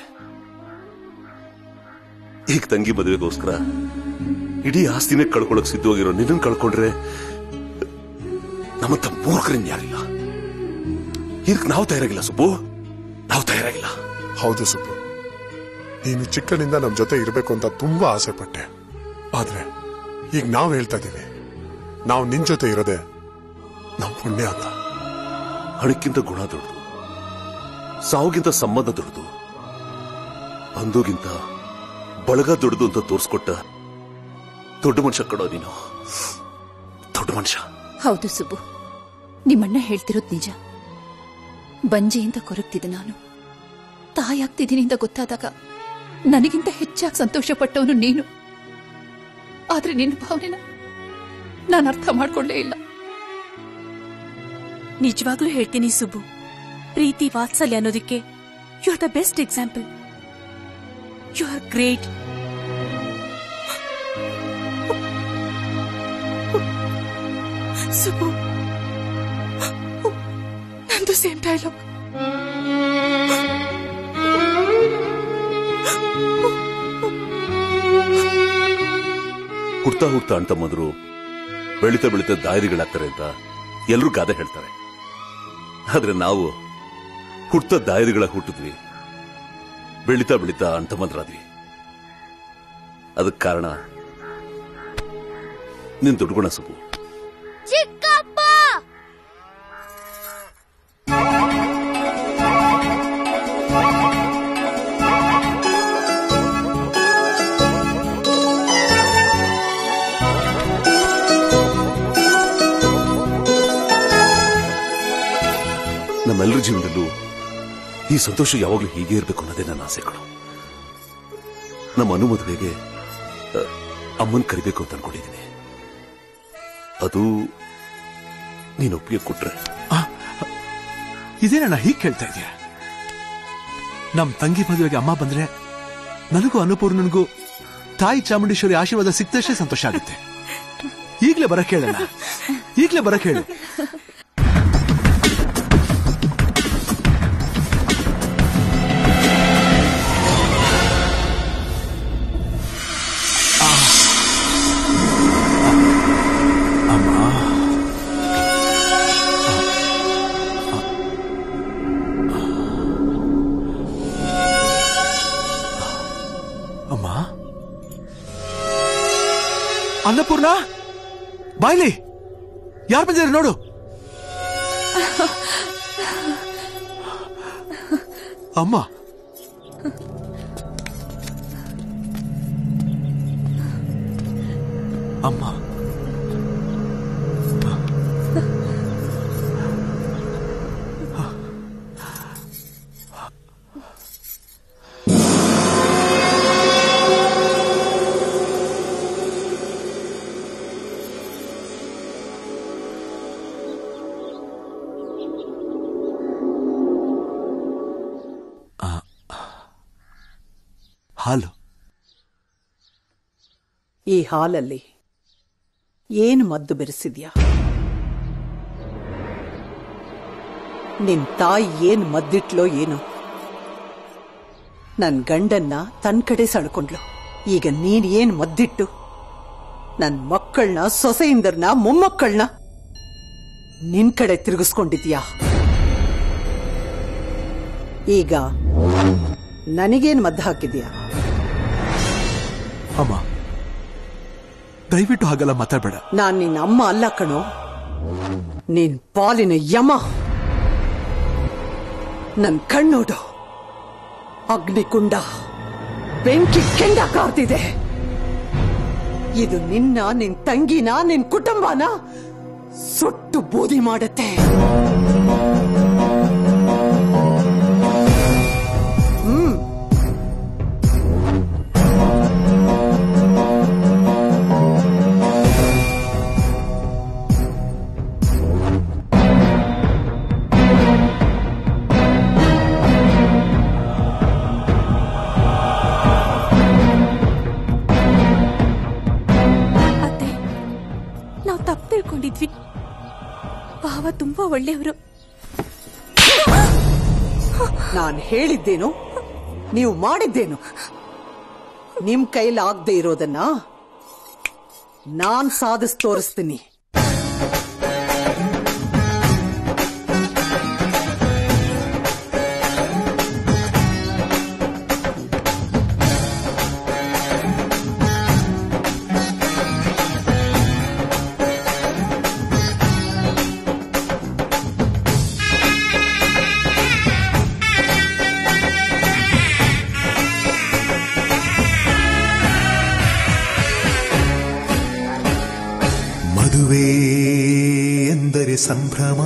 ಈಗ ತಂಗಿ ಮದುವೆಗೋಸ್ಕರ ಇಡೀ ಆಸ್ತಿನೇ ಕಳ್ಕೊಳಕ್ ಸಿದ್ಧವಾಗಿರೋ ನಿನ್ನ ಕಳ್ಕೊಂಡ್ರೆ ನಮ್ಮಂತ ಮೂರ್ಖರನ್ನ ಯಾರಿಲ್ಲ. ಇದಕ್ಕೆ ನಾವು ತಯಾರಾಗಿಲ್ಲ ಸುಬ್ಬು, ನಾವು ತಯಾರಾಗಿಲ್ಲ. ಹೌದು ಸುಬ್ಬು, ನೀನು ಚಿಕ್ಕನಿಂದ ನಮ್ ಜೊತೆ ಇರಬೇಕು ಅಂತ ತುಂಬಾ ಆಸೆ ಪಟ್ಟೆ. ಆದ್ರೆ ಈಗ ನಾವ್ ಹೇಳ್ತಾ ಇದೀವಿ, ನಾವು ನಿನ್ ಜೊತೆ ಇರೋದೆ ನಮ್ ಪುಣ್ಯ ಅಂತ. ಹಣಕ್ಕಿಂತ ಗುಣ ದೊಡ್ಡದು, ಸಾವುಗಿಂತ ಸಂಬಂಧ ದೊಡ್ಡದು, ಬಂಧುಗಿಂತ ಬಳಗ ದೊಡ್ಡದು ಅಂತ ತೋರಿಸ್ಕೊಟ್ಟ ದೊಡ್ಡ ಮನುಷ್ಯ ಕಡೋ ನೀನು, ದೊಡ್ಡ ಮನುಷ್ಯ. ಹೌದು ಸುಬ್ಬು, ನಿಮ್ಮಣ್ಣ ಹೇಳ್ತಿರೋದು ನಿಜ. ಬಂಜೆ ಅಂತ ಕೊರಗ್ತಿದ್ದೆ ನಾನು. ತಾಯಾಗ್ತಿದ್ದೀನಿ ಅಂತ ಗೊತ್ತಾದಾಗ ನನಗಿಂತ ಹೆಚ್ಚಾಗಿ ಸಂತೋಷ ಪಟ್ಟವನು ನೀನು. ಆದ್ರೆ ನಿನ್ನ ಭಾವನೆನ ನಾನು ಅರ್ಥ ಮಾಡ್ಕೊಳ್ಳೇ ಇಲ್ಲ. ನಿಜವಾಗ್ಲೂ ಹೇಳ್ತೀನಿ ಸುಬ್ಬು, ಪ್ರೀತಿ ವಾತ್ಸಲ್ಯ ಅನ್ನೋದಕ್ಕೆ you are the best example. You are great. Subbu, ನಂದು ಸೇಮ್ ಡೈಲಾಗ್. ಹುಡ್ತಾ ಹುಡ್ತಾ ಅಣ್ತಮ್ಮಂದ್ರು ಬೆಳಿತಾ ಬೆಳಿತಾ ದಾಯರಿಗಳಾಗ್ತಾರೆ ಅಂತ ಎಲ್ರೂ ಗಾದೆ ಹೇಳ್ತಾರೆ. ಆದ್ರೆ ನಾವು ಹುಡ್ತಾ ದಾಯರಿಗಳ ಹುಟ್ಟಿದ್ವಿ, ಬೆಳಿತಾ ಬೆಳಿತಾ ಅಣ್ತಮ್ಮಂದ್ರಾದ್ವಿ. ಅದಕ್ಕೆ ಕಾರಣ ನಿನ್ ದೊಡ್ಡ ಸುಬ್ಬು. ಚಿಕ್ಕಪ್ಪ, ನಮ್ಮೆಲ್ಲರ ಜೀವನದಲ್ಲೂ ಈ ಸಂತೋಷ ಯಾವಾಗಲೂ ಹೀಗೆ ಇರಬೇಕು ಅನ್ನೋದೇ ನನ್ನ ಆಸೆಗಳು. ನಮ್ಮ ಅನುಮದುವೆಗೆ ಅಮ್ಮನ್ ಕರಿಬೇಕು ಅಂತ ಅನ್ಕೊಂಡಿದ್ದೀನಿ. ಅದು ನೀನು ಒಪ್ಪಿಗೆ ಕೊಟ್ರೆ ಇದೇನಣ್ಣ ಹೀಗೆ ಕೇಳ್ತಾ ಇದೆಯಾ? ನಮ್ ತಂಗಿ ಮದುವೆಗೆ ಅಮ್ಮ ಬಂದ್ರೆ ನನಗೂ ಅನ್ನಪೂರ್ಣನಿಗೂ ತಾಯಿ ಚಾಮುಂಡೇಶ್ವರಿ ಆಶೀರ್ವಾದ ಸಿಕ್ತಷ್ಟೇ ಸಂತೋಷ ಆಗುತ್ತೆ. ಈಗ್ಲೇ ಬರಕ್ ಹೇಳಣ್ಣ, ಈಗ್ಲೇ ಬರಕ್ ಹೇಳು. ಅನ್ನಪೂರ್ಣ ಬಾಯ್ಲಿ, ಯಾರು ಬಂದಿದ್ದಾರೆ ನೋಡು. ಅಮ್ಮ ಅಮ್ಮ ಹಾಲು. ಈ ಹಾಲಲ್ಲಿ ಏನು ಮದ್ದು ಬೆರೆಸಿದ್ಯಾ? ನಿನ್ ತಾಯಿ ಏನ್ ಮದ್ದಿಟ್ಲೋ ಏನು. ನನ್ ಗಂಡನ್ನ ತನ್ ಕಡೆ ಸಳ್ಕೊಂಡ್ಲು. ಈಗ ನೀನ್ ಏನ್ ಮದ್ದಿಟ್ಟು ನನ್ ಮಕ್ಕಳನ್ನ, ಸೊಸೆಯಿಂದರ್ನ, ಮೊಮ್ಮಕ್ಕಳನ್ನ ನಿನ್ ಕಡೆ ತಿರುಗಿಸ್ಕೊಂಡಿದ್ಯಾ? ಈಗ ನನಗೇನ್ ಮದ್ದು ಹಾಕಿದ್ಯಾ? ಅಮ್ಮ ದಯವಿಟ್ಟು ಹಾಗೆಲ್ಲ ಮಾತಾಡಬೇಡ. ನಾನ್ ನಿನ್ನ ಅಮ್ಮ ಅಲ್ಲ ಕಣೋ, ನಿನ್ ಪಾಲಿನ ಯಮ. ನನ್ ಕಣ್ಣೋಡು ಅಗ್ನಿಕುಂಡ, ಬೆಂಕಿ ಕೆಂಡ ಕಾರ್ತಿದೆ. ಇದು ನಿನ್ನ, ನಿನ್ ತಂಗಿನ, ನಿನ್ ಕುಟುಂಬನ ಸುಟ್ಟು ಬೂದಿ ಮಾಡುತ್ತೆ. ತಿಳ್ಕೊಂಡಿದ್ವಿ. ಭಾವ ತುಂಬಾ ಒಳ್ಳೆಯವರು. ನಾನು ಹೇಳಿದ್ದೇನು, ನೀವು ಮಾಡಿದ್ದೇನು? ನಿಮ್ ಕೈಲಿ ಆಗದೆ ಇರೋದನ್ನ ನಾನ್ ಸಾಧಿಸಿ ತೋರಿಸ್ತೀನಿ. ಮದುವೆ ಎಂದರೆ ಸಂಭ್ರಮ,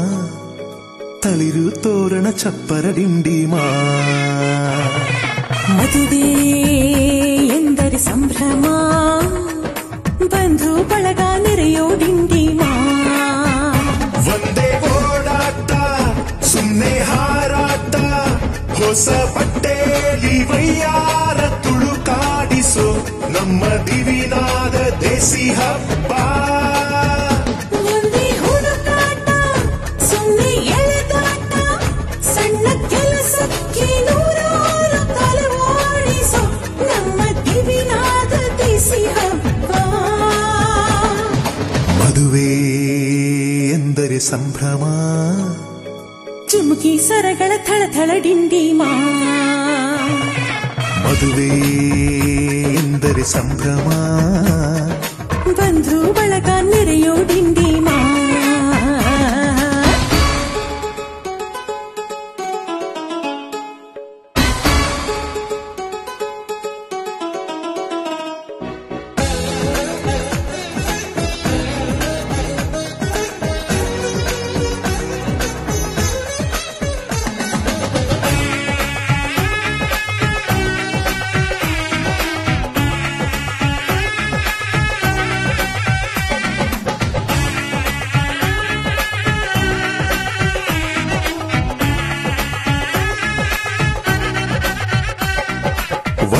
ತಳಿರು ತೋರಣ ಚಪ್ಪರ ಡಿಂಡಿಮಾ. ಮದುವೆ ಎಂದರೆ ಸಂಭ್ರಮ, ಬಂಧು ಬಳಗ ನೆರೆಯೋ ಡಿಂಡಿಮಾ. ಒಂದೇ ಓಡಾಟ, ಸುಮ್ಮನೆ ಹಾರಾಟ, ಹೊಸ ಬಟ್ಟೆಲಿ ವೈಯಾರ ತುಳುಕಾಡಿಸೋ ನಮ್ಮ ದಿವಿನಾದ ದೇಸಿ ಹಬ್ಬ. ಒಂದೇ ಹುಡುಕಾಟ, ಸುಮ್ಮನೆ ಎಳೆದಾಟ, ಸಣ್ಣ ಕೆಲಸಕ್ಕೆ ನೂರಾರು ತಲೆವಾಡಿಸೋ ನಮ್ಮ ದಿವಿನಾದ ದೇಸಿ ಹಬ್ಬ. ಮದುವೆ ಎಂದರೆ ಸಂಭ್ರಮ, ಚುಮುಕಿ ಸರಗಳ ಥಳಥಳ ಡಿಂಡಿಮಾ. ಮದುವೆ ಎಂದರೆ ಸಂಭ್ರಮ, ಬಂಧು ಬಳಗ ನೆರೆಯೋ ಡಿಂಡಿಮಾ.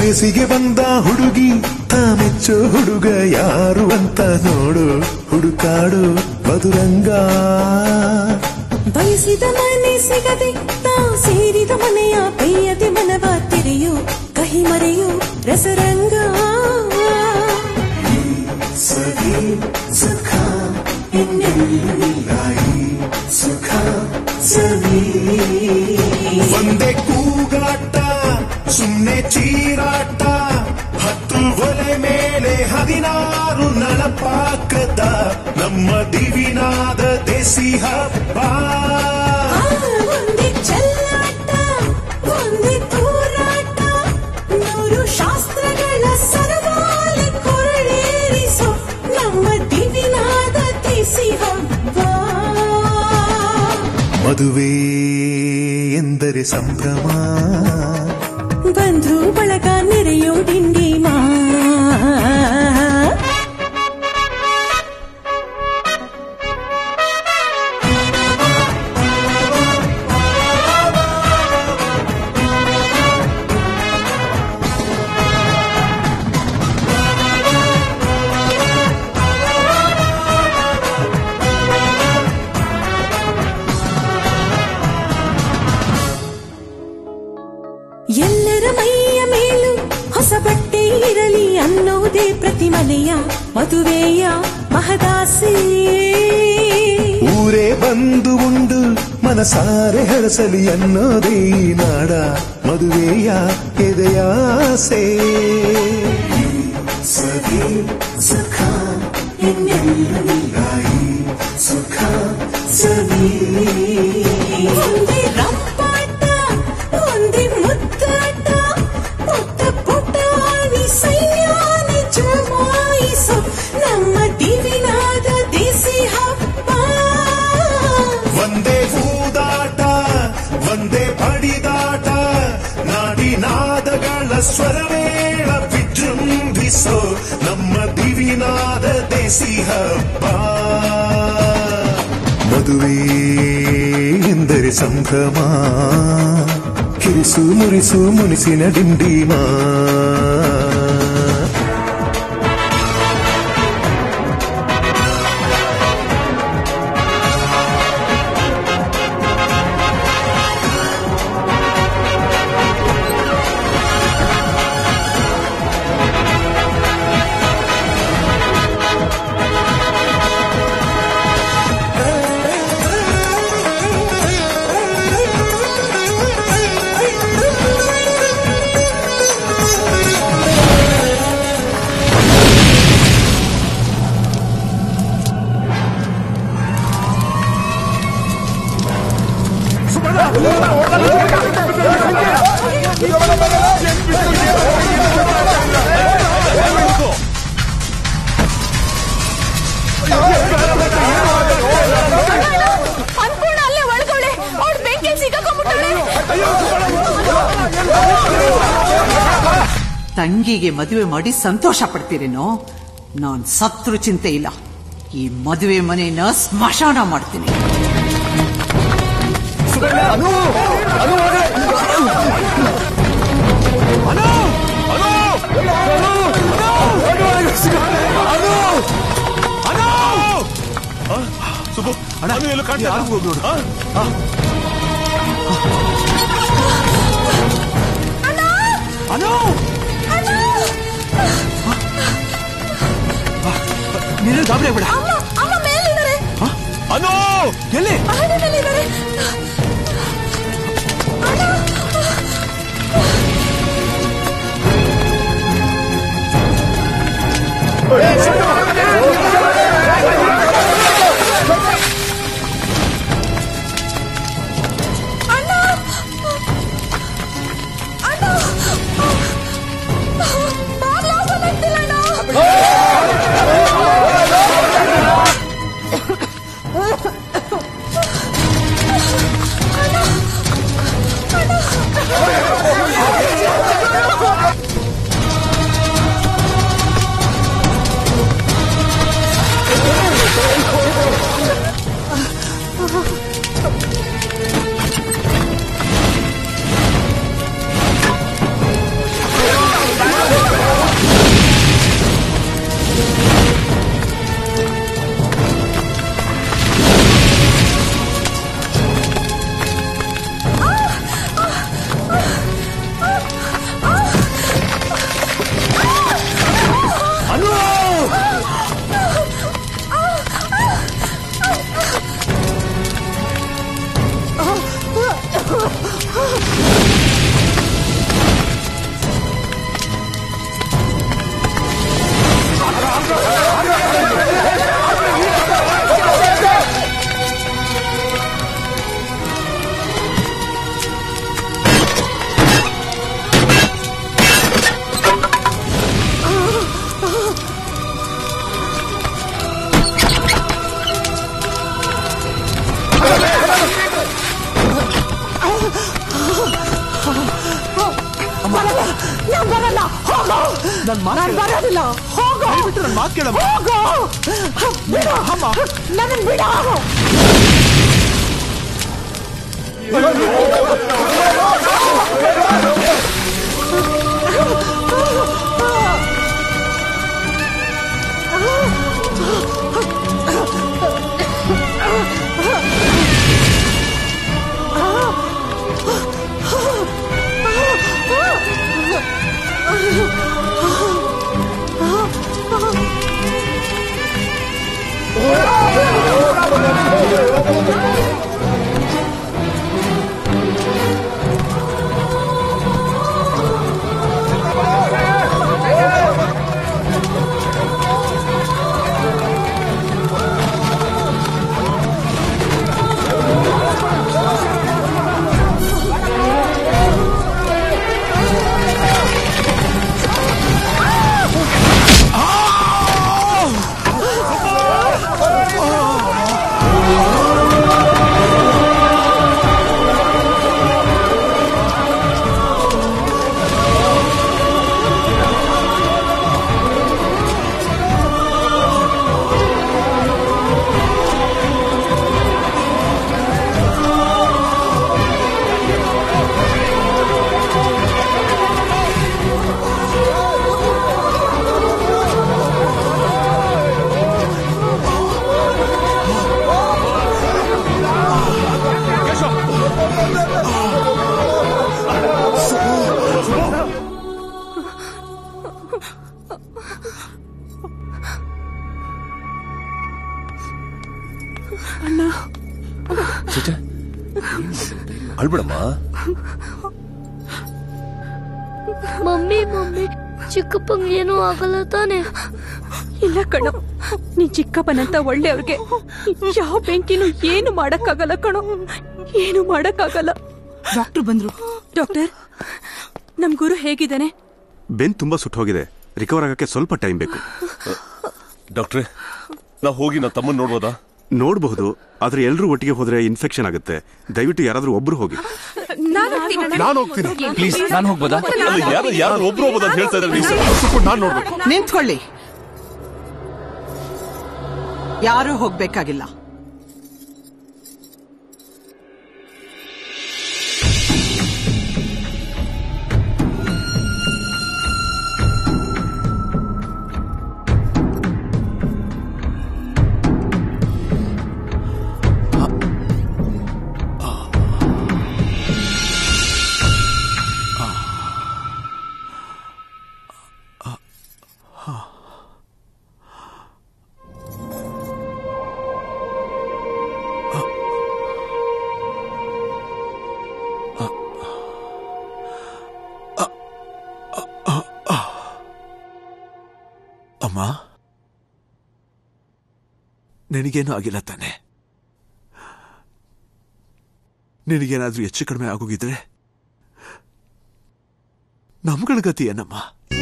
ವಯಸ್ಸಿಗೆ ಬಂದ ಹುಡುಗಿ ತಾಮೆಚ್ಚೋ ಹುಡುಗ ಯಾರು ಅಂತ ನೋಡು ಹುಡುಕಾಡು ಮಧುರಂಗ ಬಯಸಿದ ಮನೆ ಸಿಗದೆ ತಾ ಸೇರಿದ ಮನೆಯ ಪೇಯದೆ ಮನವ ತೆರೆಯು ಕಹಿ ಮರೆಯು ರಸರಂಗ ಸರಿ ಸುಖ ಸುಖ ಸರಿ ಒಂದೇ ಕೂಗಾಟ ಸುಮ್ಮನೆ ಚೀರಾಟ 10 ಒಲೆ ಮೇಲೆ 16 ನಳಪಾಕದ ನಮ್ಮ ದಿವಿನಾದ ದೇಸಿ ಹಬ್ಬ ಒಂದೇ ಚೆಲ್ಲಾಟ ಒಂದೇ ತೂರಾಟ 100 ಶಾಸ್ತ್ರಗಳ ಸರದಾಲಿ ಕೊರಳೇರಿಸೋ ನಮ್ಮ ದಿವಿನಾದ ದೇಸಿ ಹಬ್ಬ ಮದುವೆ ಎಂದರೆ ಸಂಭ್ರಮ ಬಂಧು ಬಳಗ ನೆರೆಯೋ ಡಿಂಡಿಮಾ ಎಲ್ಲರ ಮೈಯ ಮೇಲೂ ಹೊಸ ಬಟ್ಟೆ ಇರಲಿ ಅನ್ನೋದೇ ಪ್ರತಿ ಮನೆಯ ಮದುವೆಯ ಮಹದಾಸೆ ಊರೇ ಬಂದು ಉಂಡು ಮನಸಾರೆ ಹರಸಲಿ ಅನ್ನೋದೇ ನಾಡ ಮದುವೆಯ ಎದೆಯಾಸೆ ಸರಿ ಸುಖ ಸುಖ ಸರಿ ಒಂದೇ ರಂಪಾಟ ಒಂದೇ ಮುದ್ದಾಟ ಪುಟ್ಟ ಪುಟ್ಟಾಣಿ ಸೈನ್ಯಾನಿ ಜಮಾಯಿಸೋ ನಮ್ಮ ದಿವಿನಾದ ದೇಸಿ ಹಬ್ಬ ಒಂದೇ ಹೂದಾಟ ಒಂದೇ ಪಡಿದಾಟ ನಾಡಿನಾದಗಳ ಸ್ವರವೇಳ ವಿಜೃಂಭಿಸೋ ನಮ್ಮ ದಿವಿನಾದ ದೇಸಿ ಹಬ್ಬ ಮದುವೆ ಎಂದರೆ ಸಂಭ್ರಮ ಕಿರಿಸು ಮುರಿಸು ಮುನಿಸಿನ ಡಿಂಡಿಮಾ ಅನ್ಪೂರ್ಣ ಅಲ್ಲೇ ಒಳಗವಳೆ ಅವ್ಳು ಬೆಂಕಿ ಸಿಕ್ಕಾಕೊಂಡ್ಬಿಟ್ಟಾಳೆ ತಂಗಿಗೆ ಮದುವೆ ಮಾಡಿ ಸಂತೋಷ ಪಡ್ತೀರೇನೋ ನಾನ್ ಸತ್ರು ಚಿಂತೆ ಇಲ್ಲ ಈ ಮದುವೆ ಮನೆಯನ್ನ ಸ್ಮಶಾನ ಮಾಡ್ತೀನಿ ಸುಬ್ಬು ಅನು ಎಲ್ಲೂ ಕಾಣ್ತಾ ನೋಡು ನೀನು ಗಾಬರಿ ಬೇಡ ಅಮ್ಮ ಮೇಲಿದ್ದಾರೆ ಅನು ಎಲ್ಲಿ ಮಹಡಿ ಮೇಲಿದ್ದಾರೆ ನಾನು ಬರೋದಿಲ್ಲ. ಹೋಗು. ನನ್ನ ಮಾತು ಕೇಳಮ್ಮ. ಹೋಗು. ಬಿಡು. ನನ್ನ ಬಿಡ. ಅಳ್ಬಿಡಮ್ಮ. ಮಮ್ಮಿ ಮಮ್ಮಿ ಚಿಕ್ಕಪ್ಪಂಗೆ ಏನೂ ಆಗಲ್ಲ ತಾನೆ? ಇಲ್ಲ ಕಣೋ, ನೀ ಚಿಕ್ಕಪ್ಪನಂತ ಒಳ್ಳೆಯವ್ರಿಗೆ ಯಾವ ಬೆಂಕಿನೂ ಏನು ಮಾಡಕ್ಕಾಗಲ್ಲ ಕಣೋ, ಏನು ಮಾಡಕ್ಕಾಗಲ್ಲ. ಡಾಕ್ಟರ್ ಬಂದ್ರು. ಡಾಕ್ಟರ್, ನಮ್ ಗುರು ಹೇಗಿದ್ದಾನೆ? ಬೆನ್ ತುಂಬಾ ಸುಟ್ಟು ಹೋಗಿದೆ, ರಿಕವರ್ ಆಗಕ್ಕೆ ಸ್ವಲ್ಪ ಟೈಮ್ ಬೇಕು. ಡಾಕ್ಟ್ರೆ, ನಾ ಹೋಗಿ ನಾ ತಮ್ಮನ್ ನೋಡ್ಬೋದಾ? ನೋಡಬಹುದು, ಆದ್ರೆ ಎಲ್ಲರೂ ಒಟ್ಟಿಗೆ ಹೋದ್ರೆ ಇನ್ಫೆಕ್ಷನ್ ಆಗುತ್ತೆ. ದಯವಿಟ್ಟು ಯಾರಾದ್ರೂ ಒಬ್ರು ಹೋಗಿ. ನಾನು ಹೋಗ್ತೀನಿ. ಪ್ಲೀಸ್, ನಾನು ಹೋಗ್ಬೋದಾ? ಯಾರು ಒಬ್ರು ಹೋಗ್ಬೋದಾ ಅಂತ ಹೇಳ್ತಾ ಇದ್ದಾರೆ. ನಾನು ನೋಡ್ಬೇಕು. ನಿಂತ್ಕೊಳ್ಳಿ, ಯಾರೂ ಹೋಗ್ಬೇಕಾಗಿಲ್ಲ. ಅಮ್ಮ, ನಿನಗೇನು ಆಗಿಲ್ಲ ತಾನೆ? ನಿನಗೇನಾದ್ರೂ ಹೆಚ್ಚು ಕಡಿಮೆ ಆಗೋಗಿದ್ರೆ ನಮ್ಗಳ ಗತಿ ಏನಮ್ಮ?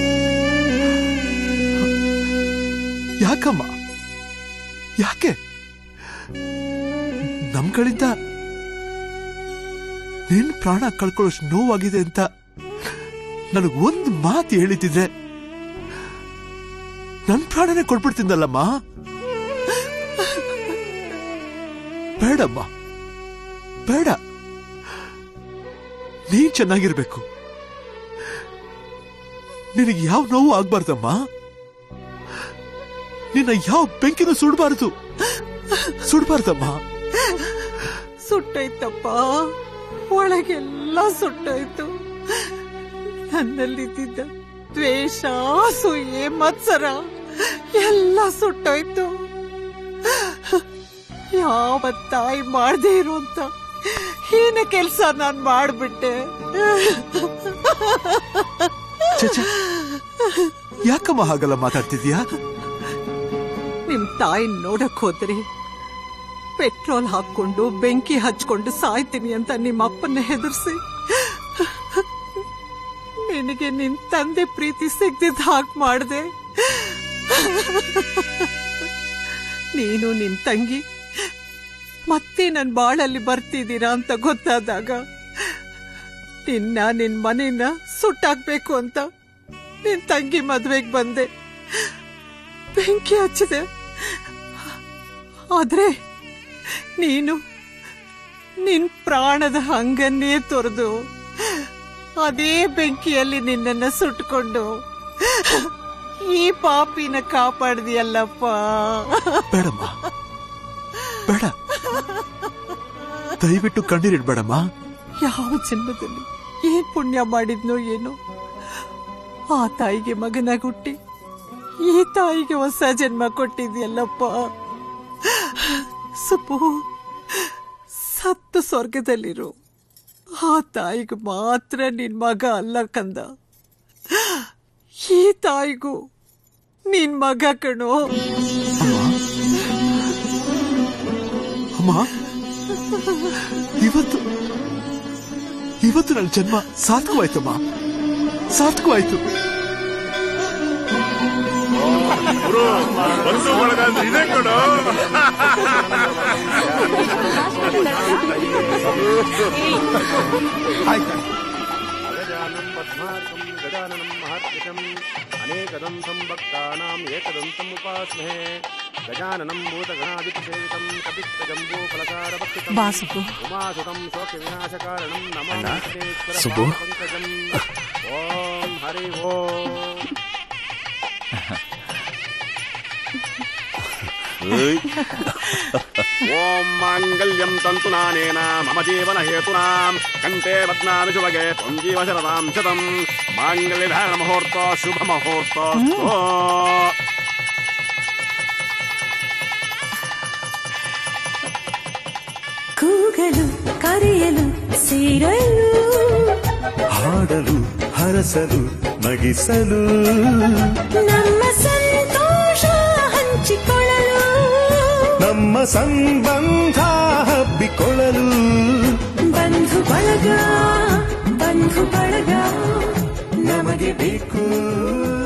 ಯಾಕಮ್ಮ, ಯಾಕೆ ನಮ್ ಕಡೆಯಿಂದ ನಿನ್ ಪ್ರಾಣ ಕಳ್ಕೊಳ್ಳೋಷ್ಟು ನೋವಾಗಿದೆ ಅಂತ ನನಗೊಂದು ಮಾತು ಹೇಳಿದ್ರೆ ನನ್ ಪ್ರಾಣನೇ ಕೊಟ್ಬಿಡ್ತಿದ್ದಲ್ಲಮ್ಮ. ಬೇಡಮ್ಮ, ಬೇಡ. ನೀನ್ ಚೆನ್ನಾಗಿರ್ಬೇಕು, ನಿನಗೆ ಯಾವ ನೋವು ಆಗ್ಬಾರ್ದಮ್ಮ. ನಿನ್ನ ಯಾವ ಬೆಂಕಿನೂ ಸುಡ್ಬಾರ್ದಮ್ಮ. ಸುಟ್ಟೋಯ್ತಪ್ಪ, ಒಳಗೆಲ್ಲ ಸುಟ್ಟೋಯ್ತು. ನನ್ನಲ್ಲಿದ್ದ ದ್ವೇಷ, ಅಸೂಯೆ, ಮತ್ಸರ ಎಲ್ಲ ಸುಟ್ಟೋಯ್ತು. ಯಾವ ತಾಯಿ ಮಾಡದೇ ಇರುವಂತ ಹೀನ ಕೆಲ್ಸ ನಾನ್ ಮಾಡ್ಬಿಟ್ಟೆ. ಯಾಕಮ್ಮ ಹಾಗೆಲ್ಲ ಮಾತಾಡ್ತಿದ್ಯಾ? ನಿಮ್ ತಾಯಿ ನೋಡಕ್ ಹೋದ್ರೆ ಪೆಟ್ರೋಲ್ ಹಾಕೊಂಡು ಬೆಂಕಿ ಹಚ್ಕೊಂಡು ಸಾಯ್ತೀನಿ ಅಂತ ನಿಮ್ಮ ಅಪ್ಪನ್ನ ಹೆದರ್ಸಿ ನಿನಗೆ ನಿನ್ ತಂದೆ ಪ್ರೀತಿ ಸಿಗ್ದಿದ್ದ ಹಾಗೆ ಮಾಡ್ದೆ. ನೀನು ನಿನ್ ತಂಗಿ ಮತ್ತೆ ನನ್ ಬಾಳಲ್ಲಿ ಬರ್ತಿದ್ದೀರಾ ಅಂತ ಗೊತ್ತಾದಾಗ ನಿನ್ನ ನಿನ್ ಮನೆನ ಸುಟ್ಟಾಕ್ಬೇಕು ಅಂತ ನಿನ್ ತಂಗಿ ಮದ್ವೆಗೆ ಬಂದೆ, ಬೆಂಕಿ ಹಚ್ಚಿದೆ. ಆದ್ರೆ ನೀನು ನಿನ್ ಪ್ರಾಣದ ಹಂಗನ್ನೇ ತೊರೆದು ಅದೇ ಬೆಂಕಿಯಲ್ಲಿ ನಿನ್ನನ್ನ ಸುಟ್ಕೊಂಡು ಈ ಪಾಪಿನ ಕಾಪಾಡ್ದಿಯಲ್ಲಪ್ಪ. ಬೇಡಮ್ಮ, ಬೇಡ, ದಯವಿಟ್ಟು ಕಣ್ಣೀರಿಡ್ಬೇಡಮ್ಮ. ಯಾವ ಜನ್ಮದಲ್ಲಿ ಏನ್ ಪುಣ್ಯ ಮಾಡಿದ್ನೋ ಏನೋ, ಆ ತಾಯಿಗೆ ಮಗನಾಗಿ ಹುಟ್ಟಿ ಈ ತಾಯಿಗೆ ಹೊಸ ಜನ್ಮ ಕೊಟ್ಟಿದ್ಯಲ್ಲಪ್ಪ. ಸುಪ್ಪು, ಸತ್ತು ಸ್ವರ್ಗದಲ್ಲಿರು. ಆ ತಾಯಿಗೂ ಮಾತ್ರ ನಿನ್ ಮಗ ಅಲ್ಲ ಕಂದ, ಈ ತಾಯಿಗೂ ನಿನ್ ಮಗ ಕಣೋ. ಅಮ್ಮ, ಇವತ್ತು ನನ್ನ ಜನ್ಮ ಸಾರ್ಥಕವಾಯ್ತಮ್ಮ, ಸಾರ್ಥಕವಾಯ್ತು. ಬಂದು ಬಳಗ ಅಂದ್ರೆ ಇದೇ ಕೊಡು. ಗಜಾನಂ ಪದ್ಮಾರ್ಕಂ ಗಜಾನನಂ ಮಹಾತ್ಮಕಂ ಅನೇಕದಂ ಸಂಭಕ್ತಾನಾಂ ಏಕದಂತಂ ಉಪಾಸ್ಮಹೇ. ಗಜಾನನಂ ಭೂತಗಣಾಧಿಪಸೇವಿತಂ ಕಪಿತ್ತಜಂಬೂ ಫಲಸಾರಭಕ್ಷಿತಂ ಬಾಸುಕು ಉಮಾಸುತಂ ಶೋಕ ವಿನಾಶಕಾರಣಂ ನಮಾಮಿ ಸುಬ್ಬು. ಪಂಕಜಂ. ಓಂ ಹರಿ ಓಂ. ಓಂ ಮಾಂಗಲ್ಯಂ ತಂತುನಾನೇನ ಮಮ ಜೀವನ ಹೇತುನಾಂ ಕಂಠೆ ಬದ್ನಾಮಿ ಶುಭಗೆ ತ್ವಂ ಜೀವ ಶರದಾಂ ಶತಂ. ಮಾಂಗಲ್ಯ ಧಾರಣ ಮುಹೂರ್ತ ಶುಭ ಮುಹೂರ್ತ. ಕೂಗಲು ಕರೆಯಲು ಸೇರಲು ಹಾಡಲು ಹರಸಲು ನಗಿಸಲು ನಮ್ಮ ಸಂತೋಷ ಹಂಚಿಕೊಳ್ಳಲು ನಮ್ಮ ಸಂಬಂಧ ಹಬ್ಬಿಕೊಳ್ಳಲು ಬಂಧು ಬಳಗ ನಮಗೆ ಬೇಕು.